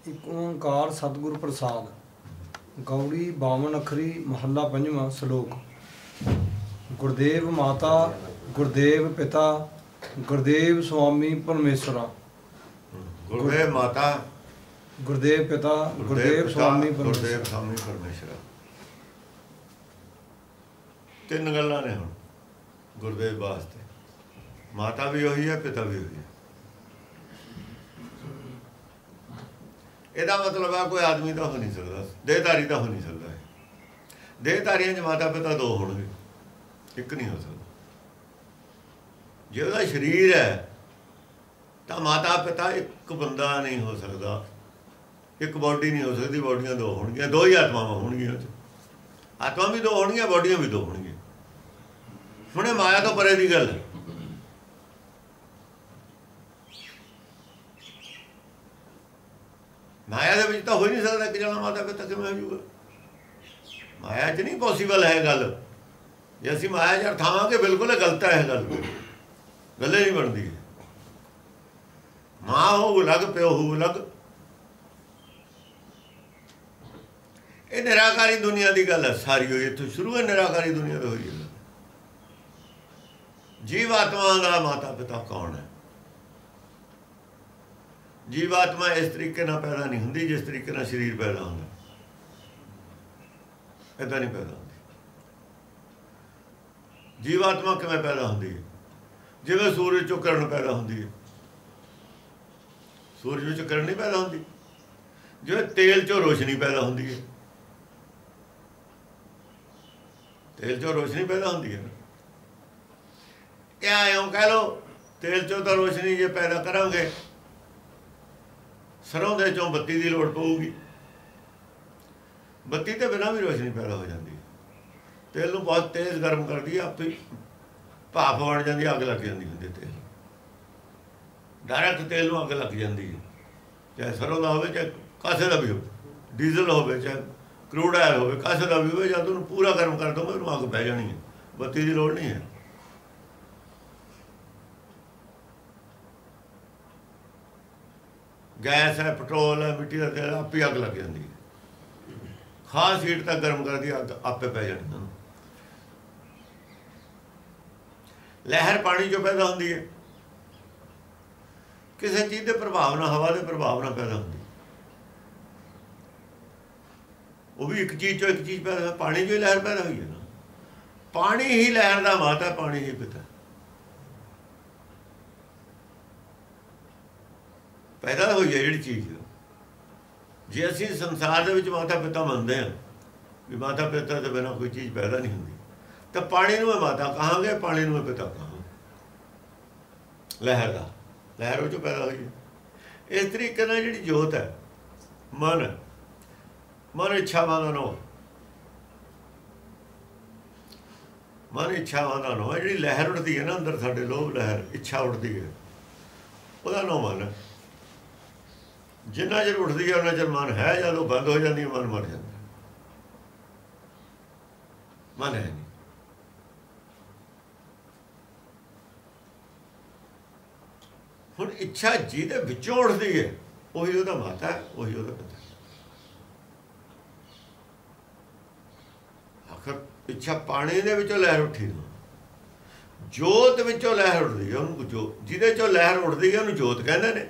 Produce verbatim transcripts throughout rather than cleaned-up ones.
एक ओंकार सतगुर प्रसाद गौड़ी बावन अखरी महला पंजवां श्लोक। गुरदेव माता गुरदेव पिता गुरदेव स्वामी परमेश्वरा। गुरदेव माता गुरदेव पिता गुरदेव स्वामी गुरदेव स्वामी परमेश्वरा। तीन गल्लां ने हुण गुरदेव वास्ते। माता भी वही है, पिता भी वही है। ਇਹਦਾ मतलब है कोई आदमी तो हो नहीं सकता, देहधारी तो हो नहीं सकता है। देहधारियों च माता पिता दो होणगे, एक नहीं हो सकता। जे उसका शरीर है तो माता पिता एक बंदा नहीं हो सकता, एक बॉडी नहीं हो सकती। बॉडियां दो होणगियां, दो ही आत्मावां होणगियां। आत्मा भी दो होणगियां, बॉडियां भी दो होणगियां। हुणे माया तो परे दी गल है। माया दे विच तां हो ही नहीं सकता कि जना माता पिता किवें हो जूगा। माया च नहीं पॉसीबल है गल। जे असीं माया च अर्थावांगे बिल्कुल गलत है गल, गल नहीं बनती है। मां हो अलग, प्यो हो अलग। ये निराकारी दुनिया की गल है सारी। हुई इत्थों शुरू है, निराकारी दुनिया तो हुई है। जीवात्मा का माता पिता कौन है? जीवात्मा इस तरीके ना पैदा नहीं होंगी जिस तरीके ना शरीर पैदा होंगे। ऐसा नहीं पैदा होती। जीवात्मा किवें पैदा होंगी है? जिवें सूरज चों किरण पैदा होंगी है। सूरज विच किरण नहीं पैदा होंगी, जिवें तेल चों रोशनी पैदा होंगी है। तेल चों रोशनी पैदा होंगी है। क्या यूं कह लो, तेल चों तो रोशनी जे पैदा करांगे, सरों दे चों बत्ती की लोड़ पऊगी। बत्ती तो बिना भी रोशनी पैदा हो जाती है। तेल नूं बहुत तेज़ गर्म कर दी, आपे भाप बन जाती, अग लग जाती होंदी। तेल डायरैक्ट तेल नूं अग लग जाती है। चाहे सरों का होवे, चाहे कासे का भी हो, डीजल होवे, चाहे क्रूड आयल होवे, कासे का भी होवे, जब उन्हें पूरा गर्म कर दोगे उन्हें अग पै जानी है। बत्ती की लोड़ नहीं है। गैस है, पेट्रोल है, मिट्टी का तेल, आप ही अग लग जाती है। खास हीट तक गर्म कर दी, अग आपे पै जानी। लहर पानी चो पैदा होती है, किसी चीज़ के प्रभाव ना, हवा के प्रभाव ना पैदा होती। वो भी एक चीज़ चो एक चीज़ पैदा, पानी चो ही लहर पैदा हुई है ना। पानी ही लहर का माता, पानी ही पिता। पैदा हुई है जी चीज़। जे असी संसार दे विच माता पिता मनते हैं कि माता पिता के बिना कोई चीज़ पैदा नहीं होती, तो पानी नूं माता कहांगे, पानी नूं पिता कहांगे। लहर का लहर वो पैदा हुई है। इस तरीके नाल जिहड़ी जोत है, मन मन इच्छावां दा नो, मन इच्छावां दा नो है। जिहड़ी लहर उठती है ना अंदर साडे, लोभ लहर, इच्छा उठती है, वह नो मन है। जिन्ना चर उठती है उन्ना चर मन है, जब बंद हो जाती है मन मर जाता है। मन है नहीं। हुण इच्छा जिहदे विचों उठती है वही उहदा माता है, वही उहदा पिता है। आखिर इच्छा पानी दे विचों लहर उठी ना, जोत विचों लहर उठती है, उहनूं जो जिहदे चों लहर उठती है उहनूं जोत कहंदे ने।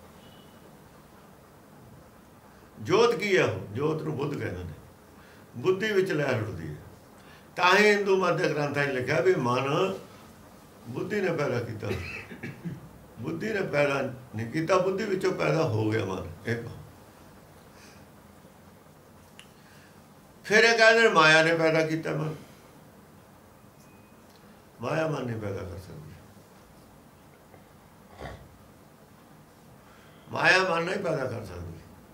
जोत की है? जोत नूं बुद्ध कहते हैं। बुद्धि विच लहर उठती है। तां ही हिंदू मत के ग्रंथां लिखा भी मन बुद्धि ने पैदा किया। बुद्धि ने पैदा नहीं किया, बुद्धि विचों पैदा हो गया मन। एक फिर एक कहते माया ने पैदा किया मन। माया मन नहीं पैदा कर सकती। माया मन नहीं पैदा कर सकती।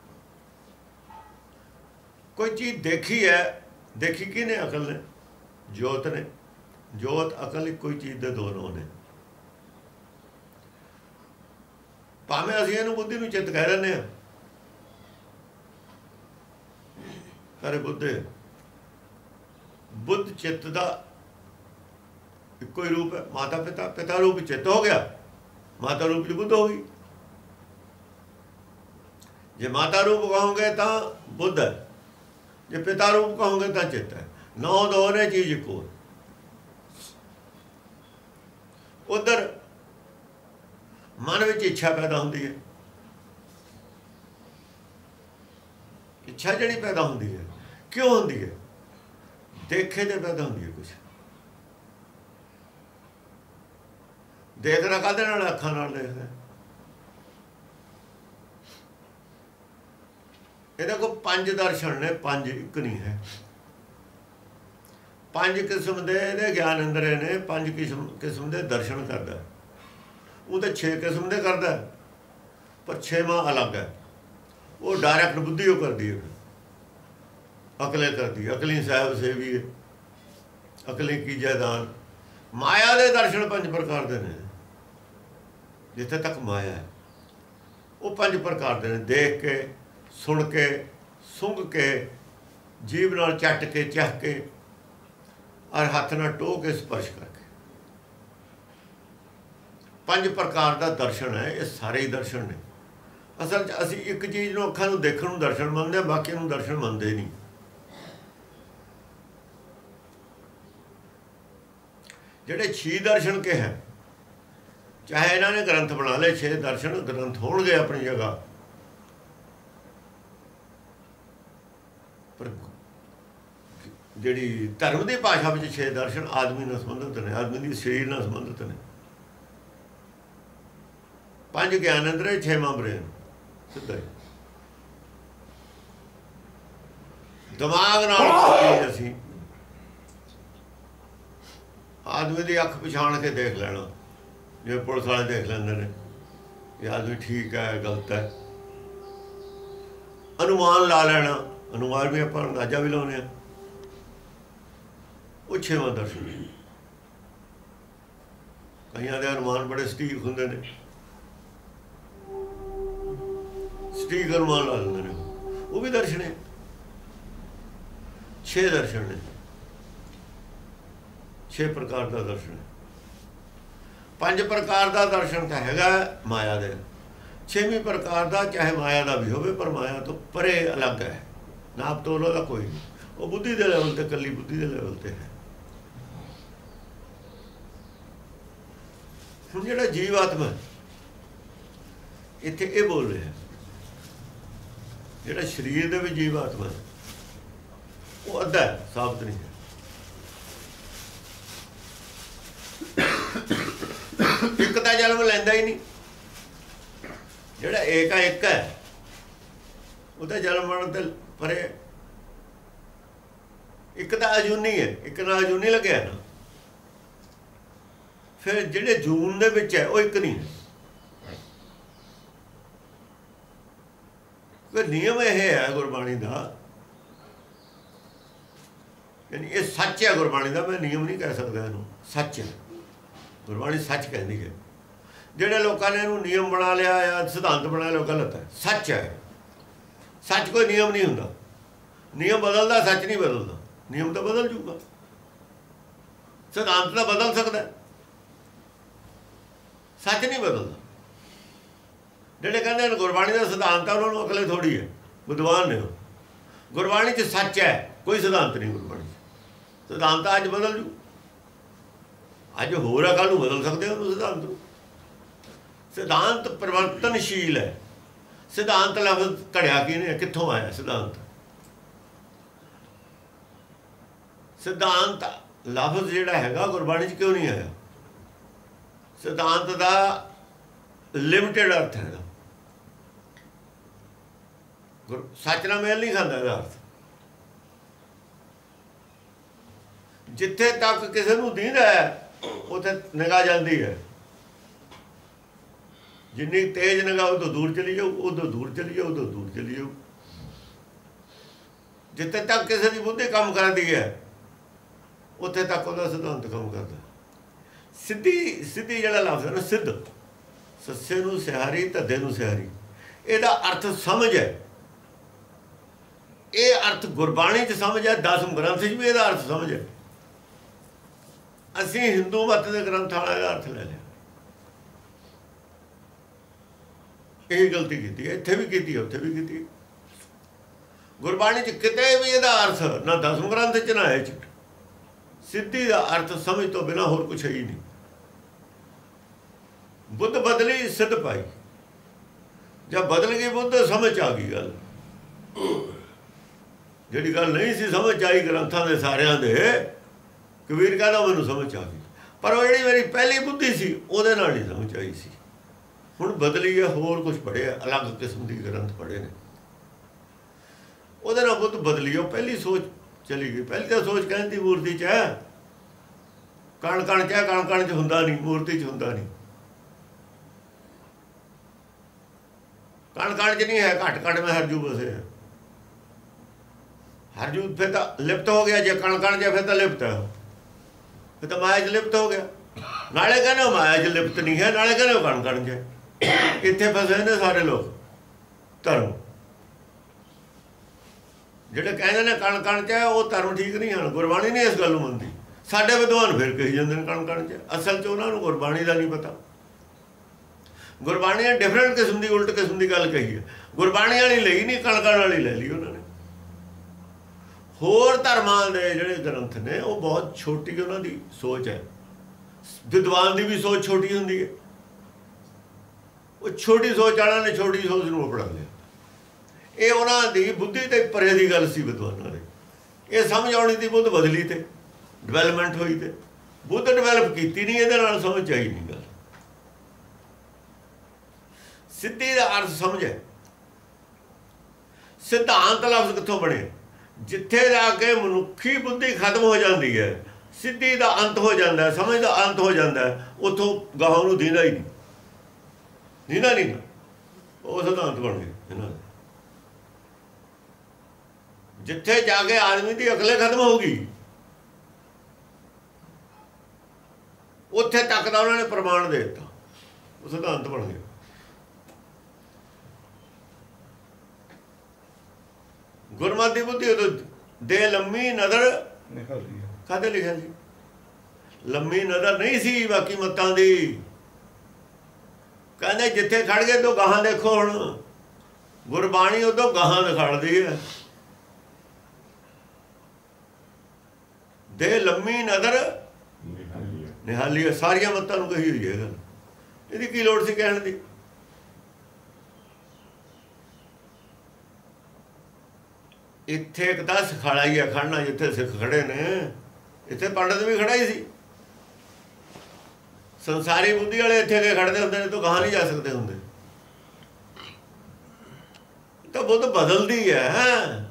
कोई चीज़ देखी है, देखी किने? अकल ने, जोत ने। जोत अकल एक कोई चीज़ के दोनों ने। भावें असीं इहनूं बुद्धि नूं चित्त कह रहे हैं, अरे बुद्धे बुद्ध चित्त का इको ही रूप है। माता पिता, पिता रूप चित्त हो गया, माता रूप च बुद्ध हो गई। जे माता रूप कहोगे तो बुद्ध है, जे पिता रूप कहोगे तो चित्त है। नौ दो ने चीज को उधर मन में इच्छा पैदा होती है। इच्छा जड़ी पैदा होती है क्यों होती है? देखे तो पैदा होती है। कुछ देखना कहते नाल अखां नाल देखदा। ਇਹਦੇ को पंज दर्शन ने, पंज एक नहीं है। पंज किस्म दे ਇਹਦੇ ਗਿਆਨ ਇੰਦਰੇ ने, पंज किस्म किस्म दे दर्शन करदा। ਉਹ ਤਾਂ छे किस्म दे करदा पर छेवां अलग है। वो डायरैक्ट बुद्धि वो करती है, अकले करती है। अकली साहब से भी है, अकली की जैदान। माया दे दर्शन पंज प्रकार दे ने। जिथे तक माया है वो पंज प्रकार दे ने। देख के, सुन के, सूंघ के, जीभ नाल चट के, चह के और हाथ नाल टोह के, स्पर्श करके, पंज प्रकार का दर्शन है। ये सारे ही दर्शन ने। असल च असी एक चीज़ नूं अखां नूं देखण नूं दर्शन मनदे हां, बाकी नूं दर्शन मनदे नहीं। जिहड़े छे दर्शन के हैं, चाहे इन्हां ने ग्रंथ बना ले, छे दर्शन ग्रंथ होणगे अपनी जगह, पर जिहड़ी धर्म की भाषा में छे दर्शन आदमी नाल संबंधित ने, आदमी के शरीर नाल संबंधित ने। पंज ज्ञान इंद्रिय, छेवां ब्रेन, सीधा ही दिमाग नाल असीं आदमी की अख पछाण के देख लेना, जिवें पुलिस वाले देख लेंदे ने कि आदमी ठीक है गलत है। अनुमान ला लेना, अनुमान भी आपां अंदाजा भी लाउने आ, वो छेवां दर्शन। कईयां दे अनुमान बड़े सटीक हुंदे ने, सटीक अनुमान ला लेंदे ने, वो भी दर्शन है। छे दर्शन ने, छे प्रकार का दर्शन है। पंज प्रकार का दर्शन तो हैगा माया दे। छेवीं प्रकार का चाहे माया का भी होवे, पर माया तो परे अलग है, नाप तोलो का कोई नहीं। वो बुद्धि के लेवल ते, कली बुद्धि के लेवल ते है। हुण जिहड़ा जीवात्मा इत्थे ये बोल रहा है, जिहड़ा शरीर दे विच जीवात्मा वो अद्धा है, साबित नहीं है। एक तो जन्म लैंदा ही नहीं। जिहड़ा एक एक है वो तो जन्म मरण ते परे। एक तो अजूनी है, एक ना अजूनी लग्या ना। फिर जिहड़े जून दे विच है वो एक नहीं है। कोई नियम यह है गुरबाणी का, यानी ये सच है गुरबाणी का। मैं नियम नहीं कह सकता, इनू सच है। गुरबाणी सच कहती है। जिहड़े लोगों ने इनू नियम बना लिया या सिद्धांत बना लिया, गलत है। सच है, सच कोई नियम नहीं हुंदा। नियम बदलदा, सच नहीं बदलदा। नियम तो बदल जूगा, सिद्धांत तो बदल सकता है, सच नहीं बदलता। जिहड़े कहंदे ने गुरबाणी का सिद्धांत है, उन्होंने अकले थोड़ी है, विद्वान ने। गुरबाणी च सच है, कोई सिद्धांत नहीं गुरबाणी। सिद्धांत अज बदल जू, अज होर है, कल बदल सकते हो सिद्धांत। सिद्धांत परिवर्तनशील है। सिद्धांत लफ्ज़ घड़िया कि ने, कित्थों आया सिद्धांत? सिद्धांत लफ्ज़ जिहड़ा हैगा गुरबाणी च क्यों नहीं आया? सिद्धांत का लिमिटेड अर्थ है, सच नाल मेल नहीं खाता इसका अर्थ। जिथे तक किसी को दींदा है उत्थे निगाह जाती है। जिन्नी तेज निगाह उदों दूर चली जाओ, उदों दूर चली जाओ, उदों दूर चली जाओ। जिथे तक किसी की बुद्धि काम करती है उत्थे तक उसका सिद्धांत काम करता। सीधी सीधी जिहड़ा लफ्ज़ है ना, सिद्ध, सस्से नूं सिहारी, धद्दे नूं सिहारी, इहदा अर्थ समझ है। ये अर्थ गुरबाणी च समझ है, दसम ग्रंथ च भी इहदा अर्थ समझ है। असीं हिंदू मत के ग्रंथ वाला इहदा अर्थ ले लिया। यही गलती की, इत्थे भी की, उत्थे भी की। गुरबाणी च किते भी इहदा अर्थ ना दसम ग्रंथ च ना है सिद्धि का अर्थ समझ तो बिना होर कुछ है ही नहीं। बुद्ध बदली सिद्ध पाई, जब बदल गई बुद्ध समझ आ गई गल, जिहड़ी गल नहीं सी समझ आई ग्रंथां दे सारियां दे, कबीर कहदा मैनूं समझ आ गई, पर वो जिहड़ी मेरी पहली बुद्धि सी उहदे नाल नहीं समझ आई सी। हुण बदली है, होर कुछ पढ़िया, अलग किस्म की ग्रंथ पढ़े ने, उहदे नाल बुद्ध बदली, वो पहली सोच चली गई। पहली तो सोच कहती मूर्ति च है, कण कण च है, कण कण च हुंदा नहीं, मूर्ति च हुंदा नहीं, कण कण च नहीं है, घट घट में हरजू बसे है। हरजू फिर तो लिप्त हो गया, जे कण कण च फिर तो लिप्त है, फिर तो माया च लिप्त हो गया। नाले कहने माया च लिप्त नहीं है, नाले कहने कण कण च। इत्थे फसे ने सारे लोग धर्म, ਜਿਹੜੇ ਕਹਿੰਦੇ ਨੇ ਕਣ ਕਣ 'ਚ ਉਹ ਧਰਮ ਠੀਕ ਨਹੀਂ ਹਨ। ਗੁਰਬਾਣੀ ਨਹੀਂ ਇਸ ਗੱਲ ਨੂੰ ਮੰਨਦੀ। ਸਾਡੇ ਵਿਦਵਾਨ ਫਿਰ ਕਹੀ ਜਾਂਦੇ ਨੇ ਕਣ ਕਣ 'ਚ, ਅਸਲ 'ਚ ਉਹਨਾਂ ਨੂੰ ਗੁਰਬਾਣੀ ਦਾ ਨਹੀਂ ਪਤਾ। ਗੁਰਬਾਣੀ ਨੇ ਡਿਫਰੈਂਟ ਕਿਸਮ ਦੀ, ਉਲਟ ਕਿਸਮ ਦੀ ਗੱਲ ਕਹੀ ਹੈ। ਗੁਰਬਾਣੀ ਵਾਲੀ ਲਈ ਨਹੀਂ, ਕਣ ਕਣ ਵਾਲੀ ਲੈ ਲਈ ਉਹਨਾਂ ਨੇ। ਹੋਰ ਧਰਮਾਂ ਦੇ ਜਿਹੜੇ ਗ੍ਰੰਥ ਨੇ ਉਹ ਬਹੁਤ ਛੋਟੀ ਉਹਨਾਂ ਦੀ ਸੋਚ ਹੈ। ਵਿਦਵਾਨ ਦੀ ਵੀ ਸੋਚ ਛੋਟੀ ਹੁੰਦੀ ਹੈ। ਉਹ ਛੋਟੀ ਸੋਚ ਵਾਲਿਆਂ ਨੇ ਛੋਟੀ ਸੋਚ ਨੂੰ ਅਪਣਾ ਲਿਆ। ਇਹ ਉਹਨਾਂ ਦੀ ਬੁੱਧੀ ਤੇ ਪਰੇ ਦੀ ਗੱਲ ਸੀ ਵਿਦਵਾਨਾਂ ਦੀ। ਇਹ ਸਮਝ ਆਉਣੀ ਦੀ ਬੁੱਧ ਬਦਲੀ ਤੇ ਡਿਵੈਲਪਮੈਂਟ ਹੋਈ, ਤੇ ਬੁੱਧ ਡਿਵੈਲਪ ਕੀਤੀ ਨਹੀਂ, ਇਹਦੇ ਨਾਲ ਸਮਝ ਆਈ ਨਹੀਂ ਗੱਲ। ਸਿੱਧੀ ਦਾ ਅਰਥ ਸਮਝੇ। ਸਿਧਾਂਤ ਲਫ਼ਜ਼ ਕਿੱਥੋਂ ਬਣੇ? ਜਿੱਥੇ ਜਾ ਕੇ ਮਨੁੱਖੀ ਬੁੱਧੀ ਖਤਮ ਹੋ ਜਾਂਦੀ ਹੈ, ਸਿੱਧੀ ਦਾ ਅੰਤ ਹੋ ਜਾਂਦਾ, ਸਮਝ ਦਾ ਅੰਤ ਹੋ ਜਾਂਦਾ, ਉੱਥੋਂ ਗਾਹਾਂ ਨੂੰ ਦੀਂਦਾ ਹੀ ਨਹੀਂ, ਦੀਂਦਾ ਨਹੀਂ। ਉਹ ਸਿਧਾਂਤ ਬਣ ਗਏ ਇਹਨਾਂ ਦੇ। ਜਿੱਥੇ ਜਾ ਕੇ ਆਦਮੀ ਦੀ ਅਕਲ ਖਤਮ ਹੋ ਗਈ, ਉੱਥੇ ਤੱਕ ਦਾ ਉਹਨਾਂ ਨੇ ਪ੍ਰਮਾਣ ਦੇ ਦਿੱਤਾ, ਉਹ ਸਿਧਾਂਤ ਬਣ ਗਿਆ। ਗੁਰਮਤਿ ਦੀ ਬੁੱਧੀ ਉਦੋਂ ਦੇ ਲੰਮੀ ਨਜ਼ਰ ਕਾਹਦੇ ਲਿਖਿਆ ਸੀ? ਲੰਮੀ ਨਜ਼ਰ ਨਹੀਂ ਸੀ ਬਾਕੀ ਮੱਤਾਂ ਦੀ। ਕਹਿੰਦੇ ਜਿੱਥੇ ਖੜ ਗਏ ਤੋਂ ਗਾਹਾਂ ਦੇਖੋ। ਹੁਣ ਗੁਰਬਾਣੀ ਉਦੋਂ ਗਾਹਾਂ ਦਿਖਾੜਦੀ ਹੈ। ਦੇ ਲੰਮੀ ਨਜ਼ਰ ਨਿਹਾਲੀ ਹੈ, ਸਾਰੀਆਂ ਮੱਤਾਂ ਨੂੰ ਕਹੀ ਹੋਈ ਹੈ ਗੱਲ। ਇਹਦੀ ਕੀ ਲੋੜ ਸੀ ਕਹਿਣ ਦੀ? ਇੱਥੇ ਇੱਕ ਤਾਂ ਸਿਖਾਲਾ ਹੀ ਹੈ ਖੜਨਾ, ਜਿੱਥੇ ਸਿੱਖ ਖੜੇ ਨੇ, ਇੱਥੇ ਪੰਡਤ ਵੀ ਖੜਾ ਹੀ ਸੀ। ਸੰਸਾਰੀ ਬੁੱਧੀ ਵਾਲੇ ਇੱਥੇ ਕੇ ਖੜਦੇ ਹੁੰਦੇ ਨੇ, ਤਾਂ ਗਾਹਾਂ ਨਹੀਂ ਜਾ ਸਕਦੇ ਹੁੰਦੇ। ਤਾਂ ਬੁੱਧ ਬਦਲਦੀ ਹੈ।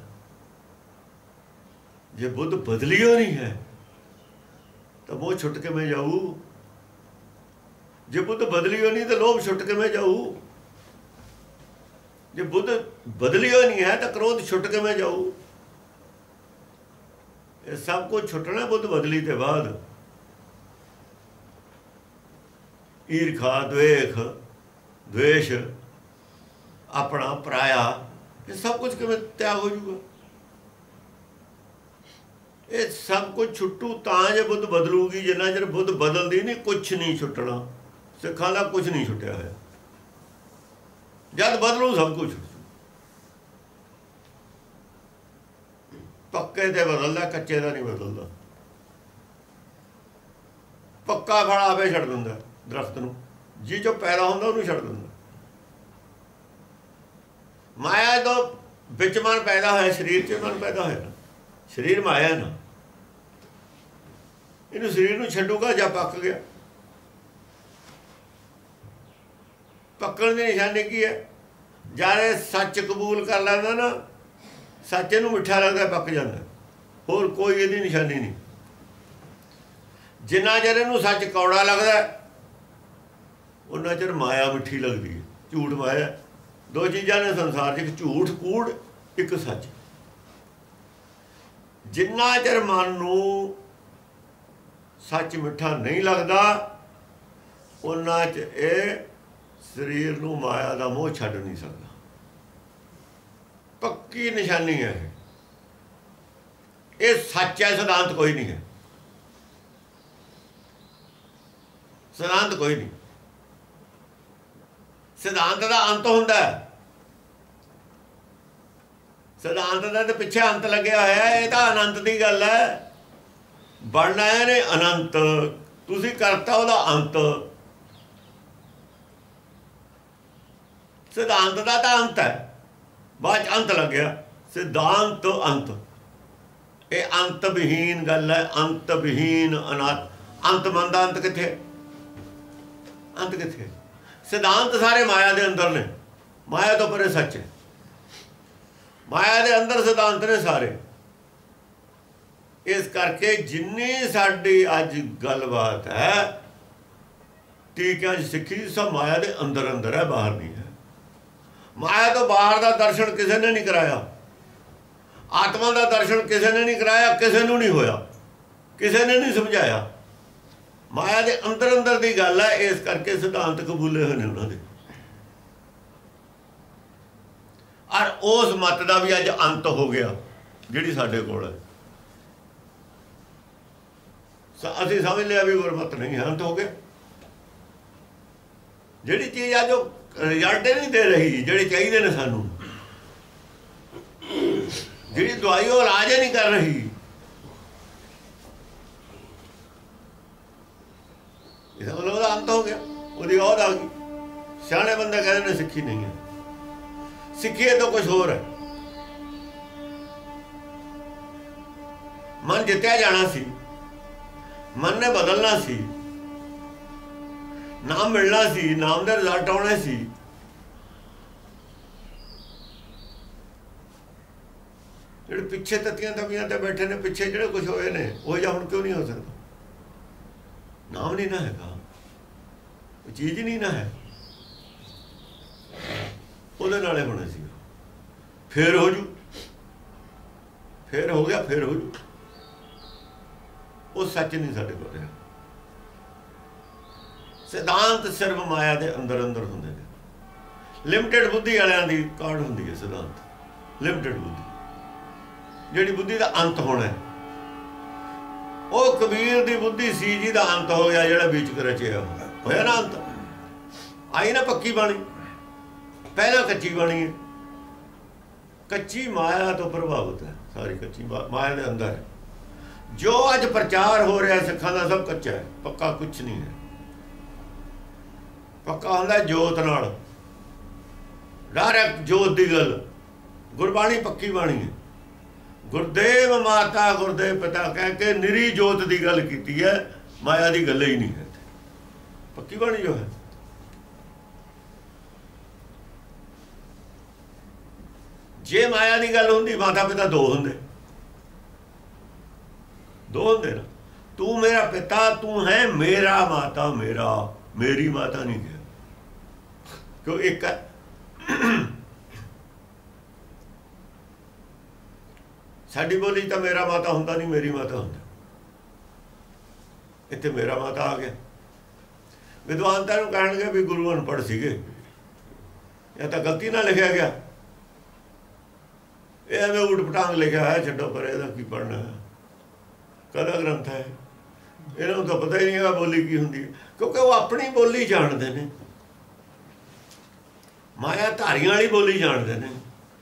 ਜੇ ਬੁੱਧ ਬਦਲੀ ਹੋ ਨਹੀਂ ਹੈ ਤਾਂ ਮੋਹ ਛੁੱਟ ਕੇ ਮੈਂ ਜਾਊ। ਜੇ ਬੁੱਧ ਬਦਲੀ ਹੋ ਨਹੀਂ ਤਾਂ ਲੋਭ ਛੁੱਟ ਕੇ ਮੈਂ ਜਾਊ। ਜੇ ਬੁੱਧ ਬਦਲੀ ਹੋ ਨਹੀਂ ਹੈ ਤਾਂ ਕ੍ਰੋਧ ਛੁੱਟ ਕੇ ਮੈਂ ਜਾਊ। ਇਹ ਸਭ ਕੁਝ ਛੁੱਟਣਾ ਬੁੱਧ ਬਦਲੀ ਤੇ ਬਾਅਦ। ਈਰਖਾ, ਦਵੇਖ, ਦਵੇਸ਼, ਆਪਣਾ ਪਰਾਇਆ, ਇਹ ਸਭ ਕੁਝ ਕਿਵੇਂ ਤਿਆਗ ਹੋ ਜਾਊਗਾ? ਇਹ ਸਭ ਕੁਝ ਛੁੱਟੂ ਤਾਂ ਜੇ ਬੁੱਧ ਬਦਲੂਗੀ। ਜਿੰਨਾ ਚਿਰ ਬੁੱਧ ਬਦਲਦੀ ਨਹੀਂ, ਕੁਛ ਨਹੀਂ ਛੁੱਟਣਾ। ਸਿੱਖਾਂ ਦਾ ਕੁਛ ਨਹੀਂ ਛੁੱਟਿਆ ਹੋਇਆ। ਜਦ ਬਦਲੂ ਸਭ ਕੁਛ। ਪੱਕੇ ਤੇ ਬਦਲਦਾ, ਕੱਚੇ ਦਾ ਨਹੀਂ ਬਦਲਦਾ। ਪੱਕਾ ਫਲ ਆਪੇ ਛੱਡ ਦਿੰਦਾ ਦਰਖਤ ਨੂੰ, ਜੀ ਜੋ ਪੈਦਾ ਹੁੰਦਾ ਉਹਨੂੰ ਛੱਡ ਦਿੰਦਾ। ਮਾਇਆ ਤੋਂ ਵਿੱਚ ਮਨ ਪੈਦਾ ਹੋਇਆ, ਸਰੀਰ 'ਚ ਮਨ ਪੈਦਾ ਹੋਇਆ ਨਾ। ਸਰੀਰ ਮਾਇਆ ਨਾ, ਇਹਨੂੰ ਸਰੀਰ ਨੂੰ ਛੱਡੂਗਾ ਜਾਂ ਪੱਕ ਗਿਆ। ਪੱਕਣ ਦੀ ਨਿਸ਼ਾਨੀ ਕੀ ਹੈ? જ્યારે ਸੱਚ ਕਬੂਲ ਕਰ ਲੈਂਦਾ ਨਾ, ਸੱਚ ਇਹਨੂੰ ਮਿੱਠਾ ਲੱਗਦਾ, ਪੱਕ ਜਾਂਦਾ। ਹੋਰ ਕੋਈ ਇਹਦੀ ਨਿਸ਼ਾਨੀ ਨਹੀਂ। ਜਿੰਨਾ ਚਿਰ ਇਹਨੂੰ ਸੱਚ ਕੌੜਾ ਲੱਗਦਾ, ਉਹਨਾਂ ਚਿਰ ਮਾਇਆ ਮਿੱਠੀ ਲੱਗਦੀ ਹੈ। ਝੂਠ ਮਾਇਆ, ਦੋ ਚੀਜ਼ਾਂ ਨੇ ਸੰਸਾਰ 'ਚ, ਇੱਕ ਝੂਠ ਕੂੜ, ਇੱਕ ਸੱਚ। ਜਿੰਨਾ ਚਿਰ ਮਨ ਨੂੰ ਸੱਚ ਮਿੱਠਾ ਨਹੀਂ ਲੱਗਦਾ, ਉਹਨਾਂ 'ਚ ਇਹ ਸਰੀਰ ਨੂੰ ਮਾਇਆ ਦਾ ਮੋਹ ਛੱਡ ਨਹੀਂ ਸਕਦਾ। ਪੱਕੀ ਨਿਸ਼ਾਨੀ ਹੈ ਇਹ। ਸੱਚ ਹੈ, ਸਿਧਾਂਤ ਕੋਈ ਨਹੀਂ ਹੈ। ਸਿਧਾਂਤ ਕੋਈ ਨਹੀਂ। ਸਿਧਾਂਤ ਦਾ ਅੰਤ ਹੁੰਦਾ ਹੈ। ਸਿਧਾਂਤ ਦਾ ਤੇ ਪਿੱਛੇ ਅੰਤ ਲੱਗਿਆ ਹੋਇਆ, ਇਹ ਤਾਂ ਅਨੰਤ ਦੀ ਗੱਲ ਹੈ। ਬਣਨਾ ਇਹਨੇ ਅਨੰਤ, ਤੁਸੀਂ ਕਰਤਾ ਉਹਦਾ ਅੰਤ। ਸਿਧਾਂਤ ਦਾ ਤਾਂ ਅੰਤ ਹੈ, ਬਾਅਦ ਚ ਅੰਤ ਲੱਗਿਆ। ਸਿਧਾਂਤ ਅੰਤ, ਇਹ ਅੰਤ ਵਿਹੀਨ ਗੱਲ ਹੈ। ਅੰਤ ਵਿਹੀਨ ਅਨੰਤ। ਅੰਤ ਮੰਨਦਾ ਅੰਤ ਕਿੱਥੇ? ਅੰਤ ਕਿੱਥੇ? ਸਿਧਾਂਤ ਸਾਰੇ ਮਾਇਆ ਦੇ ਅੰਦਰ ਨੇ, ਮਾਇਆ ਤੋਂ ਪਰੇ ਸੱਚ ਹੈ। ਮਾਇਆ ਦੇ ਅੰਦਰ ਸਿਧਾਂਤ ਨੇ ਸਾਰੇ। ਇਸ ਕਰਕੇ ਜਿੰਨੀ ਸਾਡੀ ਅੱਜ ਗੱਲਬਾਤ ਹੈ ਟੀਕਿਆਂ 'ਚ ਸਿੱਖੀ, ਸਭ ਮਾਇਆ ਦੇ ਅੰਦਰ ਅੰਦਰ ਹੈ, ਬਾਹਰ ਨਹੀਂ ਹੈ। ਮਾਇਆ ਤੋਂ ਬਾਹਰ ਦਾ ਦਰਸ਼ਨ ਕਿਸੇ ਨੇ ਨਹੀਂ ਕਰਾਇਆ। ਆਤਮਾ ਦਾ ਦਰਸ਼ਨ ਕਿਸੇ ਨੇ ਨਹੀਂ ਕਰਾਇਆ, ਕਿਸੇ ਨੂੰ ਨਹੀਂ ਹੋਇਆ, ਕਿਸੇ ਨੇ ਨਹੀਂ ਸਮਝਾਇਆ। ਮਾਇਆ ਦੇ ਅੰਦਰ ਅੰਦਰ ਦੀ ਗੱਲ ਹੈ। ਇਸ ਕਰਕੇ ਸਿਧਾਂਤ ਕਬੂਲੇ ਹੋਏ ਨੇ ਉਹਨਾਂ ਦੇ। ਔਰ ਉਸ ਮਤ ਦਾ ਵੀ ਅੱਜ ਅੰਤ ਹੋ ਗਿਆ ਜਿਹੜੀ ਸਾਡੇ ਕੋਲ ਹੈ। ਅਸੀਂ ਸਮਝ ਲਿਆ ਵੀ ਗੁਰਮਤ ਨਹੀਂ ਹੈ, ਅੰਤ ਹੋ ਗਿਆ। ਜਿਹੜੀ ਚੀਜ਼ ਅੱਜ ਉਹ ਰਿਜ਼ਲਟ ਨਹੀਂ ਦੇ ਰਹੀ ਜਿਹੜੇ ਚਾਹੀਦੇ ਨੇ ਸਾਨੂੰ, ਜਿਹੜੀ ਦਵਾਈ ਉਹ ਇਲਾਜ ਨਹੀਂ ਕਰ ਰਹੀ, ਇਹਦਾ ਮਤਲਬ ਉਹਦਾ ਅੰਤ ਹੋ ਗਿਆ, ਉਹਦੀ ਔਧ ਆ ਗਈ। ਸਿਆਣੇ ਬੰਦੇ ਕਹਿੰਦੇ ਨੇ ਸਿੱਖੀ ਨਹੀਂ ਹੈ। ਸਿੱਖੀ ਹੈ ਤਾਂ ਕੁਛ ਹੋਰ ਹੈ। ਮਨ ਜਿੱਤਿਆ ਜਾਣਾ ਸੀ, ਮਨ ਨੇ ਬਦਲਣਾ ਸੀ, ਨਾਮ ਮਿਲਣਾ ਸੀ, ਨਾਮ ਦੇ ਰਿਜ਼ਲਟ ਆਉਣੇ ਸੀ। ਜਿਹੜੇ ਪਿੱਛੇ ਤੱਤੀਆਂ ਤਵੀਆਂ ਤੇ ਬੈਠੇ ਨੇ, ਪਿੱਛੇ ਜਿਹੜੇ ਕੁਛ ਹੋਏ ਨੇ, ਉਹ ਜਾਂ ਹੁਣ ਕਿਉਂ ਨਹੀਂ ਹੋ ਸਕਦਾ? ਨਾਮ ਨਹੀਂ ਨਾ ਹੈਗਾ, ਉਹ ਚੀਜ਼ ਨਹੀਂ ਨਾ ਹੈ, ਉਹਦੇ ਨਾਲੇ ਹੋਣਾ ਸੀ। ਫੇਰ ਹੋ ਜੂ, ਫੇਰ ਹੋ ਗਿਆ, ਫੇਰ ਹੋ ਜੂ। ਉਹ ਸੱਚ ਨਹੀਂ ਸਾਡੇ ਕੋਲ ਰਿਹਾ। ਸਿਧਾਂਤ ਸਿਰਫ ਮਾਇਆ ਦੇ ਅੰਦਰ ਅੰਦਰ ਹੁੰਦੇ ਨੇ। ਲਿਮਟਿਡ ਬੁੱਧੀ ਵਾਲਿਆਂ ਦੀ ਕਾਢ ਹੁੰਦੀ ਹੈ ਸਿਧਾਂਤ। ਲਿਮਟਿਡ ਬੁੱਧੀ, ਜਿਹੜੀ ਬੁੱਧੀ ਦਾ ਅੰਤ ਹੋਣਾ ਹੈ। ਉਹ ਕਬੀਰ ਦੀ ਬੁੱਧੀ ਸੀ ਜਿਹਦਾ ਅੰਤ ਹੋ ਗਿਆ, ਜਿਹੜਾ ਵਿੱਚ ਰਚਿਆ ਹੋਇਆ ਨਾ ਅੰਤ। ਆਈ ਨਾ ਪੱਕੀ ਬਾਣੀ, ਪਹਿਲਾਂ ਕੱਚੀ ਬਾਣੀ ਹੈ। ਕੱਚੀ ਮਾਇਆ ਤੋਂ ਪ੍ਰਭਾਵਿਤ ਹੈ ਸਾਰੀ, ਕੱਚੀ ਮਾਇਆ ਦੇ ਅੰਦਰ ਹੈ। ਜੋ ਅੱਜ ਪ੍ਰਚਾਰ ਹੋ ਰਿਹਾ ਸਿੱਖਾਂ ਦਾ, ਸਭ ਕੱਚਾ ਹੈ, ਪੱਕਾ ਕੁਛ ਨਹੀਂ ਹੈ। ਪੱਕਾ ਹੁੰਦਾ ਜੋਤ ਨਾਲ, ਡਾਇਰੈਕਟ ਜੋਤ ਦੀ ਗੱਲ। ਗੁਰਬਾਣੀ ਪੱਕੀ ਬਾਣੀ ਹੈ। ਗੁਰਦੇਵ ਮਾਤਾ ਗੁਰਦੇਵ ਪਿਤਾ ਕਹਿ ਕੇ ਨਿਰੀ ਜੋਤ ਦੀ ਗੱਲ ਕੀਤੀ ਹੈ, ਮਾਇਆ ਦੀ ਗੱਲ ਹੀ ਨਹੀਂ ਹੈ। ਪੱਕੀ ਬਾਣੀ ਜੋ ਹੈ, ਜੇ ਮਾਇਆ ਦੀ ਗੱਲ ਹੁੰਦੀ ਮਾਤਾ ਪਿਤਾ ਦੋ ਹੁੰਦੇ, ਦੋ ਹੁੰਦੇ ਨਾ। ਤੂੰ ਮੇਰਾ ਪਿਤਾ, ਤੂੰ ਹੈ ਮੇਰਾ ਮਾਤਾ, ਮੇਰਾ ਮੇਰੀ ਮਾਤਾ ਨਹੀਂ ਹੈ, ਕਿਉਂ ਇੱਕ ਹੈ। ਸਾਡੀ ਬੋਲੀ ਤਾਂ ਮੇਰਾ ਮਾਤਾ ਹੁੰਦਾ ਨਹੀਂ, ਮੇਰੀ ਮਾਤਾ ਹੁੰਦਾ। ਇੱਥੇ ਮੇਰਾ ਮਾਤਾ ਆ ਗਿਆ। ਵਿਦਵਾਨ ਤਾਂ ਨੂੰ ਕਹਿਣਗੇ ਵੀ ਗੁਰੂ ਅਨਪੜ੍ਹ ਸੀਗੇ, ਜਾਂ ਤਾਂ ਗਲਤੀ ਨਾਲ ਲਿਖਿਆ ਗਿਆ, ਇਹ ਐਵੇਂ ਉਟ ਪਟਾਂਗ ਲਿਖਿਆ ਹੈ, ਛੱਡੋ ਪਰ ਇਹਦਾ ਕੀ ਪੜ੍ਹਨਾ ਹੈ, ਕਾਹਦਾ ਗ੍ਰੰਥ ਹੈ। ਇਹਨਾਂ ਨੂੰ ਤਾਂ ਪਤਾ ਹੀ ਨਹੀਂ ਹੈਗਾ ਬੋਲੀ ਕੀ ਹੁੰਦੀ ਹੈ, ਕਿਉਂਕਿ ਉਹ ਆਪਣੀ ਬੋਲੀ ਜਾਣਦੇ ਨੇ, ਮਾਇਆ ਧਾਰੀਆਂ ਵਾਲੀ ਬੋਲੀ ਜਾਣਦੇ ਨੇ।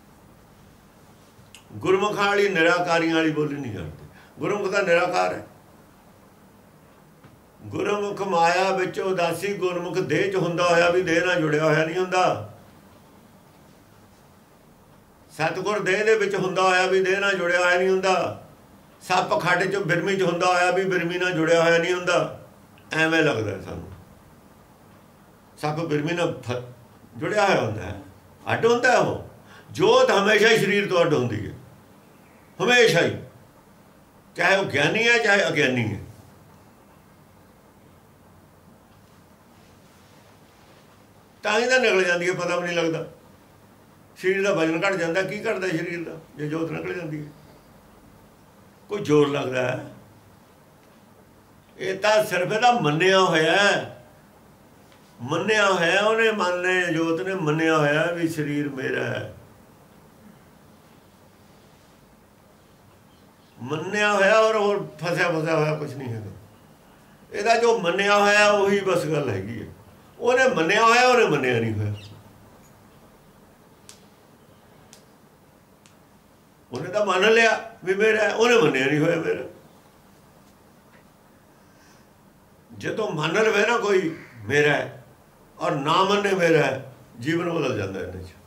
ਗੁਰਮੁਖਾਂ ਵਾਲੀ ਨਿਰਾਕਾਰੀਆਂ ਵਾਲੀ ਬੋਲੀ ਨਹੀਂ ਜਾਣਦੇ। ਗੁਰਮੁਖ ਦਾ ਨਿਰਾਕਾਰ ਹੈ। ਗੁਰਮੁਖ ਮਾਇਆ ਵਿੱਚ ਉਦਾਸੀ, ਗੁਰਮੁਖ ਦੇਹ 'ਚ ਹੁੰਦਾ ਹੋਇਆ ਵੀ ਦੇਹ ਨਾਲ ਜੁੜਿਆ ਹੋਇਆ ਨਹੀਂ ਹੁੰਦਾ। ਸਤਿਗੁਰ ਦੇਹ ਦੇ ਵਿੱਚ ਹੁੰਦਾ ਹੋਇਆ ਵੀ ਦੇਹ ਨਾਲ ਜੁੜਿਆ ਹੋਇਆ ਨਹੀਂ ਹੁੰਦਾ। ਸੱਪ ਖੱਡ 'ਚ ਬਿਰਮੀ 'ਚ ਹੁੰਦਾ ਹੋਇਆ ਵੀ ਬਿਰਮੀ ਨਾਲ ਜੁੜਿਆ ਹੋਇਆ ਨਹੀਂ ਹੁੰਦਾ। ਐਵੇਂ ਲੱਗਦਾ ਸਾਨੂੰ ਸੱਪ ਬਿਰਮੀ ਨਾਲ ਜੁੜਿਆ ਹੋਇਆ ਹੁੰਦਾ ਹੈ, ਅੱਡ ਹੁੰਦਾ ਉਹ। ਜੋਤ ਹਮੇਸ਼ਾ ਹੀ ਸਰੀਰ ਤੋਂ ਅੱਡ ਹੁੰਦੀ ਹੈ, ਹਮੇਸ਼ਾ ਹੀ, ਚਾਹੇ ਉਹ ਗਿਆਨੀ ਹੈ ਚਾਹੇ ਅਗਿਆਨੀ ਹੈ। ਤਾਂ ਹੀ ਤਾਂ ਨਿਕਲ ਜਾਂਦੀ ਹੈ, ਪਤਾ ਵੀ ਨਹੀਂ ਲੱਗਦਾ। ਸਰੀਰ ਦਾ ਵਜਨ ਘਟ ਜਾਂਦਾ, ਕੀ ਘਟਦਾ ਸਰੀਰ ਦਾ ਜੇ ਜੋਤ ਨਿਕਲ ਜਾਂਦੀ ਹੈ? ਕੋਈ ਜ਼ੋਰ ਲੱਗਦਾ ਹੈ? ਇਹ ਤਾਂ ਸਿਰਫ ਇਹਦਾ ਮੰਨਿਆ ਹੋਇਆ, ਮੰਨਿਆ ਹੋਇਆ ਉਹਨੇ, ਮੰਨੇ ਜੋਤ ਨੇ ਮੰਨਿਆ ਹੋਇਆ ਵੀ ਸਰੀਰ ਮੇਰਾ ਹੈ, ਮੰਨਿਆ ਹੋਇਆ। ਔਰ ਹੋਰ ਫਸਿਆ ਫਸਿਆ ਹੋਇਆ ਕੁਛ ਨਹੀਂ ਹੈਗਾ। ਇਹਦਾ ਜੋ ਮੰਨਿਆ ਹੋਇਆ ਉਹੀ ਬਸ ਗੱਲ ਹੈਗੀ ਹੈ। ਉਹਨੇ ਮੰਨਿਆ ਹੋਇਆ, ਉਹਨੇ ਮੰਨਿਆ ਨਹੀਂ ਹੋਇਆ। ਉਹਨੇ ਤਾਂ ਮੰਨ ਲਿਆ ਵੀ ਮੇਰਾ, ਉਹਨੇ ਮੰਨਿਆ ਨਹੀਂ ਹੋਇਆ ਮੇਰਾ। ਜਦੋਂ ਮੰਨ ਲਵੇ ਨਾ ਕੋਈ ਮੇਰਾ ਔਰ ਨਾ ਮੰਨੇ ਮੇਰਾ, ਜੀਵਨ ਬਦਲ ਜਾਂਦਾ ਇਹਦੇ 'ਚ।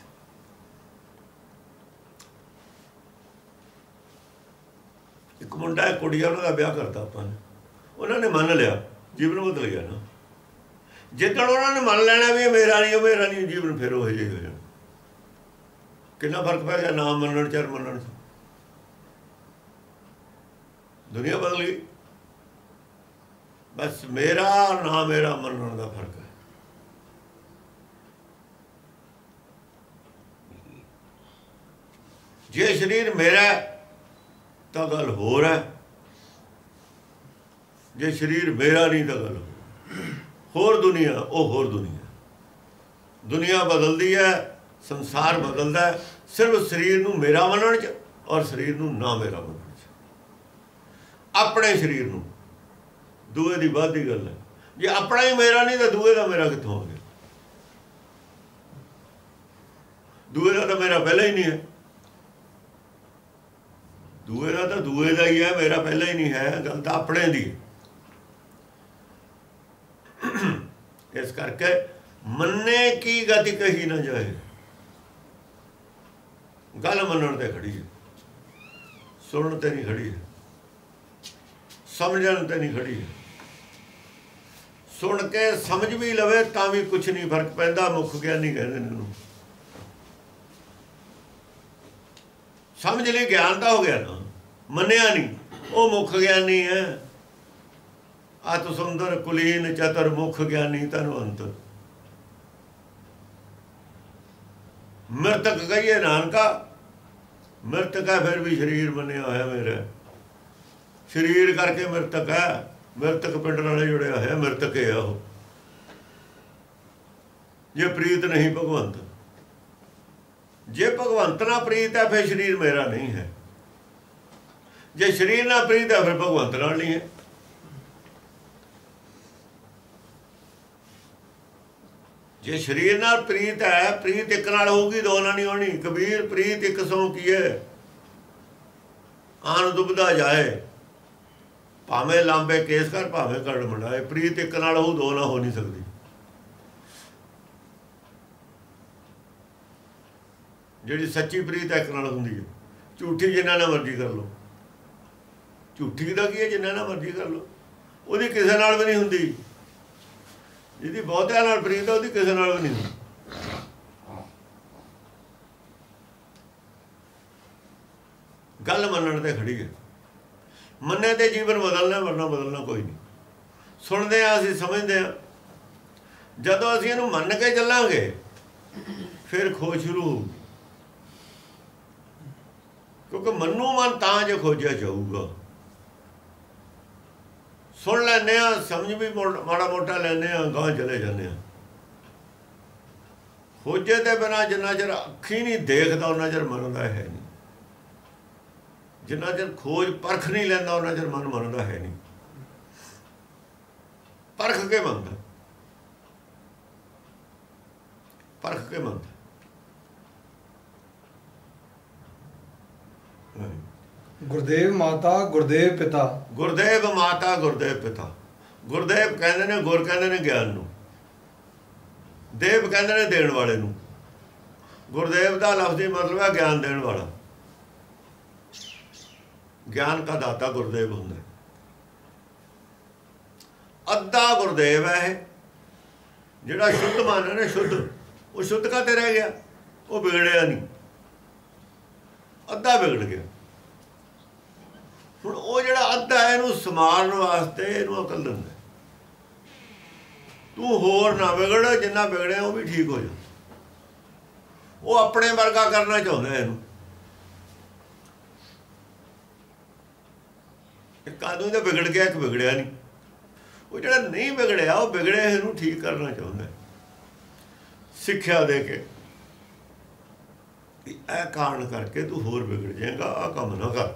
ਇੱਕ ਮੁੰਡਾ ਇੱਕ ਕੁੜੀ, ਉਹਨਾਂ ਦਾ ਵਿਆਹ ਕਰਤਾ ਆਪਾਂ ਨੇ, ਉਹਨਾਂ ਨੇ ਮੰਨ ਲਿਆ, ਜੀਵਨ ਬਦਲ ਗਿਆ ਨਾ। ਜਿੱਦਣ ਉਹਨਾਂ ਨੇ ਮੰਨ ਲੈਣਾ ਵੀ ਇਹ ਮੇਰਾ ਨਹੀਂ, ਉਹ ਮੇਰਾ ਨਹੀਂ, ਜੀਵਨ ਫਿਰ ਉਹ ਜਿਹੇ ਹੋ ਜਾਣਾ। ਕਿੰਨਾ ਫਰਕ ਪੈ ਗਿਆ ਨਾ ਮੰਨਣ ਚ ਮੰਨਣ ਚ, ਦੁਨੀਆ ਬਦਲ ਗਈ। ਬਸ ਮੇਰਾ ਨਾ ਮੇਰਾ ਮੰਨਣ ਦਾ ਫਰਕ ਹੈ। ਜੇ ਸਰੀਰ ਮੇਰਾ ਤਾਂ ਗੱਲ ਹੋਰ ਹੈ, ਜੇ ਸਰੀਰ ਮੇਰਾ ਨਹੀਂ ਤਾਂ ਗੱਲ ਹੋਰ। ਦੁਨੀਆ ਉਹ ਹੋਰ ਦੁਨੀਆ, ਦੁਨੀਆ ਬਦਲਦੀ ਹੈ, ਸੰਸਾਰ ਬਦਲਦਾ ਹੈ, ਸਿਰਫ ਸਰੀਰ ਨੂੰ ਮੇਰਾ ਮੰਨਣ ਚ ਔਰ ਸਰੀਰ ਨੂੰ ਨਾ ਮੇਰਾ ਮੰਨਣ ਚ। ਆਪਣੇ ਸਰੀਰ ਨੂੰ, ਦੂਏ ਦੀ ਬਾਅਦ ਦੀ ਗੱਲ ਹੈ। ਜੇ ਆਪਣਾ ਹੀ ਮੇਰਾ ਨਹੀਂ ਤਾਂ ਦੂਏ ਦਾ ਮੇਰਾ ਕਿੱਥੋਂ ਆ ਗਿਆ? ਦੂਏ ਦਾ ਤਾਂ ਮੇਰਾ ਪਹਿਲਾਂ ਹੀ ਨਹੀਂ ਹੈ। ਦੂਏ ਦਾ ਤਾਂ ਦੂਏ ਦਾ ਹੀ ਹੈ, ਮੇਰਾ ਪਹਿਲਾਂ ਹੀ ਨਹੀਂ ਹੈ। ਗੱਲ ਤਾਂ ਆਪਣੇ ਦੀ ਹੈ। ਇਸ ਕਰਕੇ ਮੰਨੇ ਕੀ ਗਤੀ ਕਹੀ ਨਾ ਜਾਏ। ਗੱਲ ਮੰਨਣ ਤੇ ਖੜੀ ਹੈ, ਸੁਣਨ ਤੇ ਨਹੀਂ ਖੜੀ ਹੈ, ਸਮਝਣ ਤੇ ਨਹੀਂ ਖੜੀ ਹੈ। ਸੁਣ ਕੇ ਸਮਝ ਵੀ ਲਵੇ ਤਾਂ ਵੀ ਕੁਛ ਨਹੀਂ ਫਰਕ ਪੈਂਦਾ। ਮੁੱਖ ਗਿਆਨੀ ਕਹਿੰਦੇ ਨੇ ਇਹਨੂੰ। ਸਮਝ ਲਈ ਗਿਆਨ ਤਾਂ ਹੋ ਗਿਆ ਨਾ, ਮੰਨਿਆ ਨਹੀਂ, ਉਹ ਮੁੱਖ ਗਿਆਨੀ ਹੈ। ਅਤ ਸੁੰਦਰ ਕੁਲੀਨ ਚਤਰ ਮੁੱਖ ਗਿਆਨੀ ਧਨਵੰਤ। ਮ੍ਰਿਤਕ ਕਹੀਏ ਨਾਨਕਾ, ਮ੍ਰਿਤਕ ਹੈ ਫਿਰ ਵੀ ਸਰੀਰ ਮੰਨਿਆ ਹੋਇਆ ਮੇਰਾ। ਸਰੀਰ ਕਰਕੇ ਮ੍ਰਿਤਕ ਹੈ। ਮ੍ਰਿਤਕ ਪਿੰਡ ਨਾਲੇ ਜੁੜਿਆ ਹੋਇਆ, ਮ੍ਰਿਤਕ ਹੈ ਉਹ। ਜੇ ਪ੍ਰੀਤ ਨਹੀਂ ਭਗਵੰਤ, ਜੇ ਭਗਵੰਤ ਨਾਲ ਪ੍ਰੀਤ ਹੈ ਫਿਰ ਸਰੀਰ ਮੇਰਾ ਨਹੀਂ ਹੈ। ਜੇ ਸਰੀਰ ਨਾਲ ਪ੍ਰੀਤ ਹੈ ਫਿਰ ਭਗਵੰਤ ਨਾਲ ਨਹੀਂ ਹੈ। ਜੇ ਸਰੀਰ ਨਾਲ ਪ੍ਰੀਤ ਹੈ, ਪ੍ਰੀਤ ਇੱਕ ਨਾਲ ਹੋਊਗੀ, ਦੋ ਨਾਲ ਨਹੀਂ ਹੋਣੀ। ਕਬੀਰ ਪ੍ਰੀਤ ਇੱਕ ਸੌ ਕੀਏ, ਆਨ ਦੁਬਦਾ ਜਾਏ, ਭਾਵੇਂ ਲਾਂਬੇ ਕੇਸ ਕਰ ਭਾਵੇਂ ਕੜ ਮੰਡਾਏ। ਪ੍ਰੀਤ ਇੱਕ ਨਾਲ ਹੋਊ, ਦੋ ਨਾਲ ਹੋ ਨਹੀਂ ਸਕਦੀ। ਜਿਹੜੀ ਸੱਚੀ ਪ੍ਰੀਤ ਇੱਕ ਨਾਲ ਹੁੰਦੀ ਹੈ। ਝੂਠੀ ਜਿੰਨਾ ਨਾਲ ਮਰਜ਼ੀ ਕਰ ਲਓ, ਝੂਠੀ ਦਾ ਕੀ ਹੈ, ਜਿੰਨਾ ਨਾਲ ਮਰਜ਼ੀ ਕਰ ਲਓ, ਉਹਦੀ ਕਿਸੇ ਨਾਲ ਵੀ ਨਹੀਂ ਹੁੰਦੀ। ਜਿਹਦੀ ਬਹੁਤਿਆਂ ਨਾਲ ਪ੍ਰੀਤ ਹੈ ਉਹਦੀ ਕਿਸੇ ਨਾਲ ਵੀ ਨਹੀਂ ਹੁੰਦੀ। ਗੱਲ ਮੰਨਣ ਤੇ ਖੜੀ ਹੈ। ਮੰਨੇ ਤੇ ਜੀਵਨ ਬਦਲਣਾ, ਵਰਨਾ ਬਦਲਣਾ ਕੋਈ ਨਹੀਂ। ਸੁਣਦੇ ਹਾਂ ਅਸੀਂ, ਸਮਝਦੇ ਹਾਂ। ਜਦੋਂ ਅਸੀਂ ਇਹਨੂੰ ਮੰਨ ਕੇ ਚੱਲਾਂਗੇ ਫਿਰ ਖੋਜ ਸ਼ੁਰੂ ਹੋਊਗੀ। ਕਿਉਂਕਿ ਮੰਨੂ ਮਨ ਤਾਂ ਜੋ ਖੋਜਿਆ ਜਾਊਗਾ। ਸੁਣ ਲੈਂਦੇ ਹਾਂ, ਸਮਝ ਵੀ ਮਾੜਾ ਮੋਟਾ ਲੈਂਦੇ ਹਾਂ, ਗਾਂਹ ਚਲੇ ਜਾਂਦੇ ਹਾਂ। ਖੋਜੇ ਦੇ ਬਿਨਾਂ ਜਿੰਨਾ ਚਿਰ ਅੱਖੀ ਨਹੀਂ ਦੇਖਦਾ ਉਹਨਾਂ ਚਿਰ ਮੰਨਦਾ ਹੈ ਨਹੀਂ। ਜਿੰਨਾ ਚਿਰ ਖੋਜ ਪਰਖ ਨਹੀਂ ਲੈਂਦਾ ਉਹਨਾਂ ਚਿਰ ਮਨ ਮੰਨਦਾ ਹੈ ਨਹੀਂ। ਪਰਖ ਕੇ ਮੰਨਦਾ, ਪਰਖ ਕੇ ਮੰਨਦਾ। ਗੁਰਦੇਵ ਮਾਤਾ ਗੁਰਦੇਵ ਪਿਤਾ। ਗੁਰਦੇਵ ਮਾਤਾ ਗੁਰਦੇਵ ਪਿਤਾ। ਗੁਰਦੇਵ ਕਹਿੰਦੇ ਨੇ, ਗੁਰ ਕਹਿੰਦੇ ਨੇ ਗਿਆਨ ਨੂੰ, ਦੇਵ ਕਹਿੰਦੇ ਨੇ ਦੇਣ ਵਾਲੇ ਨੂੰ। ਗੁਰਦੇਵ ਦਾ ਲਫ਼ਜ਼ੀ ਮਤਲਬ ਹੈ ਗਿਆਨ ਦੇਣ ਵਾਲਾ। ਗਿਆਨ ਦਾ ਦਾਤਾ ਗੁਰਦੇਵ ਹੁੰਦਾ। ਅੱਧਾ ਗੁਰਦੇਵ ਹੈ ਇਹ। ਜਿਹੜਾ ਸ਼ੁੱਧ ਮਨ ਹੈ ਨਾ, ਸ਼ੁੱਧ, ਉਹ ਸ਼ੁੱਧ ਕਾਤੇ ਰਹਿ ਗਿਆ? ਉਹ ਵਿਗੜਿਆ ਨਹੀਂ, ਅੱਧਾ ਵਿਗੜ ਗਿਆ। ਹੁਣ ਉਹ ਜਿਹੜਾ ਅੱਧਾ ਹੈ ਇਹਨੂੰ ਸਮਾਰਨ ਵਾਸਤੇ ਇਹਨੂੰ ਅਕਲ ਦਿੰਦਾ। ਤੂੰ ਹੋਰ ਨਾ ਵਿਗੜ, ਜਿੰਨਾ ਵਿਗੜਿਆ ਉਹ ਵੀ ਠੀਕ ਹੋ ਜਾ। ਉਹ ਆਪਣੇ ਵਰਗਾ ਕਰਨਾ ਚਾਹੁੰਦਾ ਇਹਨੂੰ। ਇੱਕ ਆਦਮੀ ਤਾਂ ਵਿਗੜ ਗਿਆ, ਇੱਕ ਵਿਗੜਿਆ ਨਹੀਂ। ਉਹ ਜਿਹੜਾ ਨਹੀਂ ਵਿਗੜਿਆ, ਉਹ ਵਿਗੜਿਆ ਇਹਨੂੰ ਠੀਕ ਕਰਨਾ ਚਾਹੁੰਦਾ। ਸਿੱਖਿਆ ਦੇ ਕੇ ਇਹ ਕਾਰਨ ਕਰਕੇ ਤੂੰ ਹੋਰ ਵਿਗੜ ਜਾਏਗਾ, ਆਹ ਕੰਮ ਨਾ ਕਰ।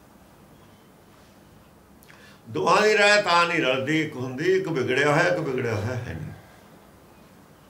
ਦੋਹਾਂ ਦੀ ਰਾਇ ਤਾਂ ਨਹੀਂ ਰਲਦੀ, ਇੱਕ ਹੁੰਦੀ, ਇੱਕ ਵਿਗੜਿਆ ਹੋਇਆ, ਇੱਕ ਵਿਗੜਿਆ ਹੋਇਆ ਹੈ ਨਹੀਂ।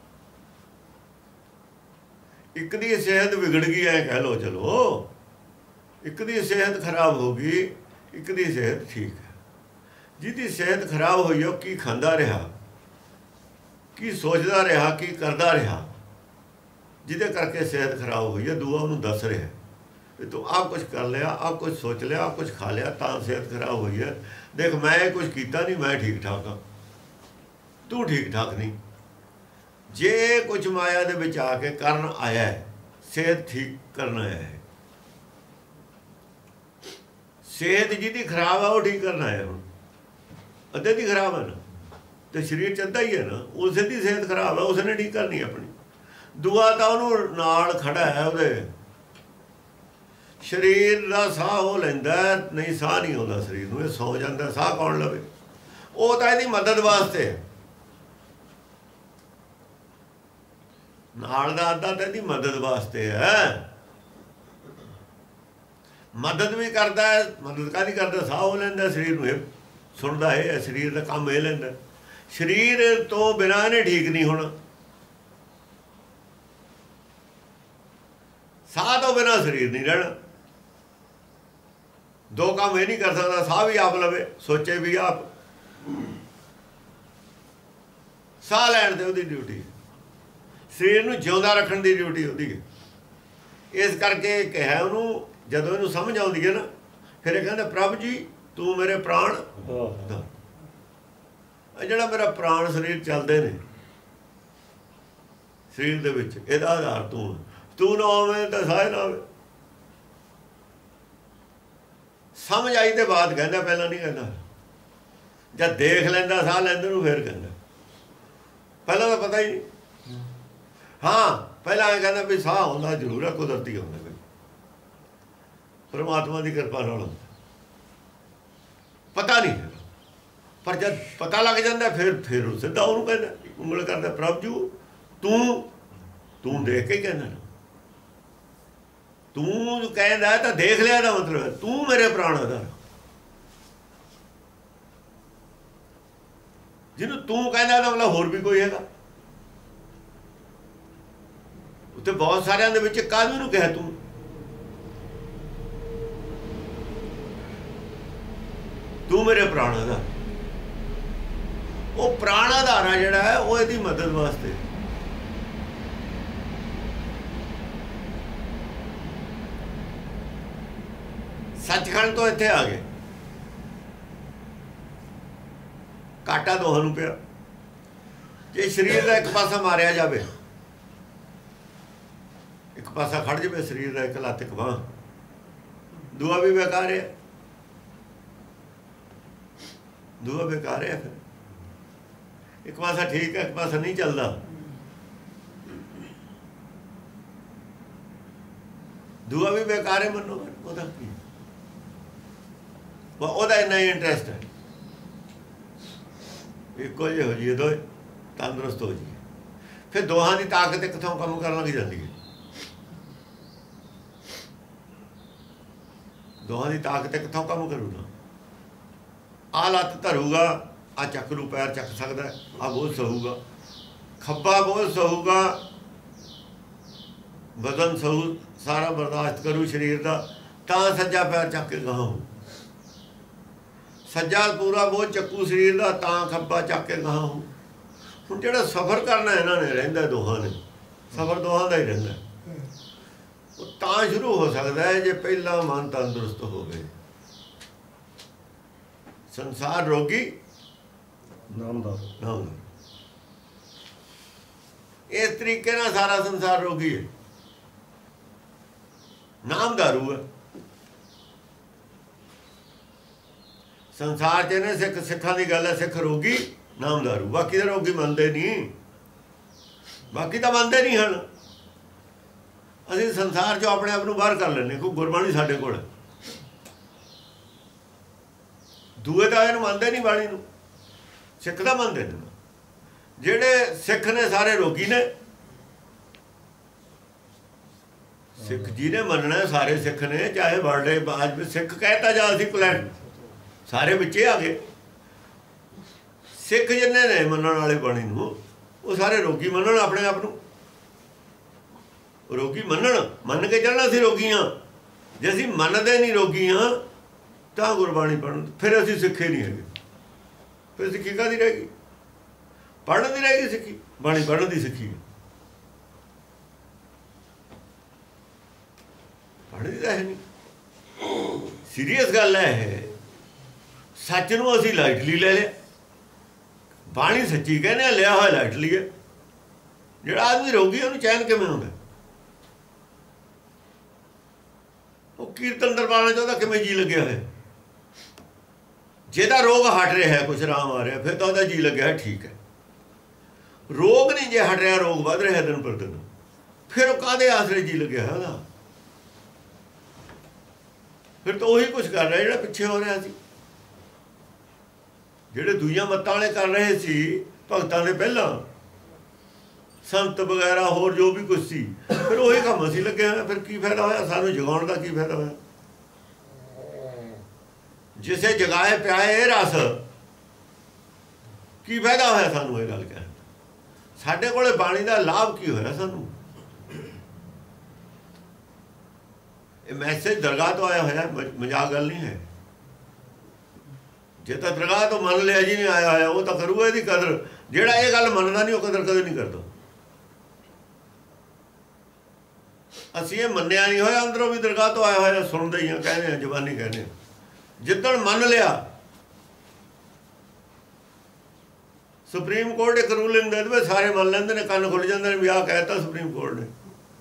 ਇੱਕ ਦੀ ਸਿਹਤ ਵਿਗੜ ਗਈ ਐ ਕਹਿ ਲਓ, ਚਲੋ ਇੱਕ ਦੀ ਸਿਹਤ ਖਰਾਬ ਹੋ ਗਈ, ਇੱਕ ਦੀ ਸਿਹਤ ਠੀਕ ਹੈ। ਜਿਹਦੀ ਸਿਹਤ ਖਰਾਬ ਹੋਈ ਉਹ ਕੀ ਖਾਂਦਾ ਰਿਹਾ, ਕੀ ਸੋਚਦਾ ਰਿਹਾ, ਕੀ ਕਰਦਾ ਰਿਹਾ, ਜਿਹਦੇ ਕਰਕੇ ਸਿਹਤ ਖਰਾਬ ਹੋਈ ਹੈ। ਦੂਆ ਉਹਨੂੰ ਦੱਸ ਰਿਹਾ ਵੀ ਤੂੰ ਆਹ ਕੁਛ ਕਰ ਲਿਆ, ਆਹ ਕੁਛ ਸੋਚ ਲਿਆ, ਆਹ ਕੁਛ ਖਾ ਲਿਆ, ਤਾਂ ਸਿਹਤ ਖਰਾਬ ਹੋਈ ਹੈ। ਦੇਖ ਮੈਂ ਇਹ ਕੁਛ ਕੀਤਾ ਨਹੀਂ, ਮੈਂ ਠੀਕ ਠਾਕ ਹਾਂ, ਤੂੰ ਠੀਕ ਠਾਕ ਨਹੀਂ। ਜੇ ਕੁਛ ਮਾਇਆ ਦੇ ਵਿੱਚ ਆ ਕੇ ਕਰਨ ਆਇਆ ਹੈ, ਸਿਹਤ ਠੀਕ ਕਰਨ ਆਇਆ ਹੈ। ਸਿਹਤ ਜਿਹਦੀ ਖਰਾਬ ਆ ਉਹ ਠੀਕ ਕਰਨ ਆਇਆ। ਹੁਣ ਅੱਧੇ ਦੀ ਖਰਾਬ ਹੈ ਨਾ, ਤੇ ਸਰੀਰ ਚ ਅੱਧਾ ਹੀ ਹੈ ਨਾ, ਉਸੇ ਦੀ ਸਿਹਤ ਖਰਾਬ ਹੈ, ਉਸਨੇ ਠੀਕ ਕਰਨੀ ਆਪਣੀ। ਦੂਆ ਤਾਂ ਉਹਨੂੰ ਨਾਲ ਖੜਾ ਹੈ, ਉਹਦੇ ਸਰੀਰ ਦਾ ਸਾਹ ਉਹ ਲੈਂਦਾ, ਨਹੀਂ ਸਾਹ ਨਹੀਂ ਆਉਂਦਾ ਸਰੀਰ ਨੂੰ, ਇਹ ਸੌ ਜਾਂਦਾ, ਸਾਹ ਕੌਣ ਲਵੇ? ਉਹ ਤਾਂ ਇਹਦੀ ਮਦਦ ਵਾਸਤੇ ਹੈ। ਨਾਲ ਦਾ ਅੱਧਾ ਤਾਂ ਇਹਦੀ ਮਦਦ ਵਾਸਤੇ ਹੈ। ਮਦਦ ਵੀ ਕਰਦਾ ਹੈ, ਮਦਦ ਕਾਹਦੀ ਕਰਦਾ? ਸਾਹ ਉਹ ਲੈਂਦਾ ਸਰੀਰ ਨੂੰ, ਇਹ ਸੁਣਦਾ ਇਹ ਸਰੀਰ ਦਾ ਕੰਮ ਇਹ ਲੈਂਦਾ। ਸਰੀਰ ਤੋਂ ਬਿਨਾਂ ਇਹਨੇ ਠੀਕ ਨਹੀਂ ਹੋਣਾ। ਸਾਹ ਤੋਂ ਬਿਨਾਂ ਸਰੀਰ ਨਹੀਂ ਰਹਿਣਾ। ਦੋ ਕੰਮ ਇਹ ਨਹੀਂ ਕਰ ਸਕਦਾ, ਸਾਹ ਵੀ ਆਪ ਲਵੇ, ਸੋਚੇ ਵੀ ਆਪ। ਸਾਹ ਲੈਣ ਤੇ ਉਹਦੀ ਡਿਊਟੀ, ਸਰੀਰ ਨੂੰ ਜਿਉਂਦਾ ਰੱਖਣ ਦੀ ਡਿਊਟੀ ਉਹਦੀ ਹੈ। ਇਸ ਕਰਕੇ ਕਿਹਾ ਉਹਨੂੰ, ਜਦੋਂ ਇਹਨੂੰ ਸਮਝ ਆਉਂਦੀ ਹੈ ਨਾ, ਫਿਰ ਇਹ ਕਹਿੰਦਾ ਪ੍ਰਭੂ ਜੀ ਤੂੰ ਮੇਰੇ ਪ੍ਰਾਣ ਦਾ। ਜਿਹੜਾ ਮੇਰਾ ਪ੍ਰਾਣ ਸਰੀਰ ਚੱਲਦੇ ਨੇ ਸਰੀਰ ਦੇ ਵਿੱਚ, ਇਹਦਾ ਆਧਾਰ ਤੂੰ। ਤੂੰ ਨਾ ਆਵੇਂ ਤਾਂ ਸਾਹ ਨਾ ਆਵੇ। ਸਮਝ ਆਈ ਤੇ ਬਾਤ ਕਹਿੰਦਾ, ਪਹਿਲਾਂ ਨਹੀਂ ਕਹਿੰਦਾ। ਜਦ ਦੇਖ ਲੈਂਦਾ ਸਾਹ ਲੈਂਦੇ ਨੂੰ ਫਿਰ ਕਹਿੰਦਾ, ਪਹਿਲਾਂ ਤਾਂ ਪਤਾ ਹੀ ਨਹੀਂ। ਹਾਂ ਪਹਿਲਾਂ ਇਹ ਕਹਿੰਦਾ ਵੀ ਸਾਹ ਹੁੰਦਾ ਜ਼ਰੂਰ ਹੈ, ਕੁਦਰਤੀ ਹੁੰਦਾ, ਕੋਈ ਪਰਮਾਤਮਾ ਦੀ ਕਿਰਪਾ ਨਾਲ ਹੁੰਦਾ, ਪਤਾ ਨਹੀਂ। ਪਰ ਜਦ ਪਤਾ ਲੱਗ ਜਾਂਦਾ ਫਿਰ ਫਿਰ ਉਹ ਸਿੱਧਾ ਉਹਨੂੰ ਕਹਿੰਦਾ, ਉਂਗਲ ਕਰਦਾ, ਪ੍ਰਭੂ ਜੀ ਤੂੰ ਤੂੰ ਦੇਖ ਕੇ ਕਹਿੰਦਾ ਨਾ, ਤੂੰ ਕਹਿੰਦਾ ਤਾਂ ਦੇਖ ਲਿਆ ਦਾ ਮਤਲਬ ਤੂੰ ਮੇਰੇ ਪ੍ਰਾਣ ਆਧਾਰ। ਜਿਹਨੂੰ ਤੂੰ ਕਹਿੰਦਾ ਤਾਂ ਮਤਲਬ ਹੋਰ ਵੀ ਕੋਈ ਹੈਗਾ ਉੱਥੇ। ਬਹੁਤ ਸਾਰਿਆਂ ਦੇ ਵਿੱਚ ਕਾਹਨੂੰ ਨੂੰ ਕਿਹਾ ਤੂੰ? ਤੂੰ ਮੇਰੇ ਪ੍ਰਾਣ ਆਧਾਰ। ਉਹ ਪ੍ਰਾਣ ਆਧਾਰ ਆ ਜਿਹੜਾ ਹੈ, ਉਹ ਇਹਦੀ ਮਦਦ ਵਾਸਤੇ। ਸੱਚਖੰਡ ਤੋਂ ਇੱਥੇ ਆ ਗਏ, ਕਾਟਾ ਦੋਹਾਂ ਨੂੰ ਪਿਆ। ਜੇ ਸਰੀਰ ਦਾ ਇੱਕ ਪਾਸਾ ਮਾਰਿਆ ਜਾਵੇ, ਇੱਕ ਪਾਸਾ ਖੜ ਜਾਵੇ ਸਰੀਰ ਦਾ, ਇੱਕ ਲੱਤ ਇੱਕ ਬਾਂਹ, ਦੂਆ ਵੀ ਬੇਕਾਰ ਹੈ। ਦੂਆ ਬੇਕਾਰ ਹੈ। ਫਿਰ ਇੱਕ ਪਾਸਾ ਠੀਕ ਹੈ, ਇੱਕ ਪਾਸਾ ਨਹੀਂ ਚੱਲਦਾ। ਦੂਆ ਵੀ ਬੇਕਾਰ ਹੈ ਮੰਨੋ। ਉਹਦਾ ਕੀ, ਉਹਦਾ ਇੰਨਾ ਹੀ ਇੰਟਰਸਟ ਹੈ ਇੱਕੋ ਜਿਹੇ ਹੋ ਜਾਈਏ, ਦੋਏ ਤੰਦਰੁਸਤ ਹੋ ਜਾਈਏ। ਫਿਰ ਦੋਹਾਂ ਦੀ ਤਾਕਤ ਇੱਕ ਥਾਂ ਕੰਮ ਕਰਨ ਲੱਗ ਜਾਂਦੀ ਹੈ। ਦੋਹਾਂ ਦੀ ਤਾਕਤ ਇੱਕ ਥਾਂ ਕੰਮ ਕਰੂਗਾ। ਆਹ ਲੱਤ ਧਰੂਗਾ, ਆਹ ਚੱਕ ਨੂੰ ਪੈਰ ਚੱਕ ਸਕਦਾ, ਆਹ ਬੋਝ ਸਹੂਗਾ, ਖੱਬਾ ਬੋਝ ਸਹੂਗਾ, ਬਦਨ ਸਹੂ ਸਾਰਾ ਬਰਦਾਸ਼ਤ ਕਰੂ ਸਰੀਰ ਦਾ, ਤਾਂ ਸੱਜਾ ਪੈਰ ਚੱਕ ਕੇ ਗਾਹਾਂ। ਸੱਜਾ ਪੂਰਾ ਬੋਝ ਚੱਕੂ ਸਰੀਰ ਦਾ, ਤਾਂ ਖੱਬਾ ਚੱਕ ਕੇ ਗਾਹਾਂ। ਹੁਣ ਜਿਹੜਾ ਸਫ਼ਰ ਕਰਨਾ ਇਹਨਾਂ ਨੇ, ਰਹਿੰਦਾ ਦੋਹਾਂ ਨੇ, ਸਫ਼ਰ ਦੋਹਾਂ ਦਾ ਹੀ ਰਹਿੰਦਾ। ਉਹ ਤਾਂ ਸ਼ੁਰੂ ਹੋ ਸਕਦਾ ਹੈ ਜੇ ਪਹਿਲਾਂ ਮਨ ਤੰਦਰੁਸਤ ਹੋਵੇ। ਸੰਸਾਰ ਰੋਗੀ ਨਾਮਦਾਰ ਨਾਮਦਾਰ। ਇਸ ਤਰੀਕੇ ਨਾਲ ਸਾਰਾ ਸੰਸਾਰ ਰੋਗੀ ਹੈ, ਨਾਮਦਾਰੂ ਹੈ। ਸੰਸਾਰ 'ਚ ਨੇ ਸਿੱਖ ਸਿੱਖਾਂ ਦੀ ਗੱਲ ਹੈ, ਸਿੱਖ ਰੋਗੀ ਨਾਮਦਾਰੂ। ਬਾਕੀ ਤਾਂ ਰੋਗੀ ਮੰਨਦੇ ਨਹੀਂ, ਬਾਕੀ ਤਾਂ ਮੰਨਦੇ ਨਹੀਂ ਹਨ। ਅਸੀਂ ਸੰਸਾਰ 'ਚੋਂ ਆਪਣੇ ਆਪ ਨੂੰ ਬਾਹਰ ਕਰ ਲੈਂਦੇ। ਕੋਈ ਗੁਰਬਾਣੀ ਸਾਡੇ ਕੋਲ, ਦੂਏ ਤਾਂ ਇਹਨੂੰ ਮੰਨਦੇ ਨਹੀਂ, ਬਾਣੀ ਨੂੰ। ਸਿੱਖ ਤਾਂ ਮੰਨਦੇ ਨੇ। ਜਿਹੜੇ ਸਿੱਖ ਨੇ ਸਾਰੇ ਰੋਗੀ ਨੇ। ਸਿੱਖ ਜੀ ਨੇ ਮੰਨਣਾ, ਸਾਰੇ ਸਿੱਖ ਨੇ, ਚਾਹੇ ਵਰਡੇ ਬਾਜ ਸਿੱਖ ਕਹਿਤਾ ਜਾਂ ਅਸੀਂ ਪਲੈਨ ਸਾਰੇ ਵਿੱਚੇ ਆ ਗਏ। ਸਿੱਖ ਜਿੰਨੇ ਨੇ ਮੰਨਣ ਵਾਲੇ ਬਾਣੀ ਨੂੰ, ਉਹ ਸਾਰੇ ਰੋਗੀ ਮੰਨਣ ਆਪਣੇ ਆਪ ਨੂੰ। ਰੋਗੀ ਮੰਨਣ, ਮੰਨ ਕੇ ਚੱਲਣਾ ਸੀ ਰੋਗੀਆਂ। जे असीं मनदे नहीं रोगी हाँ तां गुरबाणी पढ़न, फिर असीं सिੱਖੇ नहीं हैगे। फिर सिੱਖੀ काहदी रहेगी? पढ़न दी रहेगी सिੱਖੀ, बाणी पढ़न दी सिੱਖੀ है, पढ़न दी तां है नहीं। सीरीयस गल है। सच नूं असीं लाइटली ले लिया, बाणी सच्ची कहने लिया होया लाइटली है। जिहड़ा आदमी रोगी उहनूं चैन किवें आउंदा? वो कीर्तन दरबारां 'च ਉਹਦਾ किवें जी लग्या होया? ਜਿਹਦਾ रोग हट रहा है, कुछ आराम आ रहा, फिर तो ਉਹਦਾ जी लग्या है, ठीक है। रोग नहीं जे हट रहा, रोग वध रहा दिन पर दिन, फिर वो काहदे आसरे जी लग्या है ਉਹਦਾ? फिर तो ਉਹੀ कुछ कर रहा ਜਿਹੜਾ पिछे हो रहा सी। ਜਿਹੜੇ ਦੂਜੀਆਂ ਮੱਤਾਂ ਵਾਲੇ कर रहे सी भगतां ਦੇ ਪਹਿਲਾਂ, संत वगैरह होर जो भी कुछ सी, फिर ਉਹੀ ਕੰਮ ਅਸੀਂ ਲੱਗੇ ਹੋਏ। फिर की फायदा होया? सानू जगाउण दा की फायदा होया? जिसे जगाए प्याए रस, की फायदा होया सानू ये गल कहण? साडे कोले बाणी दा लाभ की होया सानू? ये मैसेज दरगाह तो आया होया, मजाक गल नहीं है। जे तो दरगाह तो मन लिया जी नहीं आया होया, वो तो करूगा इसकी कदर। जेड़ा ये गल मनदा नहीं, वो कदर कदे नहीं करता। असीं ये मन्निया नहीं होया, अंदरों भी दरगाह तो आया होया, सुनते ही हैं, कहने जबानी कहने। जिद्दण मन लिया, सुप्रीम कोर्ट एक रूलिंग दे दे, सारे मन लेंदे ने, कन्न खुल जांदे ने भी आ कहता सुप्रीम कोर्ट ने।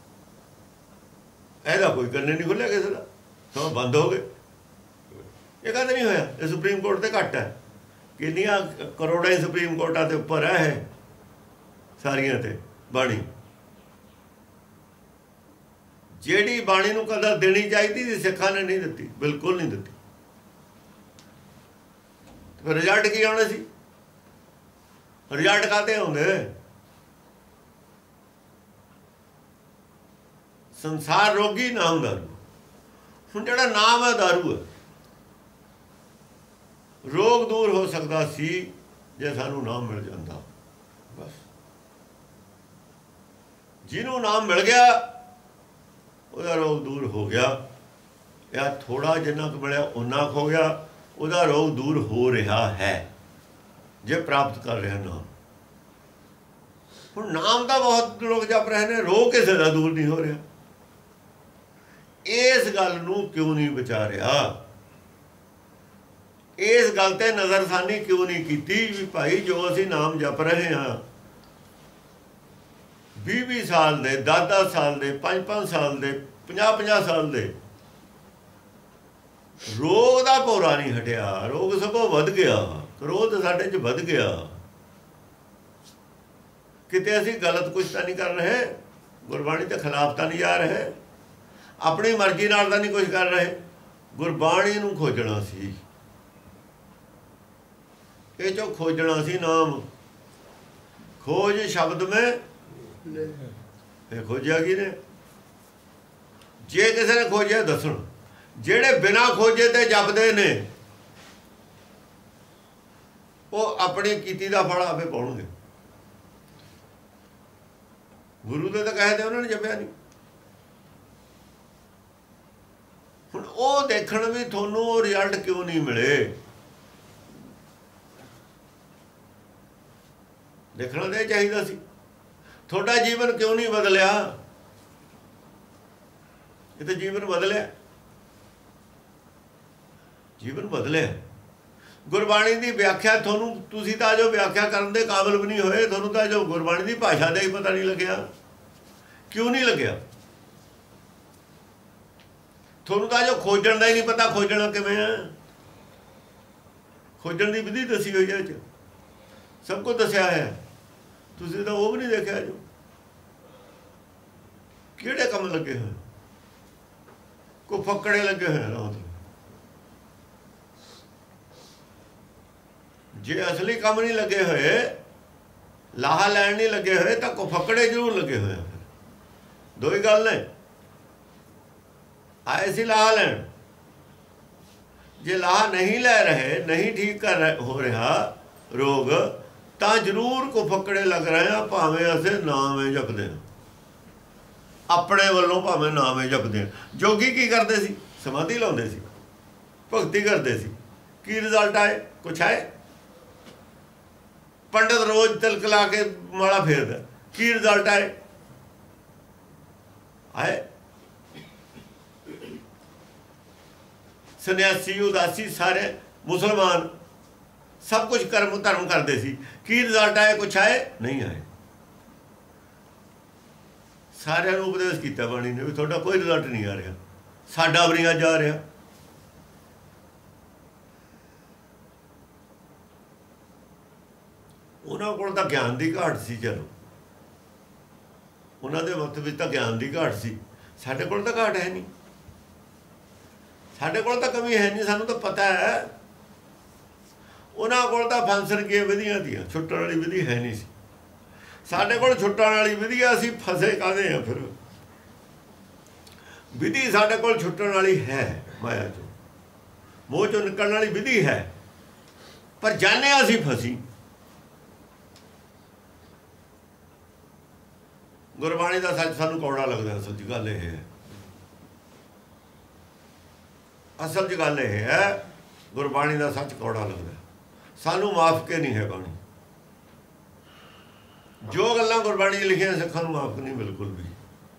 ਇਹਦਾ कोई कन्ने नहीं खुलिया किसी का, तो बंद हो गए। ये कहते नहीं होया, ये सुप्रीम कोर्ट से घट है। किन्नियां करोड़ां सुप्रीम कोर्टां के उपर है सारियां ते बाणी। ਜਿਹੜੀ ਬਾਣੀ ਨੂੰ ਕਦਰ देनी चाहिए थी, सिखां ने नहीं दी, बिल्कुल नहीं दी। फिर रिजल्ट की आने सी? रिजल्ट काहते आउंदे? संसार रोगी नाम दारू। हुण जिहड़ा नाम है दारू है, रोग दूर हो सकता सी जे सानू नाम मिल जाता। बस जिन्हों नाम मिल गया ਉਹਦਾ रोग दूर हो गया। या थोड़ा जिन्ना कुछ मिलिया उन्ना हो गया, ਉਹਦਾ रोग दूर हो रहा है जे प्राप्त कर रहे नाम। ਹੁਣ नाम का बहुत लोग जप रहे हैं, रोग किसी का दूर नहीं हो रहा। इस गल नूं क्यों नहीं विचारिया? इस गल ते नज़रसानी क्यों नहीं की भी भाई जो असीं नाम जप रहे हैं बीस बीस साल दे, दस दस साल दे, पाँच पाँच साल दे, पचास पचास साल दे, रोग का भोरा नहीं हटिया, रोग सगों वध गया, क्रोध साडे च वध गया। किते असीं गलत कुछ तो नहीं कर रहे, गुरबाणी के खिलाफ तो नहीं जा रहे, अपनी मर्जी नाल तो नहीं कुछ कर रहे। गुरबाणी नूं खोजना सी, ये जो खोजना सी नाम। खोज शब्द में खोजिया कि ने? जे किसी ने खोजिया दसन। जेड़े बिना खोजे ते जपदे ने वो अपनी कीती दा फल आपे पाउणगे। गुरु दे तो कहते उन्होंने जपिया नहीं। हुण वो देखण भी थोनू रिजल्ट क्यों नहीं मिले, देखना तो चाहिए सी। थोड़ा जीवन क्यों नहीं बदलिया? ये तो जीवन बदलिया, जीवन बदलिया। गुरबाणी की व्याख्या थोनू तुसीं तां जो व्याख्या करन दे काबिल भी नहीं होए, थोनू तां जो गुरबाणी की भाषा का ही पता नहीं लग्या। क्यों नहीं लग्या? थोनू तां जो खोजण का ही नहीं पता, खोजना किवें है। खोजण की विधि दसी हुई है, सब कुछ दसिया है, तुसीं तां वो भी नहीं देखा। जो किहड़े काम लगे हुए, को फकड़े लगे हुए हैं। जे असली काम नहीं लगे हुए, लाहा लैन नहीं लगे हुए, तो को फकड़े जरूर लगे हुए हैं। फिर दो ही गल ने, आए सी लाहा लैन, जे लाहा नहीं लै रहे, नहीं ठीक कर रहे हो रहा रोग, तो जरूर को फकड़े लग रहे हैं। भावें असें नाम जपदे हैं, अपने वालों भावें नाम जपदे हैं। जोगी की करते सी? समाधि लाਉਂਦੇ ਸੀ, भगती करते सी। की रिजल्ट आए? कुछ आए? पंडित रोज तिलक ला के माला फेरदा, की रिजल्ट आए? आए? सन्यासी उदासी सारे मुसलमान सब कुछ कर्म धर्म करते सी, की रिजल्ट आए? कुछ आए? नहीं आए। सारिਆਂ ਨੂੰ उपदेश किया बाणी ने भी थोड़ा कोई रिजल्ट नहीं आ रहा, साडा भी नहीं अज आ रहा। उन्होंने कोल तां ज्ञान की घाट सी, चलो उन्होंने वक्त में तो ज्ञान की घाट सी, साडे कोल तां घाट है नहीं, साडे कोल तां कमी है नहीं, सानू तो पता है। उन्होंने कोल तां फंसन की विधियां थी, छुट्टण वाली विधि है नहीं सी। साडे कोल छुट्टण वाली विधि, असीं फसे काहदे आ? फिर विधि साडे कोल छुट्टण वाली है, माया चो मोह चो निकलण वाली विधि है, पर जाने असीं फसी। गुरबाणी का सच सानू कौड़ा लगता, असल च गल यह है, असल च गल यह है, गुरबाणी का सच कौड़ा लगता, सानू माफ के नहीं है बाणी। जो गल्लां गुरबाणी लिखियां सिखां नूं माफ नहीं बिल्कुल भी।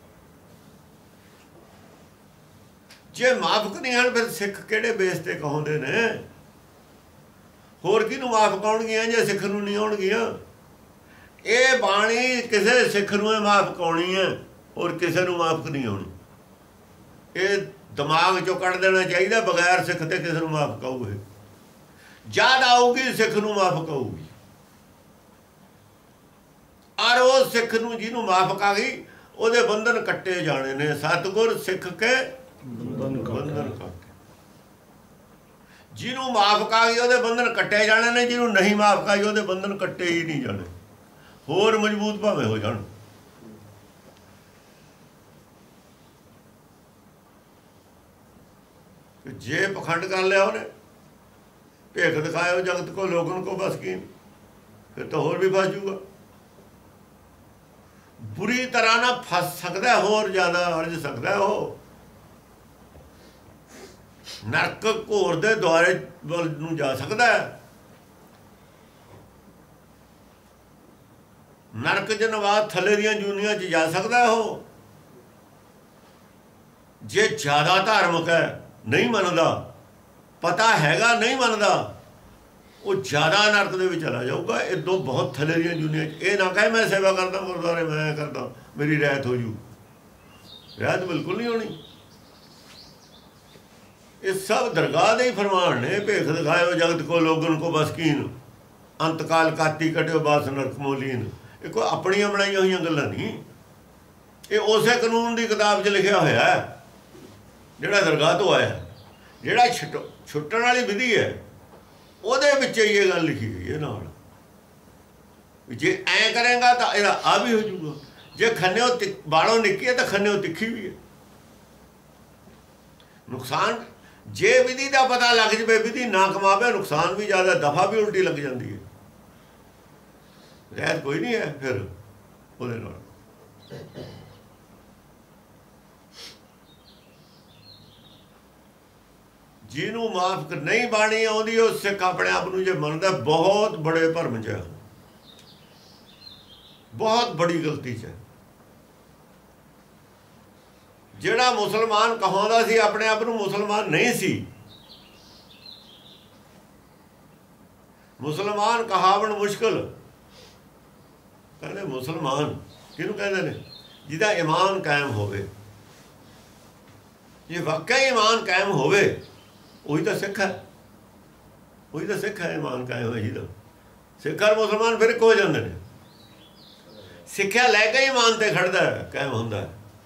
जे माफक नहीं हैं फिर सिख किहड़े बेस ते कहाउंदे ने? होर किहनूं माफ कराउणगीਆਂ जे सिख नूं नहीं आउणगीਆਂ? ਇਹ ਬਾਣੀ ਕਿਸੇ ਸਿੱਖ ਨੂੰ ਮਾਫ ਕਰਾਉਣੀ ਹੈ, ਔਰ ਕਿਸੇ ਨੂੰ ਮਾਫ ਨਹੀਂ ਆਉਣੀ। ਇਹ ਦਿਮਾਗ ਚੋਂ ਕੱਢ ਦੇਣਾ ਚਾਹੀਦਾ, ਬਗੈਰ ਸਿੱਖ ਤੇ ਕਿਸੇ ਨੂੰ ਮਾਫ ਕਹੂਗੇ, ਜਦ ਆਊਗੀ ਸਿੱਖ ਨੂੰ ਮਾਫ ਕਹੂਗੀ। ਔਰ ਉਹ ਸਿੱਖ ਨੂੰ ਜਿਹਨੂੰ ਮਾਫ ਕਰ ਗਈ ਉਹਦੇ ਬੰਧਨ ਕੱਟੇ ਜਾਣੇ ਨੇ। ਸਤਿਗੁਰ ਸਿੱਖ ਕੇ ਬੰਧਨ ਕੱਟੇ, ਜਿਹਨੂੰ ਮਾਫ ਕਰ ਗਈ ਉਹਦੇ ਬੰਧਨ ਕੱਟੇ ਜਾਣੇ ਨੇ, ਜਿਹਨੂੰ ਨਹੀਂ ਮਾਫ ਕਰ ਗਈ ਉਹਦੇ ਬੰਧਨ ਕੱਟੇ ਹੀ ਨਹੀਂ ਜਾਣੇ, ਹੋਰ ਮਜ਼ਬੂਤ ਭਾਵੇਂ ਹੋ ਜਾਣ। ਜੇ ਪਖੰਡ ਕਰ ਲਿਆ ਉਹਨੇ, ਭੇਖ ਦਿਖਾਇਓ ਜਗਤ ਕੋ ਲੋਗਨ ਕੋ ਬਸ ਕੀ, ਫਿਰ ਤਾਂ ਹੋਰ ਵੀ ਫਸ ਜੂਗਾ, ਬੁਰੀ ਤਰ੍ਹਾਂ ਨਾਲ ਫਸ ਸਕਦਾ, ਹੋਰ ਜ਼ਿਆਦਾ ਅਰਜ ਸਕਦਾ। ਉਹ ਨਰਕ ਘੋਰ ਦੇ ਦੁਆਰੇ ਵੱਲ ਨੂੰ ਜਾ ਸਕਦਾ ਹੈ। ਨਰਕ ਜਨਵਾਦ ਥੱਲੇ ਦੀਆਂ ਜੂਨੀਆਂ 'ਚ ਜਾ ਸਕਦਾ ਉਹ, ਜੇ ਜ਼ਿਆਦਾ ਧਾਰਮਿਕ ਹੈ, ਨਹੀਂ ਮੰਨਦਾ, ਪਤਾ ਹੈਗਾ ਨਹੀਂ ਮੰਨਦਾ, ਉਹ ਜ਼ਿਆਦਾ ਨਰਕ ਦੇ ਵਿੱਚ ਚਲਾ ਜਾਊਗਾ। ਇਦੋਂ ਬਹੁਤ ਥੱਲੇ ਦੀਆਂ ਜੂਨੀਆਂ 'ਚ। ਇਹ ਨਾ ਕਹੇ ਮੈਂ ਸੇਵਾ ਕਰਦਾ ਗੁਰਦੁਆਰੇ, ਮੈਂ ਕਰਦਾ ਮੇਰੀ ਰਹਿਤ ਹੋ ਜੂ, ਰਹਿਤ ਬਿਲਕੁਲ ਨਹੀਂ ਹੋਣੀ। ਇਹ ਸਭ ਦਰਗਾਹ ਦੇ ਹੀ ਫਰਮਾਨ ਨੇ। ਭੇਖ ਦਿਖਾਇਓ ਜਗਤ ਕੋ ਲੋਗਨ ਕੋ ਬਸਕੀਨ, ਅੰਤਕਾਲ ਕਾਤੀ ਕਟਿਓ ਬਾਸ ਨਰਕ ਮੋਲੀਨ। ਇਹ ਕੋਈ ਆਪਣੀਆਂ ਬਣਾਈਆਂ ਹੋਈਆਂ ਗੱਲਾਂ ਨਹੀਂ, ਇਹ ਉਸੇ ਕਾਨੂੰਨ ਦੀ ਕਿਤਾਬ 'ਚ ਲਿਖਿਆ ਹੋਇਆ ਹੈ ਜਿਹੜਾ ਦਰਗਾਹ ਤੋਂ ਆਇਆ। ਜਿਹੜਾ ਛੁੱਟ ਛੁੱਟਣ ਵਾਲੀ ਵਿਧੀ ਹੈ ਉਹਦੇ ਵਿੱਚ ਇਹ ਗੱਲ ਲਿਖੀ ਗਈ ਹੈ ਨਾਲ, ਜੇ ਐਂ ਕਰੇਗਾ ਤਾਂ ਇਹਦਾ ਆ ਵੀ ਹੋ ਜੂਗਾ। ਜੇ ਖੰਨਿਓ ਬਾਲੋਂ ਨਿੱਕੀ ਹੈ ਤਾਂ ਖੰਨਿਓ ਤਿੱਖੀ ਵੀ ਹੈ। ਨੁਕਸਾਨ ਜੇ ਵਿਧੀ ਦਾ ਪਤਾ ਲੱਗ ਜਾਵੇ, ਵਿਧੀ ਨਾ ਕਮਾਵੇ, ਨੁਕਸਾਨ ਵੀ ਜ਼ਿਆਦਾ, ਦਫਾ ਵੀ ਉਲਟੀ ਲੱਗ ਜਾਂਦੀ ਹੈ। ਰਹਿਤ ਕੋਈ ਨਹੀਂ ਹੈ ਫਿਰ ਉਹਦੇ ਨਾਲ। ਜਿਹਨੂੰ ਮਾਫ ਨਹੀਂ ਬਾਣੀ ਆਉਂਦੀ, ਉਹ ਸਿੱਖ ਆਪਣੇ ਆਪ ਨੂੰ ਜੇ ਮੰਨਦਾ ਬਹੁਤ ਬੜੇ ਭਰਮ 'ਚ ਹੈ, ਬਹੁਤ ਬੜੀ ਗਲਤੀ 'ਚ ਹੈ। ਜਿਹੜਾ ਮੁਸਲਮਾਨ ਕਹਾਉਂਦਾ ਸੀ ਆਪਣੇ ਆਪ ਨੂੰ ਮੁਸਲਮਾਨ ਨਹੀਂ ਸੀ। ਮੁਸਲਮਾਨ ਕਹਾਵਣ ਮੁਸ਼ਕਿਲ। ਕਹਿੰਦੇ ਮੁਸਲਮਾਨ ਕਿਹਨੂੰ ਕਹਿੰਦੇ ਨੇ? ਜਿਹਦਾ ਈਮਾਨ ਕਾਇਮ ਹੋਵੇ। ਜੇ ਵਾਕਈ ਈਮਾਨ ਕਾਇਮ ਹੋਵੇ ਉਹੀ ਤਾਂ ਸਿੱਖ ਹੈ, ਉਹੀ ਤਾਂ ਸਿੱਖ ਹੈ। ਈਮਾਨ ਕਾਇਮ ਹੋਏ ਜਿਹਦਾ ਸਿੱਖ ਔਰ ਮੁਸਲਮਾਨ ਫਿਰ ਇੱਕ ਹੋ ਜਾਂਦੇ ਨੇ। ਸਿੱਖਿਆ ਲੈ ਕੇ ਈਮਾਨ ਤੇ ਖੜਦਾ ਹੈ, ਕਾਇਮ ਹੁੰਦਾ ਹੈ।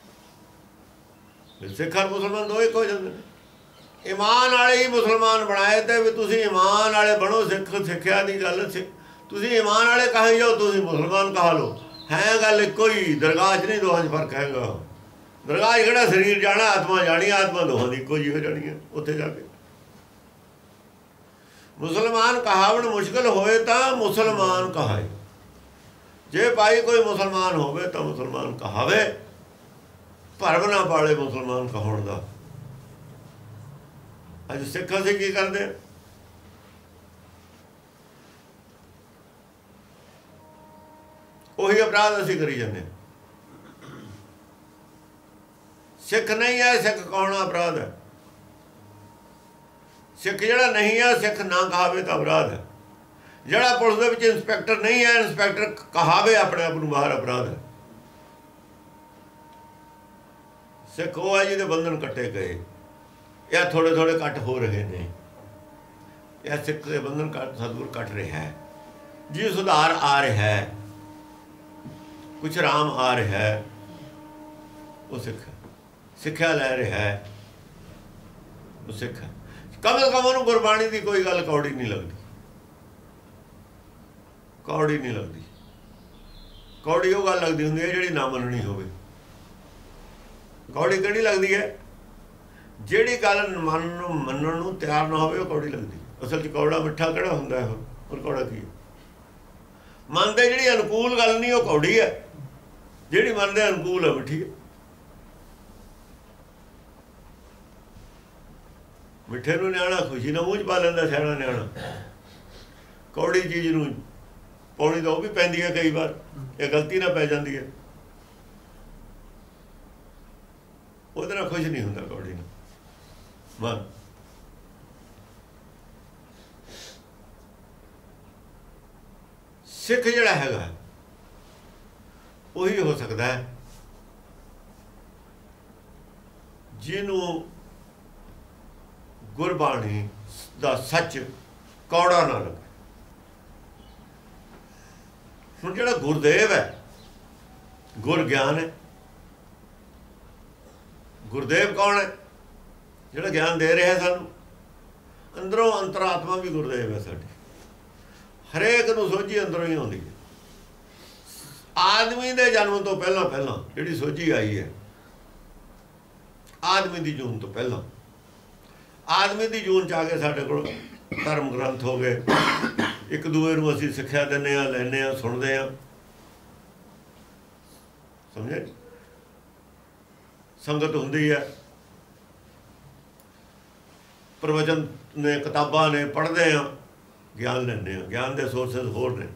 ਸਿੱਖ ਔਰ ਮੁਸਲਮਾਨ ਦੋ ਇੱਕ ਹੋ ਜਾਂਦੇ ਨੇ। ਈਮਾਨ ਵਾਲੇ ਹੀ ਮੁਸਲਮਾਨ ਬਣਾਏ ਤੇ ਵੀ ਤੁਸੀਂ ਈਮਾਨ ਵਾਲੇ ਬਣੋ। ਸਿੱਖ ਸਿੱਖਿਆ ਦੀ ਗੱਲ, ਤੁਸੀਂ ਈਮਾਨ ਵਾਲੇ ਕਹੇ ਜਾਓ, ਤੁਸੀਂ ਮੁਸਲਮਾਨ ਕਹਾ ਲਓ, ਹੈ ਗੱਲ ਇੱਕੋ ਹੀ। ਦਰਗਾਹ 'ਚ ਨਹੀਂ ਦੋਹਾਂ 'ਚ ਫਰਕ ਹੈਗਾ। ਦਰਗਾਹ 'ਚ ਕਿਹੜਾ ਸਰੀਰ ਜਾਣਾ, ਆਤਮਾ ਜਾਣੀ, ਆਤਮਾ ਦੋਹਾਂ ਦੀ ਇੱਕੋ ਜਿਹੀ ਹੋ ਜਾਣੀ ਹੈ ਉੱਥੇ ਜਾ ਕੇ। ਮੁਸਲਮਾਨ ਕਹਾਵਣ ਮੁਸ਼ਕਿਲ ਹੋਏ ਤਾਂ ਮੁਸਲਮਾਨ ਕਹਾਏ। ਜੇ ਭਾਈ ਕੋਈ ਮੁਸਲਮਾਨ ਹੋਵੇ ਤਾਂ ਮੁਸਲਮਾਨ ਕਹਾਵੇ, ਭਰਮ ਨਾ ਪਾਲੇ ਮੁਸਲਮਾਨ ਕਹਾਉਣ ਦਾ। अज सिख असीं की करते हैं? ਉਹੀ अपराध ਅਸੀਂ करी जाते। सिख नहीं है, सिख कौन अपराध है? सिख ਜਿਹੜਾ नहीं है, सिख ना कहावे तो अपराध है। ਜਿਹੜਾ पुलिस ਦੇ ਵਿੱਚ इंस्पैक्टर नहीं है, इंस्पैक्टर कहावे अपने आप ਨੂੰ बाहर अपराध है। सिख वो है ਜਿਹਦੇ ਬੰਧਨ ਕੱਟੇ ਗਏ या थोड़े थोड़े कट हो रहे हैं, या सिख के बंधन सतगुर कट रहा है, जी सुधार आ रहा है, कुछ राम आ रहा है, वो सिख सिक्ख्या लै रहा है, वो सिख है। कम से कम उन्होंने गुरबाणी की कोई गल कौड़ी नहीं लगती, कौड़ी नहीं लगती। कौड़ी वो गल लगती होंगी है जी ना मननी होवे। कौड़ी किहड़ी लगती है? ਜਿਹੜੀ ਗੱਲ ਮਨ ਨੂੰ ਮੰਨਣ ਨੂੰ ਤਿਆਰ ਨਾ ਹੋਵੇ ਉਹ ਕੌੜੀ ਲੱਗਦੀ। ਅਸਲ 'ਚ ਕੌੜਾ ਮਿੱਠਾ ਕਿਹੜਾ ਹੁੰਦਾ ਹੈ? ਹੋਰ ਕੌੜਾ ਕੀ ਹੈ? ਮਨ ਦੇ ਜਿਹੜੀ ਅਨੁਕੂਲ ਗੱਲ ਨਹੀਂ ਉਹ ਕੌੜੀ ਹੈ, ਜਿਹੜੀ ਮਨ ਦੇ ਅਨੁਕੂਲ ਹੈ ਮਿੱਠੀ ਹੈ। ਮਿੱਠੇ ਨੂੰ ਨਿਆਣਾ ਖੁਸ਼ੀ ਨਾਲ ਮੂੰਹ 'ਚ ਪਾ ਲੈਂਦਾ, ਸਿਆਣਾ ਨਿਆਣਾ। ਕੌੜੀ ਚੀਜ਼ ਨੂੰ ਪਾਉਣੀ ਤਾਂ ਉਹ ਵੀ ਪੈਂਦੀ ਹੈ ਕਈ ਵਾਰ, ਇਹ ਗਲਤੀ ਨਾਲ ਪੈ ਜਾਂਦੀ ਹੈ, ਉਹਦੇ ਨਾਲ ਖੁਸ਼ ਨਹੀਂ ਹੁੰਦਾ ਕੌੜੀ ਨਾਲ मन। सिख जिहड़ा हैगा उही हो सकता है जिन्हों गुरबाणी दा सच कौड़ा ना लगे। हुण जिहड़ा गुरदेव है, गुर ज्ञान है। गुरदेव कौन है? ਜਿਹੜਾ ਗਿਆਨ ਦੇ ਰਿਹਾ ਸਾਨੂੰ ਅੰਦਰੋਂ, ਅੰਤਰਾਤਮਾ ਵੀ ਗੁਰਦੇਵ ਹੈ ਸਾਡੀ। ਹਰੇਕ ਨੂੰ ਸੋਝੀ ਅੰਦਰੋਂ ਹੀ ਆਉਂਦੀ ਹੈ। ਆਦਮੀ ਦੇ ਜਨਮ ਤੋਂ ਪਹਿਲਾਂ ਪਹਿਲਾਂ ਜਿਹੜੀ ਸੋਝੀ ਆਈ ਹੈ, ਆਦਮੀ ਦੀ ਜੂਨ ਤੋਂ ਪਹਿਲਾਂ, ਆਦਮੀ ਦੀ ਜੂਨ 'ਚ ਆ ਕੇ ਸਾਡੇ ਕੋਲ ਧਰਮ ਗ੍ਰੰਥ ਹੋ ਗਏ। ਇੱਕ ਦੂਏ ਨੂੰ ਅਸੀਂ ਸਿੱਖਿਆ ਦਿੰਦੇ ਹਾਂ, ਲੈਂਦੇ ਹਾਂ, ਸੁਣਦੇ ਹਾਂ। ਸਮਝੇ? ਸੰਗਤ ਹੁੰਦੀ ਹੈ, प्रवचन ने, किताबां ने, पढ़ते हैं, ज्ञान लेंगे हैं। ज्ञान के सोर्सेज होर ने,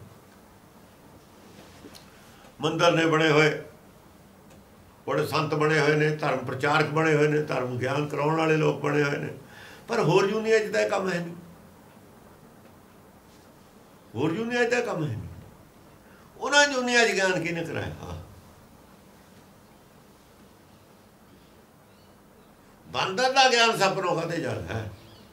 मंदिर ने बने हुए, बड़े संत बने हुए ने, धर्म प्रचारक बने हुए ने, धर्म ज्ञान कराने वाले लोग बने हुए ने। पर होर यूनिया च काम है नहीं, होर यूनिया च काम है नहीं। उन्होंने यूनिया च ज्ञान किने कराया? बंदर का ज्ञान सपनों कदे जाता है?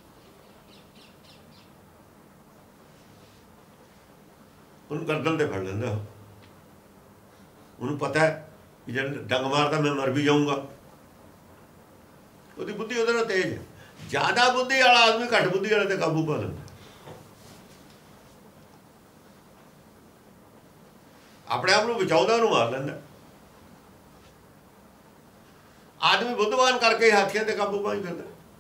उन्होंने गर्दन से फड़ लेंदा, उन्होंने पता है कि जब डंग मारता मैं मर भी जाऊंगा। उसकी बुद्धि उधर तेज है। ज्यादा बुद्धि वाला आदमी घट बुद्धि वाले ते काबू पा लेंदा, अपने आप को बचाउंदा उन्होंने मार लेंदा। आदमी बुद्धवान करके हाथियों से काबू पाई फिरदा।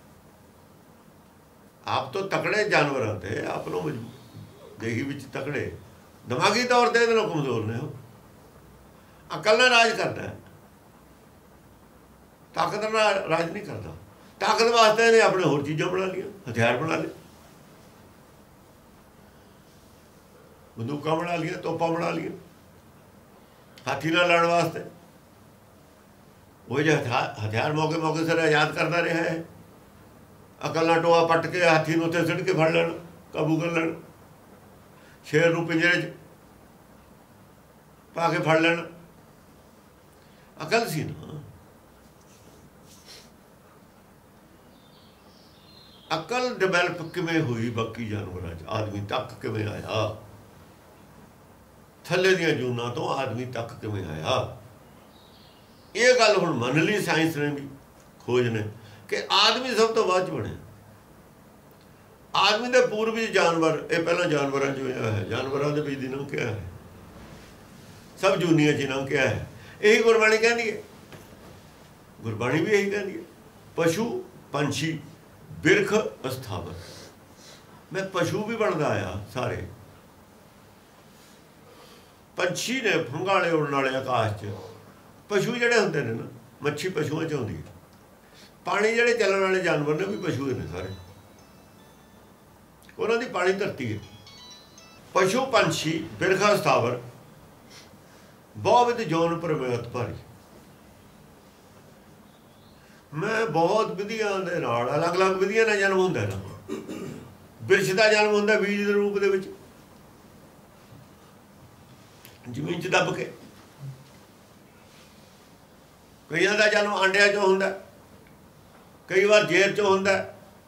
आप तो तकड़े जानवर थे, आप लोग देही विच तकड़े, दिमागी तौर पर इहदे नाल कमजोर ने हो। अकल नाल राज करता है, ताकत नाल राज नहीं करता। ताकत वास्ते इन्हें अपने होर चीज़ां बना लिया, हथियार बना लिए, बंदूकां बना लिया, तोपां बना लिया, हाथी नाल लड़न वास्ते। वो जो हथियार मौके मौके से आजाद करता रहा है। अकल ना टोआ पट के हाथी नूं उत्ते सिट के फड़ लेना, काबू कर लेना, शेर नूं पिंजरे च पा के फड़ लेना। अकल सी ना, अकल डिवेलप किवें हुई बाकी जानवरां च, आदमी तक किवें आया, थल्ले दियां जूनां तो आदमी तक किवें आया। ये गल हुण मन ली साइंस ने भी, खोज ने, कि आदमी सब तो बाद बने। आदमी के पूर्वज जानवर, ये पहला जानवरों चो है, जानवरों के बीच नाम क्या है, सब जूनिया च नाम क्या है, यही गुरबाणी कहती है। गुरबाणी भी यही कहती है, पशु पंछी बिरख अस्थावर। मैं पशु भी बनता आया सारे, पंछी ने फंगाले उड़न वाले आकाश च, पशु जिहड़े हुंदे ने ना, मच्छी पशुओं च आउंदी है, पानी जिहड़े चलण वाले जानवर ने भी पशु ने सारे। ਉਹਨਾਂ ਦੀ ਪਾਣੀ ਧਰਤੀ ਹੈ। ਪਸ਼ੂ ਪੰਛੀ ਬਿਰਖਾ ਸਥਾਵਰ ਬਹੁਤ ਜੋਨ ਪਰਮੇਤ ਭਾਰੀ। ਮੈਂ ਬਹੁਤ ਵਿਧੀਆਂ ਦੇ ਨਾਲ ਅਲੱਗ-ਅਲੱਗ ਵਿਧੀਆਂ ਨਾਲ ਜਨਮ ਹੁੰਦਾ ਨਾ। ਬਿਰਛ ਦਾ ਜਨਮ ਹੁੰਦਾ ਬੀਜ ਦੇ ਰੂਪ ਦੇ ਵਿੱਚ, ਜ਼ਮੀਨ 'ਚ ਦੱਬ ਕੇ। ਕਈਆਂ ਦਾ ਜਨਮ ਆਂਡਿਆਂ 'ਚੋਂ ਹੁੰਦਾ, ਕਈ ਵਾਰ ਜ਼ੇਰ 'ਚੋਂ ਹੁੰਦਾ,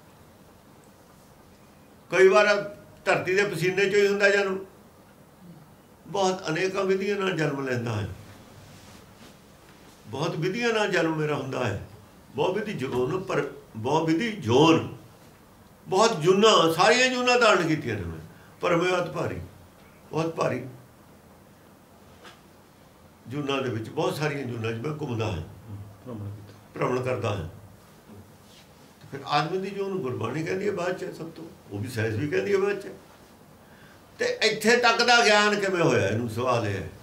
ਕਈ ਵਾਰ ਧਰਤੀ ਦੇ ਪਸੀਨੇ 'ਚੋਂ ਹੀ ਹੁੰਦਾ ਜਨਮ। ਬਹੁਤ ਅਨੇਕਾਂ ਵਿਧੀਆਂ ਨਾਲ ਜਨਮ ਲੈਂਦਾ ਹੈ, ਬਹੁਤ ਵਿਧੀਆਂ ਨਾਲ ਜਨਮ ਮੇਰਾ ਹੁੰਦਾ ਹੈ। ਬਹੁਤ ਵਿਧੀ ਜੋਨ, ਪਰ ਬਹੁਤ ਵਿਧੀ ਜੋਨ, ਬਹੁਤ ਜੂਨਾਂ, ਸਾਰੀਆਂ ਜੂਨਾਂ ਧਾਰਨ ਕੀਤੀਆਂ ਨੇ ਮੈਂ। ਪਰਮੇਤ ਭਾਰੀ, ਬਹੁਤ ਭਾਰੀ ਜੂਨਾਂ ਦੇ ਵਿੱਚ, ਬਹੁਤ ਸਾਰੀਆਂ ਜੂਨਾਂ 'ਚ ਮੈਂ ਘੁੰਮਦਾ ਹਾਂ, ਭ੍ਰਮਣ ਕਰਦਾ ਹਾਂ। ਫਿਰ ਆਦਮੀ ਦੀ ਜੂਨ ਗੁਰਬਾਣੀ ਕਹਿੰਦੀ ਹੈ ਬਾਅਦ 'ਚ, ਸਭ ਤੋਂ ਉਹ ਵੀ ਸਾਇੰਸ ਵੀ ਕਹਿੰਦੀ ਹੈ ਬਾਅਦ 'ਚ। ਤੇ ਇੱਥੇ ਤੱਕ ਦਾ ਗਿਆਨ ਕਿਵੇਂ ਹੋਇਆ, ਇਹਨੂੰ ਸਵਾਲ ਇਹ ਹੈ।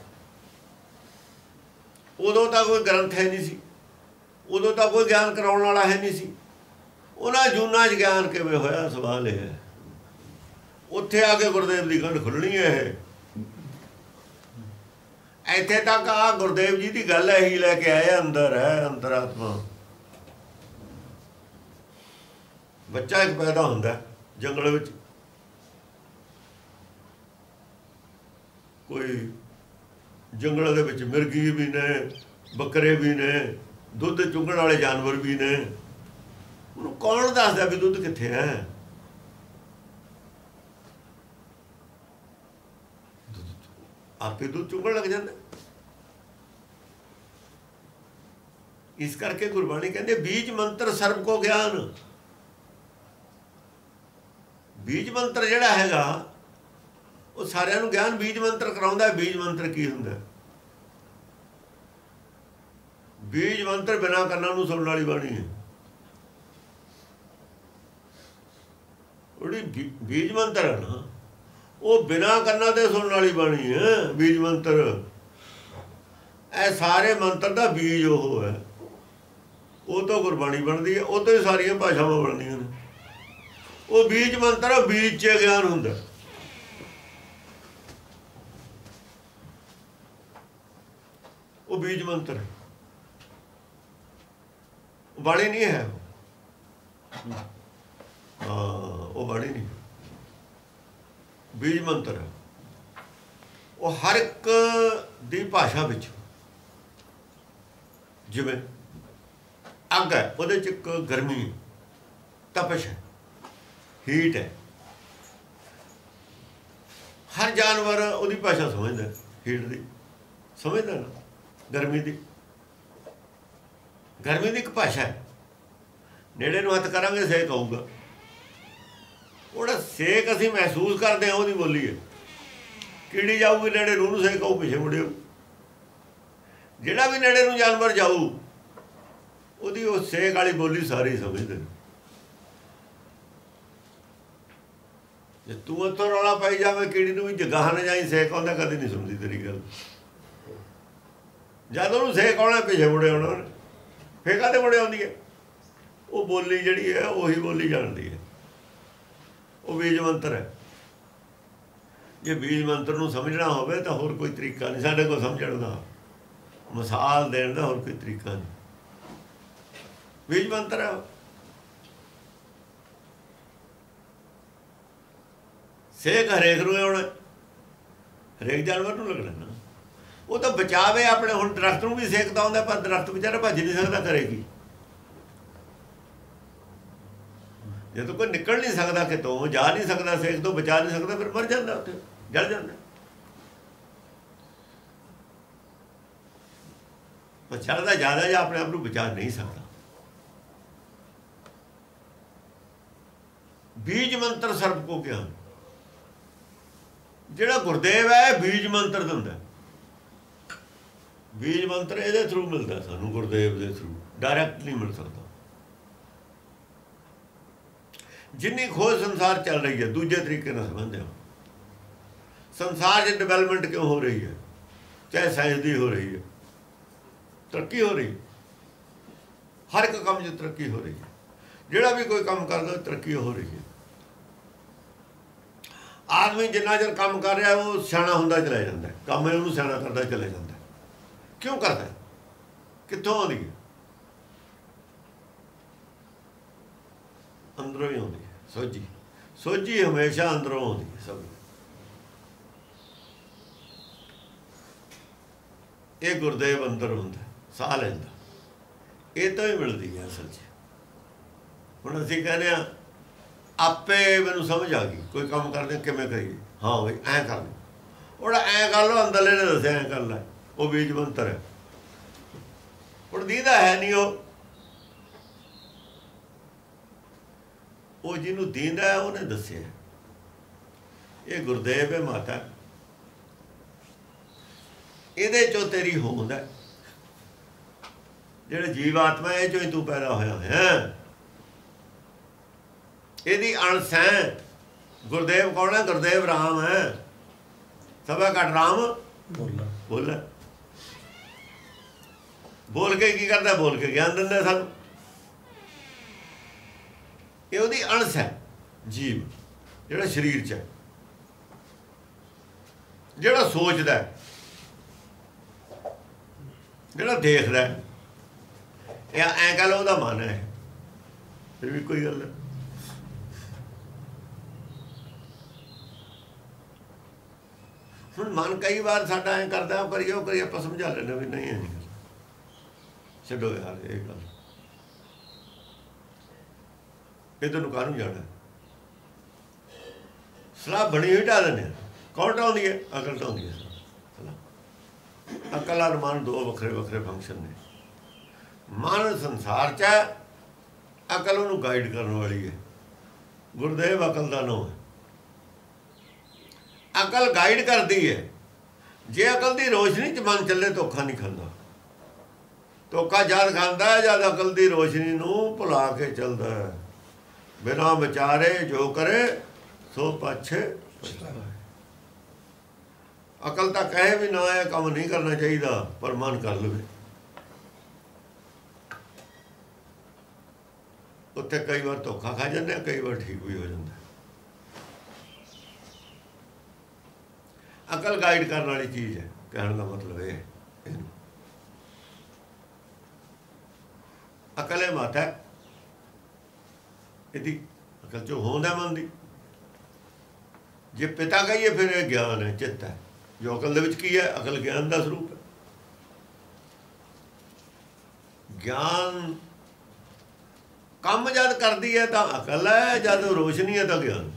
ਉਦੋਂ ਤਾਂ ਕੋਈ ਗ੍ਰੰਥ ਹੈ ਨਹੀਂ ਸੀ, ਉਦੋਂ ਤਾਂ ਕੋਈ ਗਿਆਨ ਕਰਾਉਣ ਵਾਲਾ ਹੈ ਨਹੀਂ ਸੀ। ਉਹਨਾਂ ਜੂਨਾਂ 'ਚ ਗਿਆਨ ਕਿਵੇਂ ਹੋਇਆ, ਸਵਾਲ ਇਹ ਹੈ। ਉੱਥੇ ਆ ਕੇ ਗੁਰਦੇਵ ਦੀ ਗੰਢ ਖੁੱਲਣੀ ਹੈ। ਇਹ ਇੱਥੇ ਤੱਕ ਆ ਗੁਰਦੇਵ ਜੀ ਦੀ ਗੱਲ ਇਹੀ ਲੈ ਕੇ ਆਏ, ਅੰਦਰ ਹੈ ਅੰਤਰਾਤਮਾ। ਬੱਚਾ ਇੱਕ ਪੈਦਾ ਹੁੰਦਾ ਜੰਗਲ ਵਿੱਚ, ਕੋਈ ਜੰਗਲ ਦੇ ਵਿੱਚ ਮਿਰਗੀ ਵੀ ਨੇ, ਬੱਕਰੇ ਵੀ ਨੇ, ਦੁੱਧ ਚੁੰਗਣ ਵਾਲੇ ਜਾਨਵਰ ਵੀ ਨੇ। ਉਹਨੂੰ ਕੌਣ ਦੱਸਦਾ ਵੀ ਦੁੱਧ ਕਿੱਥੇ ਹੈ? ਆਪੇ ਦੁੱਧ ਚੁੰਗਣ ਲੱਗ ਜਾਂਦਾ। ਇਸ ਕਰਕੇ ਗੁਰਬਾਣੀ ਕਹਿੰਦੇ ਬੀਜ ਮੰਤਰ ਸਰਬ ਕੋ ਗਿਆਨ। ਬੀਜ ਮੰਤਰ ਜਿਹੜਾ ਹੈਗਾ ਉਹ ਸਾਰਿਆਂ ਨੂੰ ਗਿਆਨ ਬੀਜ ਮੰਤਰ ਕਰਾਉਂਦਾ। ਬੀਜ ਮੰਤਰ ਕੀ ਹੁੰਦਾ? ਬੀਜ ਮੰਤਰ ਬਿਨਾਂ ਕੰਨਾਂ ਨੂੰ ਸੁਣਨ ਵਾਲੀ ਬਾਣੀ ਹੈ। ਉਹਦੀ ਬੀਜ ਮੰਤਰ ਹੈ ਨਾ, ਉਹ ਬਿਨਾਂ ਕੰਨਾਂ ਦੇ ਸੁਣਨ ਵਾਲੀ ਬਾਣੀ ਹੈ ਬੀਜ ਮੰਤਰ। ਇਹ ਸਾਰੇ ਮੰਤਰ ਦਾ ਬੀਜ ਉਹ ਹੈ, ਉਹ ਤੋਂ ਗੁਰਬਾਣੀ ਬਣਦੀ ਹੈ, ਉਹ ਤੋਂ ਹੀ ਸਾਰੀਆਂ ਭਾਸ਼ਾਵਾਂ ਬਣਦੀਆਂ ਨੇ। ਉਹ ਬੀਜ ਮੰਤਰ, ਉਹ ਬੀਜ 'ਚ ਗਿਆਨ ਹੁੰਦਾ। ਉਹ ਬੀਜ ਮੰਤਰ ਬਾਣੀ ਨਹੀਂ ਹੈ। ਹਾਂ, ਉਹ ਬਾਣੀ ਨਹੀਂ, ਬੀਜ ਮੰਤਰ ਹੈ। ਉਹ ਹਰ ਇੱਕ ਦੀ ਭਾਸ਼ਾ ਵਿੱਚ, ਜਿਵੇਂ ਅੱਗ ਹੈ, ਉਹਦੇ 'ਚ ਇੱਕ ਗਰਮੀ ਹੈ, ਤਪਸ਼ ਹੈ, ਹੀਟ ਹੈ। ਹਰ ਜਾਨਵਰ ਉਹਦੀ ਭਾਸ਼ਾ ਸਮਝਦਾ, ਹੀਟ ਦੀ ਸਮਝਦਾ ਨਾ, ਗਰਮੀ ਦੀ। ਗਰਮੀ ਦੀ ਇੱਕ ਭਾਸ਼ਾ ਹੈ। ਨੇੜੇ ਨੂੰ ਹੱਥ ਕਰਾਂਗੇ ਸੇਕ ਆਊਗਾ। ਉਹਦਾ ਸੇਕ ਅਸੀਂ ਮਹਿਸੂਸ ਕਰਦੇ ਹਾਂ, ਉਹਦੀ ਬੋਲੀ ਹੈ। ਕੀੜੀ ਜਾਊਗੀ ਨੇੜੇ ਨੂੰ, ਸੇਕ ਆਊ, ਪਿੱਛੇ ਮੁੜਿਓ। ਜਿਹੜਾ ਵੀ ਨੇੜੇ ਨੂੰ ਜਾਨਵਰ ਜਾਊ, ਉਹਦੀ ਉਹ ਸੇਕ ਵਾਲੀ ਬੋਲੀ ਸਾਰੇ ਸਮਝਦੇ ਨੇ। ਜੇ ਤੂੰ ਉੱਥੋਂ ਰੌਲਾ ਪਾਈ ਜਾਵੇ ਕੀੜੀ ਨੂੰ ਵੀ ਜਗਾਹ ਨਾ ਜਾਈ, ਸੇਕ ਆਉਂਦਾ, ਕਦੇ ਨਹੀਂ ਸੁਣਦੀ ਤੇਰੀ ਗੱਲ। ਜਦ ਉਹਨੂੰ ਸੇਕ ਆਉਣਾ, ਪਿੱਛੇ ਮੁੜੇ ਆਉਣਾ ਉਹਨੇ, ਫੇਰ ਕਾਹਤੇ ਮੁੜੇ ਆਉਂਦੀ ਹੈ? ਉਹ ਬੋਲੀ ਜਿਹੜੀ ਹੈ ਉਹੀ ਬੋਲੀ ਜਾਣਦੀ ਹੈ। ਉਹ ਬੀਜ ਮੰਤਰ ਹੈ। ਜੇ ਬੀਜ ਮੰਤਰ ਨੂੰ ਸਮਝਣਾ ਹੋਵੇ ਤਾਂ ਹੋਰ ਕੋਈ ਤਰੀਕਾ ਨਹੀਂ ਸਾਡੇ ਕੋਲ ਸਮਝਣ ਦਾ, ਮਿਸਾਲ ਦੇਣ ਦਾ ਹੋਰ ਕੋਈ ਤਰੀਕਾ ਨਹੀਂ। ਬੀਜ ਮੰਤਰ ਹੈ। ਸੇਕ ਹਰੇਕ ਨੂੰ ਆਉਣਾ, ਹਰੇਕ ਜਾਨਵਰ ਨੂੰ ਲੱਗਣਾ ਨਾ। ਉਹ ਤਾਂ ਬਚਾਵੇ ਆਪਣੇ। ਹੁਣ ਦਰਖਤ ਨੂੰ ਵੀ ਸੇਕ ਤਾਂ ਆਉਂਦਾ, ਪਰ ਦਰਖਤ ਵਿਚਾਰਾ ਭੱਜ ਨਹੀਂ ਸਕਦਾ, ਕਰੇਗੀ ਜਦੋਂ ਕੋਈ ਨਿਕਲ ਨਹੀਂ ਸਕਦਾ ਕਿਤੋਂ, ਜਾ ਨਹੀਂ ਸਕਦਾ, ਸੇਕ ਤੋਂ ਬਚਾ ਨਹੀਂ ਸਕਦਾ, ਫਿਰ ਮਰ ਜਾਂਦਾ, ਉੱਥੇ ਜਲ ਜਾਂਦਾ। ਬਚਾਉਂਦਾ ਜ਼ਿਆਦਾ ਜਾਂ ਆਪਣੇ ਆਪ ਨੂੰ ਬਚਾ ਨਹੀਂ ਸਕਦਾ। ਬੀਜ ਮੰਤਰ ਸਰਬ ਕੋ ਗਿਆਨ। ਜਿਹੜਾ ਗੁਰਦੇਵ ਹੈ ਬੀਜ ਮੰਤਰ ਦਿੰਦਾ। ਬੀਜ ਮੰਤਰ ਇਹਦੇ ਥਰੂ ਮਿਲਦਾ ਸਾਨੂੰ, ਗੁਰਦੇਵ ਦੇ ਥਰੂ, ਡਾਇਰੈਕਟ ਨਹੀਂ ਮਿਲ ਸਕਦਾ। ਜਿੰਨੀ ਖੋਜ ਸੰਸਾਰ ਚੱਲ ਰਹੀ ਹੈ, ਦੂਜੇ ਤਰੀਕੇ ਨਾਲ ਸਮਝਦੇ ਹੋ। ਸੰਸਾਰ 'ਚ ਡਿਵੈਲਪਮੈਂਟ ਕਿਉਂ ਹੋ ਰਹੀ ਹੈ? ਚਾਹੇ ਸਾਇੰਸ ਦੀ ਹੋ ਰਹੀ ਹੈ, ਤਰੱਕੀ ਹੋ ਰਹੀ, ਹਰ ਇੱਕ ਕੰਮ 'ਚ ਤਰੱਕੀ ਹੋ ਰਹੀ ਹੈ। ਜਿਹੜਾ ਵੀ ਕੋਈ ਕੰਮ ਕਰਦਾ ਤਰੱਕੀ ਹੋ ਰਹੀ ਹੈ। आदमी जिन्ना चर काम कर रहा वो सियाणा हुंदा चला जाता है, काम है उन्होंने सियाणा करता चला जाता है। क्यों करता है? कित्थों आती है? अंदरों ही आती है सोझी। सोझी हमेशा अंदरों आती है सब। ये गुरदेव अंदर होंदा, साह लैंदा, ये तो ही मिलती है असल च। हुण असीं कहने आ आपे मैनूं समझ आ गई, कोई काम करदे किवें करिए, हाँ बई ऐ कर लो, ओड़ा ऐ कर लो, अंदरले ने दस्सिआ ऐ कर लै, वो बीज मंतर है। हुण दीदा है नहीं वो वो जिन्हों दींदा है उन्हें दस्सिआ। ये गुरदेव है माता, ਇਹਦੇ चो तेरी होंद है, ਜਿਹੜੇ जीव आत्मा है चो ही तू पैदा होया है, ਇਹਦੀ अणस है। गुरदेव कौन है? गुरदेव राम है। सभा घट राम बोला बोला बोल के की करता? बोल के ज्ञान दिंदा सानू। ये ਉਹਦੀ अणस है जीव, ਜਿਹੜਾ शरीर च है, ਜਿਹੜਾ सोचदा है, ਜਿਹੜਾ ਦੇਖਦਾ ਹੈ, ਇਹ ਐਂ ਕਹ ਲਓ ਉਹਦਾ ਮਨ ਹੈ। ਫਿਰ ਵੀ ਕੋਈ ਗੱਲ ਹੁਣ ਮਨ ਕਈ ਵਾਰ ਸਾਡਾ ਐਂ ਕਰਦਾ, ਉਹ ਕਰੀਏ ਉਹ ਕਰੀਏ, ਆਪਾਂ ਸਮਝਾ ਲੈਂਦੇ ਵੀ ਨਹੀਂ ਹੈ, ਨਹੀਂ ਛੱਡੋ ਯਾਰ ਇਹ ਗੱਲ, ਇੱਧਰ ਨੂੰ ਕਾਹਨੂੰ ਜਾਣਾ। ਸਲਾਹ ਬਣੀ ਹੋਈ ਢਾ ਦਿੰਦੇ। ਕੌਣ ਢਾਉਂਦੀ ਹੈ? ਅਕਲ ਢਾਉਂਦੀ ਹੈ। अकल और मन दो वखरे वखरे फंक्शन ने। मन संसार च है, अकल उन्होंने गाइड करने वाली है। गुरदेव अकल का नाम है। अकल गाइड करती है। जे अकल की रोशनी च मन चले धोखा नहीं खांदा। धोखा जद खांदा है जद अकल की रोशनी नूं भुला के चलता है। बिना विचारे जो करे सो पाछे पछतावे। अकल तो कहे भी ना है काम नहीं करना चाहिए, पर मन कर लवे। उत्थे कई बार धोखा खा जाते, कई बार ठीक भी हो जाता। अकल गाइड करने वाली चीज़ है, कहने का मतलब ये है। अकल है माता, यदि अकल जो होंदा मन दी। जे पिता कहिए फिर यह ज्ञान है, चित्त है। जो अकल दे विच की है? अकल ज्ञान का स्वरूप है। ज्ञान काम जद करती है तो अकल है, जब रोशनी है तो ज्ञान।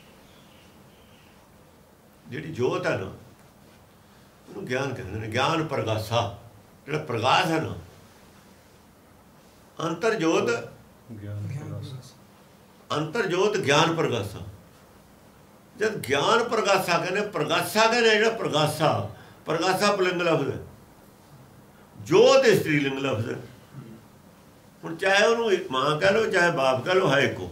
जिहड़ी जोत है ना उन्होंने ज्ञान कहते हैं। ज्ञान प्रगासा, जो प्रकाश है ना, अंतर जोत अंतर जोत ज्ञान प्रगासा। जब ज्ञान प्रगासा कहने, प्रगासा कहने जो प्रगासा, प्रगासा पुलिंग लफ्ज है, जोत स्त्रीलिंग लफ्ज है। हुण चाहे उन्होंने मां कह लो चाहे बाप कह लो, है एको।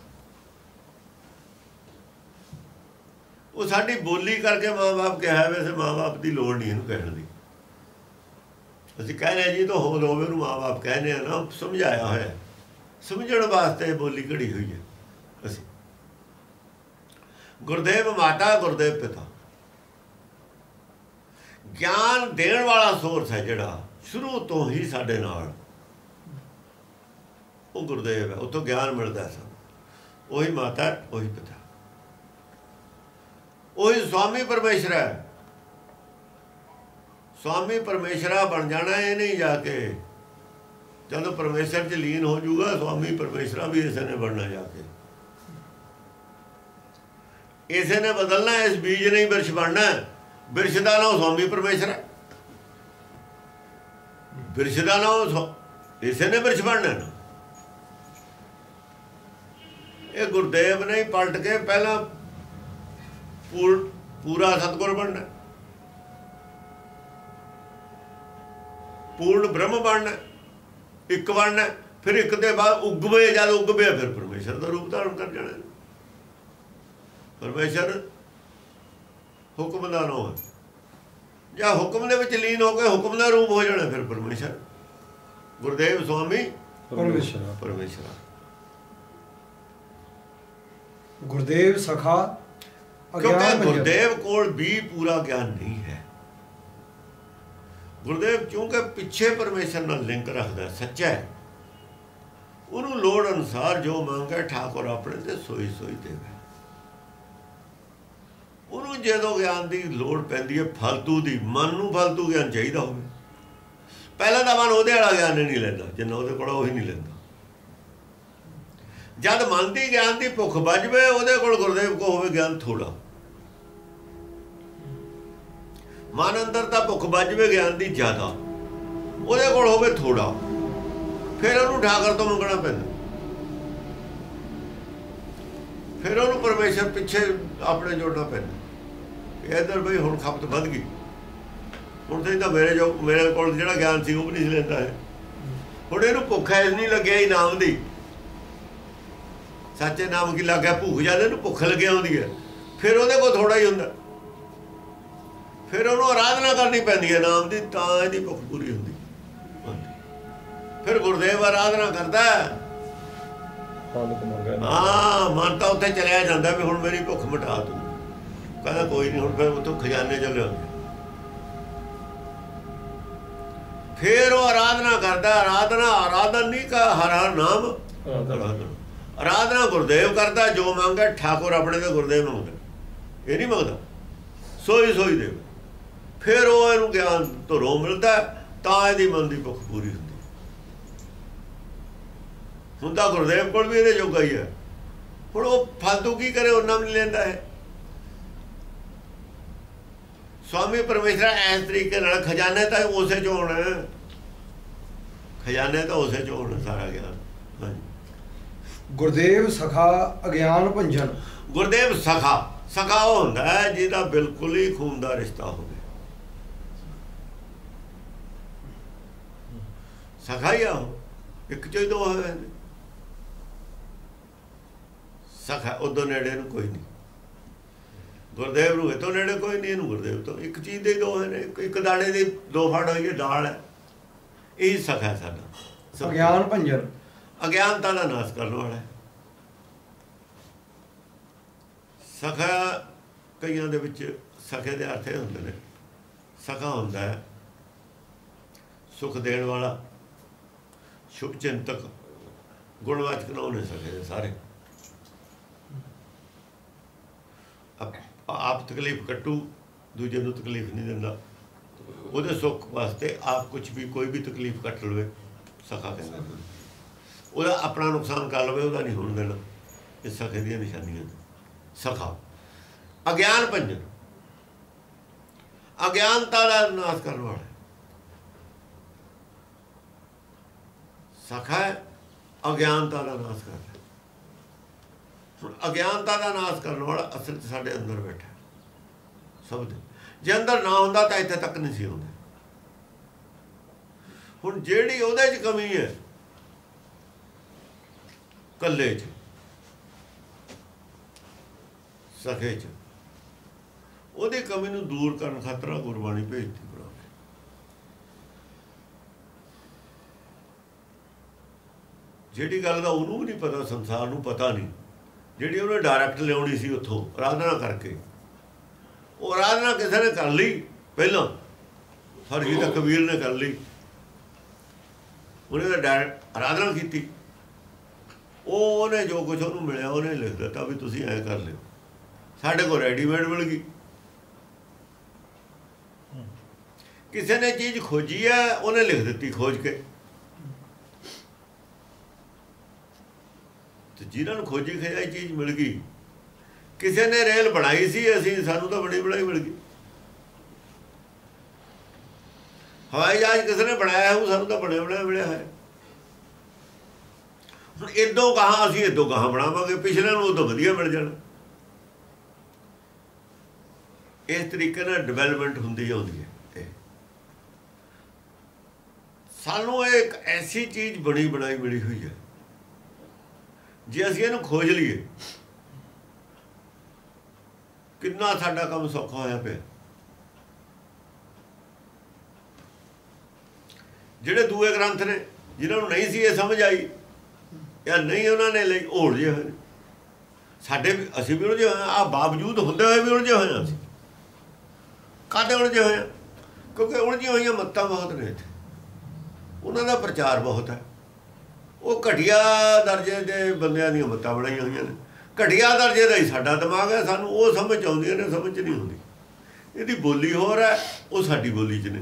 वो साडी बोली करके माँ बाप कहा, वैसे माँ बाप की लोड़ नहीं इन्हूं कहण दी। असीं कहने जी तो हो लो उन्होंने माँ बाप कहने ना, समझाया होया, समझण वास्ते बोली घड़ी हुई है। असीं गुरदेव माता, गुरदेव पिता। ज्ञान देण वाला सोर्स है जिहड़ा शुरू तो ही साडे नाल, वो गुरदेव है। उत्तों ज्ञान मिलता है सब। वही माता है, वही पिता, वही स्वामी परमेश्वर है। स्वामी परमेश्वरा बन जाना है नहीं जाके, जब परमेश्वर च लीन हो जाऊगा स्वामी परमेश्वरा भी इसे ने बनना जाके। इसे ने बदलना, इस बीज ने ही बिरछ बनना। बिरछ का नाम स्वामी परमेश्वर है, बिरछ का नाम इसे ने बिरछ बनना ना। ये गुरदेव ने ही पलट के पहला पूर, पूरा सतगुर बनना, पूर्ण ब्रह्म बनना, एक बनना। फिर एक के बाद उगवे, जब उगवे फिर परमेश्वर का रूप धारण कर जाना। परमेश्वर हुक्म का नाम है। ਜਾਂ ਹੁਕਮ ਦੇ ਵਿੱਚ ਲੀਨ ਹੋ ਕੇ ਹੁਕਮ ਦਾ ਰੂਪ ਹੋ ਜਾਣਾ ਫਿਰ ਪਰਮੇਸ਼ਰ। ਗੁਰਦੇਵ ਸੁਆਮੀ परमेश्वर ਪਰਮੇਸ਼ਰ। गुरदेव सखा क्योंकि गुरदेव कोल भी पूरा ज्ञान नहीं है। गुरदेव क्योंकि पिछे परमेश्वर नाल लिंक रखता, सच्चा है, उन्होंने लोड़ अनुसार जो मंगे ठाकुर अपने ते सोई सोई देवे। उन्होंने जो ज्ञान की लोड़ पैंदी है फालतू की, मन नूं फालतू ज्ञान चाहिए हो, पहला तो मन उहदे वाला ज्ञान नहीं लैंदा जिन्ना उहदे कोल उही नहीं लैंदा। जद मन की ज्ञान की भुख बजवे उहदे कोल गुरदेव को होवे ज्ञान थोड़ा, मन अंदर तो भुख बजवे ज्ञान की ज्यादा, उहदे कोल होवे थोड़ा, फिर उन्होंने ठाकर तो मंगना पैंदा, फिर उन्होंने परमेश्वर पिछे अपने जोड़ना पैंदा। इधर बई हुण खपत वध गई, हुण तो मेरे जो मेरे कोल जिहड़ा ज्ञान सी वो भी नहीं लैंदा है। हुण इहनूं भुख ऐ नहीं लग्या इनाम दी, सच्चे नाम की लग गया भूख, जद इहनूं भुख लगे आउंदी है फिर उहदे कोल थोड़ा ही हुंदा, फिर उन्होंने आराधना करनी पैंदी है नाम की, तां इहदी भुख पूरी हुंदी। फिर गुरदेव आराधना करता है, हाँ मन तो उत्थे चलिया जांदा भी हुण मेरी भुख मिटा तूं, कहता कोई नहीं, हुण फिर उत्थों खजाने चले आउंदे, फिर वो आराधना करता। आराधना आराधना नहीं का हर हर नाम आराधना, आराधना गुरदेव करता, जो मंगे ठाकुर अपने तो गुरदेव मंगदा, ये नहीं मंगदा, सोई सोई देव। फिर वो इहनूं ज्ञान तो रो मिलता, तां इहदी मन की भुख पूरी हुंदी। हुंदा गुरदेव कोल भी इहदे जोगा ही है, हुण वो फालतू की करे, उन्ना भी नहीं लैंदा है। स्वामी परमेश्वर इस तरीके नाल खजाने तो उसे चो होना, खजाने तो उसे चो होना सारा ज्ञान। हाँ जी, गुरदेव सखा अज्ञान भंजन। गुरदेव सखा, सखा वो हुंदा है जिहदा बिल्कुल ही खून का रिश्ता होवे, सखा ही आओ, एक चो ही दो है सखा, उदों नेड़े नूं कोई नहीं। गुरदेव नूं इतों नेड़े कोई नहीं, इहनूं गुरदेव तो एक चीज़ दे दो है, एक दाणे दी दो फड़ होई दाल है, यही सखा है साडा। अज्ञान भंजन, अज्ञानता का नाश करने वाला है। सखा कईयां दे विच सखे दे अर्थ ये हुंदे ने, सखा हुंदा है सुख देण वाला, शुभ चिंतक, गुणवाचक नाम ने सके दे सारे। आप तकलीफ कट्टू, दूजे नूं तकलीफ नहीं दिंदा, उहदे सुख वास्ते आप कुछ भी कोई भी तकलीफ कट लवे, सखा कहंदे ने। उहदा अपना नुकसान कर लवे, उहदा नहीं होण देना, ये सखे दी निशानियां ने। सखा अज्ञान भंजन, अज्ञानता का नाश करने वाला है। सखा है अज्ञानता का नाश कर रहा है। अज्ञानता का नाश करने वाला असल साढ़े अंदर बैठा सब दे, जे अंदर ना होंदा तो इत्थे तक नहीं सी होंदा। हुण जिहड़ी उहदे च कमी है कल्ले च, सखे च, उहदी कमी नूं दूर करन खातर गुरबाणी भेजती बना के। जिहड़ी गल दा उहनूं भी नहीं पता, संसार नूं पता नहीं, जिहड़ी उहने डायरैक्ट लियाउणी सी उत्थों आराधना करके, वो आराधना किसी ने कर ली पहला, फर्जी तो कबीर ने कर ली, उन्हें डायरैक्ट आराधना की, उन्हें जो कुछ उन्होंने मिलिया उन्हें लिख दिता भी तुसीं ऐ कर लिओ, साढ़े को रेडीमेड मिल गई। किसी ने चीज़ खोजी है उन्हें लिख दी खोज के, तो जिन्होंने खोजी खजाई चीज़ मिल गई। किसी ने रेल बनाई सी, असीं सानू तो बड़ी बनाई मिल गई। हवाई जहाज किसी ने बनाया है, सानू तो बने बनाया मिलिया है। हुण इदों कहाँ असीं इदों कहाँ बनावांगे, पिछले नूं उदों वधिया मिल जाना। इस तरीके नाल डिवेलपमेंट हुंदी आउंदी है। सानू एक ऐसी चीज़ बनी बनाई मिली हुई है, जे असीं इहनूं खोज लीए कितना साडा काम सौखा होया पिया। जिहड़े दूए ग्रंथ ने जिन्होंने नहीं सी ये समझ आई या नहीं उन्होंने ले होड़ जे होए, ਸਾਡੇ ਵੀ ਅਸੀਂ ਵੀ ਉਲਝੇ ਹੋਏ ਆ, ਬਾਵਜੂਦ ਹੁੰਦੇ ਹੋਏ ਵੀ ਉਲਝੇ ਹੋਏ ਹਾਂ ਅਸੀਂ। ਕਾਹਦੇ ਉਲਝੇ ਹੋਏ ਆ? ਕਿਉਂਕਿ ਉਲਝੀਆਂ ਹੋਈਆਂ ਮੱਤਾਂ ਬਹੁਤ ਨੇ ਇੱਥੇ, ਉਹਨਾਂ ਦਾ ਪ੍ਰਚਾਰ ਬਹੁਤ ਹੈ। ਉਹ ਘਟੀਆ ਦਰਜੇ ਦੇ ਬੰਦਿਆਂ ਦੀਆਂ ਮੱਤਾਂ ਬਣਾਈਆਂ ਹੋਈਆਂ ਨੇ। ਘਟੀਆ ਦਰਜੇ ਦਾ ਹੀ ਸਾਡਾ ਦਿਮਾਗ ਹੈ, ਸਾਨੂੰ ਉਹ ਸਮਝ ਆਉਂਦੀਆਂ ਨੇ, ਸਮਝ ਨਹੀਂ ਆਉਂਦੀ। ਇਹਦੀ ਬੋਲੀ ਹੋਰ ਹੈ, ਉਹ ਸਾਡੀ ਬੋਲੀ 'ਚ ਨੇ।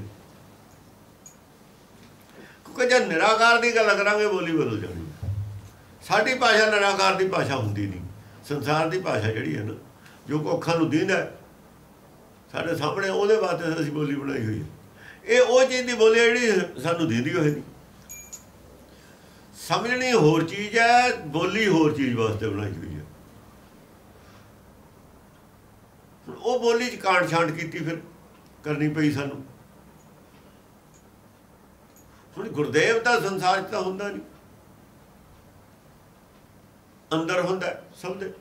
ਕਿਉਂਕਿ ਜੇ ਨਿਰਾਕਾਰ ਦੀ ਗੱਲ ਕਰਾਂਗੇ ਬੋਲੀ ਬਦਲ ਜਾਣੀ। ਸਾਡੀ ਭਾਸ਼ਾ ਨਿਰਾਕਾਰ ਦੀ ਭਾਸ਼ਾ ਹੁੰਦੀ ਨਹੀਂ। ਸੰਸਾਰ ਦੀ ਭਾਸ਼ਾ ਜਿਹੜੀ ਹੈ ਨਾ, ਜੋ ਕੋ ਅੱਖਾਂ ਨੂੰ ਦੀਂਦਾ ਸਾਡੇ ਸਾਹਮਣੇ, ਉਹਦੇ ਵਾਸਤੇ ਅਸੀਂ ਬੋਲੀ ਬਣਾਈ ਹੋਈ ਹੈ। ਇਹ ਉਹ ਚੀਜ਼ ਦੀ ਬੋਲੀ ਹੈ ਜਿਹੜੀ ਸਾਨੂੰ ਦੀਂਦੀ ਹੋਈ ਨਹੀਂ। ਸਮਝਣੀ ਹੋਰ ਚੀਜ਼ ਹੈ, ਬੋਲੀ ਹੋਰ ਚੀਜ਼ ਵਾਸਤੇ ਬਣਾਈ ਹੋਈ ਹੈ। ਉਹ ਬੋਲੀ 'ਚ ਕਾਂਟ ਛਾਂਟ ਕੀਤੀ ਫਿਰ ਕਰਨੀ ਪਈ ਸਾਨੂੰ। ਹੁਣ ਗੁਰਦੇਵ ਦਾ ਸੰਸਾਰ 'ਚ ਤਾਂ ਹੁੰਦਾ ਨਹੀਂ, ਅੰਦਰ ਹੁੰਦਾ ਸਭ ਦੇ।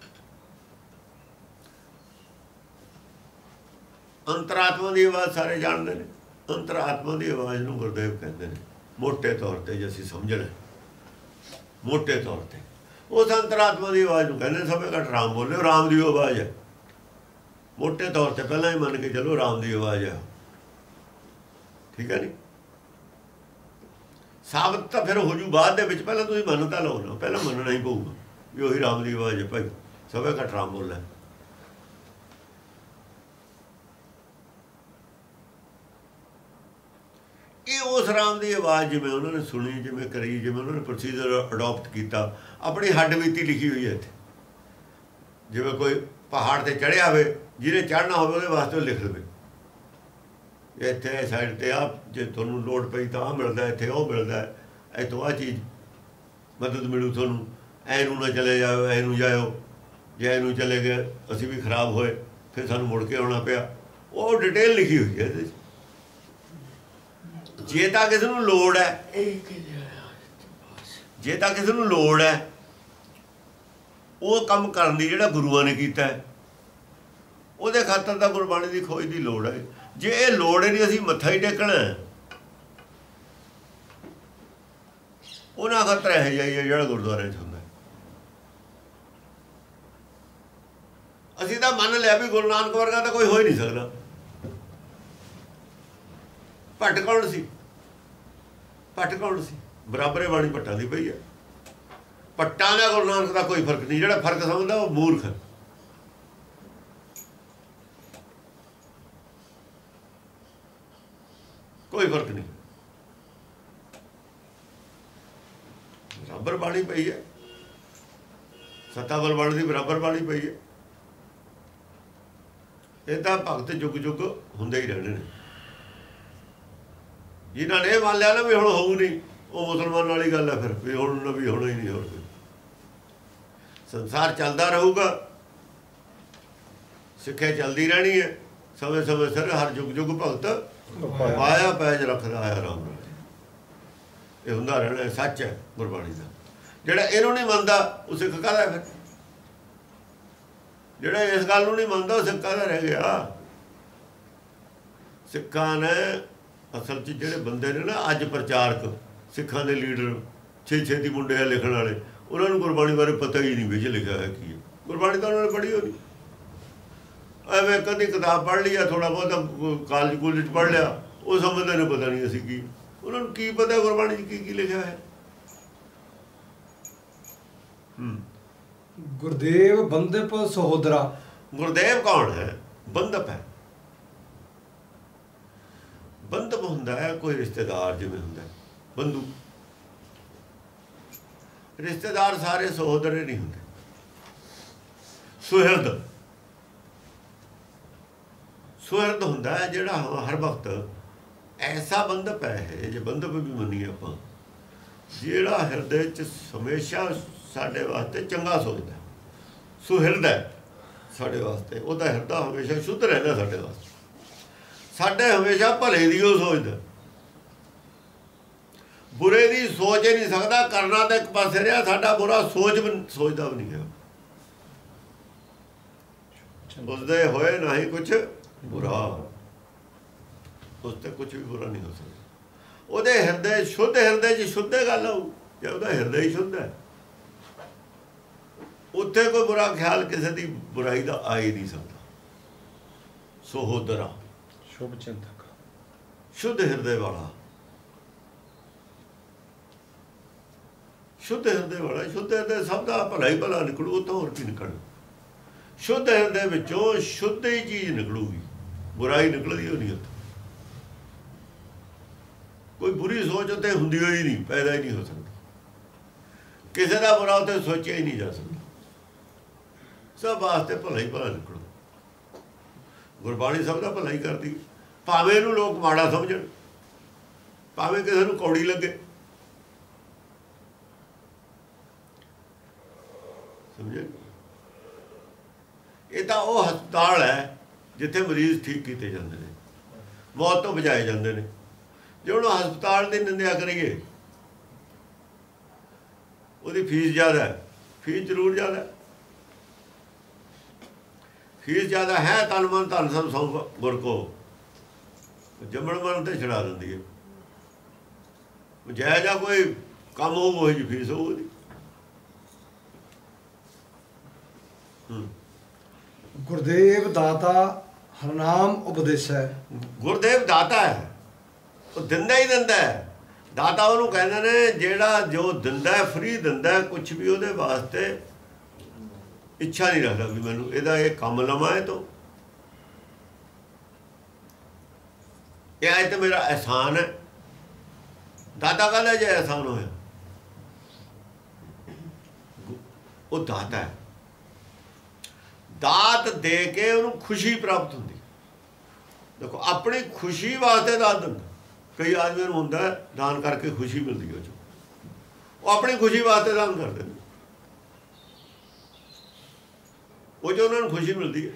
ਅੰਤਰਾਤਮਾ ਦੀ ਆਵਾਜ਼ ਸਾਰੇ ਜਾਣਦੇ ਨੇ। ਅੰਤਰਾਤਮਾ ਦੀ ਆਵਾਜ਼ ਨੂੰ ਗੁਰਦੇਵ ਕਹਿੰਦੇ ਨੇ ਮੋਟੇ ਤੌਰ ਤੇ, ਜੇ ਅਸੀਂ ਸਮਝਣਾ ਮੋਟੇ ਤੌਰ ਤੇ ਉਸ ਅੰਤਰਾਤਮਾ ਦੀ ਆਵਾਜ਼ ਨੂੰ ਕਹਿੰਦੇ। ਸਭੇ ਘੱਟ ਰਾਮ ਬੋਲੇ, ਰਾਮ ਦੀ ਆਵਾਜ਼ ਹੈ ਮੋਟੇ ਤੌਰ ਤੇ। ਪਹਿਲਾਂ ਹੀ ਮੰਨ ਕੇ ਚਲੋ ਰਾਮ ਦੀ ਆਵਾਜ਼ ਹੈ, ਠੀਕ ਹੈ ਨਹੀਂ। ਸਾਬਤ ਤਾਂ ਫਿਰ ਹੋ ਜੂ ਬਾਅਦ ਦੇ ਵਿੱਚ, ਪਹਿਲਾਂ ਤੁਸੀਂ ਮੰਨ ਤਾਂ ਲਓ ਨਾ, ਪਹਿਲਾਂ ਮੰਨਣਾ ਹੀ ਪਊਗਾ ਵੀ ਉਹੀ ਰਾਮ ਦੀ ਆਵਾਜ਼ ਹੈ ਭਾਈ, ਸਭੇ ਘੱਟ ਰਾਮ ਬੋਲੇ। ਇਹ ਉਸ ਰਾਮ ਦੀ ਆਵਾਜ਼ ਜਿਵੇਂ ਉਹਨਾਂ ਨੇ ਸੁਣੀ, ਜਿਵੇਂ ਕਰੀ, ਜਿਵੇਂ ਉਹਨਾਂ ਨੇ ਪ੍ਰੋਸੀਜਰ ਅਡੋਪਟ ਕੀਤਾ, ਆਪਣੀ ਹੱਡ ਬੀਤੀ ਲਿਖੀ ਹੋਈ ਹੈ ਇੱਥੇ। ਜਿਵੇਂ ਕੋਈ ਪਹਾੜ ਤੇ ਚੜ੍ਹਿਆ ਹੋਵੇ, ਜਿਹਨੇ ਚੜ੍ਹਨਾ ਹੋਵੇ ਉਹਦੇ ਵਾਸਤੇ ਉਹ ਲਿਖ ਲਵੇ ਇੱਥੇ ਸਾਈਡ 'ਤੇ ਆ, ਜੇ ਤੁਹਾਨੂੰ ਲੋੜ ਪਈ ਤਾਂ ਆਹ ਮਿਲਦਾ, ਇੱਥੇ ਉਹ ਮਿਲਦਾ, ਇੱਥੋਂ ਆਹ ਚੀਜ਼ ਮਦਦ ਮਿਲੂ ਤੁਹਾਨੂੰ, ਐ ਨੂੰ ਨਾ ਚਲੇ ਜਾਓ, ਐ ਨੂੰ ਜਾਇਓ, ਜੇ ਐ ਨੂੰ ਚਲੇ ਗਏ ਅਸੀਂ ਵੀ ਖਰਾਬ ਹੋਏ, ਫਿਰ ਸਾਨੂੰ ਮੁੜ ਕੇ ਆਉਣਾ ਪਿਆ। ਉਹ ਡਿਟੇਲ ਲਿਖੀ ਹੋਈ ਹੈ ਇਹਦੇ 'ਚ। ਜੇ ਤਾਂ ਕਿਸੇ ਨੂੰ ਲੋੜ ਹੈ, ਜੇ ਤਾਂ ਕਿਸੇ ਨੂੰ ਲੋੜ ਹੈ ਉਹ ਕੰਮ ਕਰਨ ਦੀ ਜਿਹੜਾ ਗੁਰੂਆਂ ਨੇ ਕੀਤਾ ਹੈ, ਉਹਦੇ ਖਾਤਰ ਤਾਂ ਗੁਰਬਾਣੀ ਦੀ ਖੋਜ ਦੀ ਲੋੜ ਹੈ। ਜੇ ਇਹ ਲੋੜ ਹੀ ਨਹੀਂ, ਅਸੀਂ ਮੱਥਾ ਹੀ ਟੇਕਣਾ, ਉਹਨਾਂ ਖਾਤਰ ਇਹ ਜਾਈਏ ਜਿਹੜਾ ਗੁਰਦੁਆਰੇ 'ਚ ਹੁੰਦਾ। ਅਸੀਂ ਤਾਂ ਮੰਨ ਲਿਆ ਵੀ ਗੁਰੂ ਨਾਨਕ ਵਰਗਾ ਤਾਂ ਕੋਈ ਹੋ ਹੀ ਨਹੀਂ ਸਕਦਾ। ਭੱਟ ਕੌਣ ਸੀ? ਭੱਟ ਕੌਣ ਸੀ? ਬਰਾਬਰੇ ਬਾਣੀ ਭੱਟਾਂ ਦੀ ਪਈ ਹੈ। ਭੱਟਾਂ ਦਾ ਗੁਰੂ ਨਾਨਕ ਦਾ ਕੋਈ ਫਰਕ ਨਹੀਂ। ਜਿਹੜਾ ਫਰਕ ਸਮਝਦਾ ਉਹ ਮੂਰਖ ਹੈ। ਕੋਈ ਫਰਕ ਨਹੀਂ, ਬਰਾਬਰ ਬਾਣੀ ਪਈ ਹੈ। ਸਤਾਵਲ ਬਾਣੀ ਦੀ ਬਰਾਬਰ ਬਾਣੀ ਪਈ ਹੈ। ਇਹ ਤਾਂ ਭਗਤ ਜੁਗ ਜੁਗ ਹੁੰਦੇ ਹੀ ਰਹਿਣੇ ਨੇ। ਜਿਨ੍ਹਾਂ ਨੇ ਇਹ ਮੰਨ ਲਿਆ ਨਾ ਵੀ ਹੁਣ ਹੋਊ ਨਹੀਂ, ਉਹ ਮੁਸਲਮਾਨ ਵਾਲੀ ਗੱਲ ਹੈ ਫਿਰ, ਵੀ ਹੁਣ ਨਬੀ ਹੋਣਾ ਹੀ ਨਹੀਂ। ਹੋਰ ਕੋਈ ਸੰਸਾਰ ਚੱਲਦਾ ਰਹੂਗਾ, ਸਿੱਖਿਆ ਚੱਲਦੀ ਰਹਿਣੀ ਹੈ। ਸਮੇਂ ਸਮੇਂ ਸਿਰ ਹਰ ਜੁਗ ਜੁਗ ਭਗਤ ਪਾਇਆ ਪੈਜ ਰੱਖਦਾ ਆਇਆ ਰਾਮ ਨਾਲ। ਇਹ ਹੁੰਦਾ ਰਹਿਣਾ, ਸੱਚ ਹੈ ਗੁਰਬਾਣੀ ਦਾ। ਜਿਹੜਾ ਇਹਨੂੰ ਨਹੀਂ ਮੰਨਦਾ ਉਹ ਸਿੱਖ ਕਾਹਦਾ ਫਿਰ? ਜਿਹੜਾ ਇਸ ਗੱਲ ਨੂੰ ਨਹੀਂ ਮੰਨਦਾ ਉਹ ਸਿੱਖ ਕਾਹਦਾ ਰਹਿ ਗਿਆ? ਸਿੱਖਾਂ ਨੇ ਅਸਲ 'ਚ ਜਿਹੜੇ ਬੰਦੇ ਨੇ ਨਾ ਅੱਜ ਪ੍ਰਚਾਰਕ, ਸਿੱਖਾਂ ਦੇ ਲੀਡਰ, ਛੇ ਛੇ ਦੀ ਮੁੰਡੇ ਆ ਲਿਖਣ ਵਾਲੇ, ਉਹਨਾਂ ਨੂੰ ਗੁਰਬਾਣੀ ਬਾਰੇ ਪਤਾ ਹੀ ਨਹੀਂ ਵਿੱਚ ਲਿਖਿਆ ਹੈ ਕੀ ਹੈ। ਗੁਰਬਾਣੀ ਤਾਂ ਉਹਨਾਂ ਨੇ ਪੜ੍ਹੀ ਹੋਣੀ, ਐਵੇਂ ਕਦੀ ਕਿਤਾਬ ਪੜ੍ਹ ਲਈ ਆ, ਥੋੜ੍ਹਾ ਬਹੁਤਾ ਕਾਲਜ ਕੂਲਜ 'ਚ ਪੜ੍ਹ ਲਿਆ, ਉਹ ਸਮਝਦੇ ਨੇ ਪਤਾ ਨਹੀਂ ਅਸੀਂ ਕੀ। ਉਹਨਾਂ ਨੂੰ ਕੀ ਪਤਾ ਗੁਰਬਾਣੀ 'ਚ ਕੀ ਕੀ ਲਿਖਿਆ ਹੈ। ਗੁਰਦੇਵ ਬੰਦਪ ਸਹੋਦਰਾ। ਗੁਰਦੇਵ ਕੌਣ ਹੈ? ਬੰਦਪ ਹੈ। ਬੰਦਪ ਹੁੰਦਾ ਹੈ ਕੋਈ ਰਿਸ਼ਤੇਦਾਰ, ਜਿਵੇਂ ਹੁੰਦਾ ਬੰਧੂ। ਰਿਸ਼ਤੇਦਾਰ ਸਾਰੇ ਸਹੋਦਰੇ ਨਹੀਂ ਹੁੰਦੇ। ਸੁਹਿਰਦ, ਸੁਹਿਰਦ ਹੁੰਦਾ ਹੈ ਜਿਹੜਾ ਹਰ ਵਕਤ ਐਸਾ ਬੰਦਪ ਹੈ, ਜੇ ਬੰਦਪ ਵੀ ਮੰਨੀਏ ਆਪਾਂ, ਜਿਹੜਾ ਹਿਰਦੇ 'ਚ ਹਮੇਸ਼ਾ ਸਾਡੇ ਵਾਸਤੇ ਚੰਗਾ ਸੋਚਦਾ। ਸੁਹਿਰਦ ਹੈ ਸਾਡੇ ਵਾਸਤੇ, ਉਹਦਾ ਹਿਰਦਾ ਹਮੇਸ਼ਾ ਸ਼ੁੱਧ ਰਹਿੰਦਾ ਸਾਡੇ ਵਾਸਤੇ। ਸਾਡੇ ਹਮੇਸ਼ਾ ਭਲੇ ਦੀ ਉਹ ਸੋਚਦਾ, ਬੁਰੇ ਦੀ ਸੋਚ ਹੀ ਨਹੀਂ ਸਕਦਾ। ਕਰਨਾ ਤਾਂ ਇੱਕ ਪਾਸੇ ਰਿਹਾ, ਸਾਡਾ ਬੁਰਾ ਸੋਚ ਵੀ ਸੋਚਦਾ ਵੀ ਨਹੀਂ ਹੈ। ਉਸਦੇ ਹੋਏ ਨਾ ਹੀ ਕੁਛ ਬੁਰਾ, ਉਸ ਤੇ ਕੁਛ ਵੀ ਬੁਰਾ ਨਹੀਂ ਹੋ ਸਕਦਾ। ਉਹਦੇ ਹਿਰਦੇ ਸ਼ੁੱਧ, ਹਿਰਦੇ 'ਚ ਸ਼ੁੱਧ ਗੱਲ ਆਊ ਜੇ ਉਹਦਾ ਹਿਰਦਾ ਹੀ ਸ਼ੁੱਧ ਹੈ। ਉਹ ਉੱਥੇ ਕੋਈ ਬੁਰਾ ਖਿਆਲ ਕਿਸੇ ਦੀ ਬੁਰਾਈ ਦਾ ਆ ਹੀ ਨਹੀਂ ਸਕਦਾ। ਸਹੋਦਰਾ ਸ਼ੁਭ ਚਿੰਤਕ, ਸ਼ੁੱਧ ਹਿਰਦੇ ਵਾਲਾ, ਸ਼ੁੱਧ ਹਿਰਦੇ ਵਾਲਾ। ਸ਼ੁੱਧ ਹਿਰਦੇ ਸਭ ਦਾ ਭਲਾ ਹੀ ਭਲਾ ਨਿਕਲੂ, ਉਹ ਤਾਂ ਹੋਰ ਕੀ ਨਿਕਲਣਾ। ਸ਼ੁੱਧ ਹਿਰਦੇ ਵਿੱਚੋਂ ਸ਼ੁੱਧ ਹੀ ਚੀਜ਼ ਨਿਕਲੂਗੀ, ਬੁਰਾਈ ਨਿਕਲਦੀ ਹੋ ਨਹੀਂ। ਉੱਥੇ ਕੋਈ ਬੁਰੀ ਸੋਚ ਉੱਤੇ ਹੁੰਦੀ ਹੋਈ ਨਹੀਂ, ਪੈਦਾ ਹੀ ਨਹੀਂ ਹੋ ਸਕਦੀ। ਕਿਸੇ ਦਾ ਬੁਰਾ ਉੱਤੇ ਸੋਚਿਆ ਹੀ ਨਹੀਂ ਜਾ ਸਕਦਾ। ਸਭ ਵਾਸਤੇ ਭਲਾ ਹੀ ਭਲਾ ਨਿਕਲੂ। ਗੁਰਬਾਣੀ ਸਭ ਦਾ ਭਲਾ ਹੀ ਕਰਦੀ, ਭਾਵੇਂ ਇਹਨੂੰ ਲੋਕ ਮਾੜਾ ਸਮਝਣ, ਭਾਵੇਂ ਕਿਸੇ ਨੂੰ ਕੌੜੀ ਲੱਗੇ। ਸਮਝੇ? ਇਹ ਤਾਂ ਉਹ ਹਸਪਤਾਲ ਹੈ ਜਿੱਥੇ ਮਰੀਜ਼ ਠੀਕ ਕੀਤੇ ਜਾਂਦੇ ਨੇ, ਮੌਤ ਤੋਂ ਬਚਾਏ ਜਾਂਦੇ ਨੇ। ਜੇ ਹੁਣ ਹਸਪਤਾਲ ਦੀ ਨਿੰਦਿਆ ਕਰੀਏ, ਉਹਦੀ ਫੀਸ ਜ਼ਿਆਦਾ ਹੈ, ਫੀਸ ਜ਼ਰੂਰ ਜ਼ਿਆਦਾ ਹੈ, ਫੀਸ ਜ਼ਿਆਦਾ ਹੈ। ਤਨ ਮਨ ਧਨ ਸਭ ਸੌ ਗੁਰ ਕੋ, ਜੰਮਣ ਮਰਨ ਤੇ ਛਡਾ ਦਿੰਦੀ ਹੈ। ਜਾਇਜ਼ ਜਾਂ ਕੋਈ ਕੰਮ ਹੋਊ ਉਹੀ ਜਿਹੀ ਫੀਸ ਹੋਊ ਉਹਦੀ। ਗੁਰਦੇਵ ਦਾਤਾ ਹਰਨਾਮ ਉਪਦੇਸੈ। ਗੁਰਦੇਵ ਦਾਤਾ ਹੈ, ਉਹ ਦਿੰਦਾ ਹੀ ਦਿੰਦਾ ਹੈ। ਦਾਤਾ ਉਹਨੂੰ ਕਹਿੰਦੇ ਨੇ ਜਿਹੜਾ ਜੋ ਦਿੰਦਾ ਫਰੀ ਦਿੰਦਾ, ਕੁਛ ਵੀ ਉਹਦੇ ਵਾਸਤੇ ਇੱਛਾ ਨਹੀਂ ਰੱਖਦਾ ਵੀ ਮੈਨੂੰ ਇਹਦਾ ਇਹ ਕੰਮ ਲਵਾਂ ਇਹ ਤੋਂ, ਇਹ ਆਏ ਤਾਂ ਮੇਰਾ ਅਹਿਸਾਨ ਹੈ। ਦਾਤਾ ਕਹਿੰਦਾ ਜੇ ਅਹਿਸਾਨ ਹੋਇਆ, ਉਹ ਦਾਤਾ ਹੈ। ਦਾਤ ਦੇ ਕੇ ਉਹਨੂੰ ਖੁਸ਼ੀ ਪ੍ਰਾਪਤ ਹੁੰਦੀ। ਦੇਖੋ ਆਪਣੀ ਖੁਸ਼ੀ ਵਾਸਤੇ ਦਾਤ ਦਿੰਦਾ। ਕਈ ਆਦਮੀਆਂ ਨੂੰ ਹੁੰਦਾ ਦਾਨ ਕਰਕੇ ਖੁਸ਼ੀ ਮਿਲਦੀ ਉਹ 'ਚੋਂ, ਉਹ ਆਪਣੀ ਖੁਸ਼ੀ ਵਾਸਤੇ ਦਾਨ ਕਰਦੇ ਨੇ, ਉਹ 'ਚੋਂ ਉਹਨਾਂ ਨੂੰ ਖੁਸ਼ੀ ਮਿਲਦੀ ਹੈ।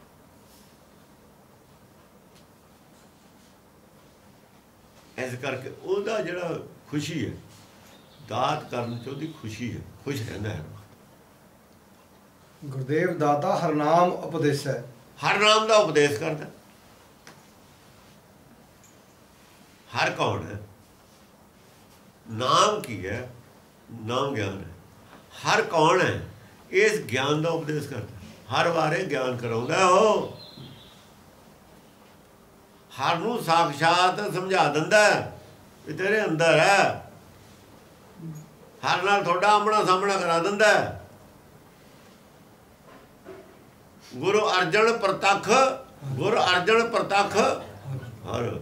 ਇਸ ਕਰਕੇ ਉਹਦਾ ਜਿਹੜਾ ਖੁਸ਼ੀ ਹੈ, ਦਾਤ ਕਰਨ 'ਚ ਉਹਦੀ ਖੁਸ਼ੀ ਹੈ, ਖੁਸ਼ ਰਹਿੰਦਾ ਹੈ। ਗੁਰਦੇਵ ਦਾਤਾ ਹਰਨਾਮ ਉਪਦੇਸੈ। ਹਰ ਨਾਮ ਦਾ ਉਪਦੇਸ਼ ਕਰਦਾ। ਹਰ ਕੌਣ ਹੈ? ਨਾਮ ਕੀ ਹੈ? ਨਾਮ ਗਿਆਨ ਹੈ। ਹਰ ਕੌਣ ਹੈ? ਇਸ ਗਿਆਨ ਦਾ ਉਪਦੇਸ਼ ਕਰਦਾ। ਹਰ ਵਾਰੇ ਗਿਆਨ ਕਰਾਉਂਦਾ ਉਹ। ਹਰ ਨੂੰ ਸਾਖਸ਼ਾਤ ਸਮਝਾ ਦਿੰਦਾ ਵੀ ਤੇਰੇ ਅੰਦਰ ਹੈ। ਹਰ ਨਾਲ ਤੁਹਾਡਾ ਆਮਣਾ ਸਾਹਮਣਾ ਕਰਾ ਦਿੰਦਾ। ਗੁਰੂ ਅਰਜਨ ਪ੍ਰਤੱਖ, ਗੁਰ ਅਰਜਨ ਪ੍ਰਤੱਖ ਹਰ।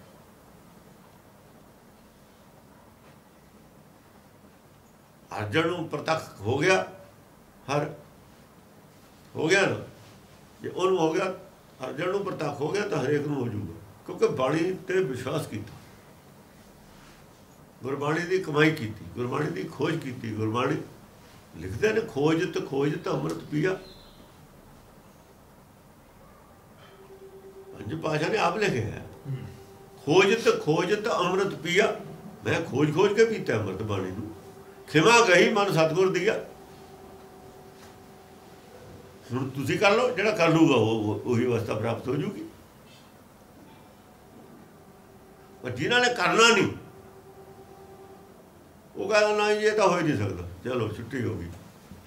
ਅਰਜਨ ਨੂੰ ਪ੍ਰਤੱਖ ਹੋ ਗਿਆ, ਹਰ ਹੋ ਗਿਆ ਨਾ। ਜੇ ਉਹਨੂੰ ਹੋ ਗਿਆ, ਅਰਜਨ ਨੂੰ ਪ੍ਰਤੱਖ ਹੋ ਗਿਆ, ਤਾਂ ਹਰੇਕ ਨੂੰ ਹੋ ਜਾਊਗਾ। ਕਿਉਂਕਿ ਬਾਣੀ ਤੇ ਵਿਸ਼ਵਾਸ ਕੀਤਾ, ਗੁਰਬਾਣੀ ਦੀ ਕਮਾਈ ਕੀਤੀ, ਗੁਰਬਾਣੀ ਦੀ ਖੋਜ ਕੀਤੀ। ਗੁਰਬਾਣੀ ਲਿਖਦੇ ਨੇ ਖੋਜਤ ਖੋਜਤ ਅੰਮ੍ਰਿਤ ਪੀਆ। ਪੰਜ ਪਾਸ਼ਾ ਨੇ ਆਪ ਲਿਖਿਆ, ਖੋਜਤ ਖੋਜਤ ਅੰਮ੍ਰਿਤ ਪੀਆ। ਮੈਂ ਖੋਜ ਖੋਜ ਕੇ ਪੀਤਾ ਅੰਮ੍ਰਿਤ ਬਾਣੀ ਨੂੰ। ਖਿਮਾ ਗਈ ਮਨ ਸਤਿਗੁਰ ਦੀਆ। ਹੁਣ ਤੁਸੀਂ ਕਰ ਲਓ, ਜਿਹੜਾ ਕਰ ਲੂਗਾ ਉਹ ਉਹੀ ਅਵਸਥਾ ਪ੍ਰਾਪਤ ਹੋ ਜੂਗੀ। ਪਰ ਜਿਨ੍ਹਾਂ ਨੇ ਕਰਨਾ ਨਹੀਂ, ਉਹ ਕਹਿੰਦਾ ਨਾ ਇਹ ਤਾਂ ਹੋ ਹੀ ਨਹੀਂ ਸਕਦਾ, ਚਲੋ ਛੁੱਟੀ ਹੋ ਗਈ।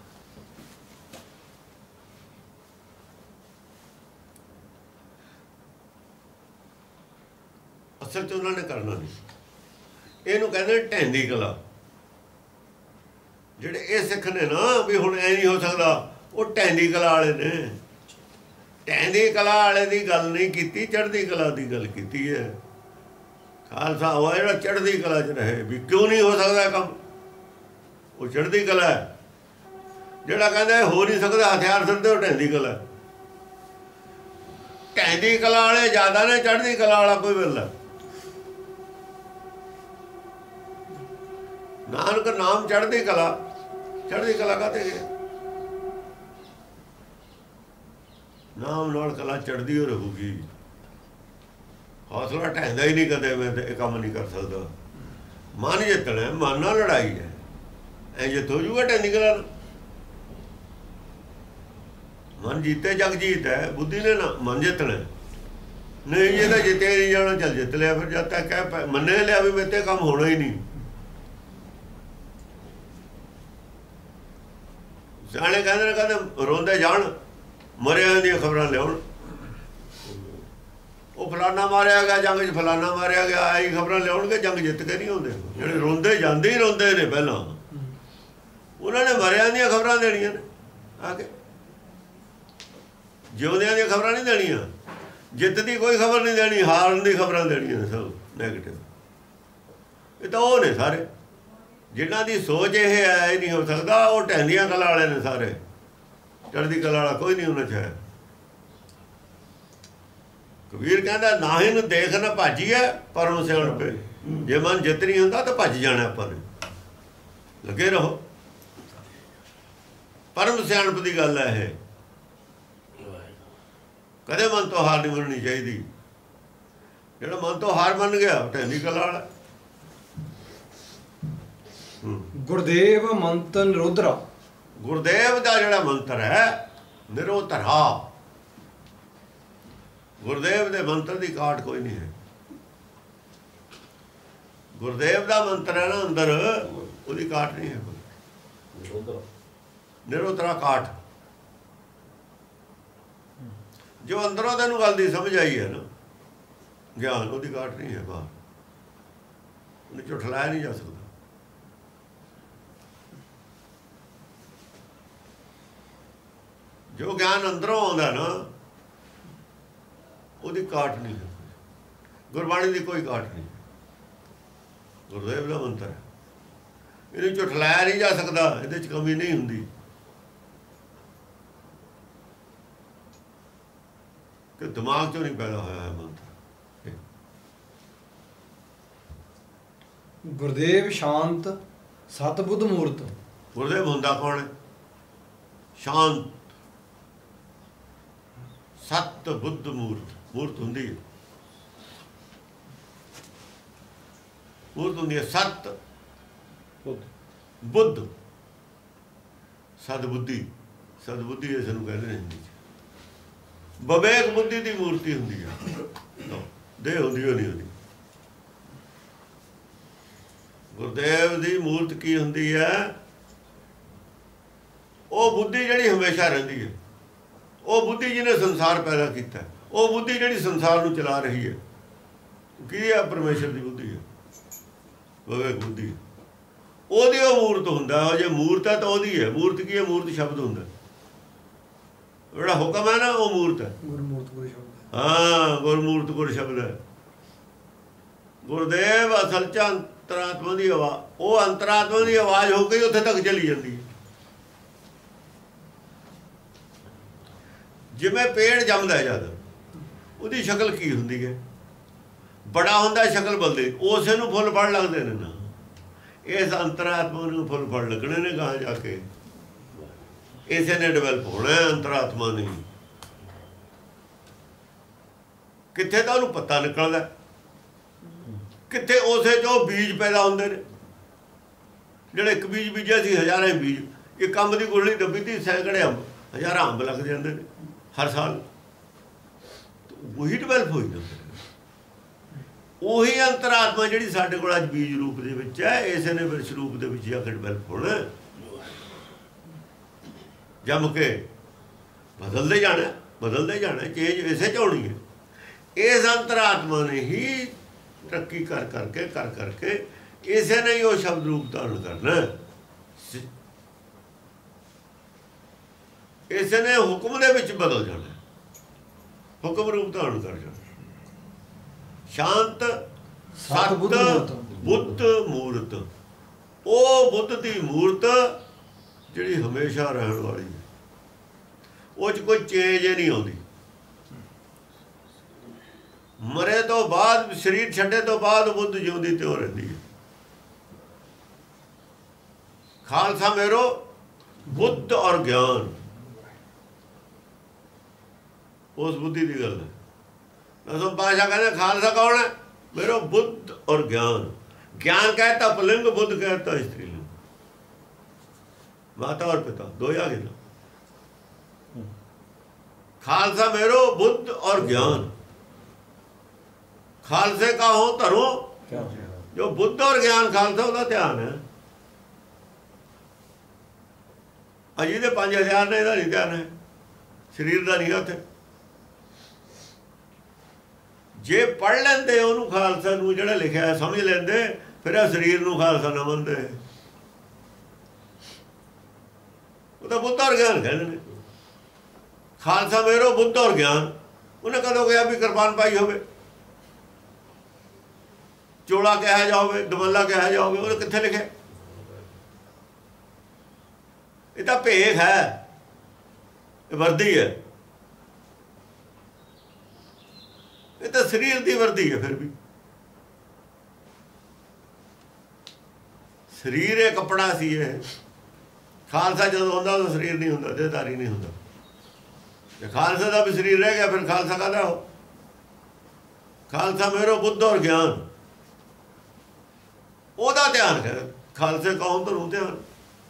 ਅਸਲ 'ਚ ਉਹਨਾਂ ਨੇ ਕਰਨਾ ਨਹੀਂ। ਇਹਨੂੰ ਕਹਿੰਦੇ ਢੈਂਦੀ ਕਲਾ। ਜਿਹੜੇ ਇਹ ਸਿੱਖ ਨੇ ਨਾ ਵੀ ਹੁਣ ਐ ਨਹੀਂ ਹੋ ਸਕਦਾ, ਉਹ ਢੈਂਦੀ ਕਲਾ ਵਾਲੇ ਨੇ। ਢੈਂਦੀ ਕਲਾ ਵਾਲੇ ਦੀ ਗੱਲ ਨਹੀਂ ਕੀਤੀ, ਚੜ੍ਹਦੀ ਕਲਾ ਦੀ ਗੱਲ ਕੀਤੀ ਹੈ। ਖਾਲਸਾ ਹੋਇਆ ਜਿਹੜਾ ਚੜ੍ਹਦੀ ਕਲਾ 'ਚ ਰਹੇ। ਵੀ ਕਿਉਂ ਨਹੀਂ ਹੋ ਸਕਦਾ ਕੰਮ? ਉਹ ਚੜ੍ਹਦੀ ਕਲਾ ਹੈ। ਜਿਹੜਾ ਕਹਿੰਦਾ ਹੋ ਨਹੀਂ ਸਕਦਾ ਹਥਿਆਰ ਸਿੱਧੇ, ਉਹ ਢੈਂਦੀ ਕਲਾ। ਢੈਂਦੀ ਕਲਾ ਵਾਲੇ ਜ਼ਿਆਦਾ ਨੇ, ਚੜ੍ਹਦੀ ਕਲਾ ਵਾਲਾ ਕੋਈ ਵੇਲਾ। ਨਾਨਕ ਨਾਮ ਚੜ੍ਹਦੀ ਕਲਾ। ਚੜ੍ਹਦੀ ਕਲਾ ਕਾਹਤੇ ਗਿਆ? ਨਾਮ ਨਾਲ ਕਲਾ ਚੜ੍ਹਦੀ ਹੋ ਰਹੂਗੀ। ਹੌਸਲਾ ਢਹਿੰਦਾ ਹੀ ਨਹੀਂ ਕਦੇ। ਮੈਂ ਤਾਂ ਇਹ ਕੰਮ ਨਹੀਂ ਕਰ ਸਕਦਾ। ਮਨ ਜਿੱਤਣਾ, ਮਨ ਨਾਲ ਲੜਾਈ ਹੈ। ਐ ਜਿੱਤ ਹੋ ਜੂਗਾ ਢਹਿੰਦੀ ਕਲਾ। ਮਨ ਜੀਤੇ ਜਗ ਜੀਤ ਹੈ। ਬੁੱਧੀ ਨੇ ਨਾ ਮਨ ਜਿੱਤਣਾ ਨਹੀਂ। ਇਹ ਤਾਂ ਜਿੱਤੇ ਨਹੀਂ ਜਾਣਾ, ਚੱਲ ਜਿੱਤ ਲਿਆ। ਫਿਰ ਜਦ ਤੱਕ ਕਹਿ ਮੰਨੇ ਲਿਆ ਵੀ ਮੇਰੇ ਤੇ ਕੰਮ ਹੋਣਾ ਹੀ ਨਹੀਂ। ਸਿਆਣੇ ਕਹਿੰਦੇ ਨੇ ਕਹਿੰਦੇ ਰੋਂਦੇ ਜਾਣ ਮਰਿਆਂ ਦੀਆਂ ਖਬਰਾਂ ਲਿਆਉਣ। ਉਹ ਫਲਾਨਾ ਮਾਰਿਆ ਗਿਆ ਜੰਗ 'ਚ, ਫਲਾਨਾ ਮਾਰਿਆ ਗਿਆ, ਆਹੀ ਖਬਰਾਂ ਲਿਆਉਣਗੇ। ਜੰਗ ਜਿੱਤ ਕੇ ਨਹੀਂ ਆਉਂਦੇ। ਜਿਹੜੇ ਰੋਂਦੇ ਜਾਂਦੇ ਹੀ ਰੋਂਦੇ ਨੇ ਪਹਿਲਾਂ, ਉਹਨਾਂ ਨੇ ਮਰਿਆਂ ਦੀਆਂ ਖਬਰਾਂ ਦੇਣੀਆਂ ਨੇ ਆ ਕੇ, ਜਿਉਂਦਿਆਂ ਦੀਆਂ ਖਬਰਾਂ ਨਹੀਂ ਦੇਣੀਆਂ। ਜਿੱਤ ਦੀ ਕੋਈ ਖਬਰ ਨਹੀਂ ਦੇਣੀ, ਹਾਰਨ ਦੀ ਖਬਰਾਂ ਦੇਣੀਆਂ ਨੇ ਸਭ ਨੈਗੇਟਿਵ। ਇਹ ਤਾਂ ਉਹ ਨੇ ਸਾਰੇ ਜਿਨ੍ਹਾਂ ਦੀ ਸੋਚ ਇਹ ਹੈ। ਇਹ ਨਹੀਂ ਹੋ ਸਕਦਾ। ਉਹ ਢਹਿੰਦੀਆਂ ਕਲਾ ਵਾਲੇ ਨੇ ਸਾਰੇ, ਚੜ੍ਹਦੀ ਕਲਾ ਵਾਲਾ ਕੋਈ ਨਹੀਂ ਉਹਨਾਂ 'ਚ ਹੈ। ਕਬੀਰ ਕਹਿੰਦਾ ਨਾਹੀਂ ਨੂੰ ਦੇਖ ਨਾ ਭਾਜੀਏ ਪਰਮ ਸਿਆਣਪ। ਜੇ ਮਨ ਜਿੱਤ ਨਹੀਂ ਹੁੰਦਾ ਤਾਂ ਭੱਜ ਜਾਣਾ ਆਪਾਂ ਨੇ, ਲੱਗੇ ਰਹੋ। ਪਰਮ ਸਿਆਣਪ ਦੀ ਗੱਲ ਹੈ ਇਹ। ਕਦੇ ਮਨ ਤੋਂ ਹਾਰ ਨਹੀਂ ਮੰਨਣੀ ਚਾਹੀਦੀ। ਜਿਹੜਾ ਮਨ ਤੋਂ ਹਾਰ ਮੰਨ ਗਿਆ ਉਹ ਢਹਿੰਦੀ ਕਲਾ ਵਾਲਾ। ਗੁਰਦੇਵ ਮੰਤਰ ਨਿਰੋਧਰਾ। ਗੁਰਦੇਵ ਦਾ ਜਿਹੜਾ ਮੰਤਰ ਹੈ ਨਿਰੋਧਰਾ। ਗੁਰਦੇਵ ਦੇ ਮੰਤਰ ਦੀ ਕਾਟ ਕੋਈ ਨਹੀਂ ਹੈ। ਗੁਰਦੇਵ ਦਾ ਮੰਤਰ ਹੈ ਨਾ ਅੰਦਰ, ਉਹਦੀ ਕਾਟ ਨਹੀਂ ਹੈ ਕੋਈ। ਨਿਰੋਧਰਾ ਕਾਟ ਜੋ ਅੰਦਰੋਂ ਤੈਨੂੰ ਗੱਲ ਦੀ ਸਮਝ ਆਈ ਹੈ ਨਾ, ਗਿਆਨ, ਉਹਦੀ ਕਾਟ ਨਹੀਂ ਹੈ ਬਾਹਰ। ਉਹਨੇ ਝੁਠਲਾਇਆ ਨਹੀਂ ਜਾ ਸਕਦਾ। ਜੋ ਗਿਆਨ ਅੰਦਰੋਂ ਆਉਂਦਾ ਨਾ, ਉਹਦੀ ਕਾਟ ਨਹੀਂ ਹੈ। ਗੁਰਬਾਣੀ ਦੀ ਕੋਈ ਕਾਟ ਨਹੀਂ। ਗੁਰਦੇਵ ਦਾ ਮੰਤਰ ਹੈ, ਇਹਨੂੰ ਝੁਠਲਾਇਆ ਨਹੀਂ ਜਾ ਸਕਦਾ। ਇਹਦੇ 'ਚ ਕਮੀ ਨਹੀਂ ਹੁੰਦੀ ਕਿ ਦਿਮਾਗ 'ਚੋਂ ਨਹੀਂ ਪੈਦਾ ਹੋਇਆ ਹੈ ਮੰਤਰ। ਗੁਰਦੇਵ ਸ਼ਾਂਤ ਸਤਬੁੱਧ ਮੂਰਤ। ਗੁਰਦੇਵ ਹੁੰਦਾ ਕੌਣ ਹੈ? ਸ਼ਾਂਤ ਸਤ ਬੁੱਧ ਮੂਰਤ। ਮੂਰਤ ਹੁੰਦੀ ਹੈ, ਮੂਰਤ ਹੁੰਦੀ ਹੈ ਸਤ ਬੁੱਧ। ਸਦਬੁੱਧੀ, ਸਦਬੁੱਧੀ ਇਸ ਨੂੰ ਕਹਿੰਦੇ ਨੇ ਹਿੰਦੀ 'ਚ। ਵਿਵੇਕ ਬੁੱਧੀ ਦੀ ਮੂਰਤੀ ਹੁੰਦੀ ਹੈ, ਦੇਹ ਹੁੰਦੀ ਉਹ ਨਹੀਂ ਹੁੰਦੀ। ਗੁਰਦੇਵ ਦੀ ਮੂਰਤ ਕੀ ਹੁੰਦੀ ਹੈ? ਉਹ ਬੁੱਧੀ ਜਿਹੜੀ ਹਮੇਸ਼ਾ ਰਹਿੰਦੀ ਹੈ। ਉਹ ਬੁੱਧੀ ਜਿਹਨੇ ਸੰਸਾਰ ਪੈਦਾ ਕੀਤਾ। ਉਹ ਬੁੱਧੀ ਜਿਹੜੀ ਸੰਸਾਰ ਨੂੰ ਚਲਾ ਰਹੀ ਹੈ। ਕੀ ਹੈ? ਪਰਮੇਸ਼ਰ ਦੀ ਬੁੱਧੀ ਹੈ, ਵਿਵੇਕ ਬੁੱਧੀ। ਉਹਦੀ ਉਹ ਮੂਰਤ ਹੁੰਦਾ। ਉਹ ਜੇ ਮੂਰਤ ਹੈ ਤਾਂ ਉਹਦੀ ਹੈ। ਮੂਰਤ ਕੀ ਹੈ? ਮੂਰਤ ਸ਼ਬਦ ਹੁੰਦਾ। ਜਿਹੜਾ ਹੁਕਮ ਹੈ ਨਾ, ਉਹ ਮੂਰਤ ਹੈ। ਗੁਰਮੂਰਤ ਗੁਰ ਸ਼ਬਦ। ਹਾਂ, ਗੁਰਮੂਰਤ ਗੁਰ ਸ਼ਬਦ ਹੈ। ਗੁਰਦੇਵ ਅਸਲ 'ਚ ਅੰਤਰਾਤਮਾ ਦੀ ਆਵਾਜ਼, ਉਹ ਅੰਤਰਾਤਮਾ ਦੀ ਆਵਾਜ਼ ਹੋ ਕੇ ਉੱਥੇ ਤੱਕ ਚਲੀ ਜਾਂਦੀ ਹੈ। ਜਿਵੇਂ ਪੇੜ ਜੰਮਦਾ ਜਦ, ਉਹਦੀ ਸ਼ਕਲ ਕੀ ਹੁੰਦੀ ਹੈ? ਬੜਾ ਹੁੰਦਾ, ਸ਼ਕਲ ਬਦਲਦੀ। ਉਸੇ ਨੂੰ ਫੁੱਲ ਫੜ ਲੱਗਦੇ ਨੇ ਨਾ। ਇਸ ਅੰਤਰਾਤਮਾ ਨੂੰ ਫੁੱਲ ਫੜ ਲੱਗਣੇ ਨੇ ਗਾਂ ਜਾ ਕੇ। ਇਸੇ ਨੇ ਡਿਵੈਲਪ ਹੋਣਾ ਅੰਤਰਾਤਮਾ ਨਹੀਂ। ਕਿੱਥੇ ਤਾਂ ਉਹਨੂੰ ਪਤਾ ਨਿਕਲਦਾ, ਕਿੱਥੇ ਉਸੇ 'ਚੋਂ ਬੀਜ ਪੈਦਾ ਹੁੰਦੇ ਨੇ। ਜਿਹੜੇ ਇੱਕ ਬੀਜ ਬੀਜਿਆ ਸੀ, ਹਜ਼ਾਰਾਂ ਬੀਜ। ਇੱਕ ਅੰਬ ਦੀ ਗੁਠਲੀ ਦੱਬੀ ਤੀ, ਸੈਂਕੜੇ ਅੰਬ, ਹਜ਼ਾਰਾਂ ਅੰਬ ਲੱਗ ਜਾਂਦੇ ਨੇ ਹਰ ਸਾਲ। ਉਹੀ ਡਿਵੈਲਪ ਹੋਈ ਜਾਂਦੇ। ਉਹੀ ਅੰਤਰਾਤਮਾ ਜਿਹੜੀ ਸਾਡੇ ਕੋਲ ਅੱਜ ਬੀਜ ਰੂਪ ਦੇ ਵਿੱਚ ਹੈ, ਇਸੇ ਨੇ ਵਿਰਸ਼ ਰੂਪ ਦੇ ਵਿੱਚ ਜਾ ਕੇ ਡਿਵੈਲਪ ਹੋਣਾ, ਜੰਮ ਕੇ ਬਦਲਦੇ ਜਾਣਾ, ਬਦਲਦੇ ਜਾਣਾ। ਚੇਂਜ ਇਸੇ 'ਚ ਹੋਣੀ ਹੈ। ਇਸ ਅੰਤਰਾਤਮਾ ਨੇ ਹੀ ਤਰੱਕੀ ਕਰ ਕਰਕੇ ਕਰ ਕਰਕੇ ਇਸੇ ਨੇ ਹੀ ਉਹ ਸ਼ਬਦ ਰੂਪ ਧਾਰਨ ਕਰਨਾ। ਇਸੇ ਨੇ ਹੁਕਮ ਦੇ ਵਿੱਚ ਬਦਲ ਜਾਣਾ, ਹੁਕਮ ਰੂਪ ਧਾਰਨ ਕਰ ਜਾਣਾ। ਸ਼ਾਂਤ ਸਤ ਬੁੱਧ ਮੂਰਤ। ਉਹ ਬੁੱਧ ਦੀ ਮੂਰਤ ਜਿਹੜੀ ਹਮੇਸ਼ਾ ਰਹਿਣ ਵਾਲੀ ਹੈ। ਉਹ 'ਚ ਕੋਈ ਚੇਂਜ ਨਹੀਂ ਆਉਂਦੀ। ਮਰੇ ਤੋਂ ਬਾਅਦ, ਸਰੀਰ ਛੱਡੇ ਤੋਂ ਬਾਅਦ ਬੁੱਧ ਜਿਉਂਦੀ ਤੇ ਉਹ ਰਹਿੰਦੀ ਹੈ। ਖਾਲਸਾ ਮੇਰੋ ਬੁੱਧ ਔਰ ਗਿਆਨ, ਉਸ ਬੁੱਧੀ ਦੀ ਗੱਲ ਹੈ। ਦਸਮ ਪਾਤਸ਼ਾਹ ਕਹਿੰਦੇ ਖਾਲਸਾ ਕੌਣ ਹੈ? ਮੇਰੋ ਬੁੱਧ ਔਰ ਗਿਆਨ। ਗਿਆਨ ਕਹਿਤਾ ਪੁਲਿੰਗ, ਬੁੱਧ ਕਹਿਤਾ स्त्रीलिंग। माता और पिता दो ही आ गए ना। खालसा मेरो बुद्ध और ज्ञान। खालसे का हो धरो, जो बुद्ध और ज्ञान खालसा ਉਹਦਾ ਧਿਆਨ ਹੈ। ਅਜੀ ਦੇ ਪੰਜ ਹਜ਼ਾਰ ਨੇ ਇਹਦਾ ਨਹੀਂ ਧਿਆਨ ਹੈ, ਸਰੀਰ ਦਾ ਨਹੀਂ ਉੱਥੇ। ਜੇ ਪੜ੍ਹ ਲੈਂਦੇ ਉਹਨੂੰ ਖਾਲਸਾ ਨੂੰ ਜਿਹੜਾ ਲਿਖਿਆ ਸਮਝ ਲੈਂਦੇ, ਫਿਰ ਇਹ ਸਰੀਰ ਨੂੰ ਖਾਲਸਾ ਨਾ ਮੰਨਦੇ। ਉਹ ਤਾਂ ਬੁੱਧ ਔਰ ਗਿਆਨ ਕਹਿੰਦੇ ਨੇ, ਖਾਲਸਾ ਮੇਰੋ ਬੁੱਧ ਔਰ ਗਿਆਨ। ਉਹਨੇ ਕਦੋਂ ਕਿਹਾ ਵੀ ਕਿਰਪਾਨ ਪਾਈ ਹੋਵੇ, ਚੋਲਾ ਕਿਹਾ ਜਾਵੇ, ਦਮੱਲਾ ਕਿਹਾ ਜਾਵੇ? ਉਹਨੇ ਕਿੱਥੇ ਲਿਖਿਆ? ਇਹ ਤਾਂ ਭੇਖ ਹੈ, ਇਹ ਵਰਦੀ ਹੈ, ਇਹ ਤਾਂ ਸਰੀਰ ਦੀ ਵਰਦੀ ਹੈ। ਫਿਰ ਵੀ ਸਰੀਰ ਇਹ ਕੱਪੜਾ ਸੀ। ਇਹ ਖਾਲਸਾ ਜਦੋਂ ਹੁੰਦਾ ਉਦੋਂ ਸਰੀਰ ਨਹੀਂ ਹੁੰਦਾ, ਦੇਹਧਾਰੀ ਨਹੀਂ ਹੁੰਦਾ। ਜੇ ਖਾਲਸਾ ਦਾ ਵੀ ਸਰੀਰ ਰਹਿ ਗਿਆ, ਫਿਰ ਖਾਲਸਾ ਕਾਹਦਾ ਹੋ? ਖਾਲਸਾ ਮੇਰੋ ਬੁੱਧ ਔਰ ਗਿਆਨ, ਉਹਦਾ ਧਿਆਨ ਕਰ। ਖਾਲਸੇ ਕੌਮ ਤੋਂ ਨੂੰ ਧਿਆਨ।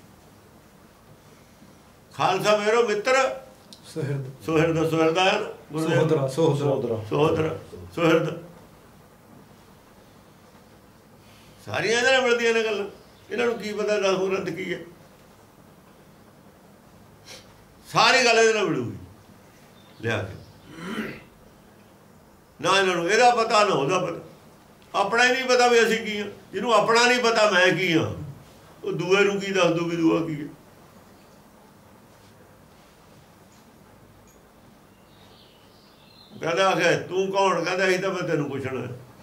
ਖਾਲਸਾ ਮੇਰੋ ਮਿੱਤਰ ਸੁਹਿਰਦ, ਸੁਹਿਰਦ ਸੁਹਿਰਦਾ ਹੈ ਨਾ, ਸੋਹਦਰਾ ਸੋਹਦਰਾ ਸੋਹਦਰਾ ਸੁਹਿਰਦ। ਸਾਰੀਆਂ ਇਹਦੇ ਨਾਲ ਮਿਲਦੀਆਂ ਨੇ ਗੱਲਾਂ। ਇਹਨਾਂ ਨੂੰ ਕੀ ਪਤਾ ਦਸ ਗ੍ਰੰਥ ਕੀ ਹੈ? ਸਾਰੀ ਗੱਲ ਇਹਦੇ ਨਾਲ ਮਿਲੂਗੀ ਲਿਆ ਕੇ। ਨਾ ਇਹਨਾਂ ਨੂੰ ਇਹਦਾ ਪਤਾ, ਨਾ ਉਹਦਾ ਪਤਾ। ਆਪਣਾ ਹੀ ਨਹੀਂ ਪਤਾ ਵੀ ਅਸੀਂ ਕੀ ਹਾਂ। ਜਿਹਨੂੰ ਆਪਣਾ ਨਹੀਂ ਪਤਾ ਮੈਂ ਕੀ ਹਾਂ, ਉਹ ਦੂਏ ਨੂੰ ਕੀ ਦੱਸ ਦੂ ਵੀ ਦੂਆ ਕੀ ਹੈ। ਕਹਿੰਦਾ ਆਖੇ ਤੂੰ ਕੌਣ? ਕਹਿੰਦਾ ਅਸੀਂ ਤਾਂ ਮੈਂ ਤੈਨੂੰ ਪੁੱਛਣਾ।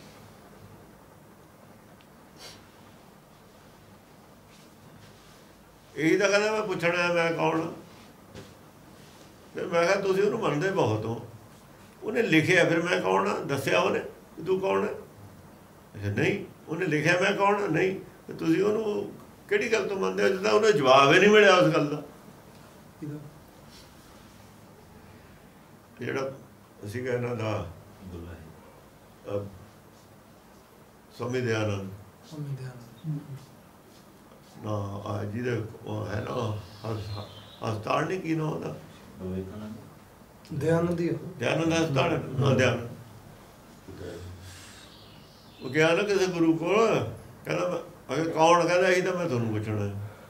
ਇਹੀ ਤਾਂ ਕਹਿੰਦਾ ਮੈਂ ਪੁੱਛਣਾ ਮੈਂ ਕੌਣ। ਫਿਰ ਮੈਂ ਕਿਹਾ ਤੁਸੀਂ ਉਹਨੂੰ ਮੰਨਦੇ ਬਹੁਤ ਹੋ, ਉਹਨੇ ਲਿਖਿਆ, ਫਿਰ ਮੈਂ ਕੌਣ ਆ ਦੱਸਿਆ ਉਹਨੇ, ਤੂੰ ਕੌਣ ਹੈ? ਅੱਛਾ ਨਹੀਂ, ਉਹਨੇ ਲਿਖਿਆ ਮੈਂ ਕੌਣ ਆ? ਨਹੀਂ, ਤੁਸੀਂ ਉਹਨੂੰ ਕਿਹੜੀ ਗੱਲ ਤੋਂ ਮੰਨਦੇ ਹੋ? ਜਿੱਦਾਂ ਉਹਨੂੰ ਜਵਾਬ ਹੀ ਨਹੀਂ ਮਿਲਿਆ ਉਸ ਗੱਲ ਦਾ। ਜਿਹੜਾ ਅਸੀਂ ਕਿਹਾ ਇਹਨਾਂ ਦਾ ਸਵਾਮੀ ਦਇਆਨੰਦ ਨਾ, ਜਿਹਦੇ ਉਹ ਹੈ ਨਾ ਹਸਪਤਾਲ ਨਹੀਂ, ਕੀ ਨਾ ਉਹਦਾ ਦਇਆਨੰਦ ਹੀ ਦਇਆਨੰਦ ਹਸਪਤਾਲ। ਹਾਂ ਦਇਆਨੰਦ। ਉਹ ਗਿਆ ਨਾ ਕਿਸੇ ਗੁਰੂ ਕੋਲ, ਕਹਿੰਦਾ ਅਗਰ ਕੌਣ? ਕਹਿੰਦਾ ਇਹੀ ਤਾਂ ਮੈਂ ਤੁਹਾਨੂੰ ਪੁੱਛਣਾ।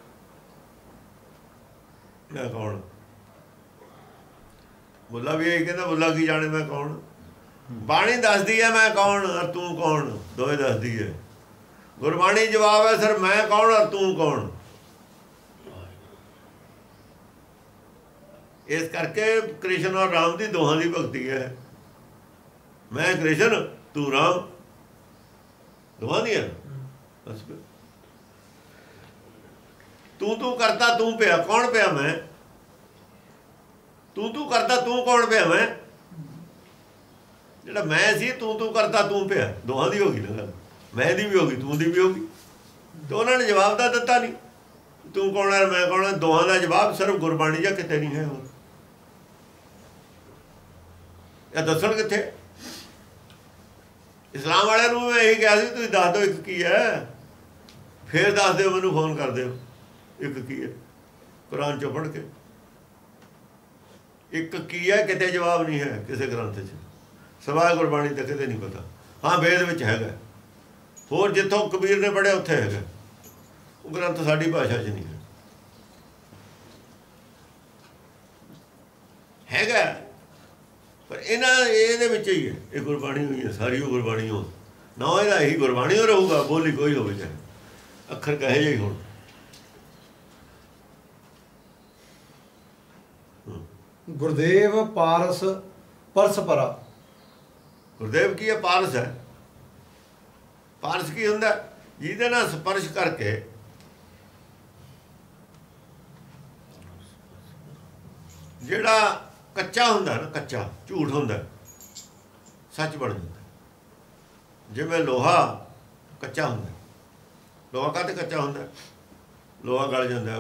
ਮੈਂ ਕੌਣ? ਬੁੱਲਾ ਵੀ ਇਹੀ ਕਹਿੰਦਾ, ਬੁੱਲਾ ਕੀ ਜਾਣੇ ਮੈਂ ਕੌਣ? ਬਾਣੀ ਦੱਸਦੀ ਹੈ ਮੈਂ ਕੌਣ ਔਰ ਤੂੰ ਕੌਣ, ਦੋਵੇਂ ਦੱਸਦੀ ਹੈ। ਗੁਰਬਾਣੀ ਜਵਾਬ ਹੈ ਸਰ ਮੈਂ ਕੌਣ ਔਰ ਤੂੰ ਕੌਣ। ਇਸ ਕਰਕੇ ਕ੍ਰਿਸ਼ਨ ਔਰ ਰਾਮ ਦੀ ਦੋਹਾਂ ਦੀ ਭਗਤੀ ਹੈ। ਮੈਂ ਕ੍ਰਿਸ਼ਨ, ਤੂੰ ਰਾਮ, ਦੋਹਾਂ ਦੀ ਹੈ। ਬਸ ਤੂੰ ਤੂੰ ਕਰਤਾ ਤੂੰ ਪਿਆ, ਕੌਣ ਪਿਆ ਮੈਂ? ਤੂੰ ਤੂੰ ਕਰਤਾ ਤੂੰ ਕੌਣ ਪਿਆ ਮੈਂ? ਜਿਹੜਾ ਮੈਂ ਸੀ ਤੂੰ ਤੂੰ ਕਰਤਾ ਤੂੰ ਪਿਆ, ਦੋਹਾਂ ਦੀ ਹੋ ਗਈ ਨਾ ਗੱਲ। ਮੈਂ ਦੀ ਵੀ ਹੋ ਗਈ, ਤੂੰ ਦੀ ਵੀ ਹੋ ਗਈ। ਤੇ ਉਹਨਾਂ ਨੇ ਜਵਾਬ ਤਾਂ ਦਿੱਤਾ ਨਹੀਂ, ਤੂੰ ਕੌਣ ਹੈ ਮੈਂ ਕੌਣ ਹੈ। ਦੋਹਾਂ ਦਾ ਜਵਾਬ ਸਿਰਫ ਗੁਰਬਾਣੀ ਜਾਂ ਕਿਤੇ ਨਹੀਂ ਹੈ। ਹੋਰ ਇਹ ਦੱਸਣ ਕਿੱਥੇ? ਇਸਲਾਮ ਵਾਲਿਆਂ ਨੂੰ ਮੈਂ ਇਹੀ ਕਿਹਾ ਸੀ ਤੁਸੀਂ ਦੱਸ ਦਿਓ ਇੱਕ ਕੀ ਹੈ, ਫੇਰ ਦੱਸ ਦਿਓ ਮੈਨੂੰ, ਫੋਨ ਕਰ ਦਿਓ ਇੱਕ ਕੀ ਹੈ। ਕੁਰਾਨ ਚੋਂ ਪੜ੍ਹ ਕੇ ਇੱਕ ਕੀ ਹੈ, ਕਿਤੇ ਜਵਾਬ ਨਹੀਂ ਹੈ ਕਿਸੇ ਗ੍ਰੰਥ 'ਚ, ਸਿਵਾਏ ਗੁਰਬਾਣੀ ਤਾਂ ਕਿਤੇ ਨਹੀਂ ਪਤਾ। ਹਾਂ ਵੇਦ ਵਿੱਚ ਹੈਗਾ, ਹੋਰ ਜਿੱਥੋਂ ਕਬੀਰ ਨੇ ਪੜ੍ਹਿਆ ਉੱਥੇ ਹੈਗਾ। ਉਹ ਗ੍ਰੰਥ ਸਾਡੀ ਭਾਸ਼ਾ 'ਚ ਨਹੀਂ ਹੈ। ਹੈਗਾ ਪਰ ਇਹਨਾਂ ਇਹਦੇ ਵਿੱਚ ਹੀ ਹੈ। ਇਹ ਗੁਰਬਾਣੀ ਹੋਈ ਹੈ, ਸਾਰੀ ਉਹ ਗੁਰਬਾਣੀ ਹੋ ਨਾ, ਇਹਦਾ ਇਹੀ ਗੁਰਬਾਣੀ ਹੋ ਰਹੂਗਾ। ਬੋਲੀ ਕੋਈ ਹੋਵੇ ਚਾਹੇ, ਅੱਖਰ ਕਹੇ ਜਿਹੇ ਹੋਣ। ਗੁਰਦੇਵ ਪਾਰਸ ਪਰਸਪਰਾ। ਗੁਰਦੇਵ ਕੀ ਹੈ? ਪਾਰਸ ਹੈ। ਪਾਰਸ ਕੀ ਹੁੰਦਾ? ਜਿਹਦੇ ਨਾਲ ਸਪਰਸ਼ ਕਰਕੇ ਜਿਹੜਾ ਕੱਚਾ ਹੁੰਦਾ ਨਾ, ਕੱਚਾ ਝੂਠ ਹੁੰਦਾ, ਸੱਚ ਬਣ ਜਾਂਦਾ। ਜਿਵੇਂ ਲੋਹਾ ਕੱਚਾ ਹੁੰਦਾ, ਲੋਹਾ ਕਾਹਤੇ ਕੱਚਾ ਹੁੰਦਾ? ਲੋਹਾ ਗਲ ਜਾਂਦਾ,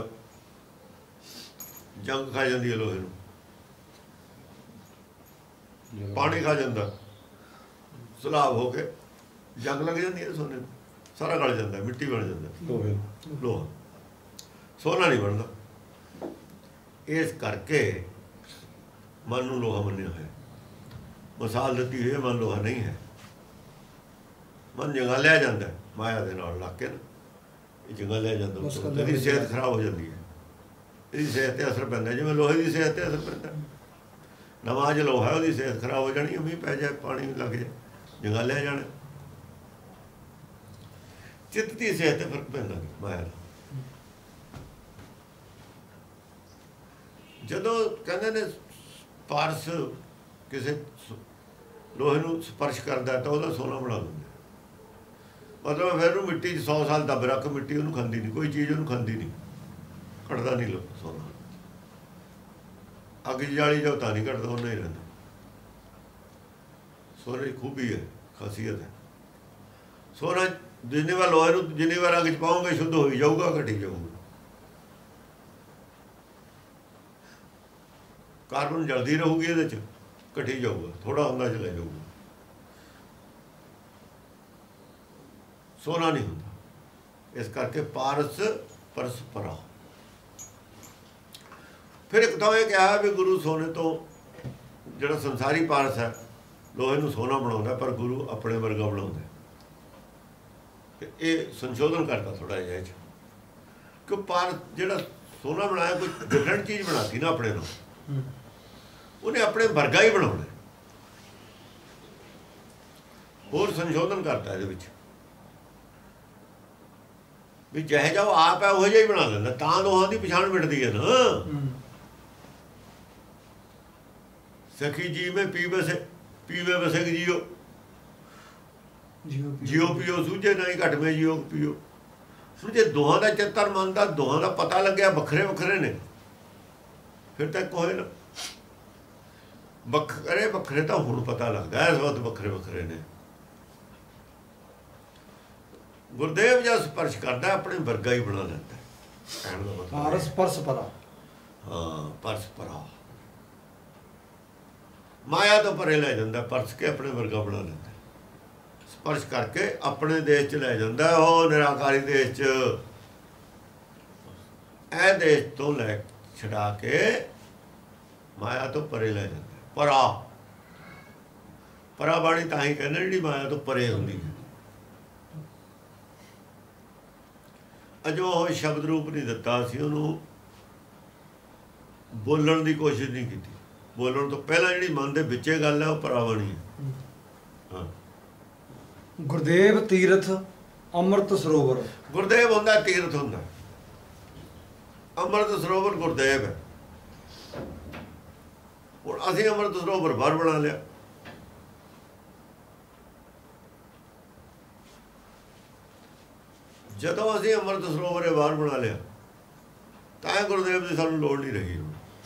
ਜੰਗ ਖਾ ਜਾਂਦੀ ਹੈ ਲੋਹੇ ਨੂੰ, ਪਾਣੀ ਖਾ ਜਾਂਦਾ, ਸਲਾਬ ਹੋ ਕੇ ਜੰਗ ਲੱਗ ਜਾਂਦੀ ਹੈ ਸੋਨੇ ਨੂੰ, ਸਾਰਾ ਗਲ ਜਾਂਦਾ, ਮਿੱਟੀ ਬਣ ਜਾਂਦਾ ਲੋਹਾ, ਸੋਨਾ ਨਹੀਂ ਬਣਦਾ। ਇਸ ਕਰਕੇ ਮਨ ਨੂੰ ਲੋਹਾ ਮੰਨਿਆ ਹੋਇਆ। ਮਿਸਾਲ ਦਿੱਤੀ ਹੋਈ ਹੈ, ਮਨ ਲੋਹਾ ਨਹੀਂ ਹੈ। ਮਨ ਜੰਗਾ ਲਿਆ ਜਾਂਦਾ ਮਾਇਆ ਦੇ ਨਾਲ ਲੱਗ ਕੇ ਨਾ, ਇਹ ਜੰਗਾ ਲਿਆ ਜਾਂਦਾ, ਇਹਦੀ ਸਿਹਤ ਖਰਾਬ ਹੋ ਜਾਂਦੀ ਹੈ। ਇਹਦੀ ਸਿਹਤ 'ਤੇ ਅਸਰ ਪੈਂਦਾ, ਜਿਵੇਂ ਲੋਹੇ ਦੀ ਸਿਹਤ 'ਤੇ ਅਸਰ ਪੈਂਦਾ। ਨਵਾਂ ਅੱਜ ਲੋਹਾ, ਉਹਦੀ ਸਿਹਤ ਖਰਾਬ ਹੋ ਜਾਣੀ, ਮੀਂਹ ਪੈ ਜਾਏ, ਪਾਣੀ ਲੱਗ ਜਾਏ, ਜੰਗਾਲਿਆ ਜਾਣਾ। ਚਿੱਤ ਦੀ ਸਿਹਤ 'ਤੇ ਫਰਕ ਪੈਂਦਾ ਮਾਇਆ ਦਾ। ਜਦੋਂ ਕਹਿੰਦੇ ਨੇ ਪਾਰਸ ਕਿਸੇ ਲੋਹੇ ਨੂੰ ਸਪਰਸ਼ ਕਰਦਾ ਤਾਂ ਉਹਦਾ ਸੋਨਾ ਬਣਾ ਦਿੰਦੇ। ਮਤਲਬ ਫਿਰ ਉਹਨੂੰ ਮਿੱਟੀ 'ਚ ਸੌ ਸਾਲ ਦੱਬ ਰੱਖ, ਮਿੱਟੀ ਉਹਨੂੰ ਖਾਂਦੀ ਨਹੀਂ, ਕੋਈ ਚੀਜ਼ ਉਹਨੂੰ ਖਾਂਦੀ ਨਹੀਂ, ਘਟਦਾ ਨਹੀਂ ਲੋ ਸੋਨਾ। ਅੱਗ ਜਾਲੀ ਜਾਓ ਤਾਂ ਨਹੀਂ ਘਟਦਾ, ਉਹਨਾਂ ਹੀ ਰਹਿੰਦਾ। ਸੋਨੇ ਦੀ ਖੂਬੀ ਹੈ, ਖਾਸੀਅਤ ਹੈ। ਸੋਨਾ ਜਿੰਨੀ ਵਾਰ ਲੋਹੇ ਨੂੰ ਜਿੰਨੀ ਵਾਰ ਅੱਗ 'ਚ ਪਾਓਗੇ ਸ਼ੁੱਧ ਹੋਈ ਜਾਊਗਾ, ਘਟੀ ਜਾਊਗਾ। ਕਾਰਬਨ ਜਲਦੀ ਰਹੂਗੀ ਇਹਦੇ 'ਚ, ਘਟੀ ਜਾਊਗਾ, ਥੋੜਾ ਹੁੰਦਾ ਚਲਾ ਜਾਊਗਾ। ਸੋਨਾ ਨਹੀਂ ਹੁੰਦਾ। ਇਸ ਕਰਕੇ ਪਾਰਸ ਪਰਸਪਰਾ। ਫਿਰ ਇੱਕ ਤਾਂ ਇਹ ਕਿਹਾ ਵੀ ਗੁਰੂ ਸੋਨੇ ਤੋਂ, ਜਿਹੜਾ ਸੰਸਾਰੀ ਪਾਰਸ ਹੈ ਲੋਹੇ ਨੂੰ ਸੋਨਾ ਬਣਾਉਂਦਾ, ਪਰ ਗੁਰੂ ਆਪਣੇ ਵਰਗਾ ਬਣਾਉਂਦਾ। ਇਹ ਸੰਸ਼ੋਧਨ ਕਰਤਾ ਥੋੜਾ ਜਿਹਾ ਇਹ 'ਚ, ਕਿ ਪਾਰਸ ਜਿਹੜਾ ਸੋਨਾ ਬਣਾਇਆ ਕੋਈ ਡਿਫਰੈਂਟ ਚੀਜ਼ ਬਣਾਤੀ ਨਾ ਆਪਣੇ ਨੂੰ, ਉਹਨੇ ਆਪਣੇ ਵਰਗਾ ਹੀ ਬਣਾਉਣਾ। ਹੋਰ ਸੰਸ਼ੋਧਨ ਕਰਤਾ ਇਹਦੇ ਵਿੱਚ ਵੀ ਜਿਹੇ ਜਾ ਉਹ ਆਪ ਹੈ ਉਹੋ ਜਿਹਾ ਹੀ ਬਣਾ ਲੈਂਦਾ, ਤਾਂ ਦੋਹਾਂ ਦੀ ਪਛਾਣ ਮਿਟਦੀ ਹੈ ਨਾ। ਸਖੀ ਜੀ ਮੈਂ ਪੀਵੇ ਸੇ ਪੀਵੇ ਵਸੇ ਜੀਓ, ਜੀਓ ਪੀਓ ਸੂਝੇ ਨਹੀਂ ਘਟ ਮੇ ਜੀਓ ਪੀਓ। ਸੂਝੇ ਦੋਹਾਂ ਦਾ ਚਿੱਤਰ ਮਨ ਦਾ, ਦੋਹਾਂ ਦਾ ਪਤਾ ਲੱਗਿਆ ਵੱਖਰੇ ਵੱਖਰੇ ਨੇ, ਫਿਰ ਤਾਂ ਕੋਹੇ ਨਾ ਵੱਖਰੇ ਵੱਖਰੇ ਤਾਂ ਹੁਣ ਪਤਾ ਲੱਗਦਾ, ਇਸ ਵਕਤ ਵੱਖਰੇ ਵੱਖਰੇ ਨੇ। ਗੁਰਦੇਵ ਜਦ ਸਪਰਸ਼ ਕਰਦਾ ਆਪਣੇ ਵਰਗਾ ਹੀ ਬਣਾ ਲੈਂਦਾ, ਕਹਿਣ ਦਾ ਮਤਲਬ ਪਾਰਸ ਪਰਸਪਰਾ। ਹਾਂ, ਪਰਸਪਰਾ। ਮਾਇਆ ਤੋਂ ਪਰੇ ਲੈ ਜਾਂਦਾ, ਪਰਸ ਕੇ ਆਪਣੇ ਵਰਗਾ ਬਣਾ ਲੈਂਦਾ, ਸਪਰਸ਼ ਕਰਕੇ ਆਪਣੇ ਦੇਸ਼ 'ਚ ਲੈ ਜਾਂਦਾ। ਉਹ ਨਿਰਾਕਾਰੀ ਦੇਸ਼ 'ਚ, ਇਹ ਦੇਸ਼ ਤੋਂ ਲੈ ਛਡਾ ਕੇ ਮਾਇਆ ਤੋਂ ਪਰੇ ਲੈ ਜਾਂਦਾ। ਪਰਾ ਪਰਾ ਬਾਣੀ ਤਾਂ ਹੀ ਕਹਿੰਦੇ ਜਿਹੜੀ ਮਾਇਆ ਤੋਂ ਪਰੇ ਹੁੰਦੀ ਹੈ। ਅਜੋ ਉਹ ਸ਼ਬਦ ਰੂਪ ਨਹੀਂ ਦਿੱਤਾ ਸੀ ਉਹਨੂੰ, ਬੋਲਣ ਦੀ ਕੋਸ਼ਿਸ਼ ਨਹੀਂ ਕੀਤੀ। ਬੋਲਣ ਤੋਂ ਪਹਿਲਾਂ ਜਿਹੜੀ ਮਨ ਦੇ ਵਿੱਚੇ ਗੱਲ ਹੈ ਉਹ ਪਰਾਵਾਣੀ ਹੈ। ਹਾਂ, ਗੁਰਦੇਵ ਤੀਰਥ ਅੰਮ੍ਰਿਤ ਸਰੋਵਰ। ਗੁਰਦੇਵ ਹੁੰਦਾ, ਤੀਰਥ ਹੁੰਦਾ। ਅੰਮ੍ਰਿਤ ਸਰੋਵਰ ਗੁਰਦੇਵ ਹੈ। ਹੁਣ ਅਸੀਂ ਅੰਮ੍ਰਿਤ ਸਰੋਵਰ ਬਾਹਰ ਬਣਾ ਲਿਆ। ਜਦੋਂ ਅਸੀਂ ਅੰਮ੍ਰਿਤ ਸਰੋਵਰ ਬਾਹਰ ਬਣਾ ਲਿਆ ਤਾਂ ਗੁਰਦੇਵ ਦੀ ਸਾਨੂੰ ਲੋੜ ਨਹੀਂ ਰਹੀ।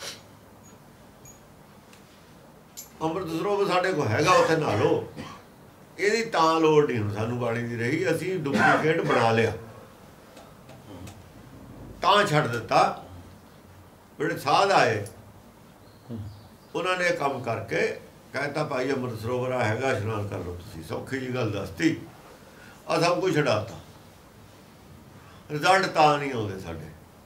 ਅੰਮ੍ਰਿਤ ਸਰੋਵਰ ਸਾਡੇ ਕੋਲ ਹੈਗਾ, ਉੱਥੇ ਨਹਾ ਲਓ, ਇਹਦੀ ਤਾਂ ਲੋੜ ਨਹੀਂ ਹੁਣ ਸਾਨੂੰ ਬਾਣੀ ਦੀ ਰਹੀ। ਅਸੀਂ ਡੁਪਲੀਕੇਟ ਬਣਾ ਲਿਆ, ਤਾਂ ਛੱਡ ਦਿੱਤਾ। ਜਿਹੜੇ ਸਾਧ ਆਏ ਉਹਨਾਂ ਨੇ ਕੰਮ ਕਰਕੇ ਕਹਿੰਦਾ ਭਾਈ ਅੰਮ੍ਰਿਤ ਸਰੋਵਰ ਆ ਹੈਗਾ, ਇਸ਼ਨਾਨ ਕਰ ਲਓ ਤੁਸੀਂ। ਸੌਖੀ ਜੀ ਗੱਲ ਦੱਸਤੀ, ਆ ਸਭ ਕੁਝ ਛਡਾਤਾ। ਰਿਜ਼ਲਟ ਤਾਂ ਨਹੀਂ ਆਉਂਦੇ ਸਾਡੇ।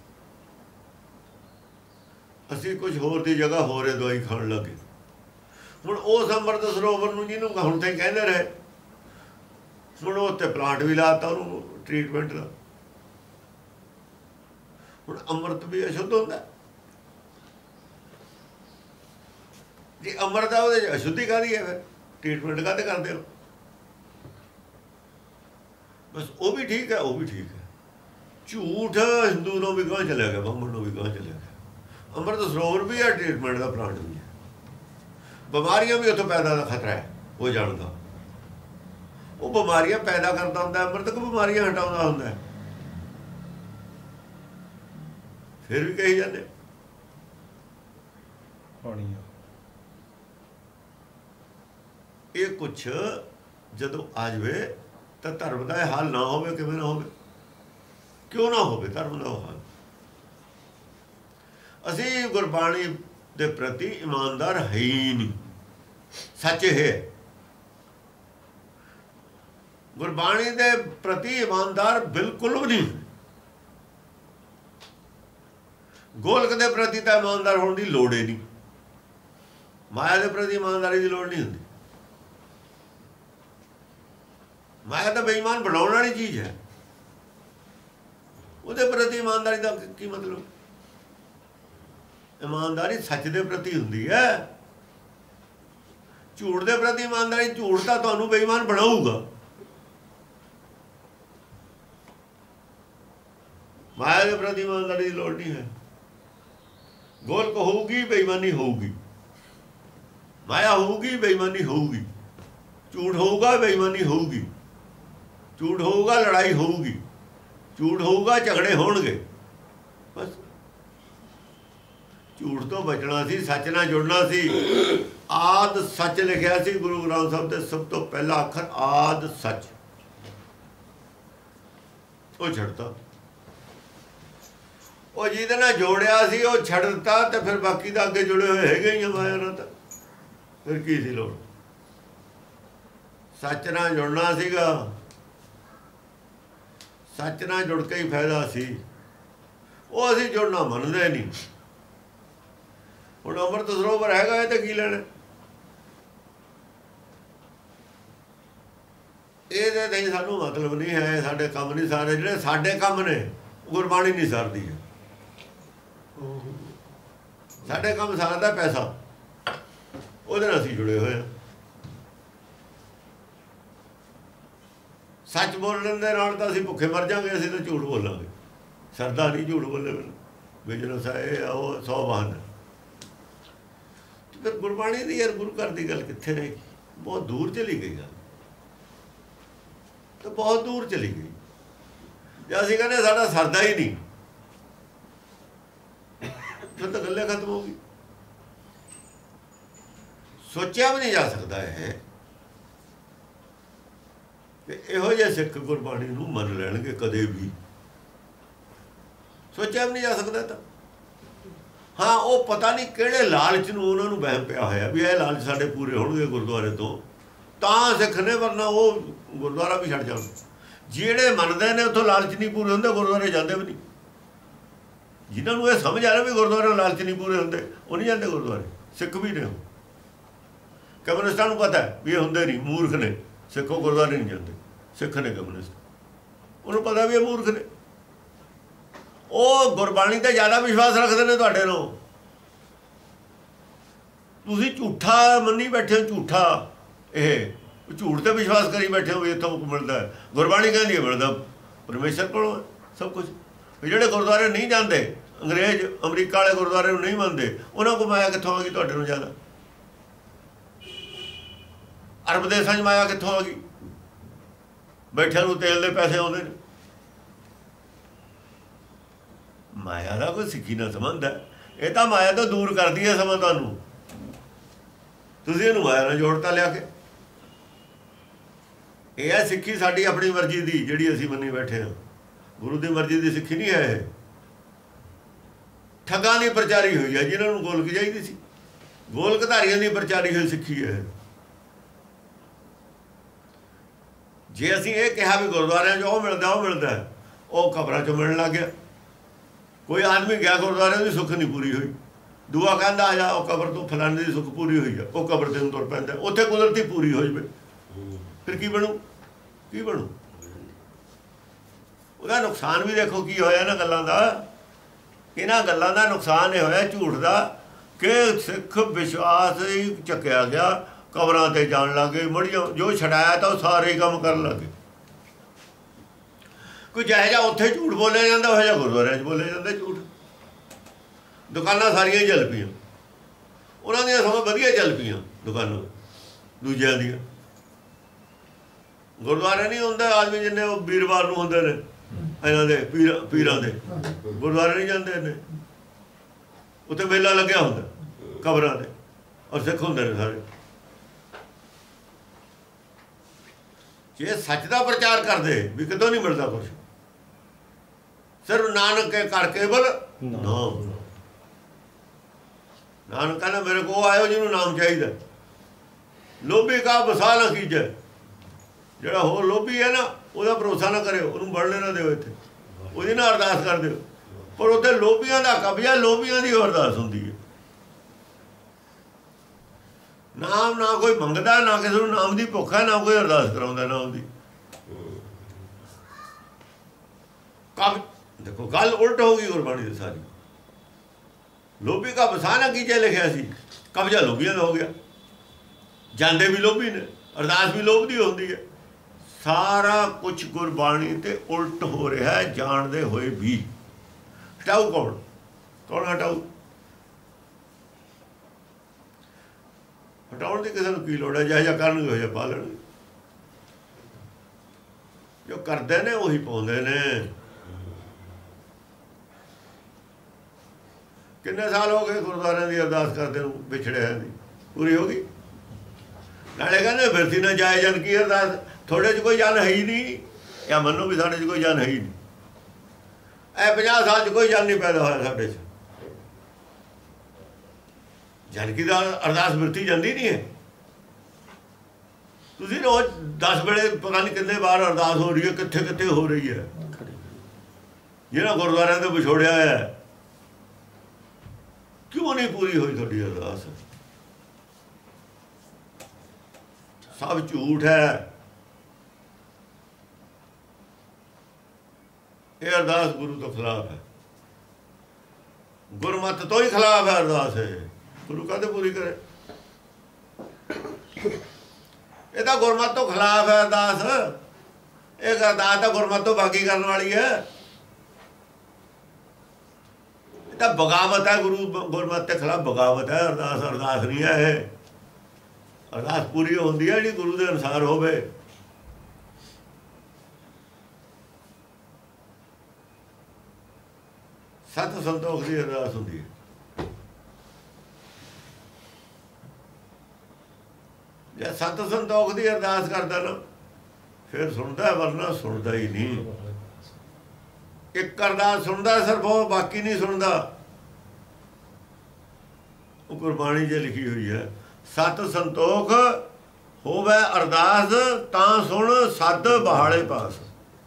ਅਸੀਂ ਕੁਝ ਹੋਰ ਦੀ ਜਗ੍ਹਾ ਹੋਰੇ ਦਵਾਈ ਖਾਣ ਲੱਗੇ। ਹੁਣ ਉਸ ਅੰਮ੍ਰਿਤ ਸਰੋਵਰ ਨੂੰ ਜਿਹਨੂੰ ਹੁਣ ਤਾਈਂ ਕਹਿੰਦੇ ਰਹੇ, ਹੁਣ ਉਹ ਉੱਤੇ ਪਲਾਂਟ ਵੀ ਲਾਤਾ ਉਹਨੂੰ ਟ੍ਰੀਟਮੈਂਟ ਦਾ। ਹੁਣ ਅੰਮ੍ਰਿਤ ਵੀ ਅਸ਼ੁੱਧ ਹੁੰਦਾ ਜੀ। ਅੰਮ੍ਰਿਤ ਆ ਉਹਦੇ 'ਚ ਅਸ਼ੁੱਧੀ ਕਾਹਦੀ ਹੈ? ਫਿਰ ਟ੍ਰੀਟਮੈਂਟ ਕਾਹਦੇ ਕਰਦੇ ਹੋ? ਬਸ ਉਹ ਵੀ ਠੀਕ ਹੈ, ਉਹ ਵੀ ਠੀਕ ਹੈ। ਝੂਠ ਹਿੰਦੂ ਨੂੰ ਵੀ ਗਾਂਹ ਚਲਿਆ ਗਿਆ, ਬ੍ਰਾਹਮਣ ਨੂੰ ਵੀ ਗਾਂਹ ਚਲਿਆ ਗਿਆ। ਅੰਮ੍ਰਿਤ ਸਰੋਵਰ ਵੀ ਹੈ, ਟ੍ਰੀਟਮੈਂਟ ਦਾ ਪਲਾਂਟ ਵੀ ਹੈ। ਬਿਮਾਰੀਆਂ ਵੀ ਉੱਥੋਂ ਪੈਦਾ ਦਾ ਖਤਰਾ ਹੈ, ਉਹ ਜਾਣਦਾ। ਉਹ ਬਿਮਾਰੀਆਂ ਪੈਦਾ ਕਰਦਾ ਹੁੰਦਾ ਅੰਮ੍ਰਿਤ, ਕਿ ਬਿਮਾਰੀਆਂ ਹਟਾਉਂਦਾ ਹੁੰਦਾ? ਫਿਰ ਵੀ ਕਹੀ ਜਾਂਦੇ ਪਾਣੀ ਇਹ ਕੁਛ ਜਦੋਂ ਆ ਜਾਵੇ ਤਾਂ ਧਰਮ ਦਾ ਇਹ ਹਾਲ ਨਾ ਹੋਵੇ। ਕਿਵੇਂ ਨਾ ਹੋਵੇ? ਕਿਉਂ ਨਾ ਹੋਵੇ ਧਰਮ ਦਾ ਹਾਲ? ਅਸੀਂ ਗੁਰਬਾਣੀ ਦੇ ਪ੍ਰਤੀ ਇਮਾਨਦਾਰ ਹੈ ਹੀ ਨਹੀਂ। ਸੱਚ ਹੈ, ਗੁਰਬਾਣੀ ਦੇ ਪ੍ਰਤੀ ਇਮਾਨਦਾਰ ਬਿਲਕੁਲ ਵੀ ਨਹੀਂ। ਗੋਲਕ ਦੇ ਪ੍ਰਤੀ ਤਾਂ ਇਮਾਨਦਾਰ ਹੋਣ ਦੀ ਲੋੜ ਹੀ ਨਹੀਂ। ਮਾਇਆ ਦੇ ਪ੍ਰਤੀ ਇਮਾਨਦਾਰੀ ਦੀ ਲੋੜ ਨਹੀਂ ਹੁੰਦੀ। ਮਾਇਆ ਤਾਂ ਬੇਈਮਾਨ ਬਣਾਉਣ ਵਾਲੀ ਚੀਜ਼ ਹੈ, ਉਹਦੇ ਪ੍ਰਤੀ ਇਮਾਨਦਾਰੀ ਦਾ ਕੀ ਮਤਲਬ? ईमानदारी सच के प्रति हुंदी है। झूठ के प्रति ईमानदारी, झूठ तो तुहानूं बेईमान बनाऊगा। माया के प्रति ईमानदारी की लोड़ नहीं है। गोलक होगी बेईमानी होगी, माया होगी बेईमानी होगी, झूठ होगा बेईमानी होगी, झूठ होगा लड़ाई होगी, झूठ होगा झगड़े होणगे। बस झूठ तो बचना सी, सच नाल जुड़ना सी। आद सच लिखिया सी गुरु ग्रंथ साहिब ते, सब तो पहला अखर आद सच, वो छड़ता। वो जिहदे नाल जोड़िया सी वो छड़ दिता, तो फिर बाकी तो अगे जुड़े हुए हैगे ही माया नाल, तां फिर की सी लोड़। सच नाल जुड़ना सीगा, सच नाल जुड़ के ही फायदा सी। वो असीं जुड़ना मनदे नहीं। हुण अमृत सरोवर हैगा, ये तो की लेना, ਇਹਦੇ ਨਹੀਂ ਸਾਨੂੰ मतलब नहीं है। साडे काम नहीं सारे, ਜਿਹੜੇ साडे काम ने गुरबाणी नहीं सारदी है। साडे काम सारदा पैसा, ਉਹਦੇ ਨਾਲ ਅਸੀਂ जुड़े हुए हैं। सच बोलने ਦੇ ਨਾਲ ਤਾਂ ਅਸੀਂ ਭੁੱਖੇ ਮਰ ਜਾਾਂਗੇ, ਅਸੀਂ ਤਾਂ ਝੂਠ ਬੋਲਾਂਗੇ। ਸਰਦਾ नहीं झूठ बोले बिजनेस है ਉਹ सौ बहाने। फिर गुरबाणी की यार गुरु घर की गल कित्थे रहेगी? बहुत दूर चली गई गल, तो बहुत दूर चली गई। जो असीं कहने साडा सरदा ही नहीं, फिर तो गल्ले खत्म हो गई। सोचा भी नहीं जा सकता है कि इहो जिहे सिख गुरबाणी नूं मन लैणगे कदे भी, सोचा भी नहीं जा सकता। तो हाँ, वो पता नहीं किहड़े लालच नूं उन्हां नूं वहम पिया होया भी ये लालच साडे पूरे होणगे गुरुद्वारे तो, तां सिख ने, वरना वो गुरुद्वारा भी छड्ड जाण। ਜਿਹੜੇ ਮੰਨਦੇ ਨੇ ਉੱਥੋਂ ਲਾਲਚ ਨਹੀਂ ਪੂਰੇ ਹੁੰਦੇ, ਗੁਰਦੁਆਰੇ ਜਾਂਦੇ ਵੀ ਨਹੀਂ। ਜਿਨ੍ਹਾਂ ਨੂੰ ਇਹ ਸਮਝ ਆ ਰਿਹਾ ਵੀ ਗੁਰਦੁਆਰੇ ਲਾਲਚ ਨਹੀਂ ਪੂਰੇ ਹੁੰਦੇ, ਉਹ ਨਹੀਂ ਜਾਂਦੇ ਗੁਰਦੁਆਰੇ। ਸਿੱਖ ਵੀ ਨੇ, ਕਮਿਊਨਿਸਟਾਂ ਨੂੰ ਪਤਾ ਵੀ ਇਹ ਹੁੰਦੇ ਨਹੀਂ, ਮੂਰਖ ਨੇ। ਸਿੱਖੋ ਗੁਰਦੁਆਰੇ ਨਹੀਂ ਜਾਂਦੇ, ਸਿੱਖ ਨੇ ਕਮਿਊਨਿਸਟ, ਉਹਨੂੰ ਪਤਾ ਵੀ ਇਹ ਮੂਰਖ ਨੇ। ਉਹ ਗੁਰਬਾਣੀ ਤੇ ਜ਼ਿਆਦਾ ਵਿਸ਼ਵਾਸ ਰੱਖਦੇ ਨੇ ਤੁਹਾਡੇ ਨੂੰ। ਤੁਸੀਂ ਝੂਠਾ ਮੰਨੀ ਬੈਠੇ ਹੋ, ਝੂਠਾ ਇਹ ਝੂਠ ਤੇ ਵਿਸ਼ਵਾਸ ਕਰੀ ਬੈਠੇ ਹੋ ਵੀ ਇੱਥੋਂ ਮਿਲਦਾ ਹੈ। ਗੁਰਬਾਣੀ ਕਹਿੰਦੀ ਹੈ ਮਿਲਦਾ ਪਰਮੇਸ਼ਰ ਕੋਲੋਂ ਸਭ ਕੁਝ। ਜਿਹੜੇ ਗੁਰਦੁਆਰੇ ਨਹੀਂ ਜਾਂਦੇ, ਅੰਗਰੇਜ਼ ਅਮਰੀਕਾ ਵਾਲੇ ਗੁਰਦੁਆਰੇ ਨੂੰ ਨਹੀਂ ਮੰਨਦੇ, ਉਹਨਾਂ ਕੋਲ ਮਾਇਆ ਕਿੱਥੋਂ ਆ ਗਈ ਤੁਹਾਡੇ ਨੂੰ ਜ਼ਿਆਦਾ? ਅਰਬ ਦੇਸ਼ਾਂ 'ਚ ਮਾਇਆ ਕਿੱਥੋਂ ਆ ਗਈ? ਬੈਠਿਆਂ ਨੂੰ ਤੇਲ ਦੇ ਪੈਸੇ ਆਉਂਦੇ ਨੇ। ਮਾਇਆ ਦਾ ਕੋਈ ਸਿੱਖੀ ਨਾਲ ਸੰਬੰਧ ਹੈ? ਇਹ ਤਾਂ ਮਾਇਆ ਤੋਂ ਦੂਰ ਕਰਦੀ ਹੈ ਸਮਾਂ ਤੁਹਾਨੂੰ। ਤੁਸੀਂ ਇਹਨੂੰ ਮਾਇਆ ਨਾਲ ਜੋੜਤਾ ਲਿਆ ਕੇ। ਇਹ ਹੈ ਸਿੱਖੀ ਸਾਡੀ ਆਪਣੀ ਮਰਜ਼ੀ ਦੀ, ਜਿਹੜੀ ਅਸੀਂ ਮੰਨੀ ਬੈਠੇ ਹਾਂ। ਗੁਰੂ ਦੀ ਮਰਜ਼ੀ ਦੀ ਸਿੱਖੀ ਨਹੀਂ ਹੈ ਇਹ। ਠੱਗਾਂ ਦੀ ਪ੍ਰਚਾਰੀ ਹੋਈ ਹੈ, ਜਿਹਨਾਂ ਨੂੰ ਗੋਲਕ ਚਾਹੀਦੀ ਸੀ। ਗੋਲਕਧਾਰੀਆਂ ਦੀ ਪ੍ਰਚਾਰੀ ਹੋਈ ਸਿੱਖੀ ਹੈ। ਜੇ ਅਸੀਂ ਇਹ ਕਿਹਾ ਵੀ ਗੁਰਦੁਆਰਿਆਂ 'ਚ ਉਹ ਮਿਲਦਾ ਉਹ ਮਿਲਦਾ, ਉਹ ਕਬਰਾਂ 'ਚੋਂ ਮਿਲਣ ਲੱਗ ਗਿਆ। ਕੋਈ ਆਦਮੀ ਗਿਆ ਗੁਰਦੁਆਰੇ, ਉਹਦੀ ਸੁੱਖ ਨਹੀਂ ਪੂਰੀ ਹੋਈ। ਦੂਆ ਕਹਿੰਦਾ ਆ ਜਾ ਉਹ ਕਬਰ ਤੋਂ ਫਲਾਣੇ ਦੀ ਸੁੱਖ ਪੂਰੀ ਹੋਈ ਆ, ਉਹ ਕਬਰ 'ਤੇ ਨੂੰ ਤੁਰ ਪੈਂਦਾ। ਉੱਥੇ ਕੁਦਰਤੀ ਪੂਰੀ ਹੋ ਜਾਵੇ, ਫਿਰ ਕੀ ਬਣੂ? ਕੀ ਬਣੂ? ਉਹਦਾ ਨੁਕਸਾਨ ਵੀ ਦੇਖੋ ਕੀ ਹੋਇਆ ਇਹਨਾਂ ਗੱਲਾਂ ਦਾ। ਇਹਨਾਂ ਗੱਲਾਂ ਦਾ ਨੁਕਸਾਨ ਇਹ ਹੋਇਆ ਝੂਠ ਦਾ, ਕਿ ਸਿੱਖ ਵਿਸ਼ਵਾਸ ਹੀ ਚੱਕਿਆ ਗਿਆ, ਕਬਰਾਂ 'ਤੇ ਜਾਣ ਲੱਗ ਗਏ। ਮੜੀਆਂ ਜੋ ਛਡਾਇਆ ਤਾਂ ਉਹ ਸਾਰੇ ਹੀ ਕੰਮ ਕਰਨ ਲੱਗੇ। ਕੋਈ ਜਿਹੋ ਜਿਹਾ ਉੱਥੇ ਝੂਠ ਬੋਲਿਆ ਜਾਂਦਾ, ਉਹ ਜਿਹਾ ਗੁਰਦੁਆਰਿਆਂ 'ਚ ਬੋਲਿਆ ਜਾਂਦਾ ਝੂਠ। ਦੁਕਾਨਾਂ ਸਾਰੀਆਂ ਹੀ ਚੱਲ ਪਈਆਂ, ਉਹਨਾਂ ਦੀਆਂ ਸਗੋਂ ਵਧੀਆ ਚੱਲ ਪਈਆਂ ਦੁਕਾਨਾਂ ਦੂਜਿਆਂ ਦੀਆਂ। ਗੁਰਦੁਆਰੇ ਨਹੀਂ ਹੁੰਦੇ ਆਦਮੀ ਜਿੰਨੇ ਉਹ ਵੀਰਵਾਰ ਨੂੰ ਹੁੰਦੇ ਨੇ ਇਹਨਾਂ ਦੇ ਪੀਰ ਪੀਰਾਂ ਦੇ। ਗੁਰਦੁਆਰੇ ਨਹੀਂ ਜਾਂਦੇ ਨੇ, ਉੱਥੇ ਮੇਲਾ ਲੱਗਿਆ ਹੁੰਦਾ ਕਬਰਾਂ 'ਤੇ, ਔਰ ਸਿੱਖ ਹੁੰਦੇ ਨੇ ਸਾਰੇ। ਜੇ ਸੱਚ ਦਾ ਪ੍ਰਚਾਰ ਕਰਦੇ ਵੀ ਕਿਤੋਂ ਨਹੀਂ ਮਿਲਦਾ ਕੁਛ, ਸਿਰਫ ਨਾਨਕ ਕੇ ਘਰ ਕੇਵਲ ਨਾਮ। ਨਾਨਕ ਕਹਿੰਦਾ ਮੇਰੇ ਕੋਲ ਆਇਓ ਜਿਹਨੂੰ ਨਾਮ ਚਾਹੀਦਾ। ਲੋਭੀ ਕਾ ਵਸਾ ਨਾ ਕੀਜੈ। ਜਿਹੜਾ ਹੋਰ ਲੋਭੀ ਹੈ ਨਾ, ਉਹਦਾ ਭਰੋਸਾ ਨਾ ਕਰਿਓ, ਉਹਨੂੰ ਵੜਨੇ ਨਾ ਦਿਓ। ਇੱਥੇ ਉਹਦੀ ਨਾ ਅਰਦਾਸ ਕਰ ਦਿਓ, ਪਰ ਉੱਥੇ ਲੋਭੀਆਂ ਦਾ ਕਬਜ਼ਾ, ਲੋਭੀਆਂ ਦੀ ਅਰਦਾਸ ਹੁੰਦੀ ਹੈ। ਨਾਮ ਨਾ ਕੋਈ ਮੰਗਦਾ, ਨਾ ਕਿਸੇ ਨੂੰ ਨਾਮ ਦੀ ਭੁੱਖ ਹੈ, ਨਾ ਕੋਈ ਅਰਦਾਸ ਕਰਾਉਂਦਾ ਨਾਮ ਦੀ। ਕਬ ਦੇਖੋ ਗੱਲ ਉਲਟ ਹੋ ਗਈ ਗੁਰਬਾਣੀ ਦੀ ਸਾਰੀ। ਲੋਭੀ ਕਾ ਵਸਾ ਨਾ ਕੀਜੇ ਲਿਖਿਆ ਸੀ, ਕਬਜ਼ਾ ਲੋਭੀਆਂ ਦਾ ਹੋ ਗਿਆ। ਜਾਂਦੇ ਵੀ ਲੋਭੀ ਨੇ, ਅਰਦਾਸ ਵੀ ਲੋਭ ਦੀ ਹੁੰਦੀ ਹੈ। ਸਾਰਾ ਕੁਛ ਗੁਰਬਾਣੀ ਤੇ ਉਲਟ ਹੋ ਰਿਹਾ ਜਾਣਦੇ ਹੋਏ ਵੀ। ਹਟਾਊ ਕੌਣ? ਕੌਣ ਹਟਾਊ? ਹਟਾਉਣ ਦੀ ਕਿਸੇ ਨੂੰ ਕੀ ਲੋੜ ਹੈ? ਜਿਹੋ ਜਿਹਾ ਕਰਨਗੇ ਹੋ ਜਿਹਾ ਪਾ ਲੈਣਗੇ। ਜੋ ਕਰਦੇ ਨੇ ਉਹੀ ਪਾਉਂਦੇ ਨੇ। ਕਿੰਨੇ ਸਾਲ ਹੋ ਗਏ ਗੁਰਦੁਆਰਿਆਂ ਦੀ ਅਰਦਾਸ ਕਰਦੇ ਨੂੰ ਵਿਛੜਿਆ ਦੀ? ਪੂਰੀ ਹੋ ਗਈ। ਨਾਲੇ ਕਹਿੰਦੇ ਬਿਰਤੀ ਨਾ ਜਾਏ ਜਨ ਕੀ ਅਰਦਾਸ। ਥੋੜੇ 'ਚ ਕੋਈ ਜਨ ਹੈ ਹੀ ਨਹੀਂ, ਜਾਂ ਮੰਨੋ ਵੀ ਸਾਡੇ 'ਚ ਕੋਈ ਜਨ ਹੈ ਹੀ ਨਹੀਂ। ਇਹ ਪੰਜਾਹ ਸਾਲ 'ਚ ਕੋਈ ਜਨ ਨਹੀਂ ਪੈਦਾ ਹੋਇਆ ਸਾਡੇ 'ਚ। ਜਨ ਕੀ ਦਾ ਅਰਦਾਸ ਬਿਰਤੀ ਜਾਂਦੀ ਨਹੀਂ ਹੈ। ਤੁਸੀਂ ਰੋਜ਼ ਦਸ ਵੇਲੇ ਪਤਾ ਨਹੀਂ ਕਿੰਨੇ ਵਾਰ ਅਰਦਾਸ ਹੋ ਰਹੀ ਹੈ, ਕਿੱਥੇ ਕਿੱਥੇ ਹੋ ਰਹੀ ਹੈ। ਜਿਹੜਾ ਗੁਰਦੁਆਰਿਆਂ ਤੋਂ ਵਿਛੋੜਿਆ ਹੈ, ਕਿਉਂ ਨਹੀਂ ਪੂਰੀ ਹੋਈ ਤੁਹਾਡੀ ਅਰਦਾਸ? ਸਭ ਝੂਠ ਹੈ। ਇਹ ਅਰਦਾਸ ਗੁਰੂ ਤੋਂ ਖਿਲਾਫ ਹੈ, ਗੁਰਮਤਿ ਤੋਂ ਹੀ ਖਿਲਾਫ ਹੈ ਅਰਦਾਸ। ਹੈ ਗੁਰੂ ਕਾਹਦੇ ਪੂਰੀ ਕਰੇ? ਇਹ ਤਾਂ ਗੁਰਮਤਿ ਤੋਂ ਖਿਲਾਫ ਹੈ ਅਰਦਾਸ। ਇਹ ਅਰਦਾਸ ਤਾਂ ਗੁਰਮਤਿ ਤੋਂ ਬਾਗੀ ਕਰਨ ਵਾਲੀ ਹੈ। ਇਹ ਤਾਂ ਬਗਾਵਤ ਹੈ, ਗੁਰੂ ਗੁਰਮਤਿ ਦੇ ਖਿਲਾਫ ਬਗਾਵਤ ਹੈ ਅਰਦਾਸ। ਅਰਦਾਸ ਨਹੀਂ ਹੈ ਇਹ। ਅਰਦਾਸ ਪੂਰੀ ਹੁੰਦੀ ਹੈ ਜਿਹੜੀ ਗੁਰੂ ਦੇ ਅਨੁਸਾਰ ਹੋਵੇ। ਸਤ ਸੰਤੋਖ ਦੀ ਅਰਦਾਸ ਹੁੰਦੀ ਹੈ। ਜੇ ਸਤ ਸੰਤੋਖ ਦੀ ਅਰਦਾਸ ਕਰਦਾ ਨਾ ਫਿਰ ਸੁਣਦਾ, ਵਰਨਾ ਸੁਣਦਾ ਹੀ ਨਹੀਂ। ਇੱਕ ਅਰਦਾਸ ਸੁਣਦਾ ਸਿਰਫ, ਉਹ ਬਾਕੀ ਨਹੀਂ ਸੁਣਦਾ। ਉਹ ਗੁਰਬਾਣੀ 'ਚ ਲਿਖੀ ਹੋਈ ਹੈ, ਸਤ ਸੰਤੋਖ ਹੋਵੇ ਅਰਦਾਸ ਤਾਂ ਸੁਣ ਸਦ ਬਹਾਲੇ ਪਾਸ।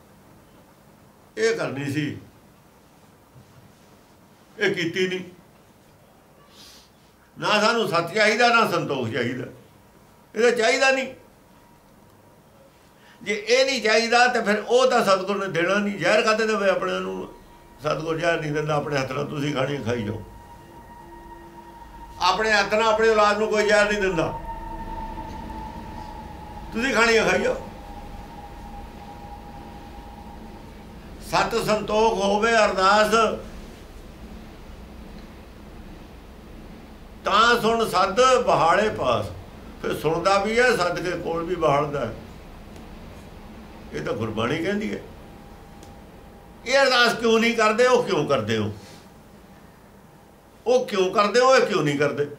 ਇਹ ਕਰਨੀ ਸੀ, ਇਹ ਕੀਤੀ ਨਹੀਂ। ਨਾ ਸਾਨੂੰ ਸੱਚ ਚਾਹੀਦਾ, ਨਾ ਸੰਤੋਖ ਚਾਹੀਦਾ। ਇਹਦਾ ਚਾਹੀਦਾ ਨਹੀਂ। ਜੇ ਇਹ ਨਹੀਂ ਚਾਹੀਦਾ ਤੇ ਫਿਰ ਉਹ ਤਾਂ ਸਤਿਗੁਰ ਨੇ ਦੇਣਾ ਨਹੀਂ। ਜ਼ਹਿਰ ਕਾਹਦੇ ਦੇਵੇ ਆਪਣੇ ਨੂੰ? ਸਤਿਗੁਰ ਜ਼ਹਿਰ ਨਹੀਂ ਦਿੰਦਾ। ਆਪਣੇ ਹੱਥ ਨਾਲ ਤੁਸੀਂ ਖਾਣੀ ਖਾਈ ਜਾਓ। ਆਪਣੇ ਹੱਥ ਨਾਲ ਆਪਣੀ ਔਲਾਦ ਨੂੰ ਕੋਈ ਜ਼ਹਿਰ ਨਹੀਂ ਦਿੰਦਾ। ਤੁਸੀਂ ਖਾਣੀ ਖਾਈ ਜਾਓ। ਸਤ ਸੰਤੋਖ ਹੋਵੇ ਅਰਦਾਸ ਤਾਂ ਸੁਣ ਸਦ ਬਹਾਲੇ ਪਾਸ। ਫਿਰ ਸੁਣਦਾ ਵੀ ਹੈ, ਸੱਦ ਕੇ ਕੋਲ ਵੀ ਬਹਾਲਦਾ ਹੈ। ਇਹ ਤਾਂ ਗੁਰਬਾਣੀ ਕਹਿੰਦੀ ਹੈ। ਇਹ ਅਰਦਾਸ ਕਿਉਂ ਨਹੀਂ ਕਰਦੇ? ਉਹ ਕਿਉਂ ਕਰਦੇ ਹੋ? ਉਹ ਕਿਉਂ ਕਰਦੇ ਹੋ? ਇਹ ਕਿਉਂ ਨਹੀਂ ਕਰਦੇ?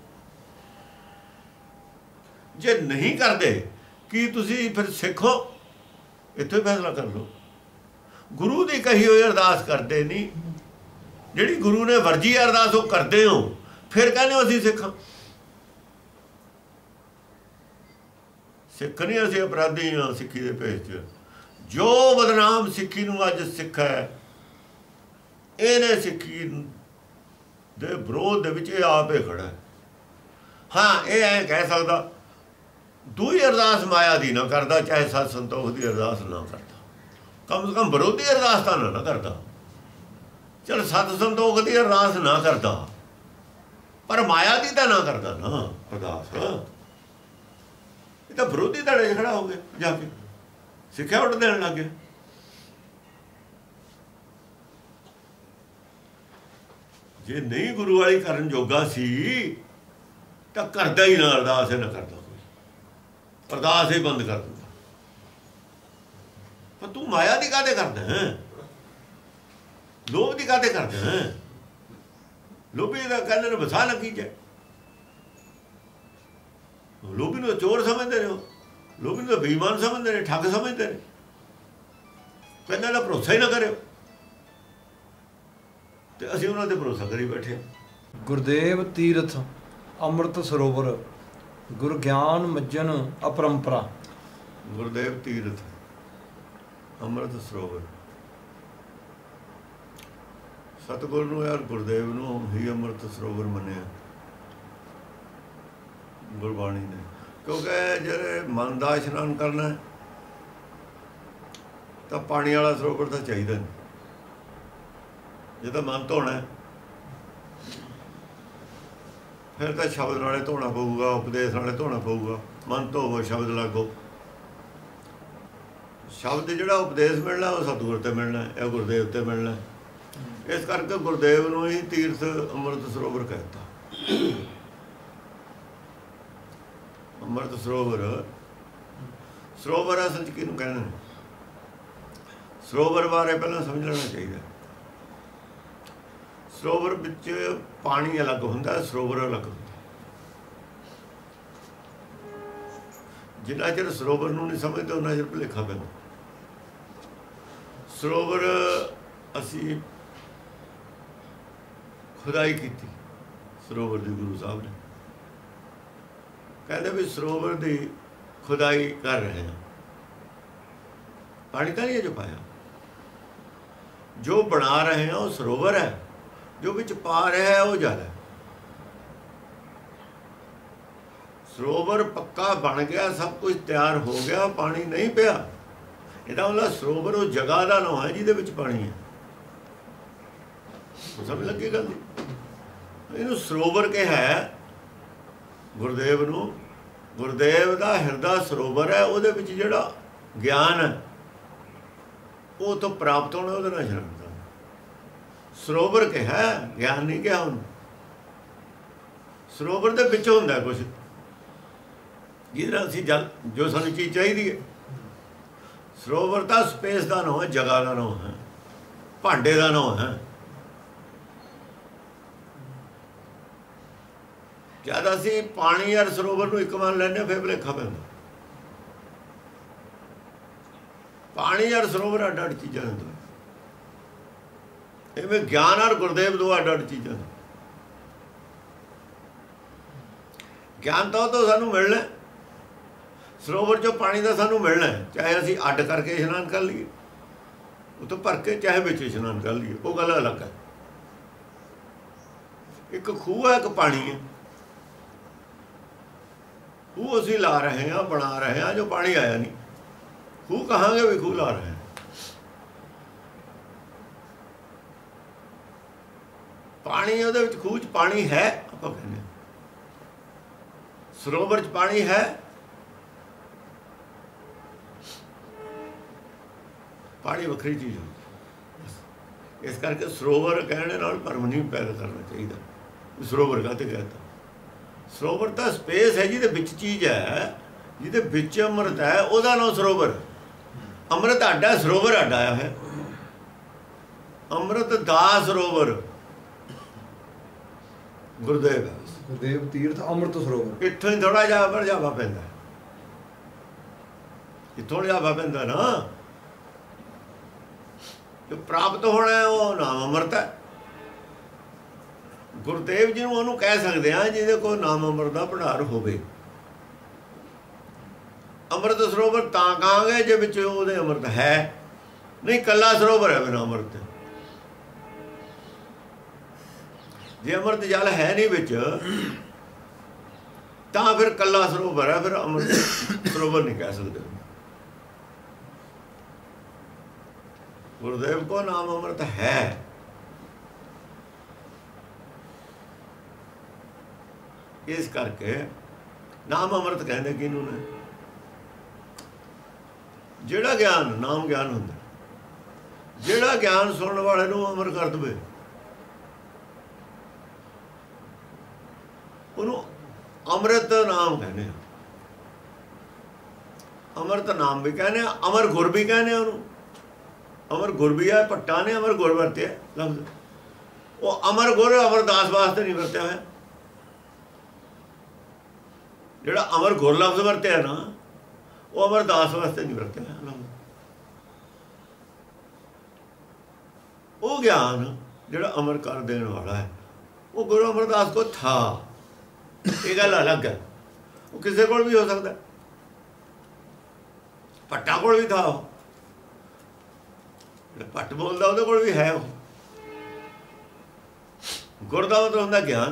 ਜੇ ਨਹੀਂ ਕਰਦੇ ਕੀ ਤੁਸੀਂ ਫਿਰ ਸਿੱਖੋ? ਇੱਥੇ ਫੈਸਲਾ ਕਰ ਲਓ। ਗੁਰੂ ਦੀ ਕਹੀ ਹੋਈ ਅਰਦਾਸ ਕਰਦੇ ਨਹੀਂ। ਜਿਹੜੀ ਗੁਰੂ ਨੇ ਵਰਜੀ ਅਰਦਾਸ ਉਹ ਕਰਦੇ ਹੋ, ਫਿਰ ਕਹਿੰਦੇ ਹੋ ਅਸੀਂ ਸਿੱਖਾਂ। ਸਿੱਖ ਨਹੀਂ, ਅਸੀਂ ਅਪਰਾਧੀ ਹਾਂ ਸਿੱਖੀ ਦੇ ਭੇਸ 'ਚ। ਜੋ ਬਦਨਾਮ ਸਿੱਖੀ ਨੂੰ ਅੱਜ ਸਿੱਖ ਹੈ, ਇਹਨੇ ਸਿੱਖੀ ਦੇ ਵਿਰੋਧ ਦੇ ਵਿੱਚ ਇਹ ਆਪ ਹੀ ਖੜਾ ਹੈ। ਹਾਂ, ਇਹ ਐਂ ਕਹਿ ਸਕਦਾ ਦੂਈ ਅਰਦਾਸ ਮਾਇਆ ਦੀ ਨਾ ਕਰਦਾ, ਚਾਹੇ ਸਤ ਸੰਤੋਖ ਦੀ ਅਰਦਾਸ ਨਾ ਕਰਦਾ। ਕਮ ਸੇ ਕਮ ਵਿਰੋਧੀ ਅਰਦਾਸ ਤਾਂ ਨਾ ਕਰਦਾ। ਚਲ ਸਤ ਸੰਤੋਖ ਦੀ ਅਰਦਾਸ ਨਾ ਕਰਦਾ, ਪਰ ਮਾਇਆ ਦੀ ਤਾਂ ਨਾ ਕਰਦਾ ਨਾ ਅਰਦਾਸ। ਇਹ ਤਾਂ ਵਿਰੋਧੀ ਧੜੇ ਖੜਾ ਹੋ ਗਿਆ, ਜਾ ਕੇ ਸਿੱਖਿਆ ਉੱਡ ਦੇਣ ਲੱਗ ਗਿਆ। ਜੇ ਨਹੀਂ ਗੁਰੂ ਵਾਲੀ ਕਰਨ ਜੋਗਾ ਸੀ ਤਾਂ ਕਰਦਾ ਹੀ ਨਾ ਅਰਦਾਸ। ਇਹ ਨਾ ਕਰਦਾ ਕੋਈ ਅਰਦਾਸ ਹੀ ਬੰਦ ਕਰ ਦਿੰਦਾ। ਪਰ ਤੂੰ ਮਾਇਆ ਦੀ ਕਾਹਦੇ ਕਰਦਾ ਹੈ? ਲੋਭ ਦੀ ਕਾਹਦੇ ਕਰਦਾ ਹੈ? ਲੋਭੀ ਦਾ ਕਹਿੰਦੇ ਨੇ ਵਸਾ ਲੱਗੀ ਜਾਏ। ਲੋਭੀ ਨੂੰ ਚੋਰ ਸਮਝਦੇ ਨੇ, ਲੋਭੀ ਨੂੰ ਬੇਈਮਾਨ ਸਮਝਦੇ ਨੇ, ਠੱਗ ਸਮਝਦੇ ਨੇ। ਕਹਿੰਦੇ ਨਾ ਭਰੋਸਾ ਹੀ ਨਾ ਕਰਿਓ, ਤੇ ਅਸੀਂ ਉਹਨਾਂ ਤੇ ਭਰੋਸਾ ਕਰੀ ਬੈਠੇ। ਗੁਰਦੇਵ ਤੀਰਥ ਅੰਮ੍ਰਿਤ ਸਰੋਵਰ ਗੁਰ ਗਿਆਨ ਮੱਜਨ ਅਪਰੰਪਰਾ। ਗੁਰਦੇਵ ਤੀਰਥ ਅੰਮ੍ਰਿਤ ਸਰੋਵਰ। ਸਤਿਗੁਰ ਨੂੰ ਯਾਰ ਗੁਰਦੇਵ ਨੂੰ ਹੀ ਅੰਮ੍ਰਿਤ ਸਰੋਵਰ ਮੰਨਿਆ ਗੁਰਬਾਣੀ ਨੇ। ਕਿਉਂਕਿ ਜਿਹੜੇ ਮਨ ਦਾ ਇਸ਼ਨਾਨ ਕਰਨਾ ਤਾਂ ਪਾਣੀ ਵਾਲਾ ਸਰੋਵਰ ਤਾਂ ਚਾਹੀਦਾ ਨਹੀਂ। ਜੇ ਤਾਂ ਮਨ ਧੋਣਾ फिर तो शब्द नाले धोना पऊगा, उपदेश नाले धोना पऊगा। मन धोवो शब्द लागो। शब्द जिहड़ा उपदेश मिलना वो सतगुर ते मिलना है, या गुरदेव ते मिलना है। इस करके गुरदेव नूं ही तीर्थ अमृत सरोवर कहता। अमृत सरोवर, सरोवर असल च किहनूं कहंदे ने? सरोवर बारे पहलां समझ लेना चाहिए। सरोवर विच पानी अलग हुंदा, सरोवर अलग हुंदा। जिन्ना चिर सरोवर नूं नहीं समझते उन्ना चिर भुलेखा पैंदा। सरोवर असी खुदाई की सरोवर दी, गुरु साहब ने कहते भी सरोवर की खुदाई कर रहे हैं। पानी तो नहीं है जो पाया, जो बना रहे हैं वो सरोवर है, जो बिच पा रहा है वो जल है। सरोवर पक्का बन गया, सब कुछ तैयार हो गया, पानी नहीं पिया। ਇਹਦਾ मतलब सरोवर वो जगह का नाम है जिहदे विच पानी है। समझ लगी गल? इहनूं सरोवर कहा है गुरदेव नूं। गुरदेव का हिरदा सरोवर है, उहदे विच जिहड़ा ज्ञान है वो तो प्राप्त होना, उहदे नाल शरण। सरोवर कहा, ज्ञान नहीं कहा उन्हें। सरोवर के विच हुंदा कुछ जिहदे असीं जल, जो सानूं चीज़ चाहिए है। सरोवर का स्पेस का नाम है, जगह का नाम है, भांडे का नाम है। जद असीं पानी और सरोवर को एक मान लैंदे फिर भुलेखा पैंदा। पानी और सरोवर अड्ड अड्ड चीज़ां ने। इवें ज्ञान और गुरदेव दो अड्ड अड्ड चीज़ां ने। ज्ञान तो तो सानूं मिलना, सरोवर चो पानी का सानूं मिलना है। चाहे असीं अड्ड करके इशनान कर लीए, वो तो भर के, चाहे विच इशनान कर लीए, वो गल अलग है। एक खूह है, एक पानी है। खूह असीं ला रहे हैं, बना रहे हैं, जो पानी आया नहीं। खूह कहांगे भी खूह ला रहे हैं। पानी उहदे विच, खूह च पानी है आपां कहने, सरोवर च पानी है। पानी वखरी चीज़ होती। इस करके सरोवर कहने नाल भरम नहीं पैदा करना चाहिए। सरोवर का तो कहता, सरोवर तो स्पेस है जिहदे विच चीज़ है, जिहदे विच अमृत है, उहदा नाम सरोवर। अमृत आडा, सरोवर आडा आया है। अमृत दा सरोवर गुरदेव है। गुरदेव तीर्थ अमृत सरोवर। इत्थों ही थोड़ा जिहा भरजावा पैंदा, इत्थों जावा पैंदा ना। जो प्राप्त होना है वो नाम अमृत है। गुरदेव जी नूं कह सकते हैं जिहदे कोल नाम अमृत का भंडार होवे। अमृत सरोवर तां कहांगे जे विच उहदे अमृत है, नहीं कला सरोवर है बिना अमृत। जे अमृत जल है नहीं विच तां फिर कला सरोवर है, फिर अमृत सरोवर नहीं कह सकते। गुरुदेव को नाम अमृत है। इस करके नाम अमृत कहते किनू ने? जिहड़ा ज्ञान, नाम ज्ञान हुंदा, जिहड़ा ज्ञान सुनने वाले नूं अमर कर दवे, उन्हों अमृत नाम कहने। अमृत नाम भी कहने, अमर गुर भी कहने। उन्होंने अमर गुर भी है, भट्टा ने अमर गुर वरत्या लफ्ज। वो अमर गुर अमरदास वास्ते नहीं वरत्या है। जिहड़ा अमर गुर लफ्ज वरत्या ना, वो अमरदास वास्ते नहीं वरत्या लफ्ज। वो ज्ञान जिहड़ा अमर कर देने वाला है, वो गुरु अमरदास को था। ये गल अलग है। वो किसी को भी हो सकता है। भट्टा को भी था, भट्ट बोलता ਉਹਦੇ ਕੋਲ भी है। गुर का मतलब होंगे ज्ञान।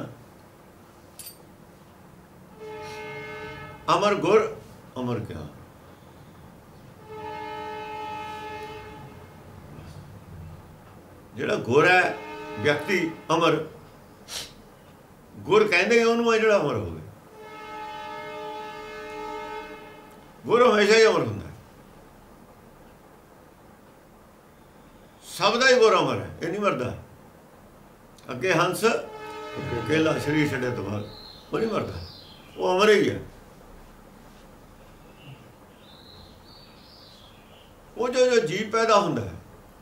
अमर गुर, अमर ज्ञान। जिहड़ा गुर है व्यक्ति अमर, ਗੁਰ ਕਹਿੰਦੇ ਉਹਨੂੰ ਆ ਜਿਹੜਾ ਅਮਰ ਹੋਵੇ। ਗੁਰ ਹਮੇਸ਼ਾ ਹੀ ਅਮਰ ਹੁੰਦਾ, ਸਭ ਦਾ ਹੀ ਗੁਰ ਅਮਰ ਹੈ, ਇਹ ਨਹੀਂ ਮਰਦਾ। ਅੱਗੇ ਹੰਸ ਅਕੇਲਾ ਸਰੀਰ ਛੱਡੇ ਤੋਂ ਬਾਅਦ ਉਹ ਨਹੀਂ ਮਰਦਾ, ਉਹ ਅਮਰ ਹੀ ਹੈ। ਉਹ ਜੋ ਜੋ ਜੀਵ ਪੈਦਾ ਹੁੰਦਾ ਹੈ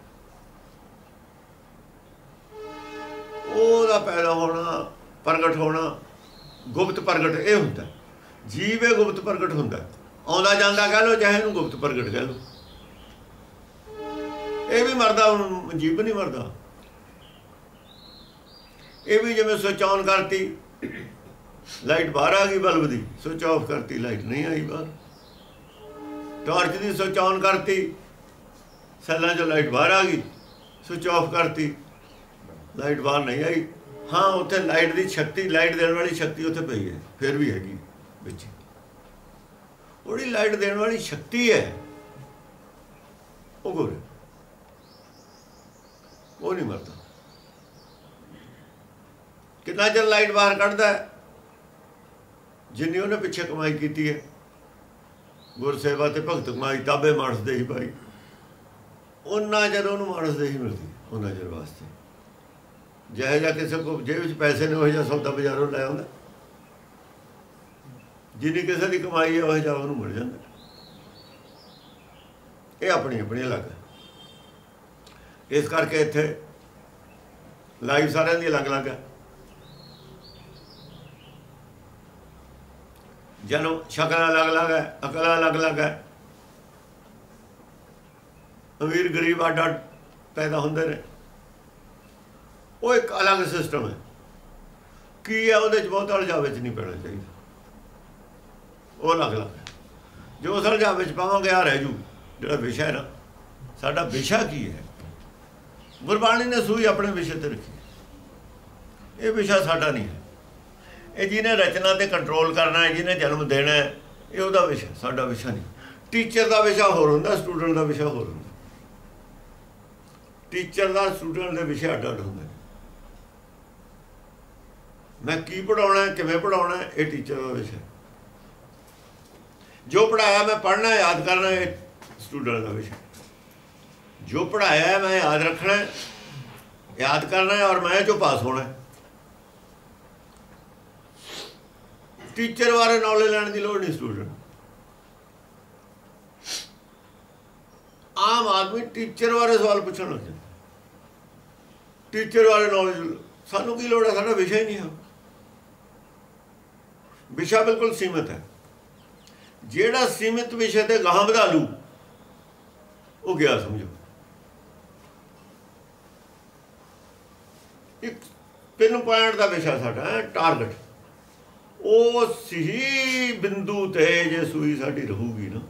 ਉਹਦਾ ਪੈਦਾ ਹੋਣਾ, ਪ੍ਰਗਟ ਹੋਣਾ, ਗੁਪਤ ਪ੍ਰਗਟ ਇਹ ਹੁੰਦਾ। ਜੀਵ ਇਹ ਗੁਪਤ ਪ੍ਰਗਟ ਹੁੰਦਾ, ਆਉਂਦਾ ਜਾਂਦਾ ਕਹਿ ਲਓ, ਚਾਹੇ ਇਹਨੂੰ ਗੁਪਤ ਪ੍ਰਗਟ ਕਹਿ ਲਓ। ਇਹ ਵੀ ਮਰਦਾ, ਹੁਣ ਜੀਵ ਨਹੀਂ ਮਰਦਾ। ਇਹ ਵੀ ਜਿਵੇਂ ਸਵਿਚ ਆਨ ਕਰਤੀ, ਲਾਈਟ ਬਾਹਰ ਆ ਗਈ ਬਲਬ ਦੀ, ਸਵਿਚ ਆਫ ਕਰਤੀ, ਲਾਈਟ ਨਹੀਂ ਆਈ ਬਾਹਰ। ਟਾਰਚ ਦੀ ਸਵਿਚ ਆਨ ਕਰਤੀ, ਸੈੱਲਾਂ 'ਚੋਂ ਲਾਈਟ ਬਾਹਰ ਆ ਗਈ, ਸਵਿਚ ਆਫ ਕਰਤੀ, ਲਾਈਟ ਬਾਹਰ ਨਹੀਂ ਆਈ। ਹਾਂ, ਉੱਥੇ ਲਾਈਟ ਦੀ ਸ਼ਕਤੀ, ਲਾਈਟ ਦੇਣ ਵਾਲੀ ਸ਼ਕਤੀ ਉੱਥੇ ਪਈ ਹੈ, ਫਿਰ ਵੀ ਹੈਗੀ ਵਿੱਚ। ਉਹਦੀ ਲਾਈਟ ਦੇਣ ਵਾਲੀ ਸ਼ਕਤੀ ਹੈ ਉਹ ਗੁਰ, ਉਹ ਨਹੀਂ ਮਰਦਾ। ਕਿੰਨਾ ਚਿਰ ਲਾਈਟ ਬਾਹਰ ਕੱਢਦਾ ਹੈ, ਜਿੰਨੀ ਉਹਨੇ ਪਿੱਛੇ ਕਮਾਈ ਕੀਤੀ ਹੈ। ਗੁਰ ਸੇਵਾ ਤੇ ਭਗਤ ਕਮਾਈ ਤਾਬੇ ਮਾਨਸ ਦੇ ਹੀ ਪਾਈ, ਉਹਨਾਂ ਚਿਰ ਉਹਨੂੰ ਮਾਨਸ ਦੇ ਹੀ ਮਿਲਦੀ, ਉਹਨਾਂ ਚਿਰ ਵਾਸਤੇ। ਜਿਹੋ ਜਿਹਾ ਕਿਸੇ ਕੋਲ ਜੇਬ ਵਿੱਚ ਪੈਸੇ ਨੇ ਉਹ ਜਿਹਾ ਸੌਦਾ ਬਾਜ਼ਾਰੋਂ ਲੈ ਆਉਂਦਾ, ਜਿੰਨੀ ਕਿਸੇ ਦੀ ਕਮਾਈ ਹੈ ਉਹ ਜਿਹਾ ਉਹਨੂੰ ਮਿਲ ਜਾਂਦਾ। ਇਹ ਆਪਣੀ ਆਪਣੀ ਅਲੱਗ ਹੈ। ਇਸ ਕਰਕੇ ਇੱਥੇ ਲਾਈਫ ਸਾਰਿਆਂ ਦੀ ਅਲੱਗ ਅਲੱਗ ਹੈ। ਜਨਮ ਸ਼ਕਲ ਅਲੱਗ ਅਲੱਗ ਹੈ, ਅਕਲ ਅਲੱਗ ਅਲੱਗ ਹੈ। ਅਮੀਰ ਗਰੀਬ ਅੱਡ ਅੱਡ ਪੈਦਾ ਹੁੰਦੇ ਨੇ, ਉਹ ਇੱਕ ਅਲੱਗ ਸਿਸਟਮ ਹੈ। ਕੀ ਹੈ ਉਹਦੇ 'ਚ ਬਹੁਤ ਅਲਝਾਅ ਵਿੱਚ ਨਹੀਂ ਪੈਣਾ ਚਾਹੀਦਾ, ਉਹ ਅਲੱਗ ਅਲੱਗ ਹੈ। ਜੋ ਉਸ ਅਲਝਾਅ ਵਿੱਚ ਪਾਵਾਂਗੇ ਆ ਰਹਿ ਜੂ। ਜਿਹੜਾ ਵਿਸ਼ਾ ਹੈ ਨਾ, ਸਾਡਾ ਵਿਸ਼ਾ ਕੀ ਹੈ, ਗੁਰਬਾਣੀ ਨੇ ਸੂਈ ਆਪਣੇ ਵਿਸ਼ੇ 'ਤੇ ਰੱਖੀ। ਇਹ ਵਿਸ਼ਾ ਸਾਡਾ ਨਹੀਂ ਹੈ। ਇਹ ਜਿਹਨੇ ਰਚਨਾ 'ਤੇ ਕੰਟਰੋਲ ਕਰਨਾ ਹੈ, ਜਿਹਨੇ ਜਨਮ ਦੇਣਾ ਹੈ, ਇਹ ਉਹਦਾ ਵਿਸ਼ਾ, ਸਾਡਾ ਵਿਸ਼ਾ ਨਹੀਂ। ਟੀਚਰ ਦਾ ਵਿਸ਼ਾ ਹੋਰ ਹੁੰਦਾ, ਸਟੂਡੈਂਟ ਦਾ ਵਿਸ਼ਾ ਹੋਰ ਹੁੰਦਾ। ਟੀਚਰ ਦਾ ਸਟੂਡੈਂਟ ਦੇ ਵਿਸ਼ੇ ਅੱਡ ਅੱਡ ਹੁੰਦੇ ਨੇ। ਮੈਂ ਕੀ ਪੜ੍ਹਾਉਣਾ, ਕਿਵੇਂ ਪੜ੍ਹਾਉਣਾ, ਇਹ ਟੀਚਰ ਦਾ ਵਿਸ਼ਾ। ਜੋ ਪੜ੍ਹਾਇਆ ਮੈਂ ਪੜ੍ਹਨਾ, ਯਾਦ ਕਰਨਾ, ਇਹ ਸਟੂਡੈਂਟ ਦਾ ਵਿਸ਼ਾ। ਜੋ ਪੜ੍ਹਾਇਆ ਮੈਂ ਯਾਦ ਰੱਖਣਾ, ਯਾਦ ਕਰਨਾ ਹੈ, ਔਰ ਮੈਂ ਜੋ ਪਾਸ ਹੋਣਾ। ਟੀਚਰ ਬਾਰੇ ਨੌਲੇਜ ਲੈਣ ਦੀ ਲੋੜ ਨਹੀਂ ਸਟੂਡੈਂਟ। ਆਮ ਆਦਮੀ ਟੀਚਰ ਬਾਰੇ ਸਵਾਲ ਪੁੱਛਣ ਲੱਗ ਜਾਂਦਾ, ਟੀਚਰ ਬਾਰੇ ਨੌਲੇਜ ਸਾਨੂੰ ਕੀ ਲੋੜ ਹੈ, ਸਾਡਾ ਵਿਸ਼ਾ ਹੀ ਨਹੀਂ ਹੈ। ਵਿਸ਼ਾ ਬਿਲਕੁਲ ਸੀਮਿਤ ਹੈ। ਜਿਹੜਾ ਸੀਮਿਤ ਵਿਸ਼ੇ ਤੇ ਗਾਹਾਂ ਵਧਾ ਲੂ ਉਹ ਗਿਆ ਸਮਝੋ। ਇੱਕ ਪਿੰਨ ਪੁਆਇੰਟ ਦਾ ਵਿਸ਼ਾ ਸਾਡਾ ਹੈ, ਟਾਰਗੇਟ। ਉਹ ਸਹੀ ਬਿੰਦੂ ਤੇ ਜੇ ਸੂਈ ਸਾਡੀ ਰਹੂਗੀ ਨਾ,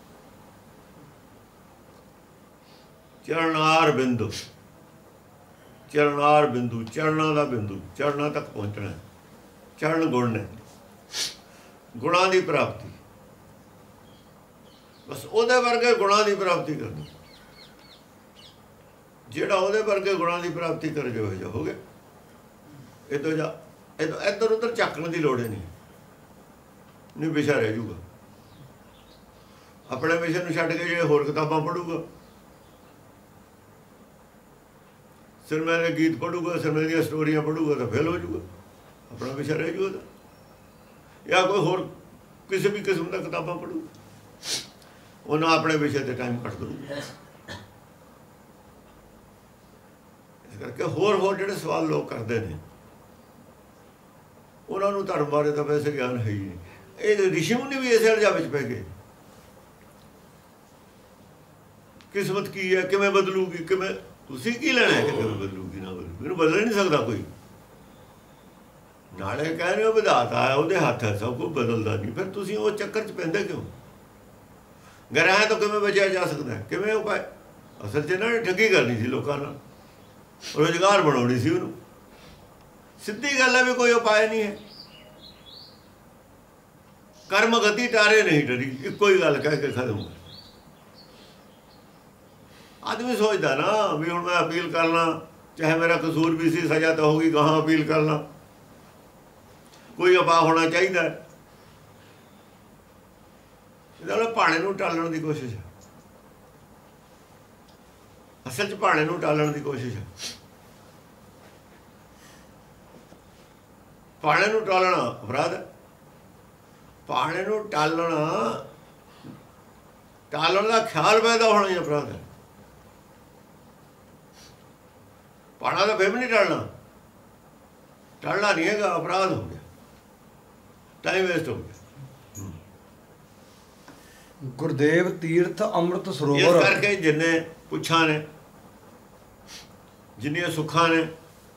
ਚਰਨਾਰ ਬਿੰਦੂ, ਚਰਨਾਰ ਬਿੰਦੂ, ਚਰਨਾਂ ਦਾ ਬਿੰਦੂ, ਚਰਨਾਂ ਤੱਕ ਪਹੁੰਚਣਾ। ਚਰਨ ਗੁਣ ਨੇ, ਗੁਣਾਂ ਦੀ ਪ੍ਰਾਪਤੀ। ਬਸ ਉਹਦੇ ਵਰਗੇ ਗੁਣਾਂ ਦੀ ਪ੍ਰਾਪਤੀ ਕਰਨੀ। ਜਿਹੜਾ ਉਹਦੇ ਵਰਗੇ ਗੁਣਾਂ ਦੀ ਪ੍ਰਾਪਤੀ ਕਰ ਜੋ ਹੋ ਜਾਓਗੇ। ਇਹ ਤੋਂ ਜਾ ਇੱਧਰ ਉੱਧਰ ਚੱਕਣ ਦੀ ਲੋੜ ਨਹੀਂ, ਨਹੀਂ ਵਿਸ਼ਾ ਰਹਿ ਜੂਗਾ। ਆਪਣੇ ਵਿਸ਼ੇ ਨੂੰ ਛੱਡ ਕੇ ਜਿਹੜੇ ਹੋਰ ਕਿਤਾਬਾਂ ਪੜ੍ਹੂਗਾ, ਸਿਨੇਮਾ ਦੇ ਗੀਤ ਪੜ੍ਹੂਗਾ, ਸਿਨੇਮਾ ਦੀਆਂ ਸਟੋਰੀਆਂ ਪੜ੍ਹੂਗਾ ਤਾਂ ਫੇਲ ਹੋ ਜੂਗਾ, ਆਪਣਾ ਵਿਸ਼ਾ ਰਹਿ ਜੂਗਾ। ਜਾਂ ਕੋਈ ਹੋਰ ਕਿਸੇ ਵੀ ਕਿਸਮ ਦਾ ਕਿਤਾਬਾਂ ਪੜ੍ਹੂ, ਉਹਨਾਂ ਆਪਣੇ ਵਿਸ਼ੇ 'ਤੇ ਟਾਈਮ ਕੱਟ ਦੂਗਾ। ਇਸ ਕਰਕੇ ਹੋਰ ਹੋਰ ਜਿਹੜੇ ਸਵਾਲ ਲੋਕ ਕਰਦੇ ਨੇ, ਉਹਨਾਂ ਨੂੰ ਧਰਮ ਬਾਰੇ ਤਾਂ ਵੈਸੇ ਗਿਆਨ ਹੈ ਹੀ ਨਹੀਂ। ਇਹ ਰਿਸ਼ੀ ਮੁਨੀ ਵੀ ਇਸੇ ਅਲਝਾਅ ਵਿੱਚ ਪੈ ਗਏ। ਕਿਸਮਤ ਕੀ ਹੈ, ਕਿਵੇਂ ਬਦਲੂਗੀ, ਕਿਵੇਂ, ਤੁਸੀਂ ਕੀ ਲੈਣਾ ਹੈ ਕਿ ਕਿਵੇਂ ਬਦਲੂਗੀ ਨਾ ਬਦਲੂਗੀ, ਇਹਨੂੰ ਬਦਲ ਨਹੀਂ ਸਕਦਾ ਕੋਈ। ਨਾਲੇ ਕਹਿ ਰਹੇ ਹੋ ਵਿਧਾਤਾ ਹੈ, ਉਹਦੇ ਹੱਥ ਹੈ, ਸਭ ਕੁਝ ਬਦਲਦਾ ਨਹੀਂ। ਫਿਰ ਤੁਸੀਂ ਉਹ ਚੱਕਰ 'ਚ ਪੈਂਦੇ ਕਿਉਂ? ਗ੍ਰਹਿ ਤੋਂ ਕਿਵੇਂ ਬਚਿਆ ਜਾ ਸਕਦਾ, ਕਿਵੇਂ ਉਪਾਏ? ਅਸਲ 'ਚ ਇਹਨਾਂ ਨੇ ਠੱਗੀ ਕਰਨੀ ਸੀ ਲੋਕਾਂ ਨਾਲ, ਰੁਜ਼ਗਾਰ ਬਣਾਉਣੀ ਸੀ ਉਹਨੂੰ। ਸਿੱਧੀ ਗੱਲ ਹੈ ਵੀ ਕੋਈ ਉਪਾਏ ਨਹੀਂ ਹੈ। ਕਰਮ ਗਤੀ ਟਾਰੇ ਨਹੀਂ ਡਰੀ, ਇੱਕੋ ਹੀ ਗੱਲ ਕਹਿ ਕੇ ਖਤਮ। ਆਦਮੀ ਸੋਚਦਾ ਨਾ ਵੀ ਹੁਣ ਮੈਂ ਅਪੀਲ ਕਰਨਾ, ਚਾਹੇ ਮੇਰਾ ਕਸੂਰ ਵੀ ਸੀ, ਸਜ਼ਾ ਤਾਂ ਹੋਗੀ, ਕਹਾਂ ਅਪੀਲ ਕਰਨਾ। कोई उपाय होना चाहिए। ਇਹਦਾ ਭਾਣੇ ਨੂੰ ਟਾਲਣ ਦੀ ਕੋਸ਼ਿਸ਼ ਹੈ, ਅਸਲ 'ਚ ਭਾਣੇ ਨੂੰ ਟਾਲਣ ਦੀ ਕੋਸ਼ਿਸ਼ ਹੈ। ਭਾਣੇ ਨੂੰ ਟਾਲਣਾ ਅਪਰਾਧ ਹੈ। ਭਾਣੇ ਨੂੰ ਟਾਲਣਾ ਟਾਲਣ ਦਾ ਖਿਆਲ ਪੈਦਾ ਹੋਣਾ ਹੀ ਅਪਰਾਧ ਹੈ। ਭਾਣਾ ਤਾਂ ਫਿਰ ਵੀ ਨਹੀਂ ਟਾਲਣਾ, ਟਾਲਣਾ ਨਹੀਂ ਹੈਗਾ, ਅਪਰਾਧ ਹੋ ਗਿਆ, ਟਾਈਮ ਵੇਸਟ ਹੋ ਗਿਆ। ਗੁਰਦੇਵ ਤੀਰਥ ਅੰਮ੍ਰਿਤ ਸਰੋਵਰ, ਇਸ ਕਰਕੇ ਜਿੰਨੇ ਪੁੱਛਾਂ ਨੇ, ਜਿੰਨੀਆਂ ਸੁੱਖਾਂ ਨੇ,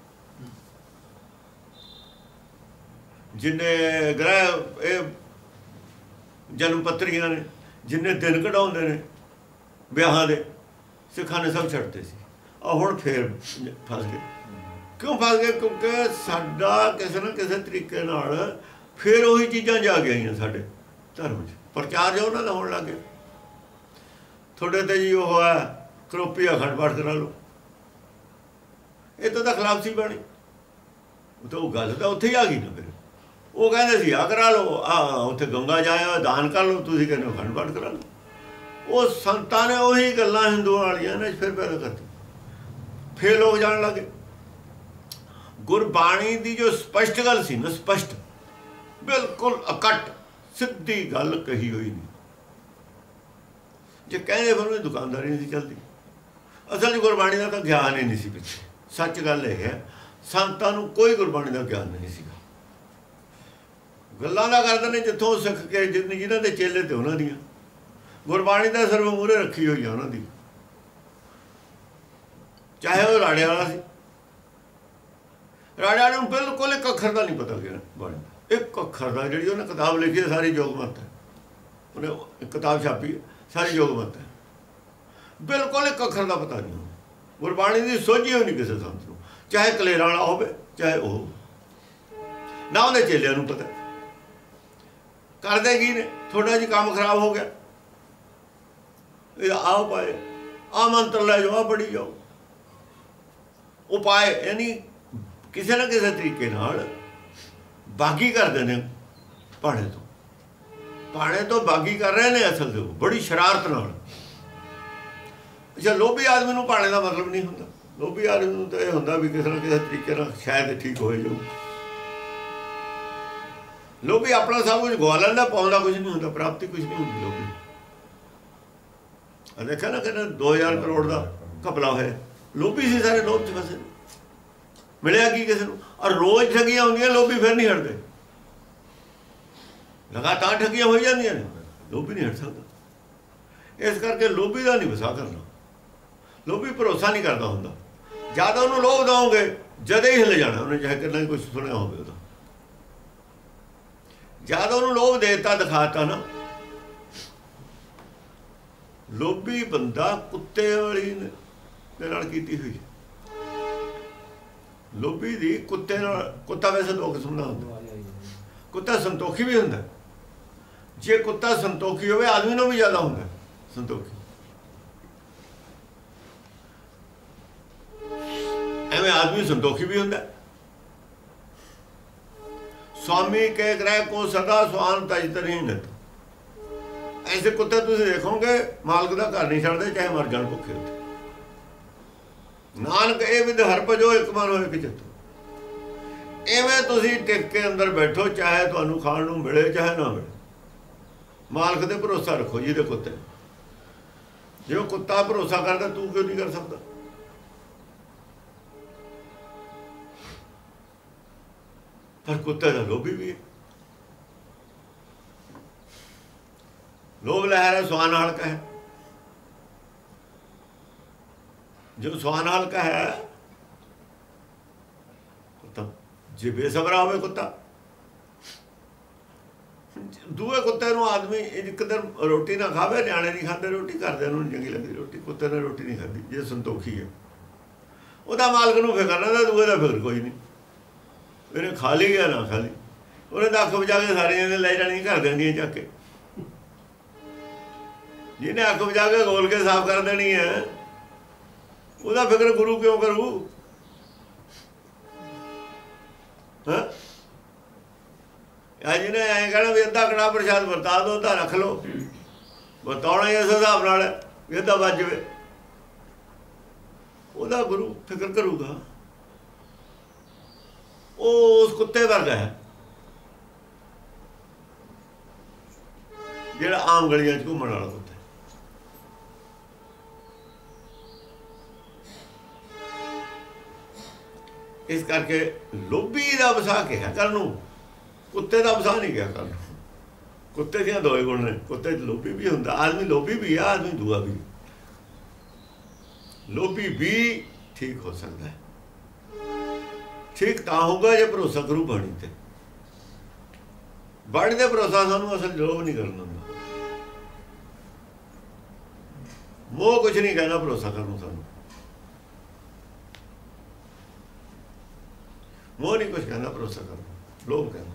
ਜਿੰਨੇ ਗ੍ਰਹਿ ਇਹ ਜਨਮ ਪੱਤਰੀਆਂ ਨੇ, ਜਿੰਨੇ ਦਿਨ ਕਢਾਉਂਦੇ ਨੇ ਵਿਆਹਾਂ ਦੇ, ਸਿੱਖਾਂ ਨੇ ਸਭ ਛੱਡਦੇ ਸੀ। ਆ ਹੁਣ ਫੇਰ ਫਸ ਗਏ। ਕਿਉਂ ਫਸ ਗਏ? ਕਿਉਂਕਿ ਸਾਡਾ ਕਿਸੇ ਨਾ ਕਿਸੇ ਤਰੀਕੇ ਨਾਲ ਫਿਰ ਉਹੀ ਚੀਜ਼ਾਂ ਜਾ ਗਈਆਂ ਸਾਡੇ ਧਰਮ 'ਚ, ਪ੍ਰਚਾਰ ਜੋ ਉਹਨਾਂ ਦਾ ਹੋਣ ਲੱਗ ਗਿਆ। ਤੁਹਾਡੇ ਤੇ ਜੀ ਉਹ ਹੈ ਕਰੋਪੀ ਅਖੰਡ ਪਾਠ ਕਰਾ ਲਓ, ਇਹ ਤਾਂ ਖਿਲਾਫ ਸੀ ਬਾਣੀ। ਉਹ ਤਾਂ ਉਹ ਗੱਲ ਤਾਂ ਉੱਥੇ ਹੀ ਆ ਗਈ ਨਾ। ਫਿਰ ਉਹ ਕਹਿੰਦੇ ਸੀ ਆ ਕਰਾ ਲਓ, ਆ ਉੱਥੇ ਗੰਗਾ ਜਾਇਆ ਦਾਨ ਕਰ ਲਓ, ਤੁਸੀਂ ਕਹਿੰਦੇ ਹੋ ਅਖੰਡ ਪਾਠ ਕਰਾ ਲਓ। ਉਹ ਸੰਤਾਂ ਨੇ ਉਹੀ ਗੱਲਾਂ ਹਿੰਦੂਆਂ ਵਾਲੀਆਂ ਨੇ ਫਿਰ ਪੈਦਾ ਕਰਤੀ, ਫਿਰ ਲੋਕ ਜਾਣ ਲੱਗੇ। ਗੁਰਬਾਣੀ ਦੀ ਜੋ ਸਪਸ਼ਟ ਗੱਲ ਸੀ ਨਾ, ਸਪਸ਼ਟ ਬਿਲਕੁਲ ਅਕੱਟ ਸਿੱਧੀ ਗੱਲ ਕਹੀ ਹੋਈ ਨਹੀਂ। ਜੇ ਕਹਿੰਦੇ ਫਿਰ ਉਹਦੀ ਦੁਕਾਨਦਾਰੀ ਨਹੀਂ ਸੀ ਚੱਲਦੀ। ਅਸਲ 'ਚ ਗੁਰਬਾਣੀ ਦਾ ਤਾਂ ਗਿਆਨ ਹੀ ਨਹੀਂ ਸੀ ਪਿੱਛੇ। ਸੱਚ ਗੱਲ ਇਹ ਹੈ, ਸੰਤਾਂ ਨੂੰ ਕੋਈ ਗੁਰਬਾਣੀ ਦਾ ਗਿਆਨ ਨਹੀਂ ਸੀਗਾ। ਗੱਲਾਂ ਦਾ ਕਰਦੇ ਨੇ ਜਿੱਥੋਂ ਸਿੱਖ ਕੇ, ਜਿੰਨੇ ਜਿਹਨਾਂ ਦੇ ਚੇਲੇ ਤੇ ਉਹਨਾਂ ਦੀਆਂ। ਗੁਰਬਾਣੀ ਦਾ ਸਿਰਫ ਮੂਹਰੇ ਰੱਖੀ ਹੋਈ ਆ ਉਹਨਾਂ ਦੀ, ਚਾਹੇ ਉਹ ਰਾੜੇ ਵਾਲਾ ਸੀ। ਰਾੜੇ ਵਾਲੇ ਨੂੰ ਬਿਲਕੁਲ ਇੱਕ ਅੱਖਰ ਦਾ ਨਹੀਂ ਪਤਾ ਗਿਆ ਬਾਣੀ, ਇੱਕ ਅੱਖਰ ਦਾ। ਜਿਹੜੀ ਉਹਨੇ ਕਿਤਾਬ ਲਿਖੀ ਹੈ ਸਾਰੀ ਜੋਗਮਤ ਹੈ, ਉਹਨੇ ਇੱਕ ਕਿਤਾਬ ਛਾਪੀ ਸਾਰੀ ਜੋਗਮਤ ਹੈ, ਬਿਲਕੁਲ ਇੱਕ ਅੱਖਰ ਦਾ ਪਤਾ ਨਹੀਂ। ਗੁਰਬਾਣੀ ਦੀ ਸੋਝੀ ਹੋਈ ਨਹੀਂ ਕਿਸੇ ਸੰਤ ਨੂੰ, ਚਾਹੇ ਕਲੇਰਾਂ ਵਾਲਾ ਹੋਵੇ ਚਾਹੇ ਉਹ ਨਾ। ਉਹਦੇ ਚੇਲਿਆਂ ਨੂੰ ਪਤਾ ਕਰਦੇ ਕੀ ਨੇ, ਥੋੜਾ ਜਿਹਾ ਕੰਮ ਖਰਾਬ ਹੋ ਗਿਆ, ਇਹ ਆਓ ਪਾਏ ਆ ਮੰਤਰ ਲੈ ਜਾਓ, ਆ ਪੜ੍ਹੀ ਜਾਓ। ਉਪਾਏ ਯਾਨੀ ਕਿਸੇ ਨਾ ਕਿਸੇ ਤਰੀਕੇ ਨਾਲ ਬਾਗੀ ਕਰਦੇ ਨੇ ਭਾਣੇ ਤੋਂ, ਭਾਣੇ ਤੋਂ ਬਾਗੀ ਕਰ ਰਹੇ ਨੇ ਅਸਲ ਦੇ ਬੜੀ ਸ਼ਰਾਰਤ ਨਾਲ। ਅੱਛਾ, ਲੋਭੀ ਆਦਮੀ ਨੂੰ ਭਾਣੇ ਦਾ ਮਤਲਬ ਨਹੀਂ ਹੁੰਦਾ। ਲੋਭੀ ਆਦਮੀ ਨੂੰ ਤਾਂ ਇਹ ਹੁੰਦਾ ਵੀ ਕਿਸੇ ਨਾ ਕਿਸੇ ਤਰੀਕੇ ਨਾਲ ਸ਼ਾਇਦ ਠੀਕ ਹੋਏ ਜਾਊ। ਲੋਭੀ ਆਪਣਾ ਸਭ ਕੁਝ ਗਵਾ ਲੈਂਦਾ, ਪਾਉਂਦਾ ਕੁਝ ਨਹੀਂ ਹੁੰਦਾ, ਪ੍ਰਾਪਤੀ ਕੁਝ ਨਹੀਂ ਹੁੰਦੀ ਲੋਭੀ। ਆ ਦੇਖਿਆ ਨਾ ਕਹਿੰਦਾ ਦੋ ਹਜ਼ਾਰ ਕਰੋੜ ਦਾ ਘਪਲਾ ਹੋਇਆ, ਲੋਭੀ ਸੀ ਸਾਰੇ ਲੋਭ 'ਚ ਫਸੇ। ਮਿਲਿਆ ਕੀ ਕਿਸੇ ਨੂੰ? ਔਰ ਰੋਜ਼ ਠੱਗੀਆਂ ਹੁੰਦੀਆਂ, ਲੋਭੀ ਫਿਰ ਨਹੀਂ ਹਟਦੇ, ਲਗਾਤਾਰ ਠੱਗੀਆਂ ਹੋਈ ਜਾਂਦੀਆਂ ਨੇ, ਲੋਭੀ ਨਹੀਂ ਹਟ ਸਕਦਾ। ਇਸ ਕਰਕੇ ਲੋਭੀ ਦਾ ਨਹੀਂ ਵਸਾ ਕਰਨਾ। ਲੋਭੀ ਭਰੋਸਾ ਨਹੀਂ ਕਰਦਾ ਹੁੰਦਾ। ਜਦ ਉਹਨੂੰ ਲੋਭ ਦਓਗੇ ਜਦੇ ਹੀ ਹਿੱਲ ਜਾਣਾ ਉਹਨੇ, ਚਾਹੇ ਕਿੰਨਾ ਕੁਛ ਸੁਣਿਆ ਹੋਵੇ ਉਹਦਾ। ਜਦ ਉਹਨੂੰ ਲੋਭ ਦੇ ਦਿੱਤਾ, ਦਿਖਾਤਾ ਨਾ। ਲੋਭੀ ਬੰਦਾ ਕੁੱਤੇ ਵਾਲੀ ਦੇ ਨਾਲ ਕੀਤੀ ਹੋਈ। ਲੋਭੀ ਦੀ ਕੁੱਤੇ ਨਾਲ, ਕੁੱਤਾ ਵੈਸੇ ਦੋ ਕਿਸਮ ਦਾ ਹੁੰਦਾ। ਕੁੱਤਾ ਸੰਤੋਖੀ ਵੀ ਹੁੰਦਾ। ਜੇ ਕੁੱਤਾ ਸੰਤੋਖੀ ਹੋਵੇ, ਆਦਮੀ ਨੂੰ ਵੀ ਜ਼ਿਆਦਾ ਹੁੰਦਾ ਸੰਤੋਖੀ। ਐਵੇਂ ਆਦਮੀ ਸੰਤੋਖੀ ਵੀ ਹੁੰਦਾ। स्वामी के ग्रह को सदा स्वान तजतरी नत। ऐसे कुत्ते तुम देखोगे मालक का घर नहीं छड़ते, चाहे मर जान भुखे उत्थे। नानक ये विद हर भजो एक मन होए कि चित्तो। इवें तुसी टिक के अंदर बैठो, चाहे तुहानू खाण नूं मिले चाहे ना मिले, मालक ते भरोसा रखो जी। दे कुत्ते जो कुत्ता भरोसा करता, तू क्यों नहीं कर सकता? पर कुत्ते का लोभी भी है। लोभ लहर है, स्वान हल्का है। जो स्वान हल्का है तो जे बेसबरा हो कुत्ता, दूए कुत्ते नूं आदमी एक दिन रोटी ना खावे, न्याणे नहीं खाते रोटी, घरदियां नूं चंगी लगदी रोटी, कुत्ते ने रोटी नहीं खाधी जे संतोखी है। ਉਹਦਾ मालक नूं फिकर रहंदा, दूए दा फिकर कोई नहीं। मैंने खा ली या ना खा ली, उन्हें तो अख बजा के सारिया ने लै जानी घर देनी चक के। जिन्हें अख बजा के गोल के साफ कर देनी है, उसका फिक्र गुरु क्यों करू? हाँ, ਜਿਹਨੇ ਐਂ ਕਹਿਣਾ ਵੀ ਅੱਧਾ ਕੜਾ ਪ੍ਰਸ਼ਾਦ ਵਰਤਾ ਦੋ ਤਾਂ ਰੱਖ ਲਓ, ਵਰਤਾਉਣਾ ਹੀ ਇਸ ਹਿਸਾਬ ਨਾਲ ਵੀ ਅੱਧਾ ਵੱਜ ਜਾਵੇ, ਉਹਦਾ ਗੁਰੂ ਫਿਕਰ ਕਰੂਗਾ। ਉਹ ਉਸ ਕੁੱਤੇ ਵਰਗਾ ਹੈ ਜਿਹੜਾ ਆਮ ਗਲੀਆਂ 'ਚ ਘੁੰਮਣ ਵਾਲਾ ਕੁੱਤਾ। ਇਸ ਕਰਕੇ ਲੋਭੀ ਦਾ ਵਸਾ ਕਿਹਾ ਕੱਲ ਨੂੰ, ਕੁੱਤੇ ਦਾ ਵਸਾ ਨਹੀਂ ਕਿਹਾ ਕੱਲ ਨੂੰ। ਕੁੱਤੇ ਦੀਆਂ ਦੋਏ ਗੁਣ ਨੇ, ਕੁੱਤੇ 'ਚ ਲੋਭੀ ਵੀ ਹੁੰਦਾ, ਆਦਮੀ ਲੋਭੀ ਵੀ ਆ, ਆਦਮੀ ਦੂਆ ਵੀ। ਲੋਭੀ ਵੀ ਠੀਕ ਹੋ ਸਕਦਾ ਹੈ, ਠੀਕ ਤਾਂ ਹੋਊਗਾ ਜੇ ਭਰੋਸਾ ਕਰੂ ਬਾਣੀ ਤੇ। ਬਾਣੀ ਦੇ ਭਰੋਸਾ ਸਾਨੂੰ ਅਸਲ ਲੋਭ ਨਹੀਂ ਕਰਨਾ ਹੁੰਦਾ। ਮੋਹ ਕੁਛ ਨਹੀਂ ਕਹਿੰਦਾ ਭਰੋਸਾ ਕਰਨ ਨੂੰ, ਸਾਨੂੰ ਮੋਹ ਨਹੀਂ ਕੁਛ ਕਹਿੰਦਾ ਭਰੋਸਾ ਕਰਨ, ਲੋਭ ਕਹਿੰਦਾ।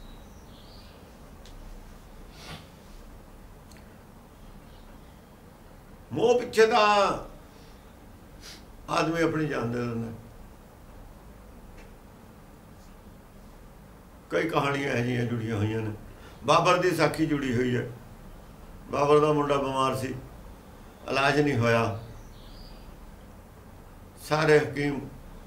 ਮੋਹ ਪਿੱਛੇ ਤਾਂ ਆਦਮੀ ਆਪਣੀ ਜਾਨ ਦੇ ਦਿੰਦਾ। ਕਈ ਕਹਾਣੀਆਂ ਇਹੋ ਜਿਹੀਆਂ ਜੁੜੀਆਂ ਹੋਈਆਂ ਨੇ। ਬਾਬਰ ਦੀ ਸਾਖੀ ਜੁੜੀ ਹੋਈ ਹੈ। ਬਾਬਰ ਦਾ ਮੁੰਡਾ ਬਿਮਾਰ ਸੀ, ਇਲਾਜ ਨਹੀਂ ਹੋਇਆ। ਸਾਰੇ ਹਕੀਮ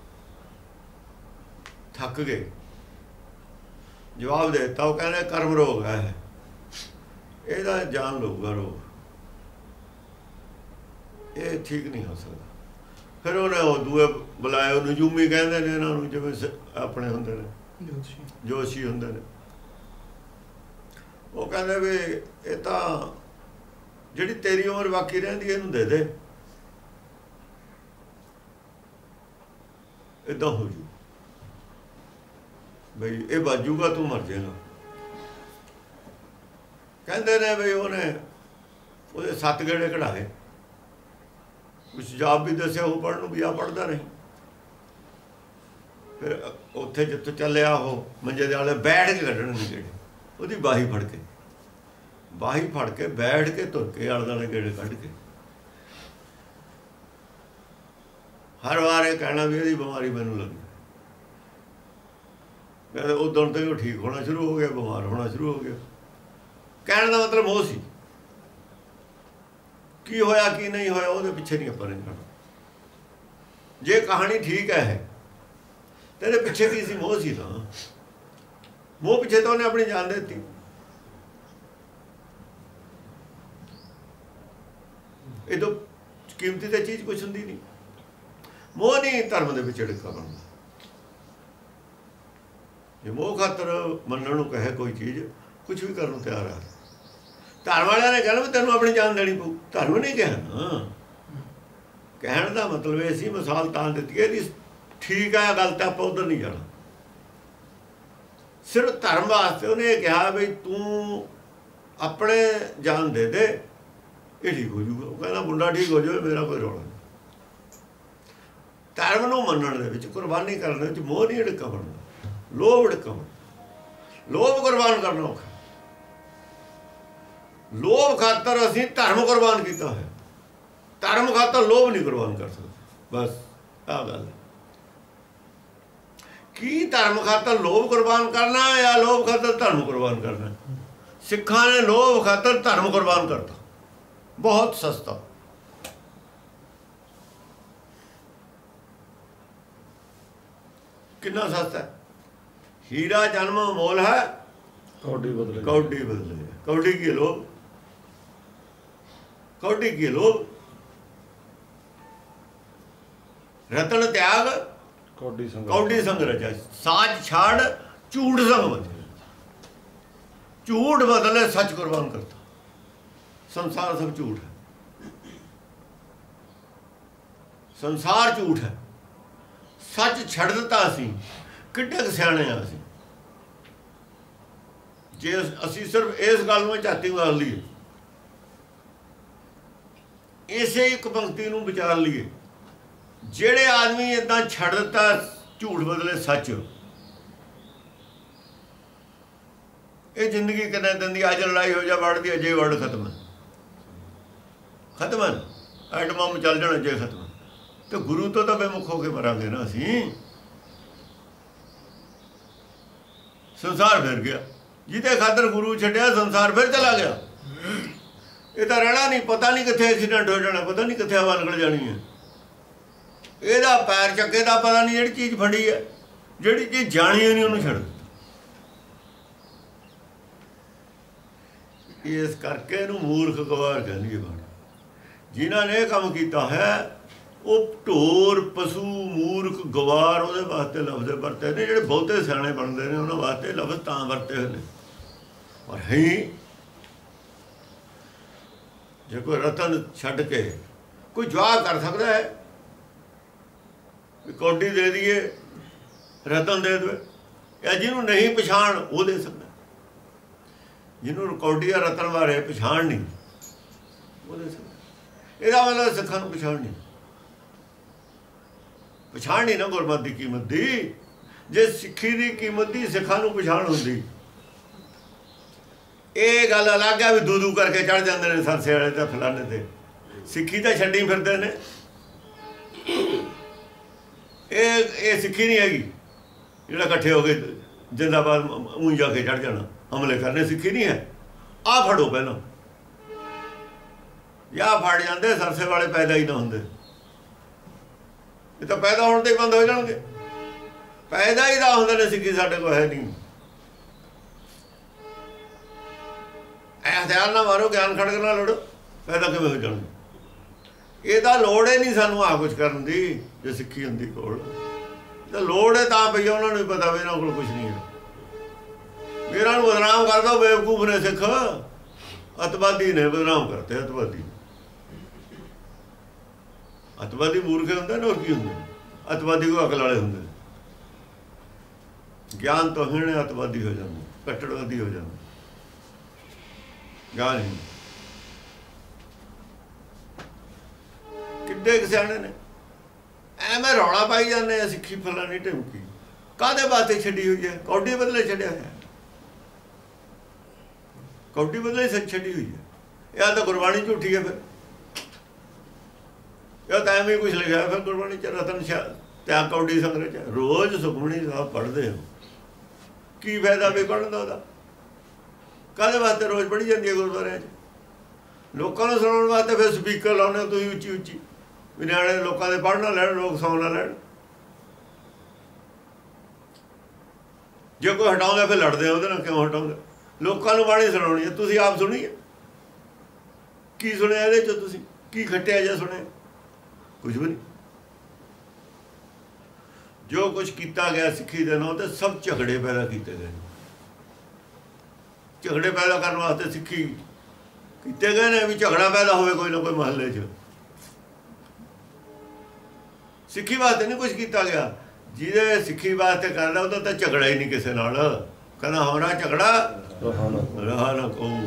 ਥੱਕ ਗਏ, ਜਵਾਬ ਦੇ ਦਿੱਤਾ। ਉਹ ਕਹਿੰਦੇ ਕਰਮ ਰੋਗ ਹੈ, ਇਹਦਾ ਜਾਨ ਲਊਗਾ ਰੋਗ, ਇਹ ਠੀਕ ਨਹੀਂ ਹੋ ਸਕਦਾ। ਫਿਰ ਉਹਨੇ ਉਹ ਦੂਏ ਬੁਲਾਏ, ਉਹ ਨਜੂਮੀ ਕਹਿੰਦੇ ਨੇ ਇਹਨਾਂ ਨੂੰ, ਜਿਵੇਂ ਆਪਣੇ ਹੁੰਦੇ ਨੇ ਜੋਸ਼ੀ ਹੁੰਦੇ ਨੇ। ਉਹ ਕਹਿੰਦੇ ਵੀ ਇਹ ਤਾਂ ਜਿਹੜੀ ਤੇਰੀ ਉਮਰ ਬਾਕੀ ਰਹਿੰਦੀ ਇਹਨੂੰ ਦੇ ਦੇ, ਏਦਾਂ ਹੋ ਜੂ ਬਈ ਇਹ ਬਾਜੂਗਾ, ਤੂੰ ਮਰ ਜਾਏਗਾ। ਕਹਿੰਦੇ ਨੇ ਬਈ ਉਹਨੇ ਉਹਦੇ ਸੱਤ ਗੇੜੇ ਕਢਾਏ, ਕੁਛ ਜਾਬ ਵੀ ਦੱਸਿਆ ਉਹ ਪੜ੍ਹਨ ਨੂੰ ਵੀ ਆ ਪੜ੍ਹਦਾ ਨਹੀਂ। ਫਿਰ ਉੱਥੇ ਜਿੱਥੋਂ ਚੱਲਿਆ ਉਹ ਮੰਜੇ ਦੇ ਵਾਲੇ ਬੈਠ ਕੇ ਕੱਢਣ ਦੇ ਗੇੜੇ, ਉਹਦੀ ਬਾਹੀ ਫੜ ਕੇ ਬਾਹੀ ਫੜ ਕੇ ਬੈਠ ਕੇ ਤੁਰ ਕੇ ਆਲੇ ਦੁਆਲੇ ਗੇੜੇ ਕੱਢ ਕੇ। ਹਰ ਵਾਰ ਇਹ ਕਹਿਣਾ ਵੀ ਇਹਦੀ ਬਿਮਾਰੀ ਮੈਨੂੰ ਲੱਗੀ। ਕਹਿੰਦੇ ਉਦੋਂ ਤੋਂ ਹੀ ਉਹ ਠੀਕ ਹੋਣਾ ਸ਼ੁਰੂ ਹੋ ਗਿਆ, ਬਿਮਾਰ ਹੋਣਾ ਸ਼ੁਰੂ ਹੋ ਗਿਆ। ਕਹਿਣ ਦਾ ਮਤਲਬ ਉਹ ਸੀ, ਕੀ ਹੋਇਆ ਕੀ ਨਹੀਂ ਹੋਇਆ ਉਹਦੇ ਪਿੱਛੇ ਨਹੀਂ ਆਪਾਂ ਨਹੀਂ ਜਾਣਾ। ਜੇ ਕਹਾਣੀ ਠੀਕ ਹੈ ਤੇਰੇ ਪਿੱਛੇ ਕੀ ਸੀ? ਮੋਹ ਸੀ। ਤਾਂ ਮੋਹ ਪਿੱਛੇ ਤਾਂ ਉਹਨੇ ਆਪਣੀ ਜਾਨ ਦੇ ਦਿੱਤੀ। ਇਹ ਤੋਂ ਕੀਮਤੀ ਤਾਂ ਚੀਜ਼ ਕੁਛ ਹੁੰਦੀ ਨਹੀਂ। ਮੋਹ ਨਹੀਂ ਧਰਮ ਦੇ ਵਿੱਚ ਢਿੱਕਾ ਬਣਦਾ। ਜੇ ਮੋਹ ਖਾਤਰ ਮੰਨਣ ਨੂੰ ਕਹੇ ਕੋਈ ਚੀਜ਼, ਕੁਛ ਵੀ ਕਰਨ ਨੂੰ ਤਿਆਰ ਆ। ਧਰਮ ਵਾਲਿਆਂ ਨੇ ਕਹਿਣਾ ਵੀ ਤੈਨੂੰ ਆਪਣੀ ਜਾਨ ਦੇਣੀ ਪਊ, ਧਰਮ ਨਹੀਂ ਕਿਹਾ ਨਾ। ਕਹਿਣ ਦਾ ਮਤਲਬ ਇਹ ਸੀ, ਮਿਸਾਲ ਤਾਂ ਦਿੱਤੀ ਇਹਦੀ ਠੀਕ ਹੈ ਗੱਲ, ਤਾਂ ਆਪਾਂ ਉੱਧਰ ਨਹੀਂ ਜਾਣਾ। ਸਿਰਫ ਧਰਮ ਵਾਸਤੇ ਉਹਨੇ ਇਹ ਕਿਹਾ ਵੀ ਤੂੰ ਆਪਣੇ ਜਾਨ ਦੇ ਦੇ, ਇਹ ਠੀਕ ਹੋ ਜੂਗਾ। ਉਹ ਕਹਿੰਦਾ ਮੁੰਡਾ ਠੀਕ ਹੋ ਜਾਵੇ, ਮੇਰਾ ਕੋਈ ਰੌਲਾ ਨਹੀਂ। ਧਰਮ ਨੂੰ ਮੰਨਣ ਦੇ ਵਿੱਚ, ਕੁਰਬਾਨੀ ਕਰਨ ਦੇ ਵਿੱਚ ਮੋਹ ਨਹੀਂ ਢਿੱਕਾ ਬਣਦਾ, ਲੋਭ ਢਿੱਕਾ ਬਣਦਾ। ਲੋਭ ਕੁਰਬਾਨ ਕਰਨਾ ਔਖਾ। ਲੋਭ ਖਾਤਰ ਅਸੀਂ ਧਰਮ ਕੁਰਬਾਨ ਕੀਤਾ ਹੈ, ਧਰਮ ਖਾਤਰ ਲੋਭ ਨਹੀਂ ਕੁਰਬਾਨ ਕਰ ਸਕਦੇ। ਬਸ ਆਹ ਗੱਲ ਕੀ, ਧਰਮ ਖਾਤਰ ਲੋਭ ਕੁਰਬਾਨ ਕਰਨਾ ਜਾਂ ਲੋਭ ਖਾਤਰ ਧਰਮ ਕੁਰਬਾਨ ਕਰਨਾ? ਸਿੱਖਾਂ ਨੇ ਲੋਭ ਖਾਤਰ ਧਰਮ ਕੁਰਬਾਨ ਕਰਤਾ। ਬਹੁਤ ਸਸਤਾ। ਕਿੰਨਾ ਸਸਤਾ? ਹੀਰਾ ਜਨਮ ਅਮੋਲ ਹੈ, ਕੌਡੀ ਬਦਲੇ ਕੌਡੀ ਬਦਲੇ। ਕੌਡੀ ਕੀ ਲੋਭ? ਕੌਡੀ ਕੀ ਲੋਭ? ਰਤਨ ਤਿਆਗ ਕੌਡੀ ਸੰਗ ਕੌਡੀ ਸੰਗ ਰਚਿਆ। ਸਾਚ ਛਾੜ ਝੂਠ ਸੰਗ ਬਦਲੇ। ਝੂਠ ਬਦਲੇ ਸੱਚ ਕੁਰਬਾਨ ਕਰਤਾ। ਸੰਸਾਰ ਸਭ ਝੂਠ ਹੈ, ਸੰਸਾਰ ਝੂਠ ਹੈ। ਸੱਚ ਛੱਡ ਦਿੱਤਾ ਅਸੀਂ। ਕਿੱਡੇ ਕੁ ਸਿਆਣੇ ਆ ਅਸੀਂ ਜੇ ਅਸੀਂ ਸਿਰਫ ਇਸ ਗੱਲ ਨੂੰ ਝਾਤੀ ਮਾਰ ਲਈਏ, ਇਸੇ ਇੱਕ ਪੰਕਤੀ ਨੂੰ ਵਿਚਾਰ ਲਈਏ। ਜਿਹੜੇ ਆਦਮੀ ਏਦਾਂ ਛੱਡ ਦਿੱਤਾ ਝੂਠ ਬਦਲੇ ਸੱਚ, ਇਹ ਜ਼ਿੰਦਗੀ ਕਿੰਨੇ ਦਿਨ ਦੀ? ਅੱਜ ਲੜਾਈ ਹੋ ਜਾ ਵੜਦੀ, ਅਜੇ ਵਰਡ ਖਤਮ ਹੈ, ਖਤਮ ਹੈ। ਐਟਮਾਂ ਚੱਲ ਜਾਣਾ ਜੇ ਖਤਮ। ਤੇ ਗੁਰੂ ਤੋਂ ਤਾਂ ਬੇਮੁਖ ਹੋ ਕੇ ਮਰਾਂਗੇ ਨਾ ਅਸੀਂ। ਸੰਸਾਰ ਫਿਰ ਗਿਆ। ਜਿਹਦੇ ਖਾਤਰ ਗੁਰੂ ਛੱਡਿਆ ਸੰਸਾਰ ਫਿਰ ਚਲਾ ਗਿਆ। ਇਹ ਤਾਂ ਰਹਿਣਾ ਨਹੀਂ, ਪਤਾ ਨਹੀਂ ਕਿੱਥੇ ਐਕਸੀਡੈਂਟ ਹੋ ਜਾਣਾ, ਪਤਾ ਨਹੀਂ ਕਿੱਥੇ ਹਵਾ ਨਿਕਲ ਜਾਣੀ ਹੈ। ਇਹਦਾ ਪੈਰ ਚੱਕੇ ਦਾ ਪਤਾ ਨਹੀਂ, ਜਿਹੜੀ ਚੀਜ਼ ਫੜੀ ਹੈ, ਜਿਹੜੀ ਚੀਜ਼ ਜਾਣੀ ਨਹੀਂ ਉਹਨੂੰ ਛੱਡ ਦਿੱਤਾ। ਇਸ ਕਰਕੇ ਇਹਨੂੰ ਮੂਰਖ ਗਵਾਰ ਕਹਿੰਦੀ ਹੈ ਬਾਣੀ। ਜਿਨ੍ਹਾਂ ਨੇ ਇਹ ਕੰਮ ਕੀਤਾ ਹੈ ਉਹ ਢੋਰ, ਪਸ਼ੂ, ਮੂਰਖ, ਗਵਾਰ ਉਹਦੇ ਵਾਸਤੇ ਲਫ਼ਜ਼ ਵਰਤੇ ਨੇ। ਜਿਹੜੇ ਬਹੁਤੇ ਸਿਆਣੇ ਬਣਦੇ ਨੇ ਉਹਨਾਂ ਵਾਸਤੇ ਲਫ਼ਜ਼ ਤਾਂ ਵਰਤੇ ਹੋਏ ਨੇ। ਪਰ ਹੈ ਜੇ ਕੋਈ ਰਤਨ ਛੱਡ ਕੇ ਕੋਈ ਜਵਾਬ ਕਰ ਸਕਦਾ ਹੈ ਵੀ ਕੌਡੀ ਦੇ ਦਈਏ, ਰਤਨ ਦੇ ਦੇਵੇ, ਜਾਂ ਜਿਹਨੂੰ ਨਹੀਂ ਪਛਾਣ ਉਹ ਦੇ ਸਕਦਾ। ਜਿਹਨੂੰ ਕੌਡੀ ਜਾਂ ਰਤਨ ਬਾਰੇ ਪਛਾਣ ਨਹੀਂ ਉਹ ਦੇ ਸਕਦਾ। ਇਹਦਾ ਮਤਲਬ ਸਿੱਖਾਂ ਨੂੰ ਪਛਾਣ ਨਹੀਂ, ਪਛਾਣ ਨਹੀਂ ਨਾ ਗੁਰਮਤਿ ਦੀ ਕੀਮਤ ਦੀ। ਜੇ ਸਿੱਖੀ ਦੀ ਕੀਮਤ ਦੀ ਸਿੱਖਾਂ ਨੂੰ ਪਛਾਣ ਹੁੰਦੀ, ਇਹ ਗੱਲ ਅਲੱਗ ਹੈ ਵੀ ਦੂ ਦੂ ਕਰਕੇ ਚੜ ਜਾਂਦੇ ਨੇ ਸਰਸੇ ਵਾਲੇ ਤੇ ਫਲਾਣੇ ਤੇ। ਸਿੱਖੀ ਤਾਂ ਛੱਡੀ ਫਿਰਦੇ ਨੇ। ਇਹ ਇਹ ਸਿੱਖੀ ਨਹੀਂ ਹੈਗੀ ਜਿਹੜਾ ਇਕੱਠੇ ਹੋ ਕੇ ਜਿੰਦਾਬਾਦ ਊਂ ਜਾ ਕੇ ਚੜ ਜਾਣਾ, ਹਮਲੇ ਕਰਨੇ। ਸਿੱਖੀ ਨਹੀਂ ਹੈ। ਆਹ ਫੜੋ ਪਹਿਲਾਂ, ਜਾਂ ਫੜ ਜਾਂਦੇ ਸਰਸੇ ਵਾਲੇ ਪੈਦਾ ਹੀ ਨਾ ਹੁੰਦੇ। ਇਹ ਤਾਂ ਪੈਦਾ ਹੋਣ ਤੇ ਬੰਦ ਹੋ ਜਾਣਗੇ। ਪੈਦਾ ਹੀ ਤਾਂ ਹੁੰਦੇ ਨੇ। ਸਿੱਖੀ ਸਾਡੇ ਕੋਲ ਹੈ ਨਹੀਂ। ਐ ਹਥਿਆਰ ਨਾ ਮਾਰੋ, ਗਿਆਨ ਖੜਕ ਨਾ ਲੜੋ, ਪੈਦਾ ਕਿਵੇਂ ਹੋ ਜਾਣਗੇ? ਇਹਦਾ ਲੋੜ ਹੀ ਨਹੀਂ ਸਾਨੂੰ ਆਹ ਕੁਛ ਕਰਨ ਦੀ। ਜੇ ਸਿੱਖੀ ਹੁੰਦੀ ਕੋਲ ਤਾਂ ਲੋੜ ਹੈ ਤਾਂ ਪਈ। ਉਹਨਾਂ ਨੂੰ ਵੀ ਪਤਾ ਵੀ ਇਹਨਾਂ ਕੋਲ ਕੁਛ ਨਹੀਂ ਹੈ। ਇਹਨਾਂ ਨੂੰ ਬਦਨਾਮ ਕਰ ਦੋ, ਬੇਵਕੂਫ ਨੇ ਸਿੱਖ, ਅਤਵਾਦੀ ਨੇ, ਬਦਨਾਮ ਕਰਤੇ ਅਤਵਾਦੀ। ਅਤਵਾਦੀ ਮੂਰਖ ਹੁੰਦੇ ਨੇ, ਹੋਰ ਕੀ ਹੁੰਦੇ ਨੇ? ਅਤਵਾਦੀ ਕੋ ਅਕਲ ਵਾਲੇ ਹੁੰਦੇ ਨੇ। ਗਿਆਨ ਤੋਂ ਹੀਣੇ ਅਤਵਾਦੀ ਹੋ ਜਾਂਦੇ, ਕੱਟੜਵਾਦੀ ਹੋ ਜਾਂਦੇ। ਗਿਆਨ ਹੀ ਕਿੱਡੇ ਕੁ ਸਿਆਣੇ ਨੇ। ਐਵੇਂ ਰੌਲਾ ਪਾਈ ਜਾਂਦੇ ਆ ਸਿੱਖੀ ਫਲਾਣੀ ਢਿਮਕੀ। ਕਾਹਦੇ ਵਾਸਤੇ ਛੱਡੀ ਹੋਈ ਹੈ? ਕੌਡੀ ਬਦਲੇ ਛੱਡਿਆ ਹੋਇਆ। ਕੌਡੀ ਬਦਲੇ ਸੱਚ ਛੱਡੀ ਹੋਈ ਹੈ। ਇਹ ਤਾਂ ਗੁਰਬਾਣੀ ਝੂਠੀ ਹੈ। ਫਿਰ ਇਹ ਤਾਂ ਐਵੇਂ ਕੁਛ ਲਿਖਿਆ ਫਿਰ ਗੁਰਬਾਣੀ ਚ, ਰਤਨ ਸ਼ਾਹ ਤਿਆਗ ਕੌਡੀ ਸੰਗ੍ਰਹਿ ਚ। ਰੋਜ਼ ਸੁਖਮਣੀ ਸਾਹਿਬ ਪੜ੍ਹਦੇ ਹੋ, ਕੀ ਫਾਇਦਾ ਵੀ ਪੜ੍ਹਨ ਦਾ ਉਹਦਾ? ਕਾਹਦੇ ਵਾਸਤੇ ਰੋਜ਼ ਪੜ੍ਹੀ ਜਾਂਦੀ ਹੈ ਗੁਰਦੁਆਰਿਆਂ 'ਚ? ਲੋਕਾਂ ਨੂੰ ਸੁਣਾਉਣ ਵਾਸਤੇ ਫਿਰ ਸਪੀਕਰ ਲਾਉਣੇ ਤੁਸੀਂ ਉੱਚੀ ਉੱਚੀ, ਵੀ ਨਿਆਣੇ ਲੋਕਾਂ ਦੇ ਪੜ੍ਹ ਨਾ ਲੈਣ, ਲੋਕ ਸੌਂ ਨਾ ਲੈਣ। ਜੇ ਕੋਈ ਹਟਾਉਂਦਾ ਫਿਰ ਲੜਦੇ ਉਹਦੇ ਨਾਲ। ਕਿਉਂ ਹਟਾਉਂਦਾ? ਲੋਕਾਂ ਨੂੰ ਬਾਣੀ ਸੁਣਾਉਣੀ ਹੈ। ਤੁਸੀਂ ਆਪ ਸੁਣੀ ਹੈ? ਕੀ ਸੁਣਿਆ ਇਹਦੇ 'ਚ? ਤੁਸੀਂ ਕੀ ਖੱਟਿਆ ਜਾਂ ਸੁਣਿਆ? ਕੁਝ ਵੀ ਨਹੀਂ। ਜੋ ਕੁਛ ਕੀਤਾ ਗਿਆ ਸਿੱਖੀ ਦੇ ਨਾਂ ਤੇ ਸਭ ਝਗੜੇ ਪੈਦਾ ਕੀਤੇ ਗਏ। ਝਗੜੇ ਪੈਦਾ ਕਰਨ ਵਾਸਤੇ ਸਿੱਖੀ ਕੀਤੇ ਗਏ ਨੇ, ਵੀ ਝਗੜਾ ਪੈਦਾ ਹੋਵੇ ਕੋਈ ਨਾ ਕੋਈ ਮਹੱਲੇ 'ਚ। ਸਿੱਖੀ ਵਾਸਤੇ ਨਹੀਂ ਕੁਛ ਕੀਤਾ ਗਿਆ। ਜਿਹਦੇ ਸਿੱਖੀ ਵਾਸਤੇ ਕਰਦਾ ਉਹਦਾ ਤਾਂ ਝਗੜਾ ਹੀ ਨਹੀਂ ਕਿਸੇ ਨਾਲ। ਕਹਿੰਦਾ ਹੋਣਾ ਝਗੜਾ ਰਹਾ ਨਾ ਕਹੂੰ,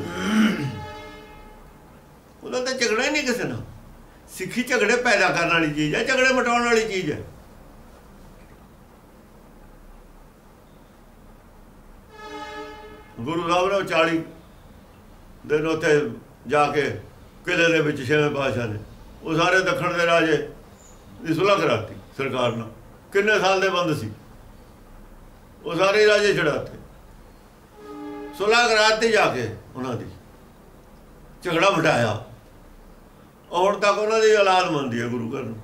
ਉਹਦਾ ਤਾਂ ਝਗੜਾ ਹੀ ਨਹੀਂ ਕਿਸੇ ਨਾਲ। ਸਿੱਖੀ ਝਗੜੇ ਪੈਦਾ ਕਰਨ ਵਾਲੀ ਚੀਜ਼ ਹੈ, ਝਗੜੇ ਮਿਟਾਉਣ ਵਾਲੀ ਚੀਜ਼ ਹੈ। ਗੁਰੂ ਸਾਹਿਬ ਨੇ ਚਾਲੀ ਦਿਨ ਉੱਥੇ ਜਾ ਕੇ ਕਿਲ੍ਹੇ ਦੇ ਵਿੱਚ ਛੇਵੇਂ ਪਾਤਸ਼ਾਹ ਨੇ ਉਹ ਸਾਰੇ ਦੱਖਣ ਦੇ ਰਾਜੇ ਦੀ ਸੁਲ੍ਹਾ ਕਰਾਤੀ ਸਰਕਾਰ ਨਾਲ। ਕਿੰਨੇ ਸਾਲ ਦੇ ਬੰਦ ਸੀ, ਉਹ ਸਾਰੇ ਰਾਜੇ ਛਡਾਤੇ, ਸੁਲ੍ਹਾ ਕਰਾਤੀ ਜਾ ਕੇ ਉਹਨਾਂ ਦੀ, ਝਗੜਾ ਮਿਟਾਇਆ। ਹੁਣ ਤੱਕ ਉਹਨਾਂ ਦੀ ਔਲਾਦ ਮੰਨਦੀ ਹੈ ਗੁਰੂ ਘਰ ਨੂੰ,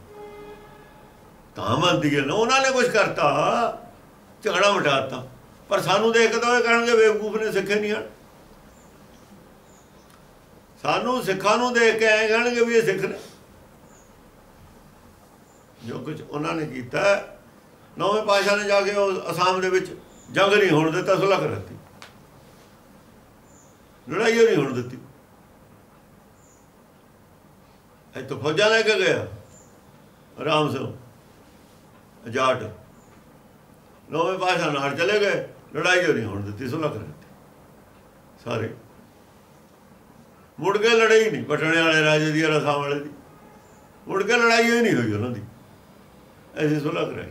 ਤਾਂ ਮੰਨਦੀ ਹੈ ਨਾ। ਉਹਨਾਂ ਨੇ ਕੁਛ ਕਰਤਾ, ਝਗੜਾ ਮਿਟਾਤਾ। ਪਰ ਸਾਨੂੰ ਦੇਖ ਕੇ ਤਾਂ ਇਹ ਕਹਿਣਗੇ ਬੇਵਕੂਫ ਨੇ, ਸਿੱਖੇ ਨਹੀਂ ਹਨ। ਸਾਨੂੰ ਸਿੱਖਾਂ ਨੂੰ ਦੇਖ ਕੇ ਐਂ ਕਹਿਣਗੇ ਵੀ ਇਹ ਸਿੱਖ ਨੇ। ਜੋ ਕੁਝ ਉਹਨਾਂ ਨੇ ਕੀਤਾ, ਨੌਵੇਂ ਪਾਤਸ਼ਾਹ ਨੇ ਜਾ ਕੇ ਉਹ ਅਸਾਮ ਦੇ ਵਿੱਚ ਜੰਗ ਨਹੀਂ ਹੋਣ ਦਿੱਤਾ, ਸੁਲ੍ਹਾ ਕਰਾਤੀ, ਲੜਾਈ ਨਹੀਂ ਹੋਣ ਦਿੱਤੀ। ਇੱਥੋਂ ਫੌਜਾਂ ਲੈ ਕੇ ਗਿਆ ਰਾਮ ਸਿੰਘ ਜਾਟ, ਨੌਵੇਂ ਪਾਤਸ਼ਾਹ ਨਾਲ ਚਲੇ ਗਏ, ਲੜਾਈ ਨਹੀਂ ਹੋਣ ਦਿੱਤੀ, ਸੁਲ੍ਹਾ ਕਰਾਤੀ ਸਾਰੇ। ਮੁੜ ਕੇ ਲੜਾਈ ਨਹੀਂ ਪਟਣੇ ਵਾਲੇ ਰਾਜੇ ਦੀ, ਅਸਾਮ ਵਾਲੇ ਦੀ, ਮੁੜ ਕੇ ਲੜਾਈ ਹੀ ਨਹੀਂ ਹੋਈ ਉਹਨਾਂ ਦੀ, ਐਸੀ ਸੁਲ੍ਹਾ ਕਰਾਈ।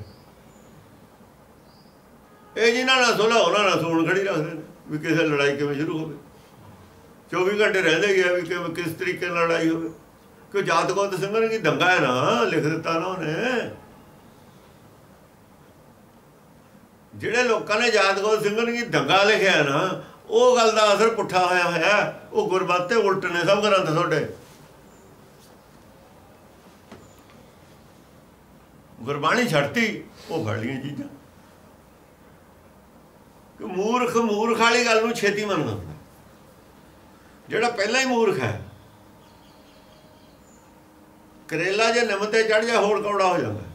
ਇਹ ਜਿਨ੍ਹਾਂ ਨਾਲ ਸੁਲ੍ਹਾ ਉਹਨਾਂ ਨਾਲ ਸੂਣ ਖੜੀ ਰੱਖਦੇ ਨੇ ਵੀ ਕਿਸੇ ਲੜਾਈ ਕਿਵੇਂ ਸ਼ੁਰੂ ਹੋਵੇ। ਚੌਵੀ ਘੰਟੇ ਰਹਿੰਦੇ ਗਿਆ ਵੀ ਕਿਵੇਂ ਕਿਸ ਤਰੀਕੇ ਨਾਲ ਲੜਾਈ ਹੋਵੇ। ਕਿ ਜਾਤ ਗੋਤ ਸਿੰਘਾਂ ਕੀ ਦੰਗਾ ਹੈ ਨਾ, ਲਿਖ ਦਿੱਤਾ ਨਾ ਉਹਨੇ। ਜਿਹੜੇ ਲੋਕਾਂ ਨੇ ਯਾਦਗੋਰ ਸਿੰਘ ਨੇ ਦੰਗਾ ਲਿਖਿਆ ਨਾ, ਉਹ ਗੱਲ ਦਾ ਅਸਰ ਪੁੱਠਾ ਹੋਇਆ ਹੋਇਆ। ਉਹ ਗੁਰਮਤਿ ਤੇ ਉਲਟ ਨੇ ਸਭ ਗ੍ਰੰਥ ਤੁਹਾਡੇ। ਗੁਰਬਾਣੀ ਛੱਡਤੀ, ਉਹ ਫੜ ਲਈਆਂ ਚੀਜ਼ਾਂ। ਕਿ ਮੂਰਖ ਮੂਰਖ ਵਾਲੀ ਗੱਲ ਨੂੰ ਛੇਤੀ ਮੰਨਦਾ ਹੁੰਦਾ। ਜਿਹੜਾ ਪਹਿਲਾਂ ਹੀ ਮੂਰਖ ਹੈ, ਕਰੇਲਾ ਜੇ ਨਿੰਮ ਤੇ ਚੜ ਜਾ ਹੋਰ ਕੌੜਾ ਹੋ ਜਾਂਦਾ।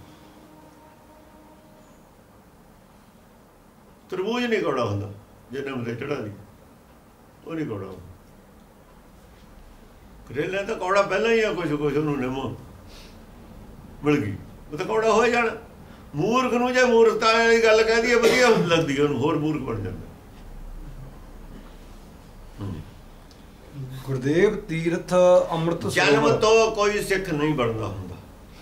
ਤਰਬੂਜ ਨਹੀਂ ਕੌੜਾ ਹੁੰਦਾ ਜੇ ਨਿੰਮ ਤੇ ਚੜਾ ਦੀ, ਉਹ ਨਹੀਂ ਕੌੜਾ ਹੁੰਦਾ। ਕਰੇਲਾ ਤਾਂ ਕੌੜਾ ਪਹਿਲਾਂ ਹੀ ਆ, ਕੁਛ ਕੁਛ ਉਹਨੂੰ ਨਿੰਮ ਮਿਲ ਗਈ, ਉਹ ਤਾਂ ਕੌੜਾ ਹੋ ਜਾਣਾ। ਮੂਰਖ ਨੂੰ ਜੇ ਮੂਰਖਤਾ ਵਾਲੀ ਗੱਲ ਕਹਿ ਦਈਏ ਵਧੀਆ ਲੱਗਦੀ ਹੈ, ਉਹਨੂੰ ਹੋਰ ਮੂਰਖ ਬਣ ਜਾਂਦਾ। ਗੁਰਦੇਵ ਤੀਰਥ ਅੰਮ੍ਰਿਤ ਜਨਮ ਤੋਂ ਕੋਈ ਸਿੱਖ ਨਹੀਂ ਬਣਦਾ ਹੁੰਦਾ।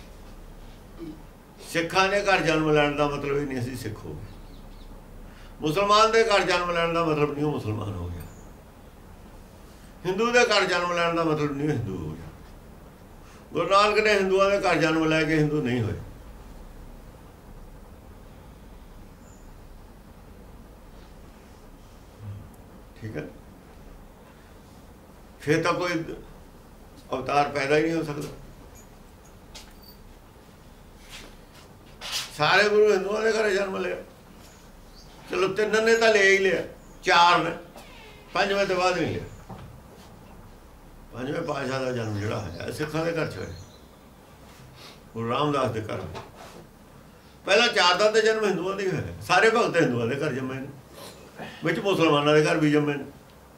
ਸਿੱਖਾਂ ਦੇ ਘਰ ਜਨਮ ਲੈਣ ਦਾ ਮਤਲਬ ਹੀ ਨਹੀਂ ਅਸੀਂ ਸਿੱਖ ਹੋ ਗਏ। ਮੁਸਲਮਾਨ ਦੇ ਘਰ ਜਨਮ ਲੈਣ ਦਾ ਮਤਲਬ ਨਹੀਂ ਉਹ ਮੁਸਲਮਾਨ ਹੋ ਗਿਆ। ਹਿੰਦੂ ਦੇ ਘਰ ਜਨਮ ਲੈਣ ਦਾ ਮਤਲਬ ਨਹੀਂ ਹਿੰਦੂ ਹੋ ਗਿਆ। ਗੁਰੂ ਨਾਨਕ ਨੇ ਹਿੰਦੂਆਂ ਦੇ ਘਰ ਜਨਮ ਲੈ ਕੇ ਹਿੰਦੂ ਨਹੀਂ ਹੋਏ। ਠੀਕ ਹੈ, ਫਿਰ ਤਾਂ ਕੋਈ ਅਵਤਾਰ ਪੈਦਾ ਹੀ ਨਹੀਂ ਹੋ ਸਕਦਾ। ਸਾਰੇ ਗੁਰੂ ਹਿੰਦੂਆਂ ਦੇ ਘਰੇ ਜਨਮ ਲਿਆ। ਚਲੋ ਤਿੰਨ ਨੇ ਤਾਂ ਲਿਆ ਹੀ ਲਿਆ, ਚਾਰ ਨੇ, ਪੰਜਵੇਂ ਤੋਂ ਬਾਅਦ ਨਹੀਂ ਲਿਆ। ਪੰਜਵੇਂ ਪਾਤਸ਼ਾਹ ਦਾ ਜਨਮ ਜਿਹੜਾ ਹੋਇਆ ਸਿੱਖਾਂ ਦੇ ਘਰ 'ਚ ਹੋਇਆ, ਗੁਰੂ ਰਾਮਦਾਸ ਦੇ ਘਰ। ਪਹਿਲਾਂ ਚਾਰ ਦਾ ਤਾਂ ਜਨਮ ਹਿੰਦੂਆਂ ਦੇ ਹੋਇਆ। ਸਾਰੇ ਭਗਤ ਹਿੰਦੂਆਂ ਦੇ ਘਰ ਜੰਮੇ ਨੇ, ਵਿੱਚ ਮੁਸਲਮਾਨਾਂ ਦੇ ਘਰ ਵੀ ਜੰਮੇ ਨੇ।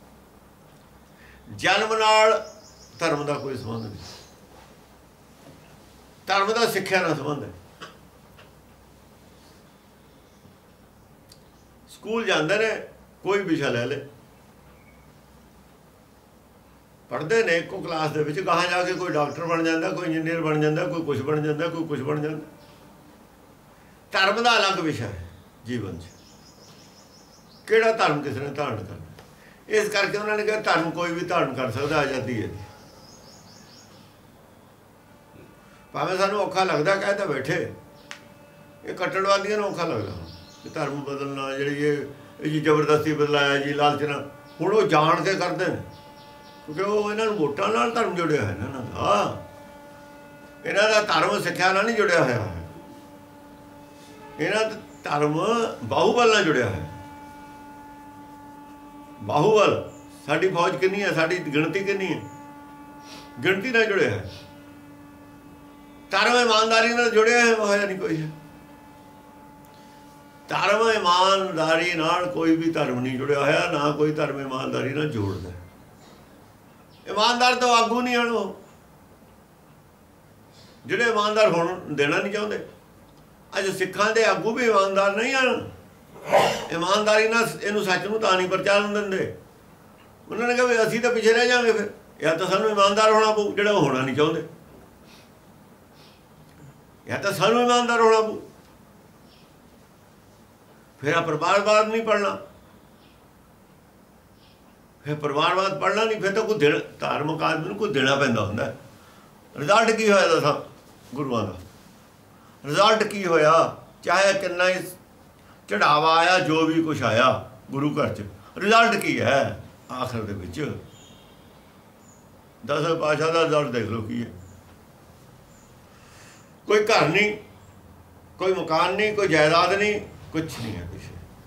ਜਨਮ ਨਾਲ ਧਰਮ ਦਾ ਕੋਈ ਸੰਬੰਧ ਨਹੀਂ। ਧਰਮ ਦਾ ਸਿੱਖਿਆ ਨਾਲ ਸੰਬੰਧ ਹੈ। ਸਕੂਲ ਜਾਂਦੇ ਨੇ, ਕੋਈ ਵਿਸ਼ਾ ਲੈ ਲੈ, ਪੜ੍ਹਦੇ ਨੇ ਇੱਕੋ ਕਲਾਸ ਦੇ ਵਿੱਚ। ਗਾਹਾਂ ਜਾ ਕੇ ਕੋਈ ਡਾਕਟਰ ਬਣ ਜਾਂਦਾ, ਕੋਈ ਇੰਜੀਨੀਅਰ ਬਣ ਜਾਂਦਾ, ਕੋਈ ਕੁਛ ਬਣ ਜਾਂਦਾ, ਕੋਈ ਕੁਛ ਬਣ ਜਾਂਦਾ। ਧਰਮ ਦਾ ਅਲੱਗ ਵਿਸ਼ਾ ਹੈ ਜੀਵਨ 'ਚ। ਕਿਹੜਾ ਧਰਮ ਕਿਸੇ ਨੇ ਧਾਰਨ ਕਰਨਾ। ਇਸ ਕਰਕੇ ਉਹਨਾਂ ਨੇ ਕਿਹਾ ਧਰਮ ਕੋਈ ਵੀ ਧਾਰਨ ਕਰ ਸਕਦਾ, ਆਜ਼ਾਦੀ ਹੈ। ਭਾਵੇਂ ਸਾਨੂੰ ਔਖਾ ਲੱਗਦਾ, ਕਹਿ ਤਾਂ ਬੈਠੇ, ਇਹ ਕੱਟੜਵਾਦੀਆਂ ਨੂੰ ਔਖਾ ਲੱਗਦਾ ਕਿ ਧਰਮ ਬਦਲਣਾ, ਜਿਹੜੀ ਇਹ ਜੀ ਜ਼ਬਰਦਸਤੀ ਬਦਲਾਇਆ ਜੀ, ਲਾਲਚ ਨਾਲ। ਹੁਣ ਉਹ ਜਾਣ ਕੇ ਕਰਦੇ ਨੇ, ਕਿਉਂਕਿ ਉਹ ਇਹਨਾਂ ਨੂੰ ਵੋਟਾਂ ਨਾਲ ਧਰਮ ਜੁੜਿਆ ਹੈ ਇਹਨਾਂ ਦਾ। ਇਹਨਾਂ ਦਾ ਧਰਮ ਸਿੱਖਿਆ ਨਾਲ ਨਹੀਂ ਜੁੜਿਆ ਹੋਇਆ ਹੈ। ਇਹਨਾਂ ਦਾ ਧਰਮ ਬਾਹੂਬਲ ਨਾਲ ਜੁੜਿਆ ਹੈ। ਬਾਹੂਬਲ, ਸਾਡੀ ਫੌਜ ਕਿੰਨੀ ਹੈ, ਸਾਡੀ ਗਿਣਤੀ ਕਿੰਨੀ ਹੈ, ਗਿਣਤੀ ਨਾਲ ਜੁੜਿਆ ਹੈ। ਧਰਮ ਇਮਾਨਦਾਰੀ ਨਾਲ ਜੁੜਿਆ ਹੋਇਆ ਨਹੀਂ ਕੋਈ ਹੈ। ਧਰਮ ਇਮਾਨਦਾਰੀ ਨਾਲ ਕੋਈ ਵੀ ਧਰਮ ਨਹੀਂ ਜੁੜਿਆ ਹੋਇਆ, ਨਾ ਕੋਈ ਧਰਮ ਇਮਾਨਦਾਰੀ ਨਾਲ ਜੋੜਦਾ। ਇਮਾਨਦਾਰ ਤਾਂ ਆਗੂ ਨਹੀਂ ਹਨ ਉਹ, ਜਿਹੜੇ ਇਮਾਨਦਾਰ ਹੁਣ ਦੇਣਾ ਨਹੀਂ ਚਾਹੁੰਦੇ। ਅੱਜ ਸਿੱਖਾਂ ਦੇ ਆਗੂ ਵੀ ਇਮਾਨਦਾਰ ਨਹੀਂ ਹਨ। ਇਮਾਨਦਾਰੀ ਨਾਲ ਇਹਨੂੰ ਸੱਚ ਨੂੰ ਤਾਂ ਨਹੀਂ ਪ੍ਰਚਾਰਨ ਦਿੰਦੇ। ਉਹਨਾਂ ਨੇ ਕਿਹਾ ਵੀ ਅਸੀਂ ਤਾਂ ਪਿੱਛੇ ਰਹਿ ਜਾਵਾਂਗੇ, ਫਿਰ ਜਾਂ ਤਾਂ ਸਾਨੂੰ ਇਮਾਨਦਾਰ ਹੋਣਾ ਪਊ, ਜਿਹੜਾ ਉਹ ਹੋਣਾ ਨਹੀਂ ਚਾਹੁੰਦੇ, ਜਾਂ ਤਾਂ ਸਾਨੂੰ ਇਮਾਨਦਾਰ ਹੋਣਾ ਪਊ। ਫਿਰ ਆ ਪਰਿਵਾਰਵਾਦ ਨਹੀਂ ਪੜ੍ਹਨਾ, ਫਿਰ ਪਰਿਵਾਰਵਾਦ ਪੜ੍ਹਨਾ ਨਹੀਂ, ਫਿਰ ਤਾਂ ਕੋਈ ਦੇਣਾ, ਧਾਰਮਿਕ ਆਦਮੀ ਨੂੰ ਕੋਈ ਦੇਣਾ ਪੈਂਦਾ ਹੁੰਦਾ। ਰਿਜ਼ਲਟ ਕੀ ਹੋਇਆ ਦੱਸਾਂ ਗੁਰੂਆਂ ਦਾ? ਰਿਜ਼ਲਟ ਕੀ ਹੋਇਆ? ਚਾਹੇ ਕਿੰਨਾ ਹੀ ਚੜਾਵਾ ਆਇਆ, ਜੋ ਵੀ ਕੁਛ ਆਇਆ ਗੁਰੂ ਘਰ 'ਚ, ਰਿਜ਼ਲਟ ਕੀ ਹੈ ਆਖਰ ਦੇ ਵਿੱਚ? ਦਸਵੇਂ ਪਾਤਸ਼ਾਹ ਦਾ ਰਿਜ਼ਲਟ ਦੇਖ ਲਓ ਕੀ ਹੈ। ਕੋਈ ਘਰ ਨਹੀਂ, ਕੋਈ ਮਕਾਨ ਨਹੀਂ, ਕੋਈ ਜਾਇਦਾਦ ਨਹੀਂ, ਕੁਛ ਨਹੀਂ ਹੈ ਕੁਛ।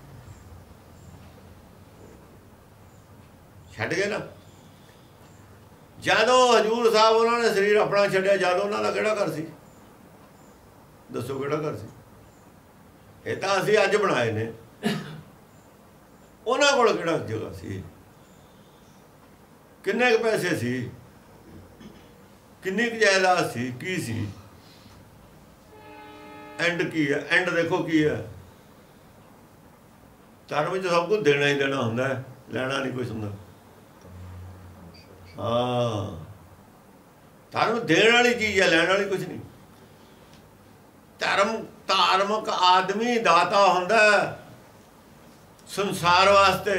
ਛੱਡ ਗਏ ਨਾ। ਜਦੋਂ ਹਜ਼ੂਰ ਸਾਹਿਬ ਉਹਨਾਂ ਨੇ ਸਰੀਰ ਆਪਣਾ ਛੱਡਿਆ, ਜਦੋਂ ਉਹਨਾਂ ਦਾ ਕਿਹੜਾ ਘਰ ਸੀ? ਦੱਸੋ ਕਿਹੜਾ ਘਰ ਸੀ? ਇਹ ਤਾਂ ਅਸੀਂ ਅੱਜ ਬਣਾਏ ਨੇ। ਉਹਨਾਂ ਕੋਲ ਕਿਹੜਾ ਜਗ੍ਹਾ ਸੀ? ਕਿੰਨੇ ਕੁ ਪੈਸੇ ਸੀ? ਕਿੰਨੀ ਕੁ ਜਾਇਦਾਦ ਸੀ? ਕੀ ਸੀ? ਐਂਡ ਕੀ ਹੈ? ਐਂਡ ਦੇਖੋ ਕੀ ਹੈ। ਧਰਮ ਵਿੱਚ ਸਭ ਕੁਝ ਦੇਣਾ ਹੀ ਦੇਣਾ ਹੁੰਦਾ ਹੈ, ਲੈਣਾ ਨਹੀਂ ਕੁਛ ਹੁੰਦਾ। ਹਾਂ, ਧਰਮ ਦੇਣ ਵਾਲੀ ਚੀਜ਼ ਹੈ, ਲੈਣ ਵਾਲੀ ਕੁਛ ਨਹੀਂ। ਧਰਮ ਧਾਰਮਿਕ ਆਦਮੀ ਦਾਤਾ ਹੁੰਦਾ ਸੰਸਾਰ ਵਾਸਤੇ।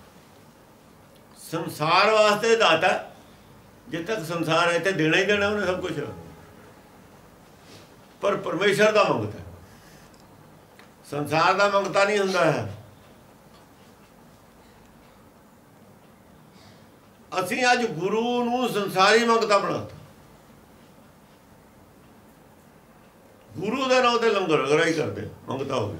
ਸੰਸਾਰ ਵਾਸਤੇ ਦਾਤਾ। ਜਿੱਥੇ ਤੱਕ ਸੰਸਾਰ ਹੈ ਤੇ ਦੇਣਾ ਹੀ ਦੇਣਾ ਉਹਨੇ ਸਭ ਕੁਛ, ਪਰ ਪਰਮੇਸ਼ਰ ਦਾ ਮੰਗਦਾ। ਸੰਸਾਰ ਦਾ ਮੰਗਤਾ ਨਹੀਂ ਹੁੰਦਾ ਹੈ। ਅਸੀਂ ਅੱਜ ਗੁਰੂ ਨੂੰ ਸੰਸਾਰੀ ਮੰਗਤਾ ਬਣਾਤਾ। ਗੁਰੂ ਦੇ ਨਾਂ ਤੇ ਲੰਗਰ ਅਗਰਾਈ ਕਰਦੇ ਮੰਗਤਾ ਹੋ ਗਈ।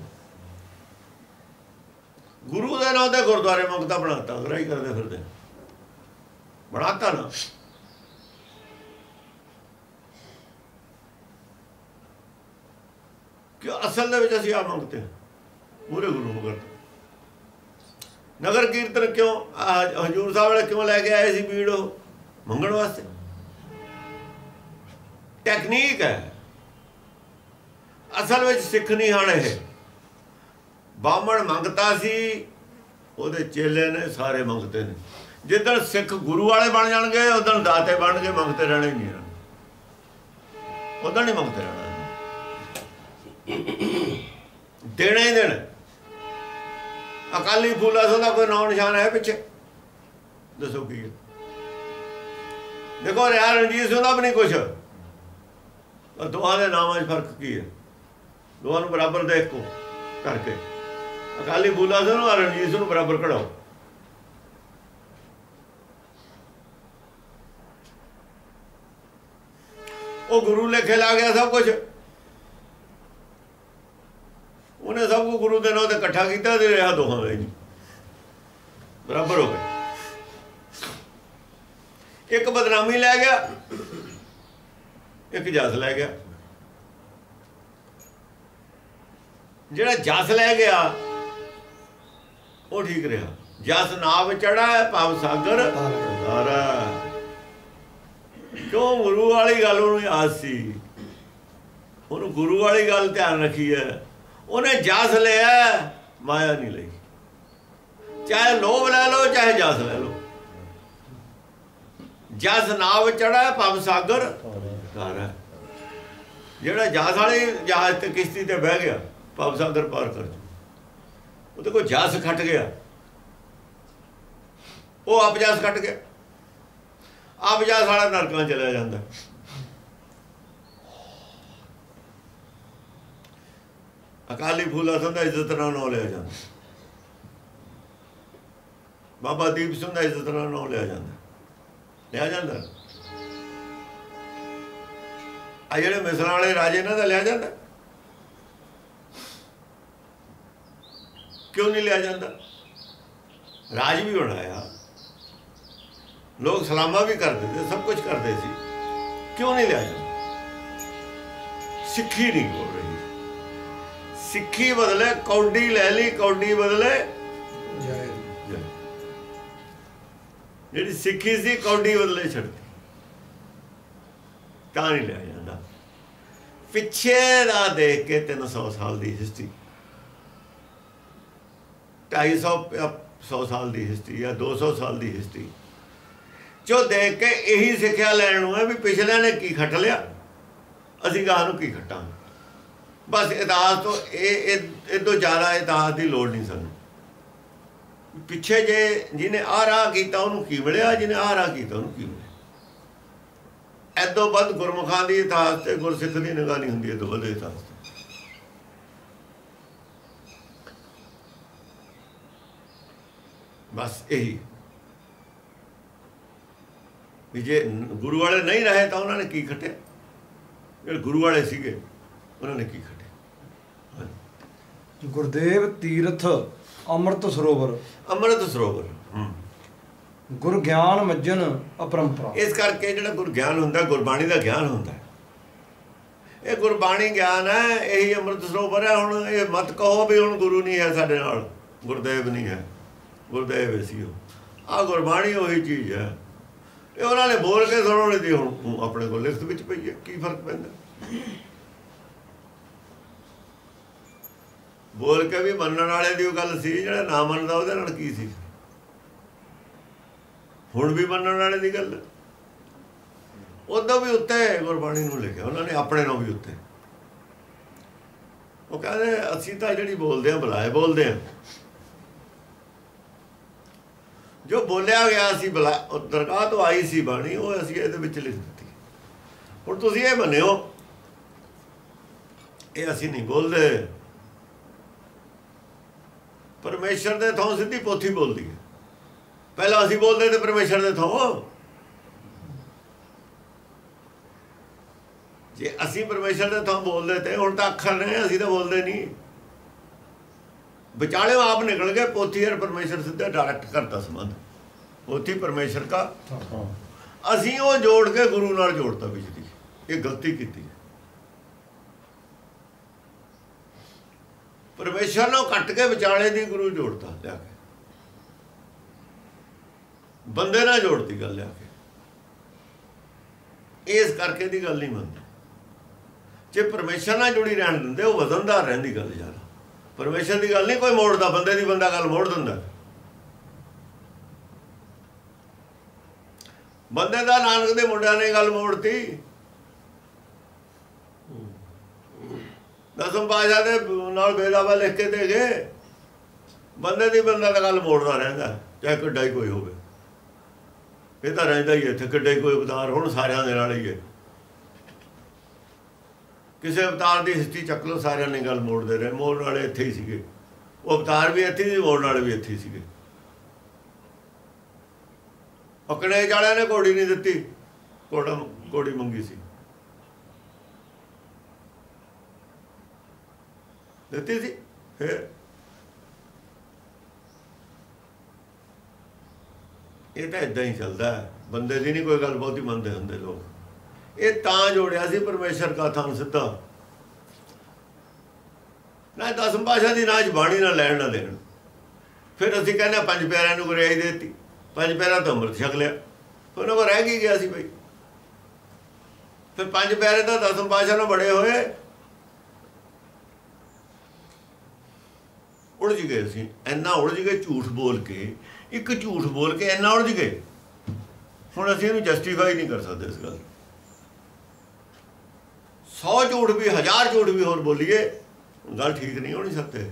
ਗੁਰੂ ਦੇ ਨਾਂ ਤੇ ਗੁਰਦੁਆਰੇ ਮੰਗਤਾ ਬਣਾਤਾ ਅਗਰਾਈ ਕਰਦੇ ਫਿਰਦੇ ਬਣਾਤਾ ਨਾ। ਕਿ ਅਸਲ ਦੇ ਵਿੱਚ ਅਸੀਂ ਆ ਮੰਗਤੇ ਪੂਰੇ ਗੁਰੂ ਨੂੰ ਕਰਦੇ। ਨਗਰ ਕੀਰਤਨ ਕਿਉਂ ਹਜੂਰ ਸਾਹਿਬ ਵਾਲੇ ਕਿਉਂ ਲੈ ਕੇ ਆਏ ਸੀ ਭੀੜ? ਉਹ ਮੰਗਣ ਵਾਸਤੇ ਟੈਕਨੀਕ ਹੈ। ਅਸਲ ਵਿੱਚ ਸਿੱਖ ਨਹੀਂ ਹਨ ਇਹ। ਬਾਹਮਣ ਮੰਗਤਾ ਸੀ, ਉਹਦੇ ਚੇਲੇ ਨੇ ਸਾਰੇ ਮੰਗਤੇ ਨੇ। ਜਿੱਦਣ ਸਿੱਖ ਗੁਰੂ ਵਾਲੇ ਬਣ ਜਾਣਗੇ ਉਦੋਂ ਦਾਤੇ ਬਣਨਗੇ, ਮੰਗਤੇ ਰਹਿਣੇ ਨਹੀਂ। ਉਦੋਂ ਨਹੀਂ ਮੰਗਤੇ ਰਹਿਣਾ, ਦੇਣਾ ਹੀ ਦੇਣਾ। ਅਕਾਲੀ ਫੂਲਾ ਸਿੰਘ ਦਾ ਕੋਈ ਨਾਂ ਨਿਸ਼ਾਨ ਹੈ ਪਿੱਛੇ? ਦੱਸੋ ਕੀ ਹੈ? ਦੇਖੋ ਰਿਹਾ ਰਣਜੀਤ ਸਿੰਘ ਦਾ ਵੀ ਨਹੀਂ ਕੁਛ। ਦੋਹਾਂ ਦੇ ਨਾਮਾਂ 'ਚ ਫਰਕ ਕੀ ਹੈ? ਦੋਹਾਂ ਨੂੰ ਬਰਾਬਰ ਦੇਖੋ ਕਰਕੇ ਅਕਾਲੀ ਫੂਲਾ ਸਿੰਘ ਨੂੰ ਰਣਜੀਤ ਸਿੰਘ ਨੂੰ ਬਰਾਬਰ ਕਢਾਓ। ਉਹ ਗੁਰੂ ਲੇਖੇ ਲਾ ਗਿਆ ਸਭ ਕੁਛ। ਉਹਨੇ ਸਭ ਕੁਝ ਗੁਰੂ ਦੇ ਨਾਂ ਤੇ ਇਕੱਠਾ ਕੀਤਾ ਤੇ ਰਿਹਾ ਦੋਹਾਂ ਦਾ ਹੀ ਬਰਾਬਰ ਹੋ ਗਏ। ਇੱਕ ਬਦਨਾਮੀ ਲੈ ਗਿਆ, ਇੱਕ ਜਸ ਲੈ ਗਿਆ। ਜਿਹੜਾ ਜਸ ਲੈ ਗਿਆ ਉਹ ਠੀਕ ਰਿਹਾ। ਜਸ ਨਾਵ ਚੜਾ ਭਵ ਸਾਗਰ ਤਾਰਾ। ਕਿਉਂ? ਗੁਰੂ ਵਾਲੀ ਗੱਲ ਉਹਨੂੰ ਯਾਦ ਸੀ। ਉਹਨੂੰ ਗੁਰੂ ਵਾਲੀ ਗੱਲ ਧਿਆਨ ਰੱਖੀ ਹੈ। ਉਹਨੇ ਜਸ ਲਿਆ, ਮਾਇਆ ਨਹੀਂ ਲਈ। ਚਾਹੇ ਲੋਭ ਲੈ ਲਓ ਚਾਹੇ ਜਸ ਲੈ ਲਓ। ਜਸ ਨਾਵ ਚੜਾ ਭਵ ਸਾਗਰ ਤਾਰਾ। ਜਿਹੜਾ ਜਸ ਵਾਲੀ ਜਹਾਜ਼ ਤੇ ਕਿਸ਼ਤੀ ਤੇ ਬਹਿ ਗਿਆ ਭਵ ਸਾਗਰ ਪਾਰ ਕਰ ਜੂ। ਉਹਦੇ ਕੋਲ ਜਸ ਖੱਟ ਗਿਆ, ਉਹ ਆਪ ਜਸ ਖੱਟ ਗਿਆ। ਆਪ ਜਸ ਵਾਲਾ ਨਰਕਾਂ ਚਲਿਆ ਜਾਂਦਾ। ਅਕਾਲੀ ਫੂਲਾ ਸਿੰਘ ਦਾ ਇੱਜ਼ਤ ਨਾਲ ਨਾਂ ਲਿਆ ਜਾਂਦਾ। ਬਾਬਾ ਦੀਪ ਸਿੰਘ ਦਾ ਇੱਜ਼ਤ ਨਾਲ ਨਾਂ ਲਿਆ ਜਾਂਦਾ। ਲਿਆ ਜਾਂਦਾ। ਆ ਜਿਹੜੇ ਮਿਸਲਾਂ ਵਾਲੇ ਰਾਜੇ ਇਹਨਾਂ ਦਾ ਲਿਆ ਜਾਂਦਾ। ਕਿਉਂ ਨਹੀਂ ਲਿਆ ਜਾਂਦਾ? ਰਾਜ ਵੀ ਬਣਾਇਆ, ਲੋਕ ਸਲਾਮਾ ਵੀ ਕਰਦੇ ਸੀ, ਸਭ ਕੁਝ ਕਰਦੇ ਸੀ। ਕਿਉਂ ਨਹੀਂ ਲਿਆ ਜਾਂਦਾ? ਸਿੱਖੀ ਨਹੀਂ ਬੋਲ ਰਹੀ। ਸਿੱਖੀ ਬਦਲੇ ਕੌਡੀ ਲੈ ਲਈ, ਕੌਡੀ ਬਦਲੇ ਜਿਹੜੀ ਸਿੱਖੀ ਸੀ ਕੌਡੀ ਬਦਲੇ ਛੱਡਤੀ। ਤਾਂ ਨਹੀਂ ਲਿਆ ਜਾਂਦਾ। ਪਿੱਛੇ ਦਾ ਦੇਖ ਕੇ ਤਿੰਨ ਸੌ ਸਾਲ ਦੀ ਹਿਸਟਰੀ, ਢਾਈ ਸੌ ਸੌ ਸਾਲ ਦੀ ਹਿਸਟਰੀ ਜਾਂ ਦੋ ਸੌ ਸਾਲ ਦੀ ਹਿਸਟਰੀ ਜੋ ਦੇਖ ਕੇ ਇਹੀ ਸਿੱਖਿਆ ਲੈਣ ਨੂੰ ਹੈ ਵੀ ਪਿਛਲਿਆਂ ਨੇ ਕੀ ਖੱਟ ਲਿਆ, ਅਸੀਂ ਗਾਹ ਨੂੰ ਕੀ ਖੱਟਾਂਗੇ। ਬਸ ਇਤਿਹਾਸ ਤੋਂ ਇਹ ਇਹ ਤੋਂ ਜ਼ਿਆਦਾ ਇਤਿਹਾਸ ਦੀ ਲੋੜ ਨਹੀਂ ਸਾਨੂੰ। ਪਿੱਛੇ ਜੇ ਜਿਹਨੇ ਆਹ ਰਾਹ ਕੀਤਾ ਉਹਨੂੰ ਕੀ ਮਿਲਿਆ, ਜਿਹਨੇ ਆਹ ਰਾਹ ਕੀਤਾ ਉਹਨੂੰ ਕੀ ਮਿਲਿਆ। ਐਦੋਂ ਵੱਧ ਗੁਰਮੁਖਾਂ ਦੀ ਇਤਿਹਾਸ ਤੇ ਗੁਰਸਿੱਖ ਦੀ ਨਿਗਾਹ ਨਹੀਂ ਹੁੰਦੀ। ਐਦੋਂ ਵੱਧ ਇਤਿਹਾਸ ਬਸ ਇਹੀ ਵੀ ਜੇ ਗੁਰੂ ਵਾਲੇ ਨਹੀਂ ਰਹੇ ਤਾਂ ਉਹਨਾਂ ਨੇ ਕੀ ਖੱਟਿਆ। ਜਿਹੜੇ ਗੁਰੂ ਵਾਲੇ ਸੀਗੇ ਉਹਨਾਂ ਨੇ ਕੀ ਖੱਟਿਆ। ਗੁਰਦੇਵ ਤੀਰਥ ਅੰਮ੍ਰਿਤ ਸਰੋਵਰ। ਅੰਮ੍ਰਿਤ ਸਰੋਵਰ ਗੁਰ ਗਿਆਨ ਮੱਜਨ ਅਪਰੰਪਰਾ। ਇਸ ਕਰਕੇ ਜਿਹੜਾ ਗੁਰ ਗਿਆਨ ਹੁੰਦਾ, ਗੁਰਬਾਣੀ ਦਾ ਗਿਆਨ ਹੁੰਦਾ, ਇਹ ਗੁਰਬਾਣੀ ਗਿਆਨ ਹੈ। ਇਹੀ ਅੰਮ੍ਰਿਤ ਸਰੋਵਰ ਹੈ। ਹੁਣ ਇਹ ਮਤ ਕਹੋ ਵੀ ਹੁਣ ਗੁਰੂ ਨਹੀਂ ਹੈ ਸਾਡੇ ਨਾਲ, ਗੁਰਦੇਵ ਨਹੀਂ ਹੈ, ਗੁਰਦੇਵ ਸੀ ਉਹ। ਆਹ ਗੁਰਬਾਣੀ ਉਹੀ ਚੀਜ਼ ਹੈ। ਇਹ ਉਹਨਾਂ ਨੇ ਬੋਲ ਕੇ ਸੁਣਾਉਣੀ ਦੀ ਹੁਣ ਆਪਣੇ ਕੋਲ ਲਿਖਤ ਵਿੱਚ ਪਈ ਹੈ। ਕੀ ਫਰਕ ਪੈਂਦਾ? ਬੋਲ ਕੇ ਵੀ ਮੰਨਣ ਵਾਲੇ ਦੀ ਉਹ ਗੱਲ ਸੀ, ਜਿਹੜਾ ਨਾ ਮੰਨਦਾ ਉਹਦੇ ਨਾਲ ਕੀ ਸੀ। ਹੁਣ ਵੀ ਮੰਨਣ ਵਾਲੇ ਦੀ ਗੱਲ। ਉਦੋਂ ਵੀ ਉੱਤੇ ਗੁਰਬਾਣੀ ਨੂੰ ਲਿਖਿਆ ਉਹਨਾਂ ਨੇ, ਆਪਣੇ ਨਾਲ ਵੀ ਉੱਤੇ। ਉਹ ਕਹਿੰਦੇ ਅਸੀਂ ਤਾਂ ਜਿਹੜੀ ਬੋਲਦੇ ਹਾਂ ਬੁਲਾਏ ਬੋਲਦੇ ਹਾਂ। ਜੋ ਬੋਲਿਆ ਗਿਆ ਸੀ ਬੁਲਾ ਦਰਗਾਹ ਤੋਂ ਆਈ ਸੀ ਬਾਣੀ, ਉਹ ਅਸੀਂ ਇਹਦੇ ਵਿੱਚ ਲਿਖ ਦਿੱਤੀ। ਹੁਣ ਤੁਸੀਂ ਇਹ ਮੰਨਿਓ ਇਹ ਅਸੀਂ ਨਹੀਂ ਬੋਲਦੇ, परमेश्वर के थों सीधी पोथी बोलती है। पहला असी बोलते थे परमेश्वर के थों, जे असी परमेश्वर के थों बोलते थे, हुण तां अखर ने, असी तो बोलते नहीं। विचाले आप निकल गए, पोथी और परमेश्वर सीधा डायरैक्ट करता संबंध, पोथी परमेश्वर का, असी वो जोड़ के गुरु नाल जोड़ता बिजली। ये गलती की थी। परमेश्वर ने कट के विचाले दी गुरु जोड़ता लिया के, बंदे ना जोड़ती गल लिया के। इस करके दी गल नहीं बनती। जे परमेश्वर नाल जुड़ी रहन दिंदे, वो वजनदार रहंदी गल यार। परमेश्वर की गल नहीं कोई मोड़ता, बंदे की बंदा गल मोड़ दिंदा। बंदे दा नानक दे मुंडिया ने गल मोड़ती, दसम पातशाह दे नाल बेदावा लिख के दे गए। बंदे दी बंदा दा गल मोड़दा रहिंदा, चाहे किड्डा ही कोई होवे। ये तां रहिंदा ही इत्थे, किड्डा ही कोई अवतार हुण सारियां दे नाल ही है। किसी अवतार की हिस्ट्री चक लो, सारियां ने गल मोड़ते रहे। मोड़न वाले इत्थे ही सीगे, वो अवतार भी इत्थे ही, मोड़न वाले भी इत्थे ही सीगे। पकड़े वालियां ने घोड़ी नहीं दित्ती, घोड़ा घोड़ी मंगी सी, दित्ती सी। फिर ये तो इदां ही चलता है, बंदे की नहीं कोई गल बहुती मनते होंदे लोग। ये तां जोड़िया सी परमेश्वर का थान सीधा, ना दसम पातशाह की ना बाणी ना लैन ना देन। फिर असीं कहने पंज प्यारिਆਂ ਨੂੰ गुरियाई देती, पंज प्यारिਆਂ तो अमृत छक लिया, उन्होंने को रह की गया सी भाई। फिर पंज प्यारे तो दसम पातशाह नाल बड़े होए, उलझ गए असीं। इन्ना उलझ गए झूठ बोल के, एक झूठ बोल के इन्ना उलझ गए। हुण असीं इहनूं जस्टिफाई नहीं कर सकते इस गल। सौ झूठ भी, हज़ार झूठ भी होर बोलीए, गल ठीक नहीं होनी सकते।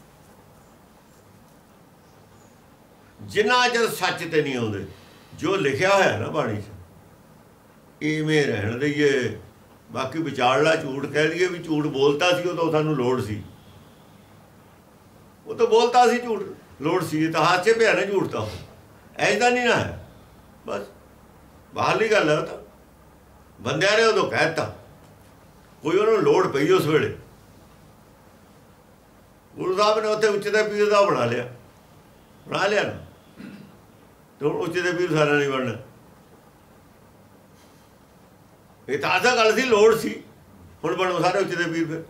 जिन्ना चर सच ते नहीं आउंदे, जो लिखिया होया ना बाणी च, इवें रहण दईए। बाकी विचारला झूठ कह दईए भी झूठ बोलता सी, उदों सानूं लोड़ सी, वो तो बोलता सी झूठ, लोड़ सी। इतिहास च पिया ना झूठ, तो ऐसा नहीं ना है। बस बाहरली गल है। तो बंदियां ने उदों कहता, कोई उन्होंने लोड़ पई उस वेले, गुरु साहब ने उत्थे उच्चते पीर का बना लिया, बना लिया ना, तो हुण उच्चते पीर सारा नहीं बनना। इतिहासक गल सी, लोड़ सी, हुण बनो सारे उच्चते पीर। फिर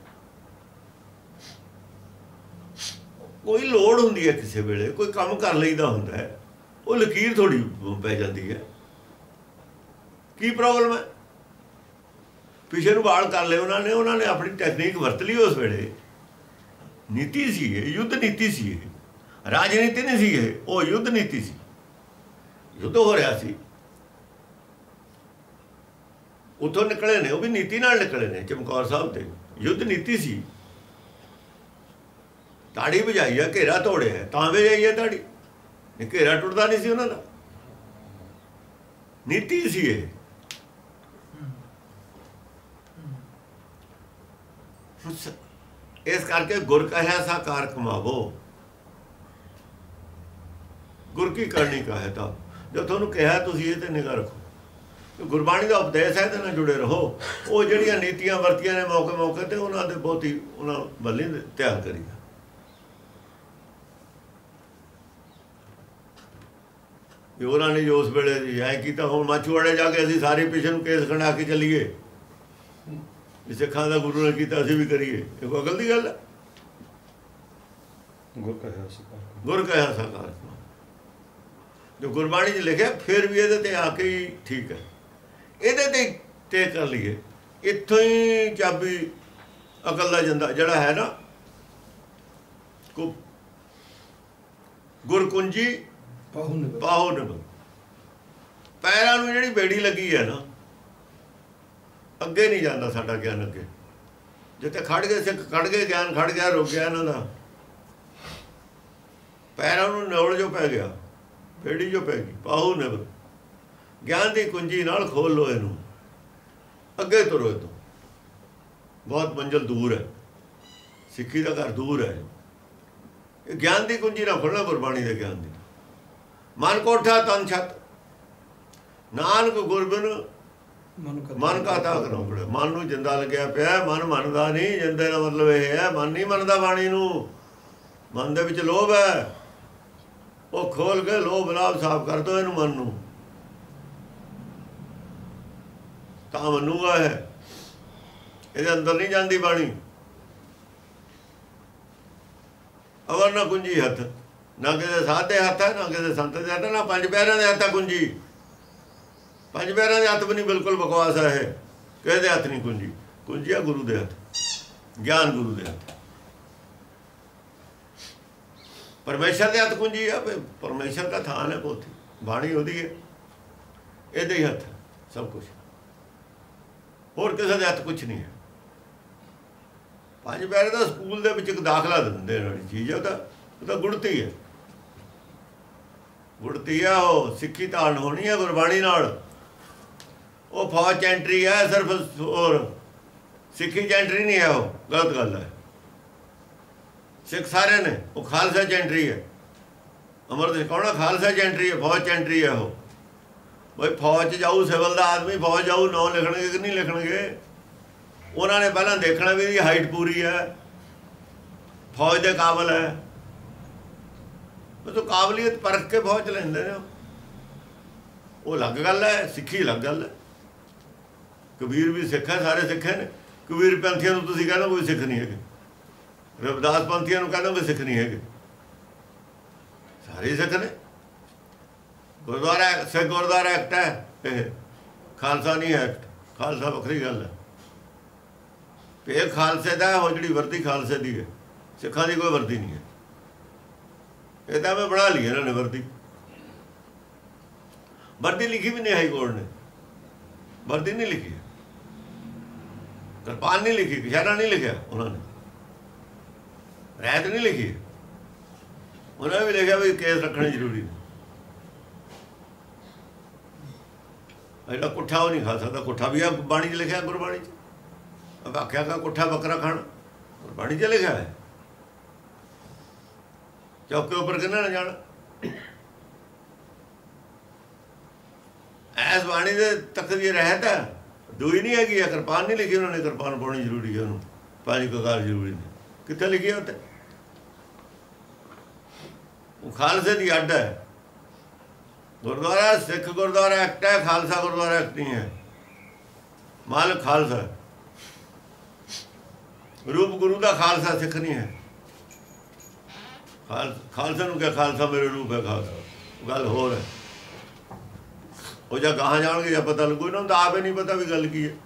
कोई लोड़ हुंदी है किसी वेले, कोई काम कर लईदा हुंदा है, वो लकीर थोड़ी पै जाती है। की प्रॉब्लम है? पिछे नूं बाल कर ले उन्होंने, उन्होंने अपनी टैक्नीक वरत ली उस वेले। नीति सी ये, युद्ध नीति सी ये, राजनीति नहीं सी ये, वो युद्ध नीति सी। युद्ध हो रहा सी, उतों निकले ने, वो भी नीति नाल निकले ने। चमकौर साहब ते युद्ध नीति सी। ताड़ी बजाई है, घेरा तोड़े है, तां बजाई है ताड़ी, घेरा टुटता नहीं सी उन्होंने। नीति सी ये। इस करके गुर कहा सा कार कमावो, गुर की करनी का है। तो जो थोनू कहा तुम ये तो निगाह रखो, गुरबाणी का उपदेश है, तो ना जुड़े रहो। वो जड़ियाँ नीतियां वरतियां ने मौके मौके ते, उन्होंने बहुत ही उन्होंने बल्ली तैयार करी। उन्होंने जो उस वेले ऐ किया, हुण माछूवाड़े जाके असीं सारे पिछे नूं केस खड़ा के चलीए, सिखां दा गुरु ने किया असीं भी करिए, ये कोई अकल दी गल है? गुर कहा साकार, गुर कहा साकार जो गुरबाणी च लिखिया, फिर भी ये ते आके ही ठीक है, ये ते ते कर लीए। इत्थों ही चाबी अकल दा जंदा जिहड़ा है ना, को गुरकुंजी पाहो निभ। पैरां नूं जिहड़ी बेड़ी लगी है ना, अगे नहीं जाता साडा ज्ञान। अगे जिते खड़ गए सिख खड़ गए, ज्ञान खड़ गया, रुक गया इन्हां दा। पैरां नूं नौल जो पै गया, बेड़ी जो पै गई, पाहू निभ। ज्ञान की कुंजी नाल खोल लो इनू, अगे तुरो। इतों बहुत मंजिल दूर है, सिक्खी का घर दूर है। ਗਿਆਨ ਦੀ ਕੁੰਜੀ ਨਾ ਖੋਲਣਾ, ਗੁਰਬਾਣੀ ਦੇ ਗਿਆਨ ਦੀ। ਮਨ ਕੋਠਾ ਤਨ ਛੱਤ, ਨਾਨਕ ਗੁਰਬਿਨ ਮਨ ਕਾ ਤਾਕ ਨਾ ਉਪੜੇ। ਮਨ ਨੂੰ ਜਿੰਦਾ ਲੱਗਿਆ ਪਿਆ, ਮਨ ਮੰਨਦਾ ਨਹੀਂ। ਜਿੰਦੇ ਦਾ ਮਤਲਬ ਇਹ ਹੈ ਮਨ ਨਹੀਂ ਮੰਨਦਾ ਬਾਣੀ ਨੂੰ। ਮਨ ਦੇ ਵਿੱਚ ਲੋਭ ਹੈ, ਉਹ ਖੋਲ ਕੇ ਲੋਭ ਲਾਭ ਸਾਫ਼ ਕਰ ਦੋ ਇਹਨੂੰ, ਮਨ ਨੂੰ, ਤਾਂ ਮੰਨੂਗਾ। ਇਹ ਇਹਦੇ ਅੰਦਰ ਨਹੀਂ ਜਾਂਦੀ ਬਾਣੀ। ਅਵਰ ਨਾ ਕੁੰਜੀ ਹੱਥ, ਨਾ ਕਿਸੇ ਸਾਧ ਦੇ ਹੱਥ ਹੈ, ਨਾ ਕਿਸੇ ਸੰਤ ਦੇ ਹੱਥ, ਨਾ ਪੰਜ ਪਿਆਰਿਆਂ ਦੇ ਹੱਥ ਹੈ ਕੁੰਜੀ। ਪੰਜ ਪਿਆਰਿਆਂ ਦੇ ਹੱਥ ਵੀ ਨਹੀਂ, ਬਿਲਕੁਲ ਬਕਵਾਸ ਹੈ ਇਹ। ਕਿਸੇ ਦੇ ਹੱਥ ਨਹੀਂ ਕੁੰਜੀ। ਕੁੰਜੀ ਆ ਗੁਰੂ ਦੇ ਹੱਥ, ਗਿਆਨ ਗੁਰੂ ਦੇ ਹੱਥ। परमेश्वर के हथ कुंजी है, परमेश्वर का थान है पोथी, बाणी होती है, ਇਹਦੇ ही हथ सब कुछ, होर किसी के हथ कुछ नहीं है। पंज प्यारे का स्कूल के एक दाखला देने वाली चीज़ है, वो गुड़ती है, गुड़ती है। वो सिक्खी धारण होनी है गुरबाणी नाल, वो फौज च एंट्री है सिर्फ, और सिक्खी च एंट्री नहीं है। वो गलत गल है। सिख सारे ने, वो खालसा च एंट्री है। अमृत छकाउणा खालसा च एंट्री है, फौज च एंट्री है। वो भाई फौज जाऊ, सिविल का आदमी फौज जाऊ, नौ लिखणगे कि नहीं लिखणगे, उन्होंने पहला देखना भी हाइट पूरी है, फौज के काबिल है। तो काबलियत परख के फौज लेंदे ने, वो अलग गल है, सिक्खी अलग गल है। कबीर भी सिख है, सारे सिख ने। कबीर पंथियों को तुसीं कहदो कोई सिख नहीं है, रविदास पंथियों को कहदो कोई सिख नहीं है, सारे सिख ने। गुरुद्वारा सिख गुरुद्वारा एक्ट है, ये खालसा नहीं एक्ट, खालसा वखरी गल है। फिर खालसे का वो जी वर्दी खालसे की है, सिखा की कोई वर्दी नहीं है। ये तो मैं बना ली इन्होंने वर्दी, वर्दी लिखी भी नहीं हाई कोर्ट ने, वर्दी नहीं लिखी है, कृपान नहीं लिखी, कशहरा नहीं लिखा उन्होंने, रैत नहीं लिखी, उन्होंने भी लिखा भी केस रखने जरूरी है। जो कुठा वो नहीं खा सकता, कुठा भी है बाणी च लिखा, गुरबाणी च आख्या का कुठा बकरा खाना, गुरबाणी च लिखा है। चौके उपर किन्ने ने जाना, ऐस बाणी दे तक ये रहता है, दूई नहीं हैगी। कृपान नहीं लिखी उन्होंने, कृपान पानी जरूरी है, उन्होंने पांच ककार जरूरी ने, कितने लिखी है उत्ते? खालसे की अड्ड है। गुरुद्वारा सिख गुरुद्वारा एक्ट है, खालसा गुरुद्वारा एक्ट नहीं है। मालिक खालसा, रूप गुरु का खालसा सिख नहीं है। खाल खालसा नूं क्या, खालसा मेरे रूप है, खालसा गल होर है। वो जा कहाँ जाएंगे या पता लगू, इन्होंने तो आप ही नहीं पता भी गल की है।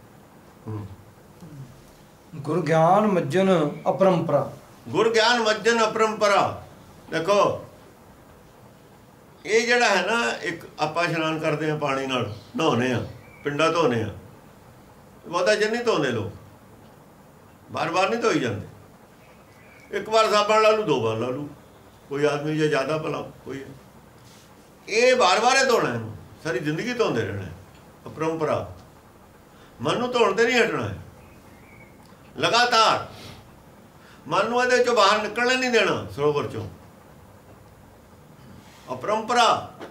गुर ज्ञान मज्जन अपरंपरा, गुर ज्ञान मज्जन अपरंपरा। देखो ये जड़ा है ना, एक आपां इशनान करते हैं पानी नाल, नहाने आ, पिंडा धोने आ, बहुता जन नहीं धोंदे लोग, बार बार नहीं धोई जाते। एक बार साबण ला लू, दो बार ला लू, कोई आदमी जो ज़्यादा भला कोई है। ये बार बार धोना है, सारी जिंदगी धोंदे रहना है, अपरंपरा। मन नूं धोण ते नहीं हटना है, लगातार मन नूं इहदे चों बाहर निकलने नहीं देना, सरोवर चों। अपरंपरा,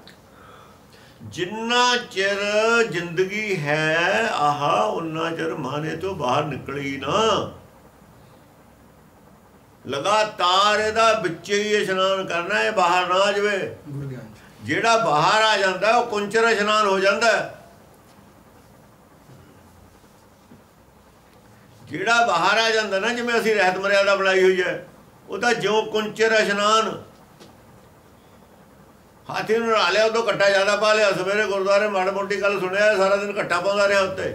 जिन्ना चिर जिंदगी है आह उन्ना चिर माने तो बाहर निकली ना। लगातार इहदा बिच्चे ही इशनान करना है, बाहर ना आ जाए। जेड़ा बाहर आ जाता है वह कुंचर इशनान हो जाता है। जेड़ा बाहर आ जाता ना, जिवें असीं रहत मर्यादा बनाई हुई है, वह ज्यों कुंचर इशनान। हाथी नूं नहा लिया, उदों कट्टा ज़्यादा पा लिया, सवेरे गुरुद्वारे माड़ी मोटी गल सुनिया, सारा दिन कट्टा पाउंदा रहा उत्ते,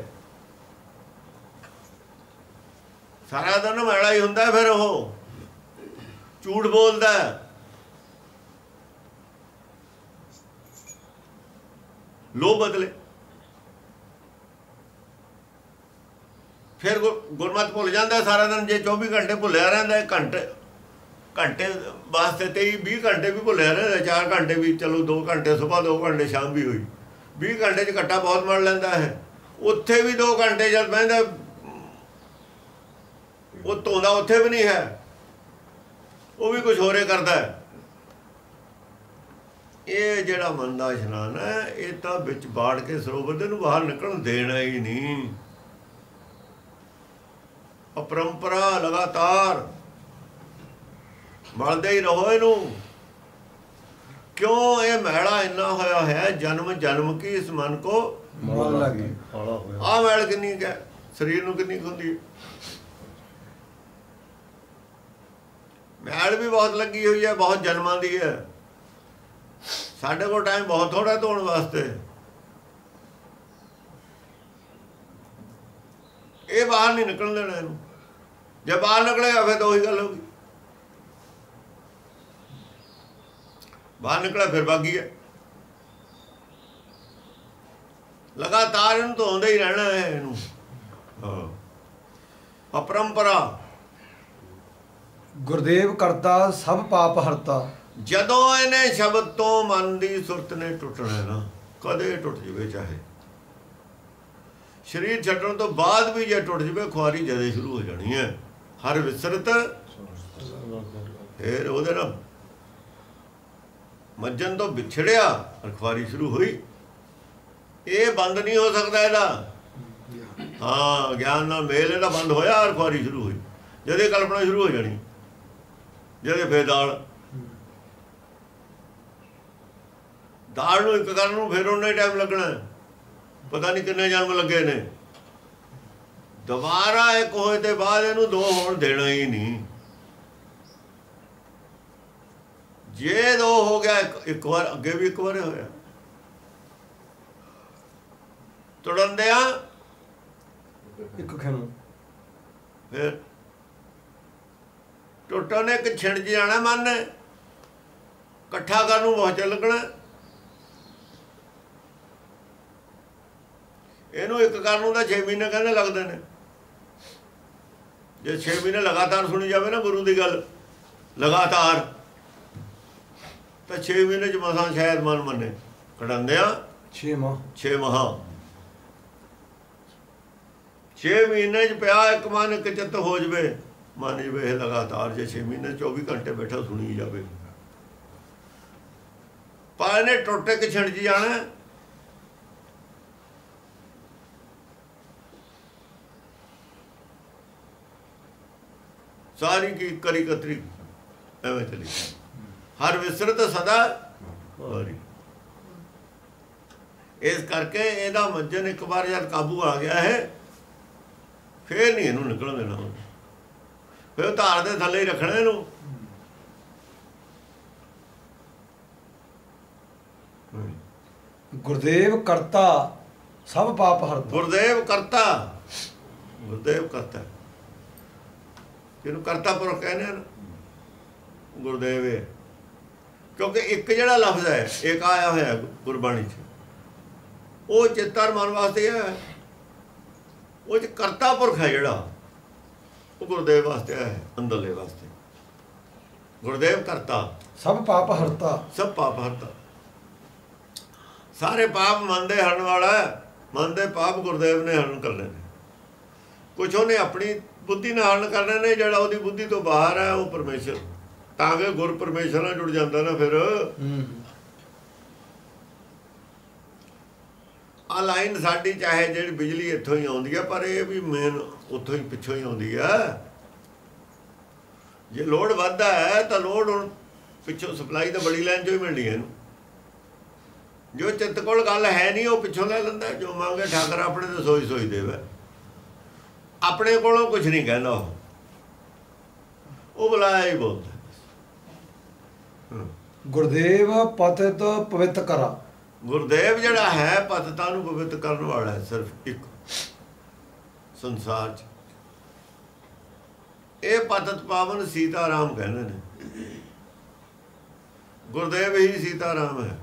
सारा दिन मैला ही हुंदा। फिर वो झूठ बोलदा है, लोभ बदले। फिर गुरमत भुल जाता सारा दिन, जे चौबी घंटे भुलिया रहिंदा, घंटे घंटे वास्ते तो भी घंटे भी भुलिया रहिंदा, चार घंटे भी चलो, दो घंटे सुबह, दो घंटे शाम भी हुई, भी घंटे च घट्टा बहुत मर लैंदा है। उत्थे भी दो घंटे जब बहिंदा, वो धोंदा उत्थे भी नहीं है, ਉਹ ਵੀ ਕੁਝ ਹੋਰੇ ਕਰਦਾ ਹੈ। ਇਹ ਜਿਹੜਾ ਮਨ ਦਾ ਇਸ਼ਨਾਨ ਹੈ ਇਹ ਤਾਂ ਵਿੱਚ ਬਾੜ ਕੇ ਸਰੋਵਰ ਦੇ ਨੂੰ ਬਾਹਰ ਨਿਕਲਣ ਦੇਣਾ ਹੀ ਨਹੀਂ। ਅਪਰੰਪਰਾ ਲਗਾਤਾਰ ਮਲਦੇ ਹੀ ਰਹੋ ਇਹਨੂੰ। ਕਿਉਂ ਇਹ ਮੈਲਾ ਇੰਨਾ ਹੋਇਆ ਹੈ, ਜਨਮ ਜਨਮ ਕੀ ਇਸ ਮਨ ਕੋ ਮਲ ਲੱਗੀ। ਆਹ ਮੈਲ ਕਿੰਨੀ ਹੈ ਸਰੀਰ ਨੂੰ, ਕਿੰਨੀ ਹੁੰਦੀ ਹੈ? ਮੈਲ ਵੀ ਬਹੁਤ ਲੱਗੀ ਹੋਈ ਹੈ, ਬਹੁਤ ਜਨਮਾਂ ਦੀ ਹੈ। ਸਾਡੇ ਕੋਲ ਟਾਈਮ ਬਹੁਤ ਥੋੜਾ ਧੋਣ ਵਾਸਤੇ। ਇਹ ਬਾਹਰ ਨਹੀਂ ਨਿਕਲਣ ਦੇਣਾ ਇਹਨੂੰ। ਜੇ ਬਾਹਰ ਨਿਕਲੇਗਾ ਫਿਰ ਤਾਂ ਉਹੀ ਗੱਲ ਹੋਗੀ। ਬਾਹਰ ਨਿਕਲਿਆ ਫਿਰ ਬਾਗੀ ਹੈ। ਲਗਾਤਾਰ ਇਹਨੂੰ ਧੋਂਦੇ ਹੀ ਰਹਿਣਾ ਹੈ ਇਹਨੂੰ। ਹਾਂ, ਅਪਰੰਪਰਾ। ਗੁਰਦੇਵ ਕਰਤਾ ਸਭ ਪਾਪ ਹਰਤਾ। ਜਦੋਂ ਇਹਨੇ ਸ਼ਬਦ ਤੋਂ ਮਨ ਦੀ ਸੁਰਤ ਨੇ ਟੁੱਟਣਾ ਨਾ, ਕਦੇ ਟੁੱਟ ਜਾਵੇ, ਚਾਹੇ ਸਰੀਰ ਛੱਡਣ ਤੋਂ ਬਾਅਦ ਵੀ ਜੇ ਟੁੱਟ ਜਾਵੇ, ਖੁਆਰੀ ਜਦੇ ਸ਼ੁਰੂ ਹੋ ਜਾਣੀ ਹੈ। ਹਰ ਵਿਸਰਤ ਫਿਰ ਉਹਦੇ ਨਾਲ ਮੱਜਨ ਤੋਂ ਵਿਛੜਿਆ, ਖੁਆਰੀ ਸ਼ੁਰੂ ਹੋਈ। ਇਹ ਬੰਦ ਨਹੀਂ ਹੋ ਸਕਦਾ ਇਹਦਾ। ਹਾਂ, ਗਿਆਨ ਨਾਲ ਮੇਲ ਇਹਦਾ ਬੰਦ ਹੋਇਆ ਔਰ ਖੁਆਰੀ ਸ਼ੁਰੂ ਹੋਈ। ਜਦੇ ਕਲਪਨਾ ਸ਼ੁਰੂ ਹੋ ਜਾਣੀ, ਜਦੇ ਫੇਰ ਦਾਲ ਦਾਲ ਨੂੰ ਇੱਕ ਕਰਨ ਨੂੰ ਫਿਰ ਉਨਾ ਹੀ ਟਾਈਮ ਲੱਗਣਾ। ਪਤਾ ਨਹੀਂ ਕਿੰਨੇ ਜਨਮ ਲੱਗੇ ਨੇ। ਦੁਬਾਰਾ ਇੱਕ ਹੋਏ ਤੇ ਬਾਅਦ ਇਹਨੂੰ ਦੋ ਹੋਣ ਦੇਣਾ ਹੀ ਨਹੀਂ। ਜੇ ਦੋ ਹੋ ਗਿਆ, ਇੱਕ ਵਾਰ ਅੱਗੇ ਵੀ ਇੱਕ ਵਾਰ ਹੋਇਆ। ਤੁੜੰਦਿਆਂ ਇੱਕ ਖਿਣ ਫਿਰ ਟੁੱਟਣ ਨੇ ਇੱਕ ਛਿੜ ਜਾਣਾ ਮਨ ਨੇ। ਇਕੱਠਾ ਕਰਨ ਨੂੰ ਬਹੁਤ ਚਿਰ ਲੱਗਣਾ। ਇਹਨੂੰ ਇੱਕ ਕਰਨ ਨੂੰ ਤਾਂ ਛੇ ਮਹੀਨੇ ਕਹਿੰਦੇ ਲੱਗਦੇ ਨੇ। ਜੇ ਛੇ ਮਹੀਨੇ ਲਗਾਤਾਰ ਸੁਣੀ ਜਾਵੇ ਨਾ ਗੁਰੂ ਦੀ ਗੱਲ ਲਗਾਤਾਰ, ਤਾਂ ਛੇ ਮਹੀਨੇ ਚ ਮਸਾਂ ਸ਼ਾਇਦ ਮਨ ਮੰਨੇ। ਕਢਾਉਂਦਿਆਂ ਛੇ ਮਾਹ ਛੇ ਮਹਾ ਛੇ ਮਹੀਨੇ ਚ ਪਿਆ ਇੱਕ ਮਨ ਇੱਕ ਚਿੱਤ ਹੋ ਜਵੇ, ਮੰਨ ਜਵੇ ਇਹ ਲਗਾਤਾਰ। ਜੇ ਛੇ ਮਹੀਨੇ ਚੌਵੀ ਘੰਟੇ ਬੈਠਾ ਸੁਣੀ ਜਾਵੇ, ਪਰ ਇਹਨੇ ਟੁੱਟੇ ਕਿ ਛਿੜ ਜਾਣਾ। ਸਾਰੀ ਕੀ ਕਰੀ ਕਤਰੀ ਐਵੇਂ ਚਲੀ। ਹਰ ਵਿਸਰਤ ਸਦਾ ਵਾਰੀ। ਇਸ ਕਰਕੇ ਇਹਦਾ ਮੰਜਨ ਇੱਕ ਵਾਰ ਜਦ ਕਾਬੂ ਆ ਗਿਆ ਹੈ, ਫੇਰ ਨਹੀਂ ਇਹਨੂੰ ਨਿਕਲਣ ਦੇਣਾ। ਫਿਰ ਧਾਰ ਦੇ ਥੱਲੇ ਹੀ ਰੱਖਣਾ ਇਹਨੂੰ। ਗੁਰਦੇਵ ਕਰਤਾ ਸਭ ਪਾਪ ਹਰਤਾ। ਗੁਰਦੇਵ ਕਰਤਾ, ਗੁਰਦੇਵ ਕਰਤਾ, ਜਿਹਨੂੰ ਕਰਤਾ ਪੁਰਖ ਕਹਿੰਦੇ ਹਨ, ਗੁਰਦੇਵ ਹੈ। ਕਿਉਂਕਿ ਇੱਕ ਜਿਹੜਾ ਲਫ਼ਜ਼ ਹੈ ਇੱਕ ਆਇਆ ਹੋਇਆ ਗੁਰਬਾਣੀ 'ਚ, ਉਹ ਚਿੱਤਰ ਮਨ ਵਾਸਤੇ ਹੈ। ਉਹ 'ਚ ਕਰਤਾ ਪੁਰਖ ਹੈ ਜਿਹੜਾ, ਉਹ ਗੁਰਦੇਵ ਵਾਸਤੇ ਹੈ, ਅੰਦਰਲੇ ਵਾਸਤੇ। ਗੁਰਦੇਵ ਕਰਤਾ ਸਭ ਪਾਪ ਹਰਤਾ। ਸਭ ਪਾਪ ਹਰਤਾ। ਸਾਰੇ ਪਾਪ ਮਨ ਦੇ ਹਰਨ ਵਾਲਾ। ਮਨ ਦੇ ਪਾਪ ਗੁਰਦੇਵ ਨੇ ਹਰਨ ਕਰਨੇ ਨੇ। ਕੁਛ ਉਹਨੇ ਆਪਣੀ ਬੁੱਧੀ ਨਾਲ ਹਰਨ ਕਰਨੇ ਨੇ, ਜਿਹੜਾ ਉਹਦੀ ਬੁੱਧੀ ਤੋਂ ਬਾਹਰ ਹੈ ਉਹ ਪਰਮੇਸ਼ਰ। ਤਾਂ ਕਿ ਗੁਰ ਪਰਮੇਸ਼ਰ ਨਾਲ ਜੁੜ ਜਾਂਦਾ ਨਾ। ਫਿਰ ਆ ਲਾਈਨ ਸਾਡੀ ਚਾਹੇ ਜਿਹੜੀ ਬਿਜਲੀ ਇੱਥੋਂ ਹੀ ਆਉਂਦੀ ਹੈ, ਪਰ ਇਹ ਵੀ ਮੇਨ ਉੱਥੋਂ ਹੀ ਪਿੱਛੋਂ ਹੀ ਆਉਂਦੀ ਹੈ। ਜੇ ਲੋਡ ਵੱਧਦਾ ਹੈ ਤਾਂ ਲੋਡ ਹੁਣ ਪਿੱਛੋਂ ਸਪਲਾਈ ਤਾਂ ਬੜੀ ਲਾਈਨ 'ਚੋਂ ਹੀ ਮਿਲਣੀ ਹੈ ਇਹਨੂੰ। ਜੋ ਚਿੱਤ ਕੋਲ ਗੱਲ ਹੈ ਨਹੀਂ ਉਹ ਪਿੱਛੋਂ ਲੈ ਲੈਂਦਾ। ਜੋ ਮੰਗੇ ਠਾਕਰ ਆਪਣੇ ਤੇ ਸੋਈ ਸੋਈ ਦੇਵੇ। ਆਪਣੇ ਕੋਲੋਂ ਕੁਝ ਨਹੀਂ ਕਹਿੰਦਾ ਉਹ, ਉਹ ਬੁਲਾਇਆ ਹੀ ਬੋਲਦਾ। ਗੁਰਦੇਵ ਪਤਿਤ ਪਵਿੱਤ ਕਰਾ। ਗੁਰਦੇਵ ਜਿਹੜਾ ਹੈ ਪਤਿਤਾਂ ਨੂੰ ਪਵਿੱਤ ਕਰਨ ਵਾਲਾ ਹੈ ਸਿਰਫ ਇੱਕ ਸੰਸਾਰ 'ਚ। ਇਹ ਪਤਿਤ ਪਾਵਨ ਸੀਤਾ ਰਾਮ ਕਹਿੰਦੇ ਨੇ। ਗੁਰਦੇਵ ਹੀ ਸੀਤਾ ਰਾਮ ਹੈ।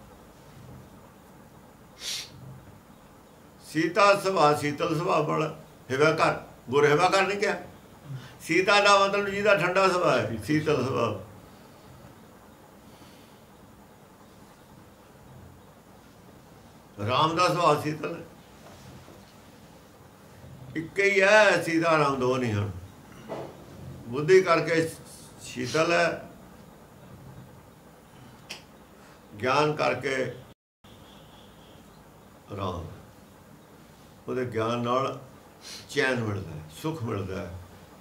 ਸੀਤਾ ਸੁਭਾਅ ਸੀਤਲ ਸੁਭਾਅ ਵਾਲਾ ਹਿਵਾ ਕਰ। ਗੁਰ ਹਿਵਾ ਕਰ ਨਹੀਂ ਕਿਹਾ। ਸੀਤਾ ਦਾ ਮਤਲਬ ਜਿਹਦਾ ਠੰਡਾ ਸੁਭਾਅ ਹੈ, ਸੀਤਲ ਸੁਭਾਅ। ਰਾਮ ਦਾ ਸੁਭਾਅ ਸੀਤਲ ਹੈ। ਇੱਕ ਹੀ ਹੈ, ਸੀਤਾ ਰਾਮ ਦੋ ਨਹੀਂ ਹਨ। ਬੁੱਧੀ ਕਰਕੇ शीतल है, ज्ञान करके आराम, ਉਹਦੇ ਗਿਆਨ ਨਾਲ ਚੈਨ ਮਿਲਦਾ ਹੈ, ਸੁਖ ਮਿਲਦਾ ਹੈ,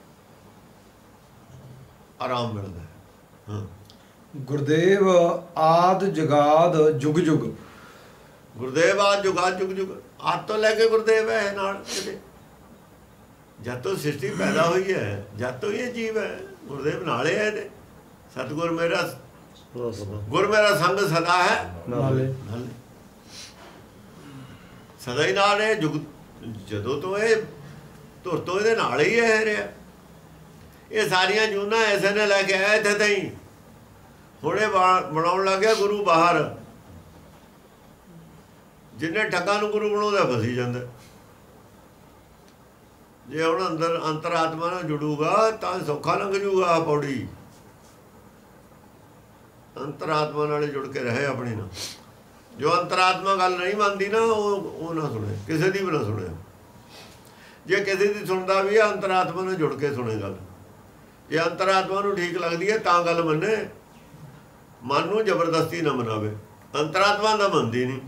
ਆਰਾਮ ਮਿਲਦਾ ਹੈ। ਹਾਂ, ਗੁਰਦੇਵ ਆਦ ਜਗਾਦ ਜੁਗ ਜੁਗ। ਗੁਰਦੇਵ ਆਦ ਜੁਗਾਦ ਜੁਗ ਜੁਗ, ਆਦ ਤੋਂ ਲੈ ਕੇ ਗੁਰਦੇਵ ਹੈ ਨਾਲ ਕਿਤੇ, ਜਦ ਤੋਂ ਸ੍ਰਿਸ਼ਟੀ ਪੈਦਾ ਹੋਈ ਹੈ, ਜਦ ਤੋਂ ਇਹ ਜੀਵ ਹੈ, ਗੁਰਦੇਵ ਨਾਲੇ ਹੈ ਇਹਦੇ। ਸਤਿਗੁਰ ਮੇਰਾ ਗੁਰ ਮੇਰਾ ਸੰਗ ਸਦਾ ਹੈ ਨਾਲੇ ਨਾਲੇ, ਸਦਾ ਹੀ ਨਾਲ ਹੈ। ਜੁਗ ਜਦੋਂ ਤੋਂ ਇਹ ਧੁਰ ਤੋਂ ਇਹਦੇ ਨਾਲ ਹੀ ਇਹ ਰਿਹਾ। ਇਹ ਸਾਰੀਆਂ ਜੂਨਾਂ ਐਸੇ ਨੇ ਲੈ ਕੇ ਆਇਆ ਇੱਥੇ ਤਾਈਂ। ਹੁਣੇ ਬਣਾਉਣ ਲੱਗ ਗਿਆ ਗੁਰੂ ਬਾਹਰ। ਜਿੰਨੇ ਠੱਗਾਂ ਨੂੰ ਗੁਰੂ ਬਣਾਉਂਦਾ ਫਸੀ ਜਾਂਦਾ। ਜੇ ਹੁਣ ਅੰਦਰ ਅੰਤਰਾਤਮਾ ਨਾਲ ਜੁੜੂਗਾ ਤਾਂ ਸੌਖਾ ਲੰਘ ਜੂਗਾ ਪੌੜੀ। ਅੰਤਰਾਤਮਾ ਨਾਲ ਜੁੜ ਕੇ ਰਹੇ ਆਪਣੀ ਨਾਲ। ਜੋ ਅੰਤਰਾਤਮਾ ਗੱਲ ਨਹੀਂ ਮੰਨਦੀ ਨਾ, ਉਹ ਉਹ ਨਾ ਸੁਣੇ, ਕਿਸੇ ਦੀ ਵੀ ਨਾ ਸੁਣੇ। ਜੇ ਕਿਸੇ ਦੀ ਸੁਣਦਾ ਵੀ ਹੈ, ਅੰਤਰਾਤਮਾ ਨਾਲ ਜੁੜ ਕੇ ਸੁਣੇ ਗੱਲ। ਜੇ ਅੰਤਰਾਤਮਾ ਨੂੰ ਠੀਕ ਲੱਗਦੀ ਹੈ ਤਾਂ ਗੱਲ ਮੰਨੇ, ਮਨ ਨੂੰ ਜ਼ਬਰਦਸਤੀ ਨਾ ਮਨਾਵੇ। ਅੰਤਰਾਤਮਾ ਦਾ ਮੰਨਦੀ ਨਹੀਂ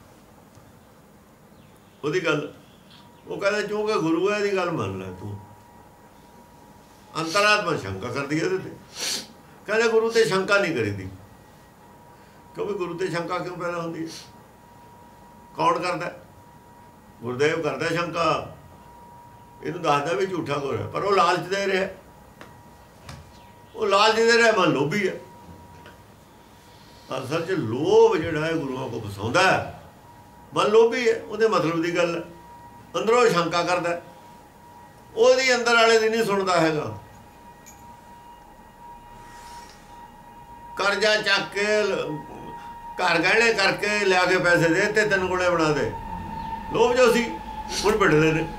ਉਹਦੀ ਗੱਲ। ਉਹ ਕਹਿੰਦਾ ਕਿਉਂਕਿ ਗੁਰੂ ਹੈ ਇਹਦੀ ਗੱਲ ਮੰਨ ਲੈ ਤੂੰ। ਅੰਤਰਾਤਮਾ ਸ਼ੰਕਾ ਕਰਦੀ ਹੈ ਇਹਦੇ ਤੇ। ਕਹਿੰਦੇ ਗੁਰੂ ਤੇ ਸ਼ੰਕਾ ਨਹੀਂ ਕਰੀਦੀ, ਕਿਉਂਕਿ ਗੁਰੂ ਤੇ ਸ਼ੰਕਾ ਕਿਉਂ ਪੈਦਾ ਹੁੰਦੀ ਹੈ? ਕੌਣ ਕਰਦਾ? ਗੁਰਦੇਵ ਕਰਦਾ ਸ਼ੰਕਾ। ਇਹਨੂੰ ਦੱਸਦਾ ਵੀ ਝੂਠਾ ਗੁਰ ਹੈ, ਪਰ ਉਹ ਲਾਲਚ ਦੇ ਰਿਹਾ। ਉਹ ਲਾਲਚ ਦੇ ਰਿਹਾ, ਮਨ ਲੋਭੀ ਹੈ। ਅਸਲ 'ਚ ਲੋਭ ਜਿਹੜਾ ਹੈ ਗੁਰੂਆਂ ਕੋਲ ਫਸਾਉਂਦਾ ਹੈ। ਮਨ ਲੋਭੀ ਹੈ, ਉਹਦੇ ਮਤਲਬ ਦੀ ਗੱਲ ਹੈ। ਅੰਦਰੋਂ ਸ਼ੰਕਾ ਕਰਦਾ, ਉਹਦੀ ਅੰਦਰ ਵਾਲੇ ਦੀ ਨਹੀਂ ਸੁਣਦਾ ਹੈਗਾ। ਕਰਜ਼ਾ ਚੱਕ ਕੇ ਘਰ ਗਹਿਣੇ ਕਰਕੇ ਲਿਆ ਕੇ ਪੈਸੇ ਦੇ ਤੇ ਤਿੰਨ ਗੁਣੇ ਬਣਾ ਦੇ। ਲੋਭ ਜੋ ਸੀ ਹੁਣ ਪਿੱਟਦੇ ਨੇ।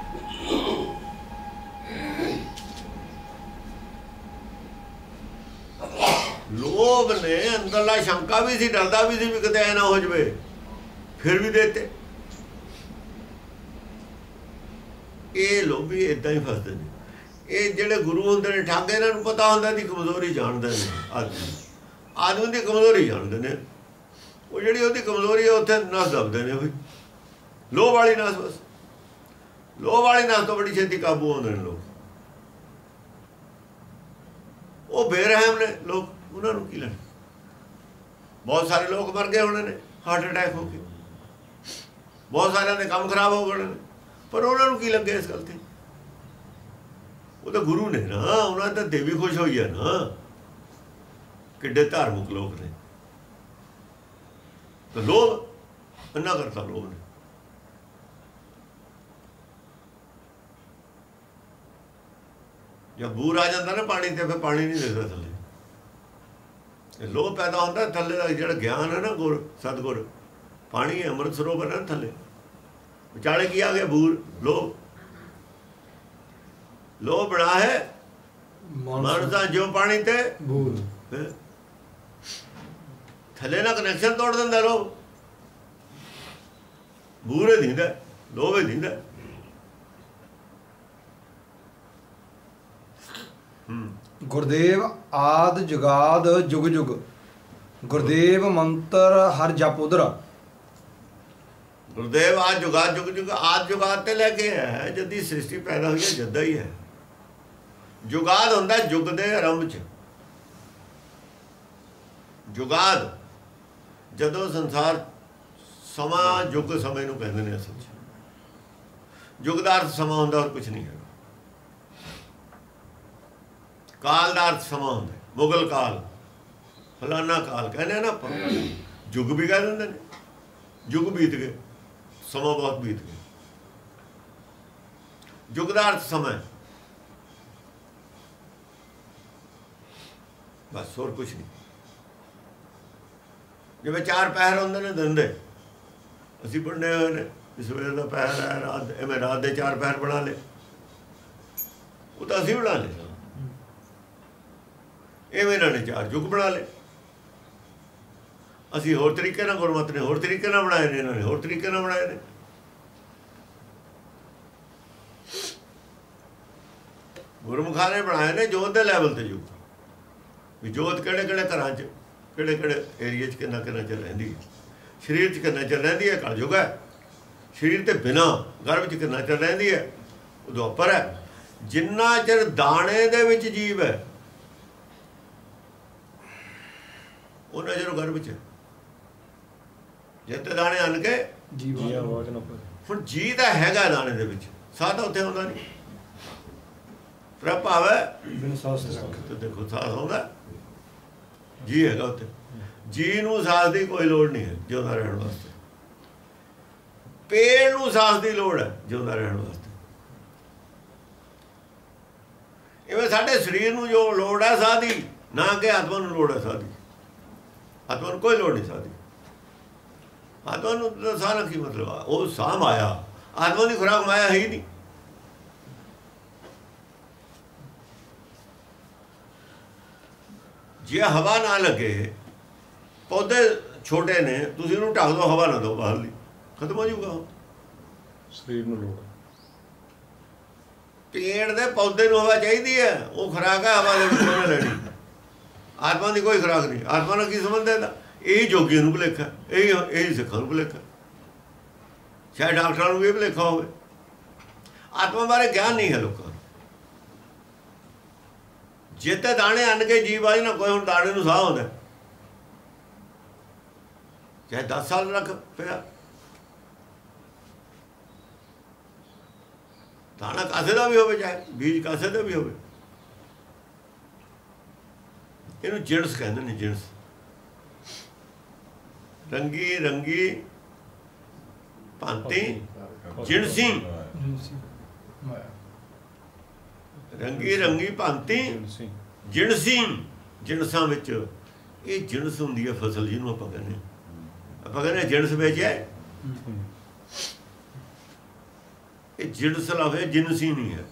ਲੋਭ ਨੇ ਅੰਦਰਲਾ ਸ਼ੰਕਾ ਵੀ ਸੀ, ਡਰਦਾ ਵੀ ਸੀ ਵੀ ਕਿਤੇ ਐ ਨਾ ਹੋ ਜਾਵੇ, ਫਿਰ ਵੀ ਦੇਤੇ। ਇਹ ਲੋਭੀ ਏਦਾਂ ਹੀ ਫਸਦੇ ਨੇ। ਇਹ ਜਿਹੜੇ ਗੁਰੂ ਹੁੰਦੇ ਨੇ ਠੱਗ, ਇਹਨਾਂ ਨੂੰ ਪਤਾ ਹੁੰਦਾ ਦੀ ਕਮਜ਼ੋਰੀ ਜਾਣਦੇ ਨੇ। ਆਦਮੀ ਆਦਮੀ ਦੀ ਕਮਜ਼ੋਰੀ ਜਾਣਦੇ ਨੇ। ਉਹ ਜਿਹੜੀ ਉਹਦੀ ਕਮਜ਼ੋਰੀ ਹੈ ਉੱਥੇ ਨਸ ਦੱਬਦੇ ਨੇ। ਵੀ ਲੋਭ ਵਾਲੀ ਨਸ, ਬਸ ਲੋਭ ਵਾਲੀ ਨਸ ਤੋਂ ਬੜੀ ਛੇਤੀ ਕਾਬੂ ਆਉਂਦੇ ਨੇ ਲੋਕ। ਉਹ ਬੇਰਹਿਮ ਨੇ ਲੋਕ, ਉਹਨਾਂ ਨੂੰ ਕੀ ਲੈਣਾ। ਬਹੁਤ ਸਾਰੇ ਲੋਕ ਮਰ ਗਏ ਹੋਣੇ ਨੇ ਹਾਰਟ ਅਟੈਕ ਹੋ ਕੇ, ਬਹੁਤ ਸਾਰਿਆਂ ਦੇ ਕੰਮ ਖਰਾਬ ਹੋ ਗਏ ਨੇ, ਪਰ ਉਹਨਾਂ ਨੂੰ ਕੀ ਲੱਗੇ ਇਸ ਗੱਲ ਤੇ? ਉਹ ਤਾਂ ਗੁਰੂ ਨੇ ਨਾ, ਉਹਨਾਂ ਤਾਂ ਦੇਵੀ ਖੁਸ਼ ਹੋਈ ਹੈ ਨਾ। ਕਿੱਡੇ ਧਾਰਮਿਕ ਲੋਕ ਨੇ। ਤਾਂ ਲੋਭ ਇੰਨਾ ਕਰਤਾ ਲੋਭ ਨੇ। ਜਦ ਬੂਰ ਆ ਜਾਂਦਾ ਨਾ ਪਾਣੀ ਤੇ, ਫਿਰ ਪਾਣੀ ਨਹੀਂ ਦਿਖਦਾ ਥੱਲੇ। ਲੋਭ ਪੈਦਾ ਹੁੰਦਾ ਥੱਲੇ ਦਾ ਜਿਹੜਾ ਗਿਆਨ ਹੈ ਨਾ, ਗੁਰ ਸਤਿਗੁਰ ਪਾਣੀ ਹੈ, ਅੰਮ੍ਰਿਤ ਸਰੋਵਰ ਹੈ ਥੱਲੇ। ਵਿਚਾਲੇ ਕੀ ਆ ਗਿਆ? ਬੂਰ, ਲੋਭ। ਲੋਭ ਬਣਾ ਹੈ ਮਾਨਸਾ ਜਿਉਂ ਪਾਣੀ ਤੇ ਬੂਰ। ਥੱਲੇ ਨਾਲ ਕਨੈਕਸ਼ਨ ਤੋੜ ਦਿੰਦਾ ਲੋਭ। ਬੂਰੇ ਦਿੰਦਾ, ਲੋਭ ਹੀ ਦਿੰਦਾ। ਗੁਰਦੇਵ ਆਦ ਜੁਗਾਦ ਜੁਗ ਜੁਗ, ਗੁਰਦੇਵ ਮੰਤਰ ਹਰ ਜਪ ਉਧਰਾ। ਗੁਰਦੇਵ ਆਦ ਜੁਗਾਦ ਜੁਗ ਜੁਗ, ਆਦ ਜੁਗਾਦ ਤੇ ਲੈ ਕੇ ਹੈ। ਜਦ ਦੀ ਸ੍ਰਿਸ਼ਟੀ ਪੈਦਾ ਹੋਈ ਹੈ ਜਦਾਂ ਹੀ ਹੈ। ਜੁਗਾਦ ਹੁੰਦਾ ਯੁੱਗ ਦੇ ਆਰੰਭ 'ਚ। ਜੁਗਾਦ ਜਦੋਂ ਸੰਸਾਰ ਸਮਾਂ, ਯੁੱਗ ਸਮੇਂ ਨੂੰ ਕਹਿੰਦੇ ਨੇ ਅਸਲ 'ਚ। ਯੁੱਗ ਦਾ ਅਰਥ ਸਮਾਂ ਹੁੰਦਾ, ਹੋਰ ਕੁਛ ਨਹੀਂ ਹੈਗਾ। ਕਾਲ ਦਾ ਅਰਥ ਸਮਾਂ ਹੁੰਦਾ। ਮੁਗਲ ਕਾਲ, ਫਲਾਨਾ ਕਾਲ ਕਹਿੰਦੇ ਨਾ ਆਪਾਂ। ਯੁੱਗ ਵੀ ਕਹਿ ਦਿੰਦੇ ਨੇ। ਯੁੱਗ ਬੀਤ ਗਏ, ਸਮਾਂ ਬਹੁਤ ਬੀਤ ਗਿਆ। ਯੁੱਗ ਦਾ ਅਰਥ ਸਮਾਂ, ਬਸ ਹੋਰ ਕੁਛ ਨਹੀਂ। ਜਿਵੇਂ ਚਾਰ ਪਹਿਰ ਹੁੰਦੇ ਨੇ ਦਿਨ ਦੇ, ਅਸੀਂ ਪੜ੍ਹਨੇ ਹੋਏ ਨੇ। ਸਵੇਰ ਦਾ ਪਹਿਰ ਹੈ, ਰਾਤ ਐਵੇਂ ਰਾਤ ਦੇ ਚਾਰ ਪਹਿਰ ਬਣਾ ਲਏ। ਉਹ ਤਾਂ ਅਸੀਂ ਬਣਾ ਲਏ। ਐਵੇਂ ਇਹਨਾਂ ਨੇ ਚਾਰ ਯੁੱਗ ਬਣਾ ਲਏ। ਅਸੀਂ ਹੋਰ ਤਰੀਕੇ ਨਾਲ, ਗੁਰਮਤਿ ਨੇ ਹੋਰ ਤਰੀਕੇ ਨਾਲ ਬਣਾਏ ਨੇ, ਇਹਨਾਂ ਨੇ ਹੋਰ ਤਰੀਕੇ ਨਾਲ ਬਣਾਏ ਨੇ। ਗੁਰਮੁਖਾਂ ਨੇ ਬਣਾਏ ਨੇ ਜੋਤ ਦੇ ਲੈਵਲ ਤੇ ਯੁੱਗ। ਵੀ ਜੋਤ ਕਿਹੜੇ ਕਿਹੜੇ ਘਰਾਂ 'ਚ ਕਿਹੜੇ ਕਿਹੜੇ ਏਰੀਏ 'ਚ ਕਿੰਨਾ ਕਿੰਨਾ ਚਿਰ ਰਹਿੰਦੀ ਹੈ, ਸਰੀਰ 'ਚ ਕਿੰਨਾ ਚਿਰ ਰਹਿੰਦੀ ਹੈ, ਕਲਯੁਗ ਹੈ। ਸਰੀਰ ਤੇ ਬਿਨਾਂ ਗਰਭ 'ਚ ਕਿੰਨਾ ਚਿਰ ਰਹਿੰਦੀ ਹੈ, ਉਹ ਦੁਆਪਰ ਹੈ। ਜਿੰਨਾ ਚਿਰ ਦਾਣੇ ਦੇ ਵਿੱਚ ਜੀਵ ਹੈ ਉਹਨਾਂ ਚਿਰ ਗਰਭ 'ਚ। ਜਿੱਤੇ ਦਾਣੇ ਅੰਨ ਕੇ ਜੀਵ ਹੁਣ ਜੀ ਤਾਂ ਹੈਗਾ ਦਾਣੇ ਦੇ ਵਿੱਚ, ਸਾਹ ਤਾਂ ਉੱਥੇ ਆਉਂਦਾ ਨਹੀਂ। ਪ੍ਰਭਾਵ ਹੈ ਬਿਨ ਸਾਹ ਤੇ ਦੇਖੋ ਸਾਹ ਆਉਂਦਾ, ਜੀ ਹੈਗਾ ਉੱਥੇ। ਜੀ ਨੂੰ ਸਾਹ ਦੀ ਕੋਈ ਲੋੜ ਨਹੀਂ ਹੈ ਜਿਉਂਦਾ ਰਹਿਣ ਵਾਸਤੇ। ਪੇੜ ਨੂੰ ਸਾਹ ਦੀ ਲੋੜ ਹੈ ਜਿਉਂਦਾ ਰਹਿਣ ਵਾਸਤੇ। ਇਵੇਂ ਸਾਡੇ ਸਰੀਰ ਨੂੰ ਜੋ ਲੋੜ ਹੈ ਸਾਹ ਦੀ, ਨਾ ਕਿ ਆਤਮਾ ਨੂੰ ਲੋੜ ਹੈ ਸਾਹ ਦੀ। ਆਤਮਾ ਨੂੰ ਕੋਈ ਲੋੜ ਨਹੀਂ ਸਾਹ ਦੀ। ਆਤਮਾ ਨੂੰ ਸਾਹ ਨਾਲ ਕੀ ਮਤਲਬ ਆ? ਉਹ ਸਾਹ ਮਾਇਆ, ਆਤਮਾ ਦੀ ਖੁਰਾਕ ਮਾਇਆ ਹੈ ਹੀ ਨਹੀਂ। ਜੇ ਹਵਾ ਨਾ ਲੱਗੇ, ਪੌਦੇ ਛੋਟੇ ਨੇ, ਤੁਸੀਂ ਉਹਨੂੰ ਢੱਕ ਦਿਓ, ਹਵਾ ਨਾ ਦਿਓ ਬਾਹਰਲੀ, ਖਤਮ ਹੋ ਜਾਊਗਾ। ਸਰੀਰ ਨੂੰ ਲੋੜ। ਪੇੜ ਦੇ ਪੌਦੇ ਨੂੰ ਹਵਾ ਚਾਹੀਦੀ ਹੈ, ਉਹ ਖੁਰਾਕ ਹੈ ਹਵਾ ਦੇ ਵਿੱਚ ਉਹਨੇ ਲੈਣੀ। ਆਤਮਾ ਦੀ ਕੋਈ ਖੁਰਾਕ ਨਹੀਂ। ਆਤਮਾ ਨਾਲ ਕੀ ਸੰਬੰਧ ਹੈ ਇਹਦਾ? ਇਹੀ ਜੋਗੀ ਨੂੰ ਭੁਲੇਖਾ, ਇਹੀ ਇਹੀ ਸਿੱਖਾਂ ਨੂੰ ਭੁਲੇਖਾ, ਸ਼ਾਇਦ ਡਾਕਟਰਾਂ ਨੂੰ ਵੀ ਭੁਲੇਖਾ ਹੋਵੇ। ਆਤਮਾ ਬਾਰੇ ਗਿਆਨ ਨਹੀਂ ਹੈ ਲੋਕਾਂ ਨੂੰ। ਜਿੱਤੇ ਦਾਣੇ ਅੰਨ ਕੇ ਜੀਵ ਆਈ ਨਾ ਕੋਈ, ਹੁਣ ਦਾਣੇ ਨੂੰ ਸਾਹ ਹੁੰਦਾ, ਚਾਹੇ ਦਸ ਸਾਲ ਰੱਖ ਪਿਆ, ਦਾਣਾ ਕਾਸੇ ਦਾ ਵੀ ਹੋਵੇ, ਚਾਹੇ ਬੀਜ ਕਾਸੇ ਦਾ ਵੀ ਹੋਵੇ। ਇਹਨੂੰ ਜਿਣਸ ਕਹਿੰਦੇ ਨੇ, ਜਿਣਸ। ਰੰਗੀ ਰੰਗੀ ਭਾਂਤੀ ਜਿਣਸੀ, ਰੰਗੀ ਰੰਗੀ ਭਾਂਤੀ ਜਿਣਸੀ। ਜਿਣਸਾਂ ਵਿੱਚ ਇਹ ਜਿਣਸ ਹੁੰਦੀ ਹੈ ਫਸਲ, ਜਿਹਨੂੰ ਆਪਾਂ ਕਹਿੰਦੇ ਆਪਾਂ ਕਹਿੰਦੇ ਜਿਣਸ ਵੇਚਿਆ, ਇਹ ਜਿਣਸ ਲਾਵੇ, ਜਿਣਸੀ ਨਹੀਂ ਹੈ।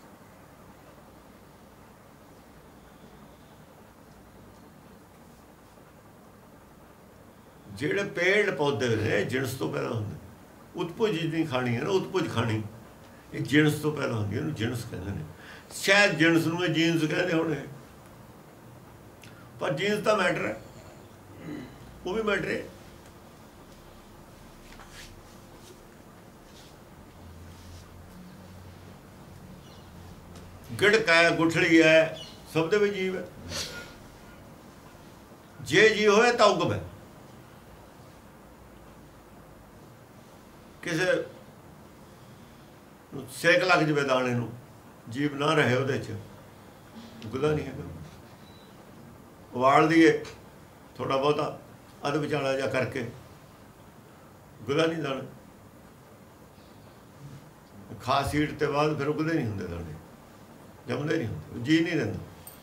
ਜਿਹੜੇ ਪੇੜ ਪੌਦੇ ਨੇ ਜਿਣਸ ਤੋਂ ਪੈਦਾ ਹੁੰਦੇ। ਉਤਪੁਜ ਨਹੀਂ ਖਾਣੀ ਹੈ ਨਾ, ਉਤਪੁਜ ਖਾਣੀ, ਇਹ ਜਿਣਸ ਤੋਂ ਪੈਦਾ ਹੁੰਦੀ ਹੈ, ਇਹਨੂੰ ਜਿਣਸ ਕਹਿੰਦੇ ਨੇ। ਸ਼ਾਇਦ ਜਿਣਸ ਨੂੰ ਇਹ ਜੀਨਸ ਕਹਿੰਦੇ ਹੋਣੇ, ਪਰ ਜੀਨਸ ਤਾਂ ਮੈਟਰ ਹੈ, ਉਹ ਵੀ ਮੈਟਰ ਹੈ। ਗਿੜਕ ਹੈ, ਗੁਠਲੀ ਹੈ, ਸਭ ਦੇ ਵਿੱਚ ਜੀਵ ਹੈ। ਜੇ ਜੀ ਹੋਏ ਤਾਂ ਉਗਮ ਹੈ। ਕਿਸੇ ਸੇਕ ਲੱਗ ਜਾਵੇ ਦਾਣੇ ਨੂੰ, ਜੀਵ ਨਾ ਰਹੇ ਉਹਦੇ 'ਚ, ਉਗਦਾ ਨਹੀਂ ਹੈਗਾ। ਉਬਾਲ ਦਈਏ ਥੋੜ੍ਹਾ ਬਹੁਤਾ, ਅੱਧ ਵਿਚਾਲਾ ਜਿਹਾ ਕਰਕੇ, ਉਗਦਾ ਨਹੀਂ ਦਾਣਾ। ਖਾਸ ਹੀਟ ਤੇ ਬਾਅਦ ਫਿਰ ਉਗਦੇ ਨਹੀਂ ਹੁੰਦੇ ਦਾਣੇ, ਜੰਮਦੇ ਨਹੀਂ ਹੁੰਦੇ, ਜੀ ਨਹੀਂ ਰਹਿੰਦਾ।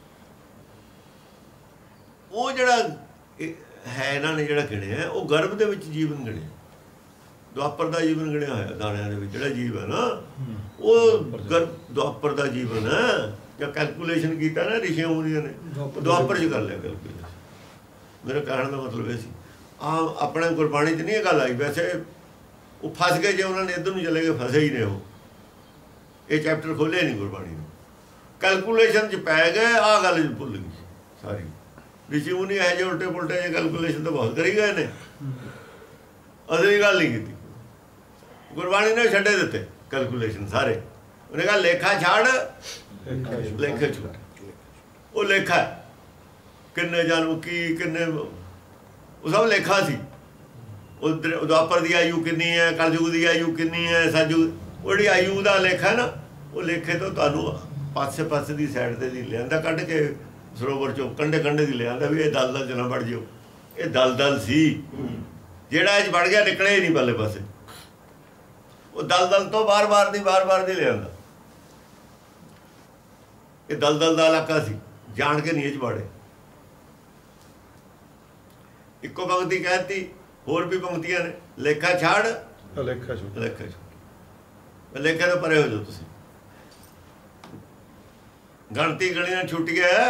ਉਹ ਜਿਹੜਾ ਹੈ ਇਹਨਾਂ ਨੇ ਜਿਹੜਾ ਗਿਣਿਆ, ਉਹ ਗਰਭ ਦੇ ਵਿੱਚ ਜੀਵਨ ਗਿਣਿਆ, ਦੁਆਪਰ ਦਾ ਜੀਵਨ ਗਿਣਿਆ ਹੋਇਆ। ਦਾਣਿਆਂ ਦੇ ਵਿੱਚ ਜਿਹੜਾ ਜੀਵ ਹੈ ਨਾ, ਉਹ ਗਰਭ ਦੁਆਪਰ ਦਾ ਜੀਵਨ ਹੈ। ਜਾਂ ਕੈਲਕੂਲੇਸ਼ਨ ਕੀਤਾ ਨਾ ਰਿਸ਼ੀਆਂ ਮੁਨੀਆਂ ਨੇ, ਦੁਆਪਰ 'ਚ ਕਰ ਲਿਆ ਕੈਲਕੂਲੇਸ਼ਨ। ਮੇਰਾ ਕਹਿਣ ਦਾ ਮਤਲਬ ਇਹ ਸੀ, ਆਮ ਆਪਣੇ ਗੁਰਬਾਣੀ 'ਚ ਨਹੀਂ ਇਹ ਗੱਲ ਆਈ। ਵੈਸੇ ਉਹ ਫਸ ਗਏ, ਜੇ ਉਹਨਾਂ ਨੇ ਇੱਧਰ ਨੂੰ ਚਲੇ ਗਏ, ਫਸੇ ਹੀ ਨੇ ਉਹ। ਇਹ ਚੈਪਟਰ ਖੋਲ੍ਹੇ ਨਹੀਂ ਗੁਰਬਾਣੀ ਨੂੰ, ਕੈਲਕੂਲੇਸ਼ਨ 'ਚ ਪੈ ਗਏ। ਆਹ ਗੱਲ ਭੁੱਲ ਗਈ ਸਾਰੀ। ਰਿਸ਼ੀ ਮੁਨੀ ਇਹੋ ਜਿਹੇ ਉਲਟੇ ਪੁਲਟੇ ਜਿਹੇ ਕੈਲਕੂਲੇਸ਼ਨ ਤਾਂ ਬਹੁਤ ਕਰੀ ਗਏ ਨੇ, ਅਸਲੀ ਗੱਲ ਨਹੀਂ ਕੀਤੀ। ਗੁਰਬਾਣੀ ਨੇ ਛੱਡੇ ਦਿੱਤੇ ਕੈਲਕੂਲੇਸ਼ਨ ਸਾਰੇ। ਉਹਨੇ ਕਿਹਾ ਲੇਖਾ ਛੱਡ, ਲੇਖੇ ਛੱਡ। ਉਹ ਲੇਖਾ ਕਿੰਨੇ ਜਨਮ ਕੀ, ਕਿੰਨੇ, ਉਹ ਸਭ ਲੇਖਾ ਸੀ। ਉਹ ਦੁਆਪਰ ਦੀ ਆਯੂ ਕਿੰਨੀ ਹੈ, ਕਲਯੁਗ ਦੀ ਆਯੂ ਕਿੰਨੀ ਹੈ, ਸਤਯੁਗ, ਉਹ ਜਿਹੜੀ ਆਯੂ ਦਾ ਲੇਖਾ ਨਾ, ਉਹ ਲੇਖੇ ਤੋਂ ਤੁਹਾਨੂੰ ਪਾਸੇ ਪਾਸੇ ਦੀ ਸਾਈਡ ਤੇ ਦੀ ਲਿਆਂਦਾ, ਕੱਢ ਕੇ ਸਰੋਵਰ 'ਚੋਂ ਕੰਢੇ ਕੰਢੇ ਦੀ ਲਿਆਂਦਾ ਵੀ ਇਹ ਦਲ ਦਲ 'ਚ ਨਾ ਵੜ ਜਿਓ। ਇਹ ਦਲ ਦਲ ਸੀ, ਜਿਹੜਾ ਇਹ 'ਚ ਵੜ ਗਿਆ ਨਿਕਲਿਆ ਹੀ ਨਹੀਂ ਪਰਲੇ ਪਾਸੇ। ਉਹ ਦਲ ਦਲ ਤੋਂ ਬਾਰ ਬਾਰ ਦੀ ਬਾਰ ਬਾਰ ਦੀ ਲਿਆਂਦਾ। ਇਹ ਦਲ ਦਲ ਦਾ ਇਲਾਕਾ ਸੀ, ਜਾਣ ਕੇ ਨਹੀਂ ਇਹ 'ਚ ਵੜੇ। ਇੱਕੋ ਪੰਕਤੀ ਕਹਿਤੀ, ਹੋਰ ਵੀ ਪੰਕਤੀਆਂ ਨੇ। ਲੇਖਾ ਛੱਡ, ਲੇਖਾ ਛੱਡ, ਲੇਖਾ ਛੱਡ, ਲੇਖੇ ਤੋਂ ਪਰੇ ਹੋ ਜਾਓ ਤੁਸੀਂ। ਗਣਤੀ ਗਣੀਆਂ ਛੁੱਟ ਗਿਆ।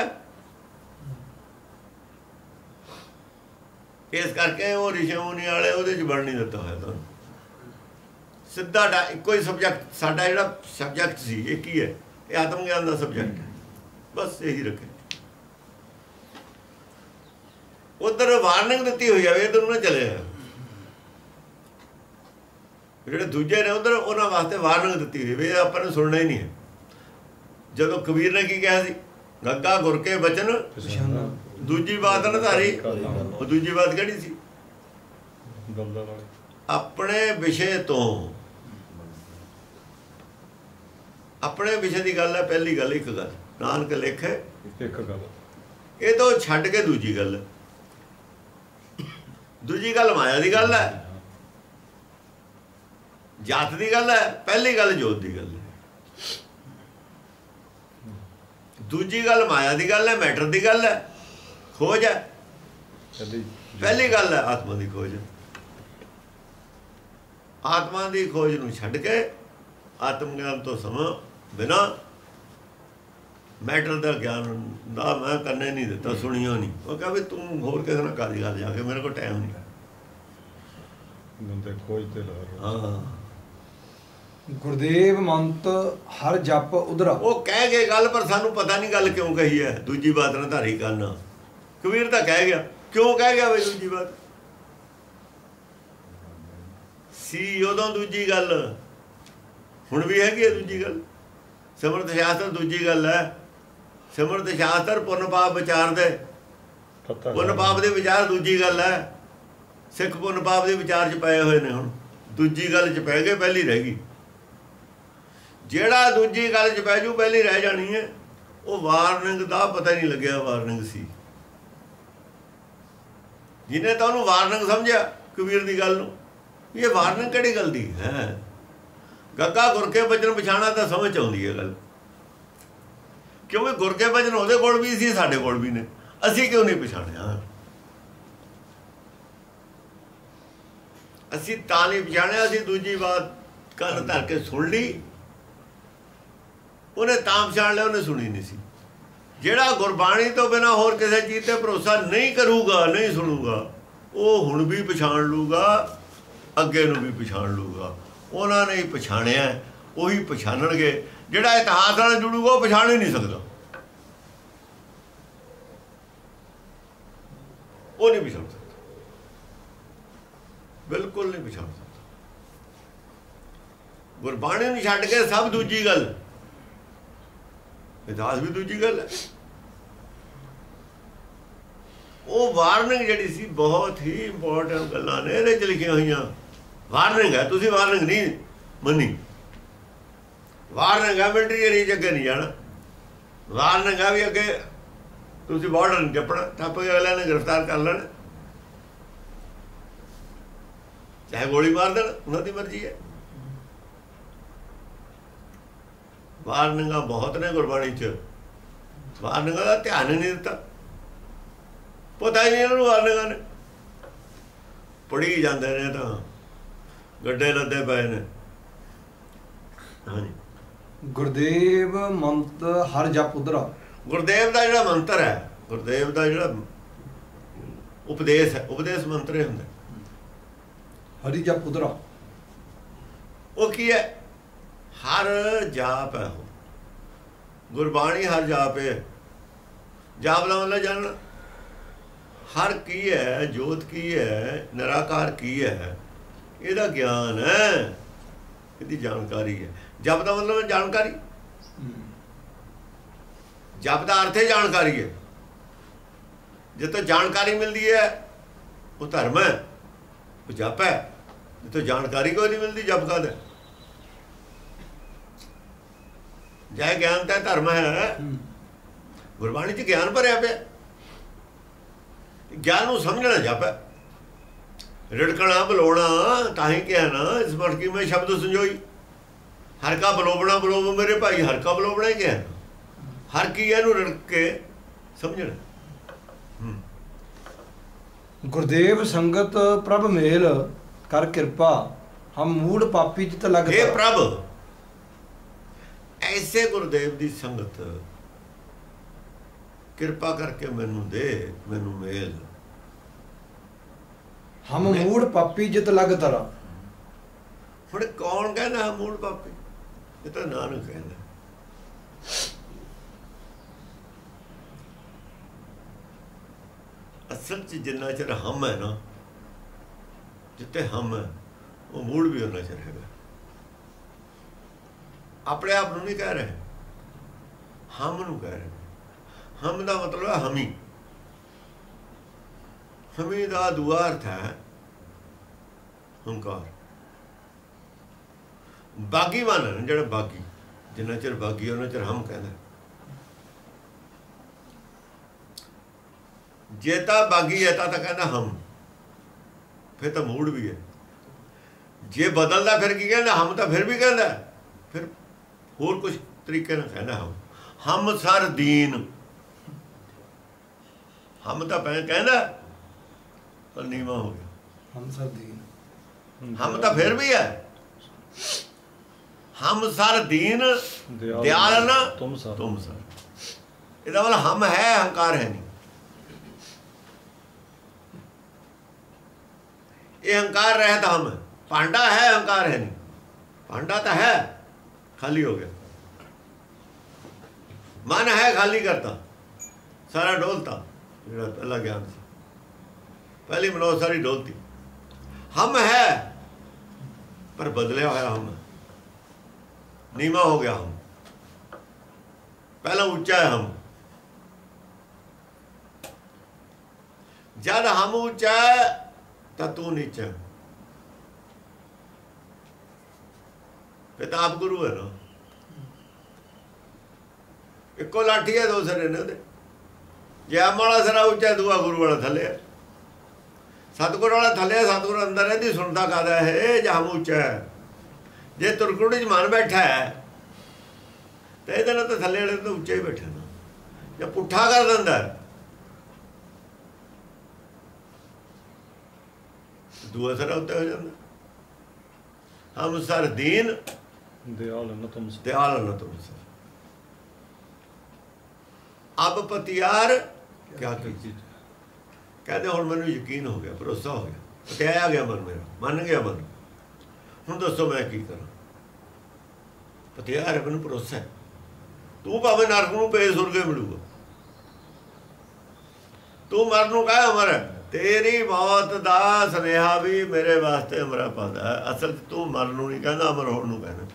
ਇਸ ਕਰਕੇ ਉਹ ਰਿਸ਼ੀ ਮੁਨੀ ਵਾਲੇ ਉਹਦੇ 'ਚ ਵੜ ਨਹੀਂ ਦਿੱਤਾ ਹੋਇਆ ਤੁਹਾਨੂੰ। ਸਿੱਧਾ ਡਾ ਇੱਕੋ ਹੀ ਸਬਜੈਕਟ, ਸਾਡਾ ਜਿਹੜਾ ਸਬਜੈਕਟ ਸੀ ਇਹ ਕੀ ਹੈ? ਇਹ ਆਤਮ ਗਿਆਨ ਦਾ ਸਬਜੈਕਟ ਹੈ, ਬਸ ਇਹੀ ਰੱਖੇ। उधर वार्निंग दी हुई है इधर ना चले ਜਿਹੜੇ ਦੂਜੇ ਨੇ ਉਧਰ ਉਹਨਾਂ ਵਾਸਤੇ ਵਾਰਨਿੰਗ ਦਿੱਤੀ ਹੋਈ ਵੀ ਆਪਾਂ ਨੂੰ ਸੁਣਨਾ ਹੀ ਨਹੀਂ ਹੈ। ਜਦੋਂ ਕਬੀਰ ਨੇ ਕੀ ਕਿਹਾ ਸੀ ਗੱਗਾ ਗੁਰ ਕੇ ਬਚਨ ਦੂਜੀ ਬਾਤ ਨਾ ਧਾਰੀ, ਉਹ ਦੂਜੀ ਬਾਤ ਕਿਹੜੀ ਸੀ? ਆਪਣੇ ਵਿਸ਼ੇ ਤੋਂ, ਆਪਣੇ ਵਿਸ਼ੇ ਦੀ ਗੱਲ ਹੈ। ਪਹਿਲੀ ਗੱਲ ਇੱਕ ਗੱਲ ਨਾਨਕ ਲਿਖੇ ਇੱਕ ਗੱਲ, ਇਹ ਤੋਂ ਛੱਡ ਕੇ ਦੂਜੀ ਗੱਲ, ਦੂਜੀ ਗੱਲ ਮਾਇਆ ਦੀ ਗੱਲ ਹੈ, ਜਾਤ ਦੀ ਗੱਲ ਹੈ। ਪਹਿਲੀ ਗੱਲ ਜੋਤ ਦੀ ਗੱਲ ਹੈ, ਦੂਜੀ ਗੱਲ ਮਾਇਆ ਦੀ ਗੱਲ ਹੈ, ਮੈਟਰ ਦੀ ਗੱਲ ਹੈ, ਖੋਜ ਹੈ। ਪਹਿਲੀ ਗੱਲ ਹੈ ਆਤਮਾ ਦੀ ਖੋਜ। ਆਤਮਾ ਦੀ ਖੋਜ ਨੂੰ ਛੱਡ ਕੇ ਆਤਮ ਗਿਆਨ ਤੋਂ ਸਮਾਂ ਬਿਨਾ ਮੈਟਰ ਦਾ ਗਿਆਨ ਦਾ ਮੈਂ ਕਰਨੇ ਨਹੀਂ ਦਿੱਤਾ, ਸੁਣੀਓ ਨਹੀਂ। ਉਹ ਕਹਾਂ ਵੀ ਤੂੰ ਹੋਰ ਕਿਸੇ ਨਾਲ ਕਰ ਗੱਲ ਜਾ ਕੇ, ਮੇਰੇ ਕੋਲ ਟਾਈਮ ਨਹੀਂ। ਬੰਦੇ ਖੋਜ ਤੇ ਲਾ ਹਾਂ ਗੁਰਦੇਵ ਮੰਤ ਹਰ ਜਪ ਉਧਰਾ। ਉਹ ਕਹਿ ਗਏ ਗੱਲ, ਪਰ ਸਾਨੂੰ ਪਤਾ ਨਹੀਂ ਗੱਲ ਕਿਉਂ ਕਹੀ ਹੈ। ਦੂਜੀ ਬਾਤ ਨਾ ਧਾਰੀ ਕਰਨਾ, ਕਬੀਰ ਤਾਂ ਕਹਿ ਗਿਆ, ਕਿਉਂ ਕਹਿ ਗਿਆ ਬਈ ਦੂਜੀ ਬਾਤ ਸੀ ਉਦੋਂ ਦੂਜੀ ਗੱਲ, ਹੁਣ ਵੀ ਹੈਗੀ ਹੈ ਦੂਜੀ ਗੱਲ। ਸਿਮਰਤ ਸ਼ਾਸਤਰ ਦੂਜੀ ਗੱਲ ਹੈ। ਸਿਮਰਤ ਸ਼ਾਸਤਰ ਪੁੰਨ ਪਾਪ ਵਿਚਾਰਦੇ, ਪੁੰਨ ਪਾਪ ਦੇ ਵਿਚਾਰ ਦੂਜੀ ਗੱਲ ਹੈ। ਸਿੱਖ ਪੁੰਨ ਪਾਪ ਦੇ ਵਿਚਾਰ 'ਚ ਪਏ ਹੋਏ ਨੇ, ਹੁਣ ਦੂਜੀ ਗੱਲ 'ਚ ਪੈ ਗਏ, ਪਹਿਲੀ ਰਹਿ ਗਈ। ਜਿਹੜਾ ਦੂਜੀ ਗੱਲ 'ਚ ਪੈ ਜੂ ਪਹਿਲੀ ਰਹਿ ਜਾਣੀ ਹੈ। ਉਹ ਵਾਰਨਿੰਗ ਦਾ ਪਤਾ ਹੀ ਨਹੀਂ ਲੱਗਿਆ ਵਾਰਨਿੰਗ ਸੀ। ਜਿਹਨੇ ਤਾਂ ਉਹਨੂੰ ਵਾਰਨਿੰਗ ਸਮਝਿਆ ਕਬੀਰ ਦੀ ਗੱਲ ਨੂੰ, ਇਹ ਵਾਰਨਿੰਗ ਕਿਹੜੀ ਗੱਲ ਦੀ ਹੈ। ਗੱਗਾ ਗੁਰ ਕੇ ਬਚਨ ਪਛਾਣਾ ਤਾਂ ਸਮਝ ਆਉਂਦੀ ਹੈ ਗੱਲ, ਕਿਉਂਕਿ ਗੁਰ ਕੇ ਬਚਨ ਉਹਦੇ ਕੋਲ ਵੀ ਸੀ, ਸਾਡੇ ਕੋਲ ਵੀ ਨੇ, ਅਸੀਂ ਕਿਉਂ ਨਹੀਂ ਪਛਾਣਿਆ? ਅਸੀਂ ਤਾਂ ਨਹੀਂ ਪਛਾਣਿਆ, ਅਸੀਂ ਦੂਜੀ ਬਾਤ ਕੰਨ ਧਰ ਕੇ ਸੁਣ ਲਈ, ਉਹਨੇ ਤਾਂ ਪਛਾਣ ਲਿਆ, ਉਹਨੇ ਸੁਣੀ ਨਹੀਂ ਸੀ। ਜਿਹੜਾ ਗੁਰਬਾਣੀ ਤੋਂ ਬਿਨਾਂ ਹੋਰ ਕਿਸੇ ਚੀਜ਼ ਤੇ ਭਰੋਸਾ ਨਹੀਂ ਕਰੂਗਾ, ਨਹੀਂ ਸੁਣੂਗਾ, ਉਹ ਹੁਣ ਵੀ ਪਛਾਣ ਲੂਗਾ, ਅੱਗੇ ਨੂੰ ਵੀ ਪਛਾਣ ਲੂਗਾ। ਉਹਨਾਂ ਨੇ ਹੀ ਪਛਾਣਿਆ, ਉਹੀ ਪਛਾਣਨਗੇ। ਜਿਹੜਾ ਇਤਿਹਾਸ ਨਾਲ ਜੁੜੂਗਾ ਉਹ ਪਛਾਣ ਹੀ ਨਹੀਂ ਸਕਦਾ, ਉਹ ਨਹੀਂ ਪਛਾਣ ਸਕਦਾ, ਬਿਲਕੁਲ ਨਹੀਂ ਪਛਾਣ ਸਕਦਾ। ਗੁਰਬਾਣੀ ਨੂੰ ਛੱਡ ਕੇ ਸਭ ਦੂਜੀ ਗੱਲ, ਇਤਿਹਾਸ ਵੀ ਦੂਜੀ ਗੱਲ ਹੈ। ਉਹ ਵਾਰਨਿੰਗ ਜਿਹੜੀ ਸੀ ਬਹੁਤ ਹੀ ਇੰਪੋਰਟੈਂਟ ਗੱਲਾਂ ਨੇ ਇਹਦੇ 'ਚ ਲਿਖੀਆਂ ਹੋਈਆਂ। ਵਾਰਨਿੰਗ ਹੈ, ਤੁਸੀਂ ਵਾਰਨਿੰਗ ਨਹੀਂ ਮੰਨੀ। ਵਾਰਨਿੰਗ ਹੈ ਮਿਲਟਰੀ ਏਰੀਏ 'ਚ ਅੱਗੇ ਨਹੀਂ ਜਾਣਾ। ਵਾਰਨਿੰਗ ਹੈ ਵੀ ਅੱਗੇ ਤੁਸੀਂ ਬਾਰਡਰ ਨਹੀਂ ਟੱਪਣਾ, ਟੱਪ ਕੇ ਅਗਲਿਆਂ ਨੇ ਗ੍ਰਿਫਤਾਰ ਕਰ ਲੈਣਾ, ਚਾਹੇ ਗੋਲੀ ਮਾਰ ਦੇਣ, ਉਹਨਾਂ ਦੀ ਮਰਜ਼ੀ ਹੈ। ਵਾਰਨਿੰਗਾਂ ਬਹੁਤ ਨੇ ਗੁਰਬਾਣੀ 'ਚ, ਵਾਰਨਿੰਗਾਂ ਦਾ ਧਿਆਨ ਹੀ ਨਹੀਂ ਦਿੱਤਾ, ਪਤਾ ਹੀ ਨਹੀਂ ਇਹਨਾਂ ਨੂੰ ਵਾਰਨਿੰਗਾਂ ਨੇ। ਪੜ੍ਹੀ ਜਾਂਦੇ ਨੇ ਤਾਂ ਗੱਡੇ ਲੱਦੇ ਪਏ ਨੇ। ਹਾਂਜੀ, ਗੁਰਦੇਵ ਮੰਤ ਹਰ ਜਪ ਉਧਰਾ। ਗੁਰਦੇਵ ਦਾ ਜਿਹੜਾ ਮੰਤਰ ਹੈ, ਗੁਰਦੇਵ ਦਾ ਜਿਹੜਾ ਉਪਦੇਸ਼ ਹੈ, ਉਪਦੇਸ਼ ਮੰਤਰ ਹੀ ਹੁੰਦਾ। ਹਰੀ ਜਪ ਉਧਰਾ ਉਹ ਕੀ ਹੈ? ਹਰ ਜਾਪ ਹੈ। ਉਹ ਗੁਰਬਾਣੀ ਹਰ ਜਾਪ ਹੈ। ਜਾਪ ਦਾ ਮਤਲਬ ਜਾਣਨਾ। ਹਰ ਕੀ ਹੈ, ਜੋਤ ਕੀ ਹੈ, ਨਿਰਾਕਾਰ ਕੀ ਹੈ, ਇਹਦਾ ਗਿਆਨ ਹੈ, ਇਹਦੀ ਜਾਣਕਾਰੀ ਹੈ। ਜਪ ਦਾ ਮਤਲਬ ਜਾਣਕਾਰੀ। ਜਪ ਦਾ ਅਰਥ ਹੈ ਜਾਣਕਾਰੀ ਹੈ। ਜਿੱਥੋਂ ਜਾਣਕਾਰੀ ਮਿਲਦੀ ਹੈ ਉਹ ਧਰਮ ਹੈ, ਉਹ ਜਪ ਹੈ। ਜਿੱਥੋਂ ਜਾਣਕਾਰੀ ਕੋਈ ਨਹੀਂ ਮਿਲਦੀ, ਜਪ ਕਾਹਦਾ? ਜੈ ਗਿਆਨ ਤਾਂ ਧਰਮ ਹੈ। ਗੁਰਬਾਣੀ 'ਚ ਗਿਆਨ ਭਰਿਆ ਪਿਆ। ਗਿਆਨ ਨੂੰ ਸਮਝਣਾ ਜਪ ਹੈ। ਰਿੜਕਣਾ ਬਲੋਣਾ ਤਾਂ ਹੀ ਕਿਹਾ ਨਾ, ਇਸ ਮਟਕੀ ਮੈਂ ਸ਼ਬਦ ਸੰਜੋਈ। ਹਰ ਕਾ ਬਲੋਬਣਾ ਬਲੋਬ ਮੇਰੇ ਭਾਈ, ਹਰ ਕਾ ਬਲੋਬਣਾ ਹੀ ਕਿਹਾ। ਹਰ ਕੀ ਇਹਨੂੰ ਰਿੜਕ ਕੇ ਸਮਝਣਾ। ਗੁਰਦੇਵ ਸੰਗਤ ਪ੍ਰਭ ਮੇਲ ਕਰ ਕਿਰਪਾ, ਹਮ ਮੂੜ ਪਾਪੀ ਜਿਤ ਲਗ। ਇਹ ਪ੍ਰਭ ਐਸੇ ਗੁਰਦੇਵ ਦੀ ਸੰਗਤ ਕਿਰਪਾ ਕਰਕੇ ਮੈਨੂੰ ਦੇ, ਮੈਨੂੰ ਮੇਲ। ਹਮ ਮੂੜ ਪਾਪੀ ਜਿਤ ਲਗ ਤਰਾ। ਹੁਣ ਕੌਣ ਕਹਿੰਦਾ ਮੂੜ ਪਾਪੀ? ਇਹ ਤਾਂ ਨਾਨਕ ਕਹਿੰਦਾ। ਅਸਲ 'ਚ ਜਿੰਨਾ ਚਿਰ ਹਮ ਹੈ ਨਾ, ਜਿੱਥੇ ਹਮ ਹੈ ਉਹ ਮੂੜ ਵੀ ਉਹਨਾਂ ਚਿਰ ਹੈਗਾ। ਆਪਣੇ ਆਪ ਨੂੰ ਨਹੀਂ ਕਹਿ ਰਹੇ, ਹਮ ਨੂੰ ਕਹਿ ਰਹੇ। ਹਮ ਦਾ ਮਤਲਬ ਹੈ ਹਮੀ। ਹਮੀ ਦਾ ਦੂਆ ਅਰਥ ਹੈ ਹੰਕਾਰ। ਬਾਗੀ ਮਨ ਜਿਹੜਾ ਬਾਗੀ, ਜਿੰਨਾ ਚਿਰ ਬਾਗੀ ਉਹਨਾਂ ਚਿਰ ਹਮ ਕਹਿੰਦਾ। ਜੇ ਤਾਂ ਬਾਗੀ ਹੈ ਤਾਂ ਤਾਂ ਕਹਿੰਦਾ ਹਮ, ਫਿਰ ਤਾਂ ਮੂੜ ਵੀ ਹੈ। ਜੇ ਬਦਲਦਾ ਫਿਰ ਕੀ ਕਹਿੰਦਾ? ਹਮ ਤਾਂ ਫਿਰ ਵੀ ਕਹਿੰਦਾ, ਫਿਰ ਹੋਰ ਕੁਝ ਤਰੀਕੇ ਨਾਲ ਕਹਿੰਦਾ ਹਮ। ਹਮ ਸਰ ਦੀਨ, ਹਮ ਤਾਂ ਪੈ ਕਹਿੰਦਾ ਪਰ ਨੀਵਾਂ ਹੋ ਗਿਆ। ਹਮ ਸਰ ਦੀਨ, ਹਮ ਤਾਂ ਫਿਰ ਵੀ ਹੈ। ਹਮ ਸਰ ਦੀਨ ਦਿਆਲ ਨਾ ਤੁਮ ਸਰ, ਤੁਮ ਸਰ। ਇਹਦਾ ਮਤਲਬ ਹਮ ਹੈ, ਹੰਕਾਰ ਹੈ ਨਹੀਂ। ਇਹ ਹੰਕਾਰ ਰਹਿਤ ਹਮ ਹੈ। ਭਾਂਡਾ ਹੈ, ਹੰਕਾਰ ਹੈ ਨਹੀਂ। ਭਾਂਡਾ ਤਾਂ ਹੈ, ਖਾਲੀ ਹੋ ਗਿਆ। ਮਨ ਹੈ, ਖਾਲੀ ਕਰਤਾ, ਸਾਰਾ ਡੋਲਤਾ। ਜਿਹੜਾ ਪਹਿਲਾ ਗਿਆਨ ਸੀ, ਪਹਿਲੀ ਮਨੋਂ ਸਾਰੀ ਡੋਲਤੀ। ਹਮ ਹੈ ਪਰ ਬਦਲਿਆ ਹੋਇਆ ਹਮ, ਨੀਵਾਂ ਹੋ ਗਿਆ ਹਮ। ਪਹਿਲਾਂ ਉੱਚਾ ਹੈ ਹਮ। ਜਦ ਹਮ ਉੱਚਾ ਹੈ ਤਾਂ ਤੂੰ ਨੀਚਾ। ਫਿਰ ਤਾਂ ਆਪ ਗੁਰੂ ਹੈ ਨਾ। ਇੱਕੋ ਲਾਠੀ ਹੈ, ਦੋ ਸਿਰੇ ਨੇ ਉਹਦੇ। ਜੇ ਆਮ ਵਾਲਾ ਸਿਰਾ ਉੱਚਾ, ਦੂਆ ਗੁਰੂ ਵਾਲਾ ਥੱਲੇ ਹੈ। ਸਤਿਗੁਰ ਵਾਲਾ ਥੱਲੇ ਹੈ, ਸਤਿਗੁਰ ਅੰਦਰ ਹੈ। ਦੀ ਸੁਣਦਾ ਕਾਹਦਾ ਹੈ? ਜੇ ਹਮ ਉੱਚਾ ਹੈ। ਜੇ ਤੁਰਕੁੜੀ 'ਚ ਮਨ ਬੈਠਾ ਹੈ ਤੇ ਇਹਦੇ ਨਾਲ ਤਾਂ ਥੱਲੇ ਵਾਲੇ ਤਾਂ ਉੱਚਾ ਹੀ ਬੈਠਾ ਨਾ। ਜੇ ਪੁੱਠਾ ਕਰ ਦਿੰਦਾ ਦੂਆ ਸਿਰਾ ਉੱਤੇ ਹੋ ਜਾਂਦਾ। ਹਮ ਸਰ ਦੀਨ ਦਿਆਲ ਨਾ ਤੁਮ ਸਰ, ਦਿਆਲ ਨਾ ਤੁਮ ਸਰ। ਅਬ ਪਤਿਆਰ ਕਿਆ ਕੀਤੀ? ਕਹਿੰਦੇ ਹੁਣ ਮੈਨੂੰ ਯਕੀਨ ਹੋ ਗਿਆ, ਭਰੋਸਾ ਹੋ ਗਿਆ, ਪਤਿਆਇਆ ਗਿਆ ਮਨ ਮੇਰਾ, ਮੰਨ ਗਿਆ ਮਨ। ਹੁਣ ਦੱਸੋ ਮੈਂ ਕੀ ਕਰਾਂ? ਪਤਿਆਰ ਮੈਨੂੰ ਭਰੋਸਾ ਹੈ। ਤੂੰ ਭਾਵੇਂ ਨਰਕ ਨੂੰ ਭੇਜ ਸੁਰਗੇ ਮਿਲੂਗਾ। ਤੂੰ ਮਰਨ ਨੂੰ ਕਹਿ ਅਮਰ ਹੈ। ਤੇਰੀ ਮੌਤ ਦਾ ਸੁਨੇਹਾ ਵੀ ਮੇਰੇ ਵਾਸਤੇ ਅਮਰਾ ਪਦ ਹੈ। ਅਸਲ 'ਚ ਤੂੰ ਮਰਨ ਨੂੰ ਨਹੀਂ ਕਹਿੰਦਾ, ਅਮਰ ਹੋਣ ਨੂੰ ਕਹਿੰਦਾ।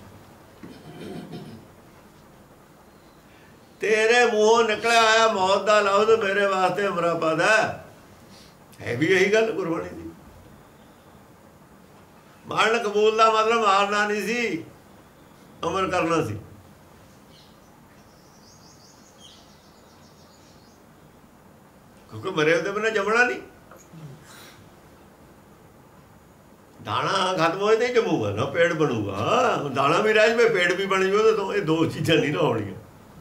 ਤੇਰੇ ਮੂੰਹੋਂ ਨਿਕਲਿਆ ਆਇਆ ਮੌਤ ਦਾ ਲਫ਼ਜ਼ ਮੇਰੇ ਵਾਸਤੇ ਅਮਰਾ ਪਦ ਹੈ। ਹੈ ਵੀ ਇਹੀ ਗੱਲ ਗੁਰਬਾਣੀ ਦੀ। ਮਾਰਨ ਕਬੂਲ ਦਾ ਮਤਲਬ ਮਾਰਨਾ ਨਹੀਂ ਸੀ, ਅਮਰ ਕਰਨਾ ਸੀ। ਕਿਉਂਕਿ ਮਰੇ ਉਹਦੇ ਬਿਨਾਂ ਜੰਮਣਾ ਨਹੀਂ। ਦਾਣਾ ਖਤਮ ਹੋਏ ਤੇ ਜੰਮੂਗਾ ਨਾ, ਪੇੜ ਬਣੂਗਾ। ਦਾਣਾ ਵੀ ਰਹਿ ਜਾਵੇ, ਪੇੜ ਵੀ ਬਣ ਜਾਵੇ। ਤਾਂ ਇਹ ਦੋ ਚੀਜ਼ਾਂ ਨਹੀਂ ਨਾ ਹੋਣੀਆਂ।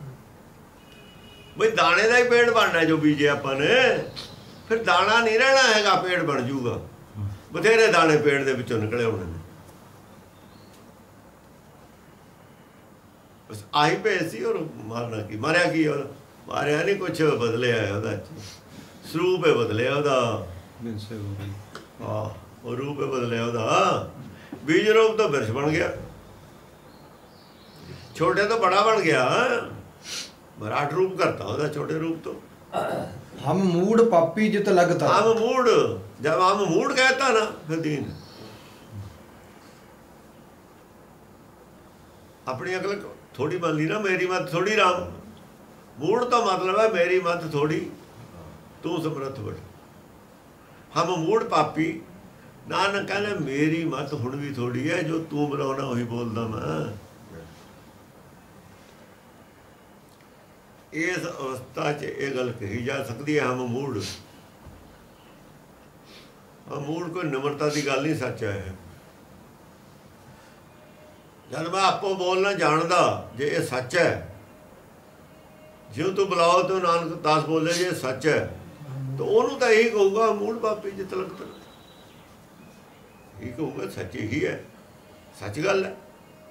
ਬਈ ਦਾਣੇ ਦਾ ਹੀ ਪੇੜ ਬਣਨਾ ਜੋ ਬੀਜੇ ਆਪਾਂ ਨੇ, ਫਿਰ ਦਾਣਾ ਨਹੀਂ ਰਹਿਣਾ ਹੈਗਾ, ਪੇੜ ਬਣ ਜੂਗਾ। ਬਥੇਰੇ ਦਾਣੇ ਪੇੜ ਦੇ ਵਿੱਚੋਂ ਨਿਕਲੇ ਹੋਣੇ ਨੇ। ਬਸ ਆਹੀ ਭੇਜ ਸੀ। ਔਰ ਮਾਰਨਾ ਕੀ? ਮਾਰਿਆ ਕੀ? ਉਹ ਮਾਰਿਆ ਨਹੀਂ, ਕੁਛ ਬਦਲਿਆ ਉਹਦਾ, ਸਰੂਪ ਹੈ ਬਦਲਿਆ ਉਹਦਾ। ਹਾਂ, ਉਹ ਰੂਪ ਹੈ ਬਦਲਿਆ ਉਹਦਾ। ਬੀਜ ਰੂਪ ਤੋਂ ਬਿਰਛ ਬਣ ਗਿਆ, ਛੋਟੇ ਤੋਂ ਬੜਾ ਬਣ ਗਿਆ। ਵਿਰਾਟ ਰੂਪ ਕਰਤਾ ਉਹਦਾ ਛੋਟੇ ਰੂਪ ਤੋਂ। ਹਮ ਮੂੜ ਪਾਪੀ ਜਿਤ ਲਗਤਾ। ਹਮ ਮੂੜ, ਜब हम मूड कहता ना फिर दीन। अपनी अकल थोड़ी मान ली ना, मेरी मत थोड़ी राम। मूड तो मतलब है मेरी मत थोड़ी, तू समर्थ बड़। हम मूड पापी, नानक कहने मेरी मत हुण भी थोड़ी है, जो तू बुलाना वही बोलदा मैं। इस अवस्था च ये गल कही जा सकती है। हम मूड, मूड कोई निमरता की गल नहीं, सच है। जब मैं आपो बोलना जानदा, जे ये सच है, जो तू बुलाओ तो नानक दास बोले जे सच है, तो उन्होंने तो यही कहूँगा मूड पापी जित लगता। यही कहूँगा, सच यही है, सच गल है।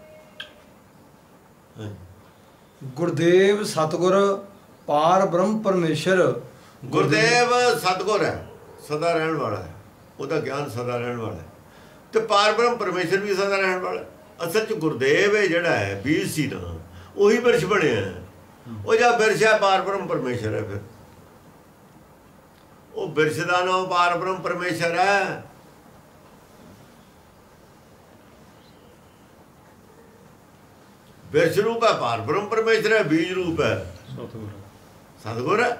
गुरदेव सतगुर पार ब्रह्म परमेश्वर। गुरदेव सतगुर है, सदा रहने वाला है, ਉਹਦਾ ਗਿਆਨ ਸਦਾ ਰਹਿਣ ਵਾਲਾ ਹੈ। ਤੇ ਪਾਰ ਬ੍ਰਹਮ ਪਰਮੇਸ਼ਰ ਵੀ ਸਦਾ ਰਹਿਣ ਵਾਲਾ। ਅਸਲ 'ਚ ਗੁਰਦੇਵ ਹੈ ਜਿਹੜਾ ਹੈ, ਬੀਜ ਸੀ ਨਾ, ਉਹੀ ਬਿਰਛ ਬਣਿਆ। ਉਹ ਜਾਂ ਬਿਰਛ ਹੈ, ਪਾਰ ਬ੍ਰਹਮ ਪਰਮੇਸ਼ਰ ਹੈ। ਫਿਰ ਉਹ ਬਿਰਛ ਦਾ ਨਾਮ ਪਾਰ ਬ੍ਰਹਮ ਪਰਮੇਸ਼ਰ ਹੈ। ਬਿਰਛ ਰੂਪ ਹੈ, ਪਾਰ ਬ੍ਰਹਮ ਪਰਮੇਸ਼ਰ ਹੈ, ਬੀਜ ਰੂਪ ਹੈ ਸਤਿਗੁਰ ਸਤਿਗੁਰ ਹੈ।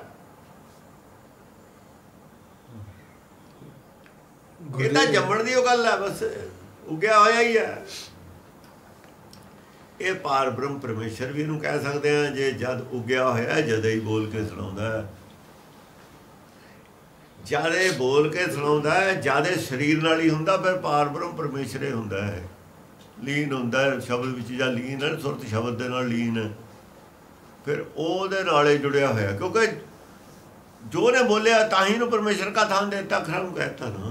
ਇਹ ਤਾਂ ਜੰਮਣ ਦੀ ਉਹ ਗੱਲ ਹੈ, ਬਸ ਉਗਿਆ ਹੋਇਆ ਹੀ ਹੈ। ਇਹ ਪਾਰ ਬ੍ਰਹਮ ਪਰਮੇਸ਼ਰ ਵੀ ਇਹਨੂੰ ਕਹਿ ਸਕਦੇ ਹਾਂ ਜੇ ਜਦ ਉਗਿਆ ਹੋਇਆ ਜਦ ਹੀ ਬੋਲ ਕੇ ਸੁਣਾਉਂਦਾ ਹੈ। ਜਿਆਦੇ ਬੋਲ ਕੇ ਸੁਣਾਉਂਦਾ ਹੈ, ਜਿਆਦੇ ਸਰੀਰ ਨਾਲ ਹੀ ਹੁੰਦਾ, ਫਿਰ ਪਾਰ ਬ੍ਰਹਮ ਪਰਮੇਸ਼ਰ ਹੀ ਹੁੰਦਾ ਹੈ। ਲੀਨ ਹੁੰਦਾ ਹੈ ਸ਼ਬਦ ਵਿੱਚ, ਜਾਂ ਲੀਨ ਹੈ ਸੁਰਤ ਸ਼ਬਦ ਦੇ ਨਾਲ ਲੀਨ ਹੈ, ਫਿਰ ਉਹਦੇ ਨਾਲ ਹੀ ਜੁੜਿਆ ਹੋਇਆ। ਕਿਉਂਕਿ ਜੋ ਨੇ ਬੋਲਿਆ ਤਾਂ ਹੀ ਨੂੰ ਪਰਮੇਸ਼ਰ ਦਾ ਥਾਂ ਦੇਤਾ, ਖਰਾ ਨੂੰ ਕਹਿਤਾ ਨਾ।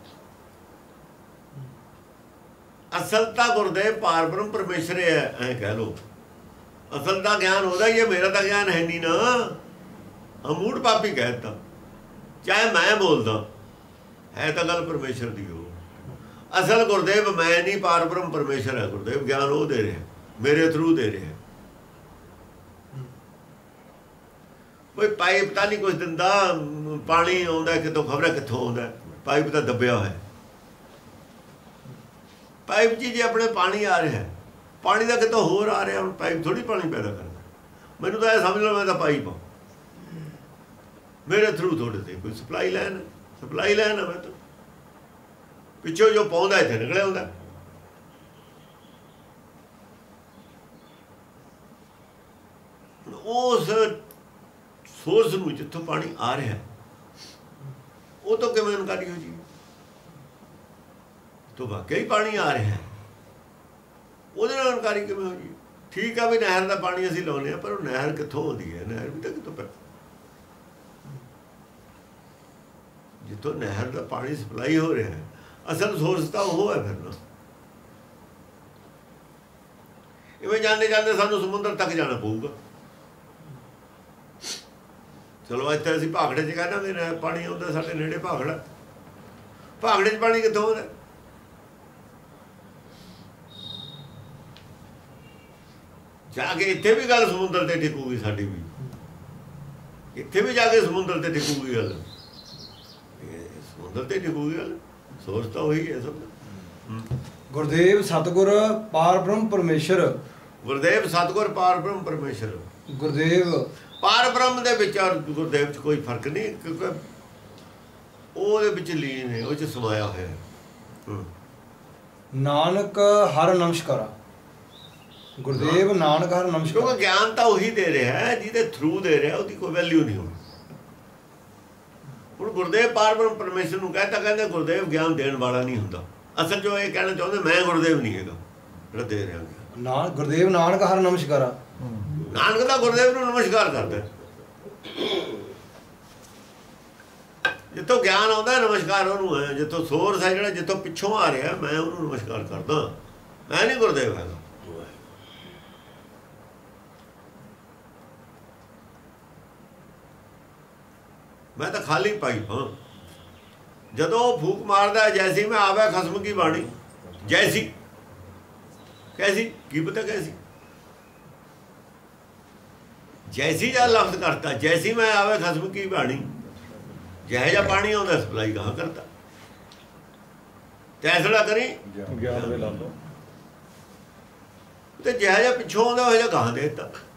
ਅਸਲ ਤਾਂ ਗੁਰਦੇਵ ਪਾਰ ਬ੍ਰਹਮ ਪਰਮੇਸ਼ਰ ਹੈ, ਐਂ ਕਹਿ ਲੋ। ਅਸਲ ਦਾ ਗਿਆਨ ਉਹਦਾ ਹੀ ਹੈ, ਮੇਰਾ ਤਾਂ ਗਿਆਨ ਹੈ ਨਹੀਂ ਨਾ। ਅਮੂੜ ਪਾਪੀ ਕਹਿ ਦਿੱਤਾ, ਚਾਹੇ ਮੈਂ ਬੋਲਦਾ, ਹੈ ਤਾਂ ਗੱਲ ਪਰਮੇਸ਼ਰ ਦੀ। ਉਹ ਅਸਲ ਗੁਰਦੇਵ ਮੈਂ ਨਹੀਂ, ਪਾਰ ਬ੍ਰਹਮ ਪਰਮੇਸ਼ਰ ਹੈ। ਗੁਰਦੇਵ ਗਿਆਨ ਉਹ ਦੇ ਰਿਹਾ, ਮੇਰੇ ਥਰੂ ਦੇ ਰਿਹਾ। ਕੋਈ ਪਾਈਪ ਤਾਂ ਨਹੀਂ ਕੁਛ ਦਿੰਦਾ, ਪਾਣੀ ਆਉਂਦਾ ਕਿਤੋਂ, ਖਬਰ ਕਿੱਥੋਂ ਆਉਂਦਾ, ਪਾਈਪ ਤਾਂ ਦੱਬਿਆ ਹੋਇਆ। ਪਾਈਪ 'ਚ ਜੇ ਆਪਣੇ ਪਾਣੀ ਆ ਰਿਹਾ, ਪਾਣੀ ਦਾ ਕਿਤੋਂ ਹੋਰ ਆ ਰਿਹਾ, ਹੁਣ ਪਾਈਪ ਥੋੜ੍ਹੀ ਪਾਣੀ ਪੈਦਾ ਕਰਦਾ। ਮੈਨੂੰ ਤਾਂ ਇਹ ਸਮਝ ਲਓ ਮੈਂ ਤਾਂ ਪਾਈਪ ਹਾਂ, ਮੇਰੇ ਥਰੂ ਥੋੜ੍ਹੇ ਤੇ ਕੋਈ ਸਪਲਾਈ ਲੈਣ ਸਪਲਾਈ ਲੈਣ ਮੈਂ ਤਾਂ ਪਿੱਛੋਂ ਜੋ ਪਾਉਂਦਾ ਇੱਥੇ ਨਿਕਲਿਆ ਹੁੰਦਾ। ਉਸ ਸੋਰਸ ਨੂੰ ਜਿੱਥੋਂ ਪਾਣੀ ਆ ਰਿਹਾ, ਉਹ ਤੋਂ ਕਿਵੇਂ ਇਨਕਾਰੀ ਹੋ ਜੀ? ਤੋਂ ਵਾਕਈ ਪਾਣੀ ਆ ਰਿਹਾ, ਉਹਦੇ ਨਾਲ ਇਨਕਾਰੀ ਕਿਵੇਂ ਹੋ ਜੀ? ਠੀਕ ਆ ਵੀ ਨਹਿਰ ਦਾ ਪਾਣੀ ਅਸੀਂ ਲਾਉਂਦੇ ਹਾਂ, ਪਰ ਉਹ ਨਹਿਰ ਕਿੱਥੋਂ ਆਉਂਦੀ ਹੈ? ਨਹਿਰ ਵੀ ਤਾਂ ਕਿਤੋਂ ਪੈ, ਜਿੱਥੋਂ ਨਹਿਰ ਦਾ ਪਾਣੀ ਸਪਲਾਈ ਹੋ ਰਿਹਾ ਹੈ, ਅਸਲ ਸੋਰਸ ਤਾਂ ਉਹ ਹੈ। ਫਿਰ ਨਾ ਇਵੇਂ ਜਾਂਦੇ ਜਾਂਦੇ ਸਾਨੂੰ ਸਮੁੰਦਰ ਤੱਕ ਜਾਣਾ ਪਊਗਾ। ਚਲੋ ਇੱਥੇ ਅਸੀਂ ਭਾਖੜੇ 'ਚ ਕਹਿੰਦਾ ਵੀ ਪਾਣੀ ਆਉਂਦਾ, ਸਾਡੇ ਨੇੜੇ ਭਾਖੜਾ, ਭਾਖੜੇ 'ਚ ਪਾਣੀ ਕਿੱਥੋਂ ਆਉਂਦਾ? ਜਾ ਕੇ ਇੱਥੇ ਵੀ ਗੱਲ ਸਮੁੰਦਰ ਤੇ ਟਿਕੂਗੀ ਸਾਡੀ ਵੀ, ਇੱਥੇ ਵੀ ਜਾ ਕੇ ਸਮੁੰਦਰ ਤੇ ਟਿਕੂਗੀ ਗੱਲ, ਸਮੁੰਦਰ ਤੇ ਟਿਕੂਗੀ ਗੱਲ। ਸੋਚ ਤਾਂ ਉਹੀ ਹੈ ਸਭ। ਗੁਰਦੇਵ ਸਤਿਗੁਰ ਪਾਰ ਬ੍ਰਹਮ ਪਰਮੇਸ਼ਰ। ਗੁਰਦੇਵ ਸਤਿਗੁਰ ਪਾਰ ਬ੍ਰਹਮ ਪਰਮੇਸ਼ਰ। ਗੁਰਦੇਵ ਪਾਰ ਬ੍ਰਹਮ ਦੇ ਵਿੱਚ ਔਰ ਗੁਰਦੇਵ 'ਚ ਕੋਈ ਫਰਕ ਨਹੀਂ, ਕਿਉਂਕਿ ਉਹਦੇ ਵਿੱਚ ਲੀਨ ਹੈ, ਉਹ 'ਚ ਸਮਾਇਆ ਹੋਇਆ। ਨਾਨਕ ਹਰ ਨਮਸਕਾਰਾ। ਗੁਰਦੇਵ ਨਾਨਕ ਹਰ ਨਮਸਕਾਰ। ਕਿਉਂਕਿ ਗਿਆਨ ਤਾਂ ਉਹੀ ਦੇ ਰਿਹਾ ਹੈ ਜਿਹਦੇ ਥਰੂ ਦੇ ਰਿਹਾ, ਉਹਦੀ ਕੋਈ ਵੈਲਿਊ ਨਹੀਂ ਹੋਣੀ। ਹੁਣ ਗੁਰਦੇਵ ਪਾਰ ਬ੍ਰਹਮ ਪਰਮੇਸ਼ਰ ਨੂੰ ਕਹਿੰਦਾ, ਕਹਿੰਦੇ ਗੁਰਦੇਵ ਗਿਆਨ ਦੇਣ ਵਾਲਾ ਨਹੀਂ ਹੁੰਦਾ। ਅਸਲ ਜੋ ਇਹ ਕਹਿਣਾ ਚਾਹੁੰਦੇ, ਮੈਂ ਗੁਰਦੇਵ ਨਹੀਂ ਹੈਗਾ ਜਿਹੜਾ ਦੇ ਰਿਹਾ ਗਿਆਨ। ਨਾਨਕ ਗੁਰਦੇਵ ਨਾਨਕ ਹਰ ਨਮਸਕਾਰਾ। ਨਾਨਕ ਦਾ ਗੁਰਦੇਵ ਨੂੰ ਨਮਸਕਾਰ ਕਰਦਾ। ਜਿੱਥੋਂ ਗਿਆਨ ਆਉਂਦਾ ਨਮਸਕਾਰ ਉਹਨੂੰ ਹੈ, ਜਿੱਥੋਂ ਸੋਰਸ ਹੈ ਜਿਹੜਾ, ਜਿੱਥੋਂ ਪਿੱਛੋਂ ਆ ਰਿਹਾ, ਮੈਂ ਉਹਨੂੰ ਨਮਸਕਾਰ ਕਰਦਾ। ਮੈਂ ਨਹੀਂ ਗੁਰਦੇਵ ਹੈਗਾ। ਮੈਂ ਤਾਂ ਖਾਲੀ ਪਾਈਪ ਹਾਂ। ਜਦੋਂ ਫੂਕ ਮਾਰਦਾ, ਜੈਸੀ ਮੈਂ ਆਵੇ ਖਸਮ ਕੀ ਬਾਣੀ, ਜੈਸੀ ਕੈਸੀ ਕੀ ਪਤਾ ਕੈਸੀ, ਜੈਸੀ ਦਾ ਲਫ਼ਜ਼ ਕਰਤਾ, ਜੈਸੀ ਮੈਂ ਆਵੇ ਖਸਮ ਕੀ ਬਾਣੀ। ਜਿਹੋ ਜਿਹਾ ਪਾਣੀ ਆਉਂਦਾ ਸਪਲਾਈ ਕਹਾਂ ਕਰਤਾ, ਤੈਸੜਾ ਕਰੀ ਗਿਆਨ ਦੇ ਲਾ ਲਓ, ਤੇ ਜਿਹੋ ਜਿਹਾ ਪਿੱਛੋਂ ਆਉਂਦਾ ਉਹ ਜਿਹਾ ਗਾਹਾਂ ਦੇ ਦਿੱਤਾ।